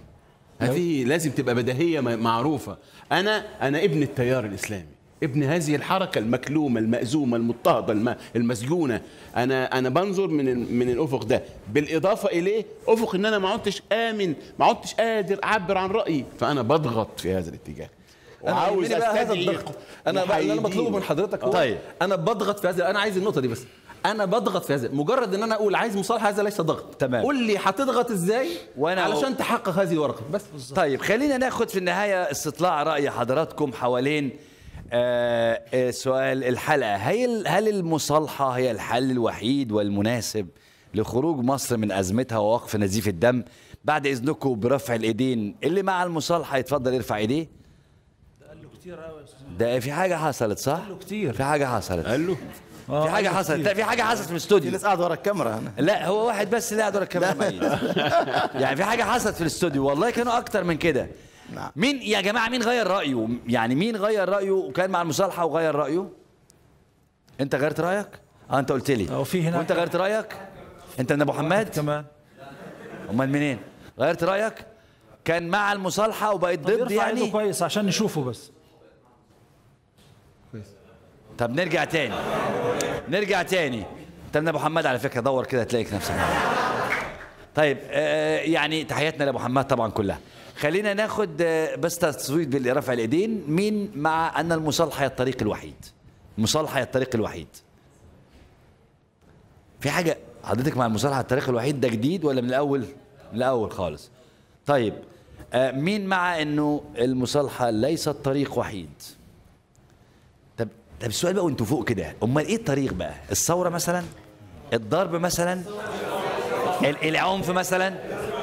هذه لازم تبقى بديهيه معروفه. انا انا ابن التيار الاسلامي، ابن هذه الحركه المكلومه المأزومه المضطهده المسجونه. انا انا بنظر من من الافق ده، بالاضافه اليه افق ان انا ما عدتش امن، ما عدتش قادر اعبر عن رايي، فانا بضغط في هذا الاتجاه. انا عاوز هذا الضغط. انا بقى اللي انا بطلبه من حضرتك هو طيب. انا بضغط في هذا. انا عايز النقطه دي بس. انا بضغط في هذا، مجرد ان انا اقول عايز مصالحه هذا ليس ضغط. تمام. قول لي هتضغط ازاي وانا علشان أو... تحقق هذه الورقه بس. بالزبط. طيب خلينا ناخد في النهايه استطلاع راي حضراتكم حوالين آه آه سؤال الحلقه. هل هل المصالحه هي الحل الوحيد والمناسب لخروج مصر من ازمتها ووقف نزيف الدم؟ بعد اذنكم برفع الايدين، اللي مع المصالحه يتفضل يرفع ايديه. ده قال له كتير قوي يا استاذ. ده في حاجه حصلت صح؟ قال له كتير. في حاجه حصلت. قال له في حاجه حصلت. لا في حاجه حصلت في الاستوديو. في ناس قاعده ورا الكاميرا هنا. لا هو واحد بس اللي قاعد ورا الكاميرا ميت. يعني في حاجه حصلت في الاستوديو، والله كانوا اكتر من كده. نعم. مين يا جماعه مين غير رايه؟ يعني مين غير رايه وكان مع المصالحه وغير رايه؟ انت غيرت رايك؟ اه انت قلت لي. او في هنا. وانت غيرت رايك؟ انت من ابو حماد؟ كمان. امال منين؟ غيرت رايك؟ كان مع المصالحه وبقيت ضد يعني؟ كويس عشان نشوفه بس. كويس. طب نرجع تاني. نرجع تاني. انت من ابو حماد على فكره، دور كده تلاقيك نفسك. طيب آه يعني تحياتنا لابو حماد طبعا كلها. خلينا ناخد بس تصويت برفع الايدين. مين مع ان المصالحه هي الطريق الوحيد؟ المصالحه هي الطريق الوحيد. في حاجه حضرتك مع المصالحه الطريق الوحيد ده جديد ولا من الاول؟ من الاول خالص. طيب آه مين مع انه المصالحه ليست طريق وحيد؟ طب طب السؤال بقى وانتوا فوق كده، امال ايه الطريق بقى؟ الثوره مثلا؟ الضرب مثلا؟ العنف مثلا؟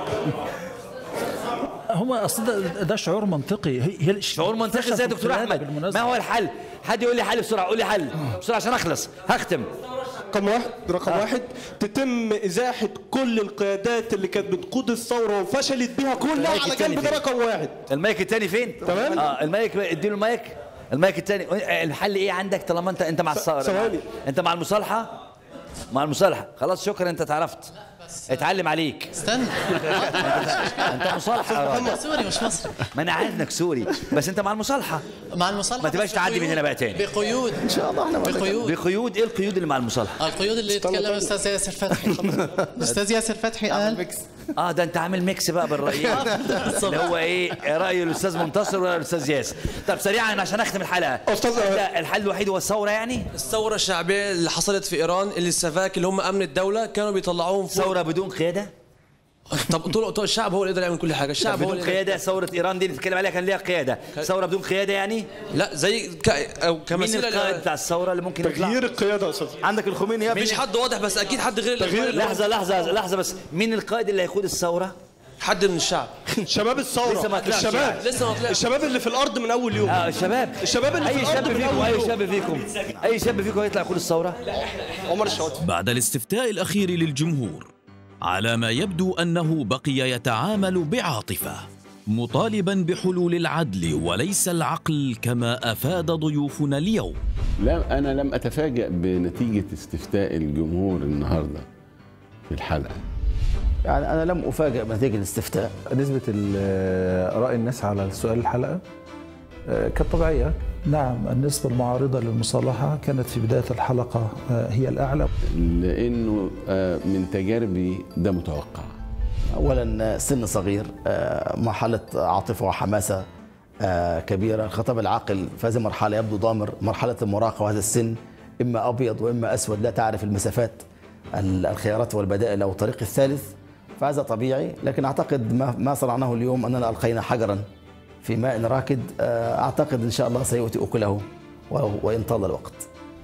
هم اصل ده, ده شعور منطقي. هي شعور منطقي ازاي يا دكتور احمد؟ ما هو الحل؟ حد يقول لي حل بسرعه، قول لي حل بسرعه عشان اخلص هختم. رقم واحد رقم آه. واحد تتم ازاحه كل القيادات اللي كانت بتقود الثوره وفشلت بيها كلها على جنب. ده رقم واحد. المايك الثاني فين؟ تمام. اه المايك، اديله المايك. المايك الثاني. الحل ايه عندك طالما انت انت مع الثوره؟ ثواني. انت مع المصالحه؟ مع المصالحه. خلاص شكرا، انت اتعرفت. اتعلم عليك. استنى انت مصالحه. انا سوري مش مصري. ما انا عارف انك سوري، بس انت مع المصالحه. مع المصالحه ما تبقاش تعدي من هنا بقى تاني. بقيود ان شاء الله. احنا بقيود. بقيود. ايه القيود اللي مع المصالحه؟ القيود اللي يتكلم الاستاذ ياسر فتحي. الاستاذ ياسر فتحي قال اه ده انت عامل ميكس بقى بالرايين اللي هو ايه، راي الاستاذ منتصر ولا الاستاذ ياسر. طب سريعا عشان اختم الحلقه، استاذ الحل الوحيد هو الثوره يعني؟ الثوره الشعبيه اللي حصلت في ايران، اللي السفاك اللي هم امن الدوله كانوا بيطلعوهم فوق. ثوره بدون قياده؟ طب طول الشعب هو اللي يقدر يعمل كل حاجه. الشعب بدون هو اللي قياده. ثوره ايران دي اللي بتتكلم عليها كان ليها قياده، ثوره بدون قياده يعني؟ لا زي ك... او كمثيل. مين القائد بتاع الثوره اللي ممكن يطلع؟ تغيير القياده يا استاذ. عندك الخميني يا ابني. مفيش حد واضح، بس اكيد حد غير تغيير. لحظه لحظه لحظه بس، مين القائد اللي هيقود الثوره؟ حد من الشعب. شباب الثوره. لسه ما طلعش. الشباب لسه ما طلعش. الشباب اللي في الارض من اول يوم. اه الشباب. الشباب اللي أي في الارض من اول أي يوم. شاب فيكم اي شاب فيكم هيطلع يقود الثوره؟ عمر الشاطر. بعد الاستفتاء الاخير للجمهور، على ما يبدو أنه بقي يتعامل بعاطفة، مطالبا بحلول العدل وليس العقل كما أفاد ضيوفنا اليوم. لا أنا لم أتفاجأ بنتيجة استفتاء الجمهور النهاردة في الحلقة. يعني أنا لم أفاجأ بنتيجة الاستفتاء. نسبة رأي الناس على السؤال الحلقة كانت طبيعية. نعم، النسبة المعارضة للمصالحة كانت في بداية الحلقة هي الأعلى، لأنه من تجاربي ده متوقع. أولا سن صغير، مرحلة عاطفة وحماسة كبيرة. الخطاب العاقل في هذه المرحلة يبدو ضامر. مرحلة المراهقة وهذا السن إما أبيض وإما أسود، لا تعرف المسافات، الخيارات والبدائل أو الطريق الثالث، فهذا طبيعي. لكن أعتقد ما صنعناه اليوم أننا ألقينا حجرا في ماء راكد، أعتقد إن شاء الله سيؤتي أكله وإن طال الوقت.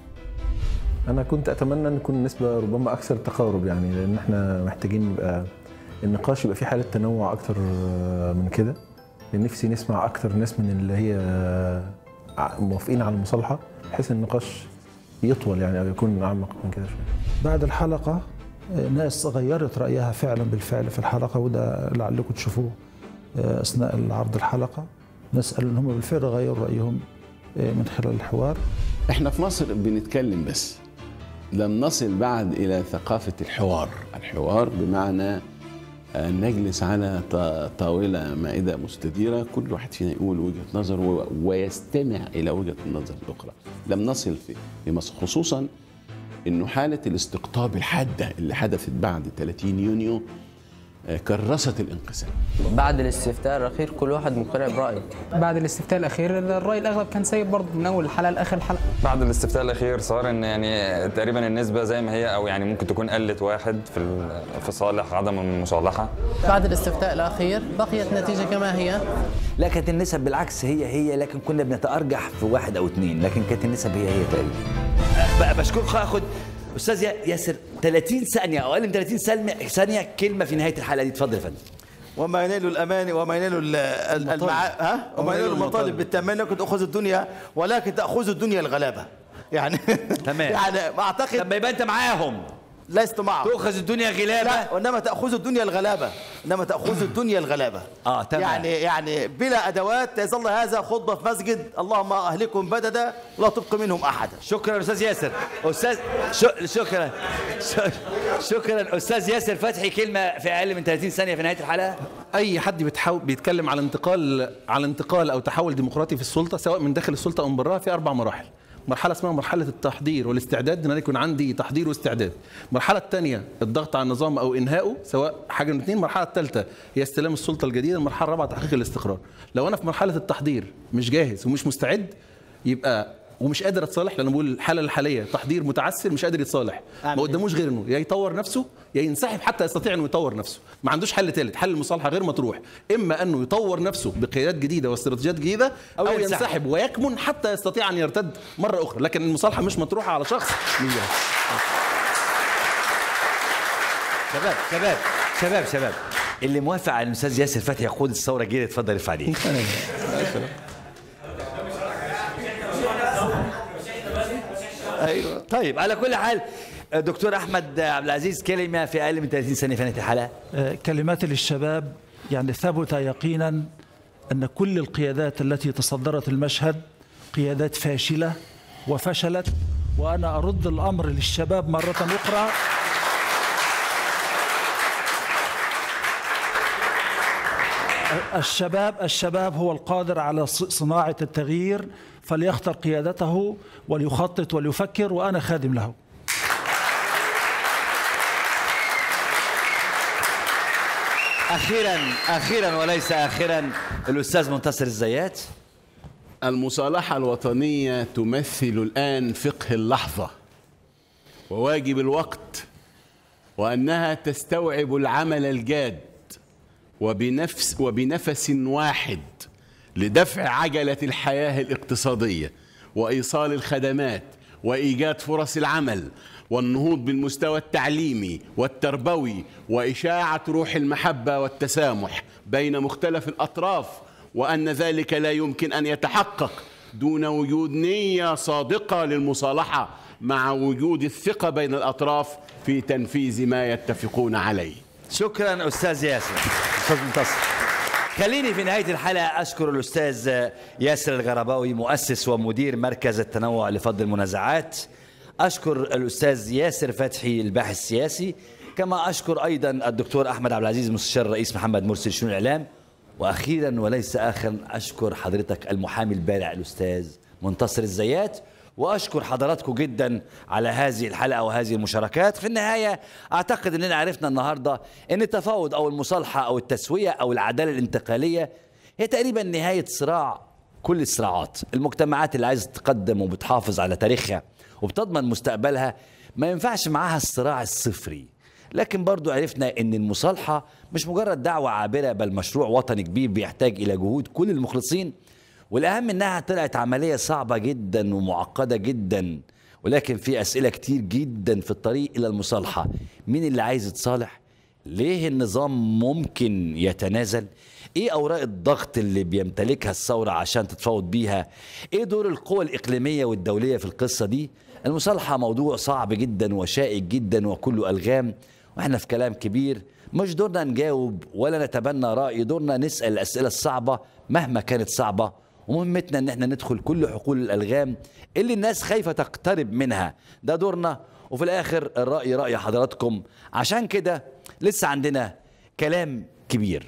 أنا كنت أتمنى أن يكون النسبة ربما أكثر تقارب، يعني لأن إحنا محتاجين يبقى النقاش يبقى فيه حالة تنوع أكثر من كده. نفسي نسمع أكثر ناس من اللي هي موافقين على المصالحة، بحيث النقاش يطول يعني، أو يكون أعمق من كده شوية. بعد الحلقة ناس غيرت رأيها فعلا بالفعل في الحلقة، وده لعلكم تشوفوه أثناء العرض الحلقة. نسأل إن هم بالفعل غيروا رأيهم من خلال الحوار. احنا في مصر بنتكلم بس، لم نصل بعد إلى ثقافة الحوار. الحوار بمعنى أن نجلس على طاولة مائدة مستديرة، كل واحد فينا يقول وجهة نظر ويستمع إلى وجهة النظر الأخرى. لم نصل في مصر، خصوصا إنه حالة الاستقطاب الحادة اللي حدثت بعد ثلاثين يونيو كرست الانقسام. بعد الاستفتاء الاخير كل واحد مقتنع برايه. بعد الاستفتاء الاخير الراي الاغلب كان سيء برضه من اول الحلقه لاخر الحلقه. بعد الاستفتاء الاخير صار ان يعني تقريبا النسبه زي ما هي، او يعني ممكن تكون قلت واحد في في صالح عدم المصالحه. بعد الاستفتاء الاخير بقيت النتيجه كما هي. لا كانت النسب بالعكس هي هي، لكن كنا بنتارجح في واحد او اثنين، لكن كانت النسب هي هي تقريبا. بشكرك. هاخد استاذ ياسر ثلاثين ثانيه او اقل من ثلاثين ثانيه كلمه في نهايه الحلقه دي. اتفضل يا فندم. وما ينال الاماني وما ينال المع... ها وما ينال المطالب بالتمنى كنت تاخذ الدنيا، ولكن تاخذ الدنيا الغلابه يعني. تمام. يعني اعتقد لما يبقى انت معاهم لست معهم تاخذ الدنيا غلابه، لا وانما تاخذ الدنيا الغلابه، انما تاخذ الدنيا الغلابه. اه تمام. يعني يعني بلا ادوات يظل هذا خطبه في مسجد، اللهم اهلكم بددا ولا تبق منهم احدا. شكرا استاذ ياسر. استاذ شكرا شكرا استاذ ياسر فتحي، كلمه في اقل من ثلاثين ثانيه في نهايه الحلقه. اي حد بيتحاول بيتكلم على انتقال على انتقال او تحول ديمقراطي في السلطه، سواء من داخل السلطه او من براها، في اربع مراحل. مرحلة اسمها مرحلة التحضير والاستعداد، ان انا يكون عندي تحضير واستعداد. المرحلة الثانية الضغط على النظام او انهائه، سواء حاجة من اثنين. المرحلة الثالثة هي استلام السلطة الجديدة. المرحلة الرابعة تحقيق الاستقرار. لو انا في مرحلة التحضير مش جاهز ومش مستعد، يبقى ومش قادر اتصالح، لان بقول الحاله الحاليه تحضير متعسر مش قادر يتصالح، ما قداموش غير انه يا يطور نفسه يا ينسحب حتى يستطيع انه يطور نفسه، ما عندوش حل ثالث. حل المصالحه غير مطروح، اما انه يطور نفسه بقيادات جديده واستراتيجيات جديده او, أو ينسحب. ينسحب ويكمن حتى يستطيع ان يرتد مره اخرى، لكن المصالحه مش مطروحه على شخص. شباب شباب شباب شباب اللي موافق على الاستاذ ياسر فتحي يقود الثوره الجديده اتفضل ارفع ايديك. ايوه طيب، على كل حال دكتور احمد عبد العزيز، كلمه في اقل من ثلاثين ثانيه في نهايه الحلقه. كلمات للشباب. يعني ثبت يقينا ان كل القيادات التي تصدرت المشهد قيادات فاشله وفشلت، وانا ارد الامر للشباب مره اخرى. الشباب الشباب هو القادر على صناعة التغيير، فليختر قيادته وليخطط وليفكر، وأنا خادم له. أخيرا أخيرا وليس آخرا الأستاذ منتصر الزيات. المصالحة الوطنية تمثل الآن فقه اللحظة وواجب الوقت، وأنها تستوعب العمل الجاد وبنفس وبنفس واحد لدفع عجلة الحياة الاقتصادية وإيصال الخدمات وإيجاد فرص العمل والنهوض بالمستوى التعليمي والتربوي وإشاعة روح المحبة والتسامح بين مختلف الأطراف، وأن ذلك لا يمكن أن يتحقق دون وجود نية صادقة للمصالحة مع وجود الثقة بين الأطراف في تنفيذ ما يتفقون عليه. شكرا أستاذ ياسر. أستاذ منتصر، خليني في نهاية الحلقة أشكر الأستاذ ياسر الغرباوي مؤسس ومدير مركز التنوع لفض المنازعات، أشكر الأستاذ ياسر فتحي الباحث السياسي، كما أشكر أيضا الدكتور أحمد عبد العزيز مستشار الرئيس محمد مرسي لشؤون الإعلام، وأخيرا وليس آخرا أشكر حضرتك المحامي البارع الأستاذ منتصر الزيات، وأشكر حضراتكم جدا على هذه الحلقة وهذه المشاركات. في النهاية أعتقد أننا عرفنا النهاردة أن التفاوض أو المصالحة أو التسوية أو العدالة الانتقالية هي تقريبا نهاية صراع كل الصراعات. المجتمعات اللي عايزة تقدم وبتحافظ على تاريخها وبتضمن مستقبلها ما ينفعش معاها الصراع الصفري، لكن برضو عرفنا أن المصالحة مش مجرد دعوة عابرة، بل مشروع وطني كبير بيحتاج إلى جهود كل المخلصين، والأهم إنها طلعت عملية صعبة جدا ومعقدة جدا، ولكن في أسئلة كتير جدا في الطريق إلى المصالحة. مين اللي عايز يتصالح؟ ليه النظام ممكن يتنازل؟ إيه أوراق الضغط اللي بيمتلكها الثورة عشان تتفاوض بيها؟ إيه دور القوى الإقليمية والدولية في القصة دي؟ المصالحة موضوع صعب جدا وشائك جدا وكله ألغام، وإحنا في كلام كبير مش دورنا نجاوب ولا نتبنى رأي، دورنا نسأل الأسئلة الصعبة مهما كانت صعبة، ومهمتنا ان احنا ندخل كل حقول الالغام اللي الناس خايفه تقترب منها، ده دورنا، وفي الاخر الراي راي حضراتكم. عشان كده لسه عندنا كلام كبير.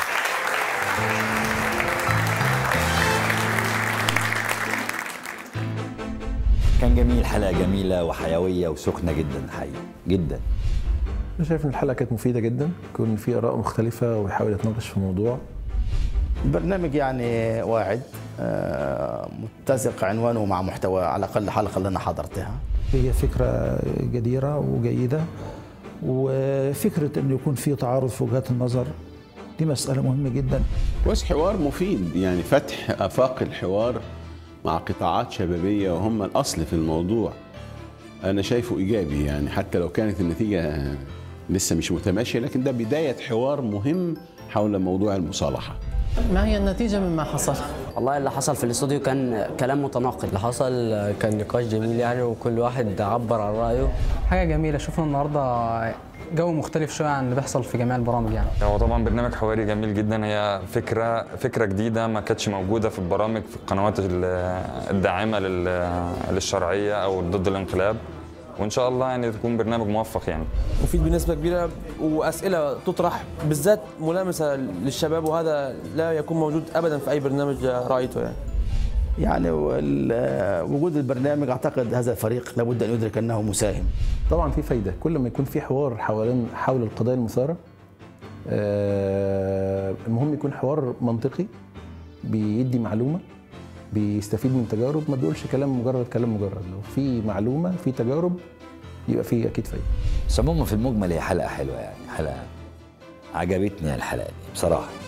كان جميل، حلقه جميله وحيويه وسخنه جدا حقيقي جدا. انا شايف ان الحلقه كانت مفيده جدا، يكون في اراء مختلفه ويحاول يتناقش في موضوع. البرنامج يعني واعد، متسق عنوانه مع محتوى على الأقل حلقة اللي أنا حضرتها. هي فكرة جديرة وجيدة، وفكرة أنه يكون في تعارض في وجهات النظر دي مسألة مهمة جدا. بس حوار مفيد، يعني فتح آفاق الحوار مع قطاعات شبابية وهم الأصل في الموضوع، أنا شايفه إيجابي، يعني حتى لو كانت النتيجة لسه مش متماشية، لكن ده بداية حوار مهم حول موضوع المصالحة. ما هي النتيجة مما حصل؟ والله اللي حصل في الاستوديو كان كلام متناقض. اللي حصل كان نقاش جميل يعني، وكل واحد عبر عن رأيه. حاجة جميلة، شفنا النهاردة جو مختلف شوية عن اللي بيحصل في جميع البرامج يعني. هو طبعا برنامج حواري جميل جدا، هي فكرة فكرة جديدة ما كانتش موجودة في البرامج في القنوات الداعمة للشرعية أو ضد الانقلاب، وان شاء الله يعني تكون برنامج موفق يعني مفيد بنسبه كبيره، واسئله تطرح بالذات ملامسه للشباب، وهذا لا يكون موجود ابدا في اي برنامج رايته يعني. يعني وجود البرنامج اعتقد هذا الفريق لابد ان يدرك انه مساهم. طبعا في فايده كل ما يكون في حوار حوالين حول القضايا المثاره. المهم يكون حوار منطقي بيدي معلومه، بيستفيد من تجارب، ما بيقولش كلام مجرد كلام مجرد. لو في معلومه في تجارب يبقى في اكيد فايده. بس عموما في المجمل هي حلقه حلوه، يعني حلقه عجبتني الحلقه دي بصراحه.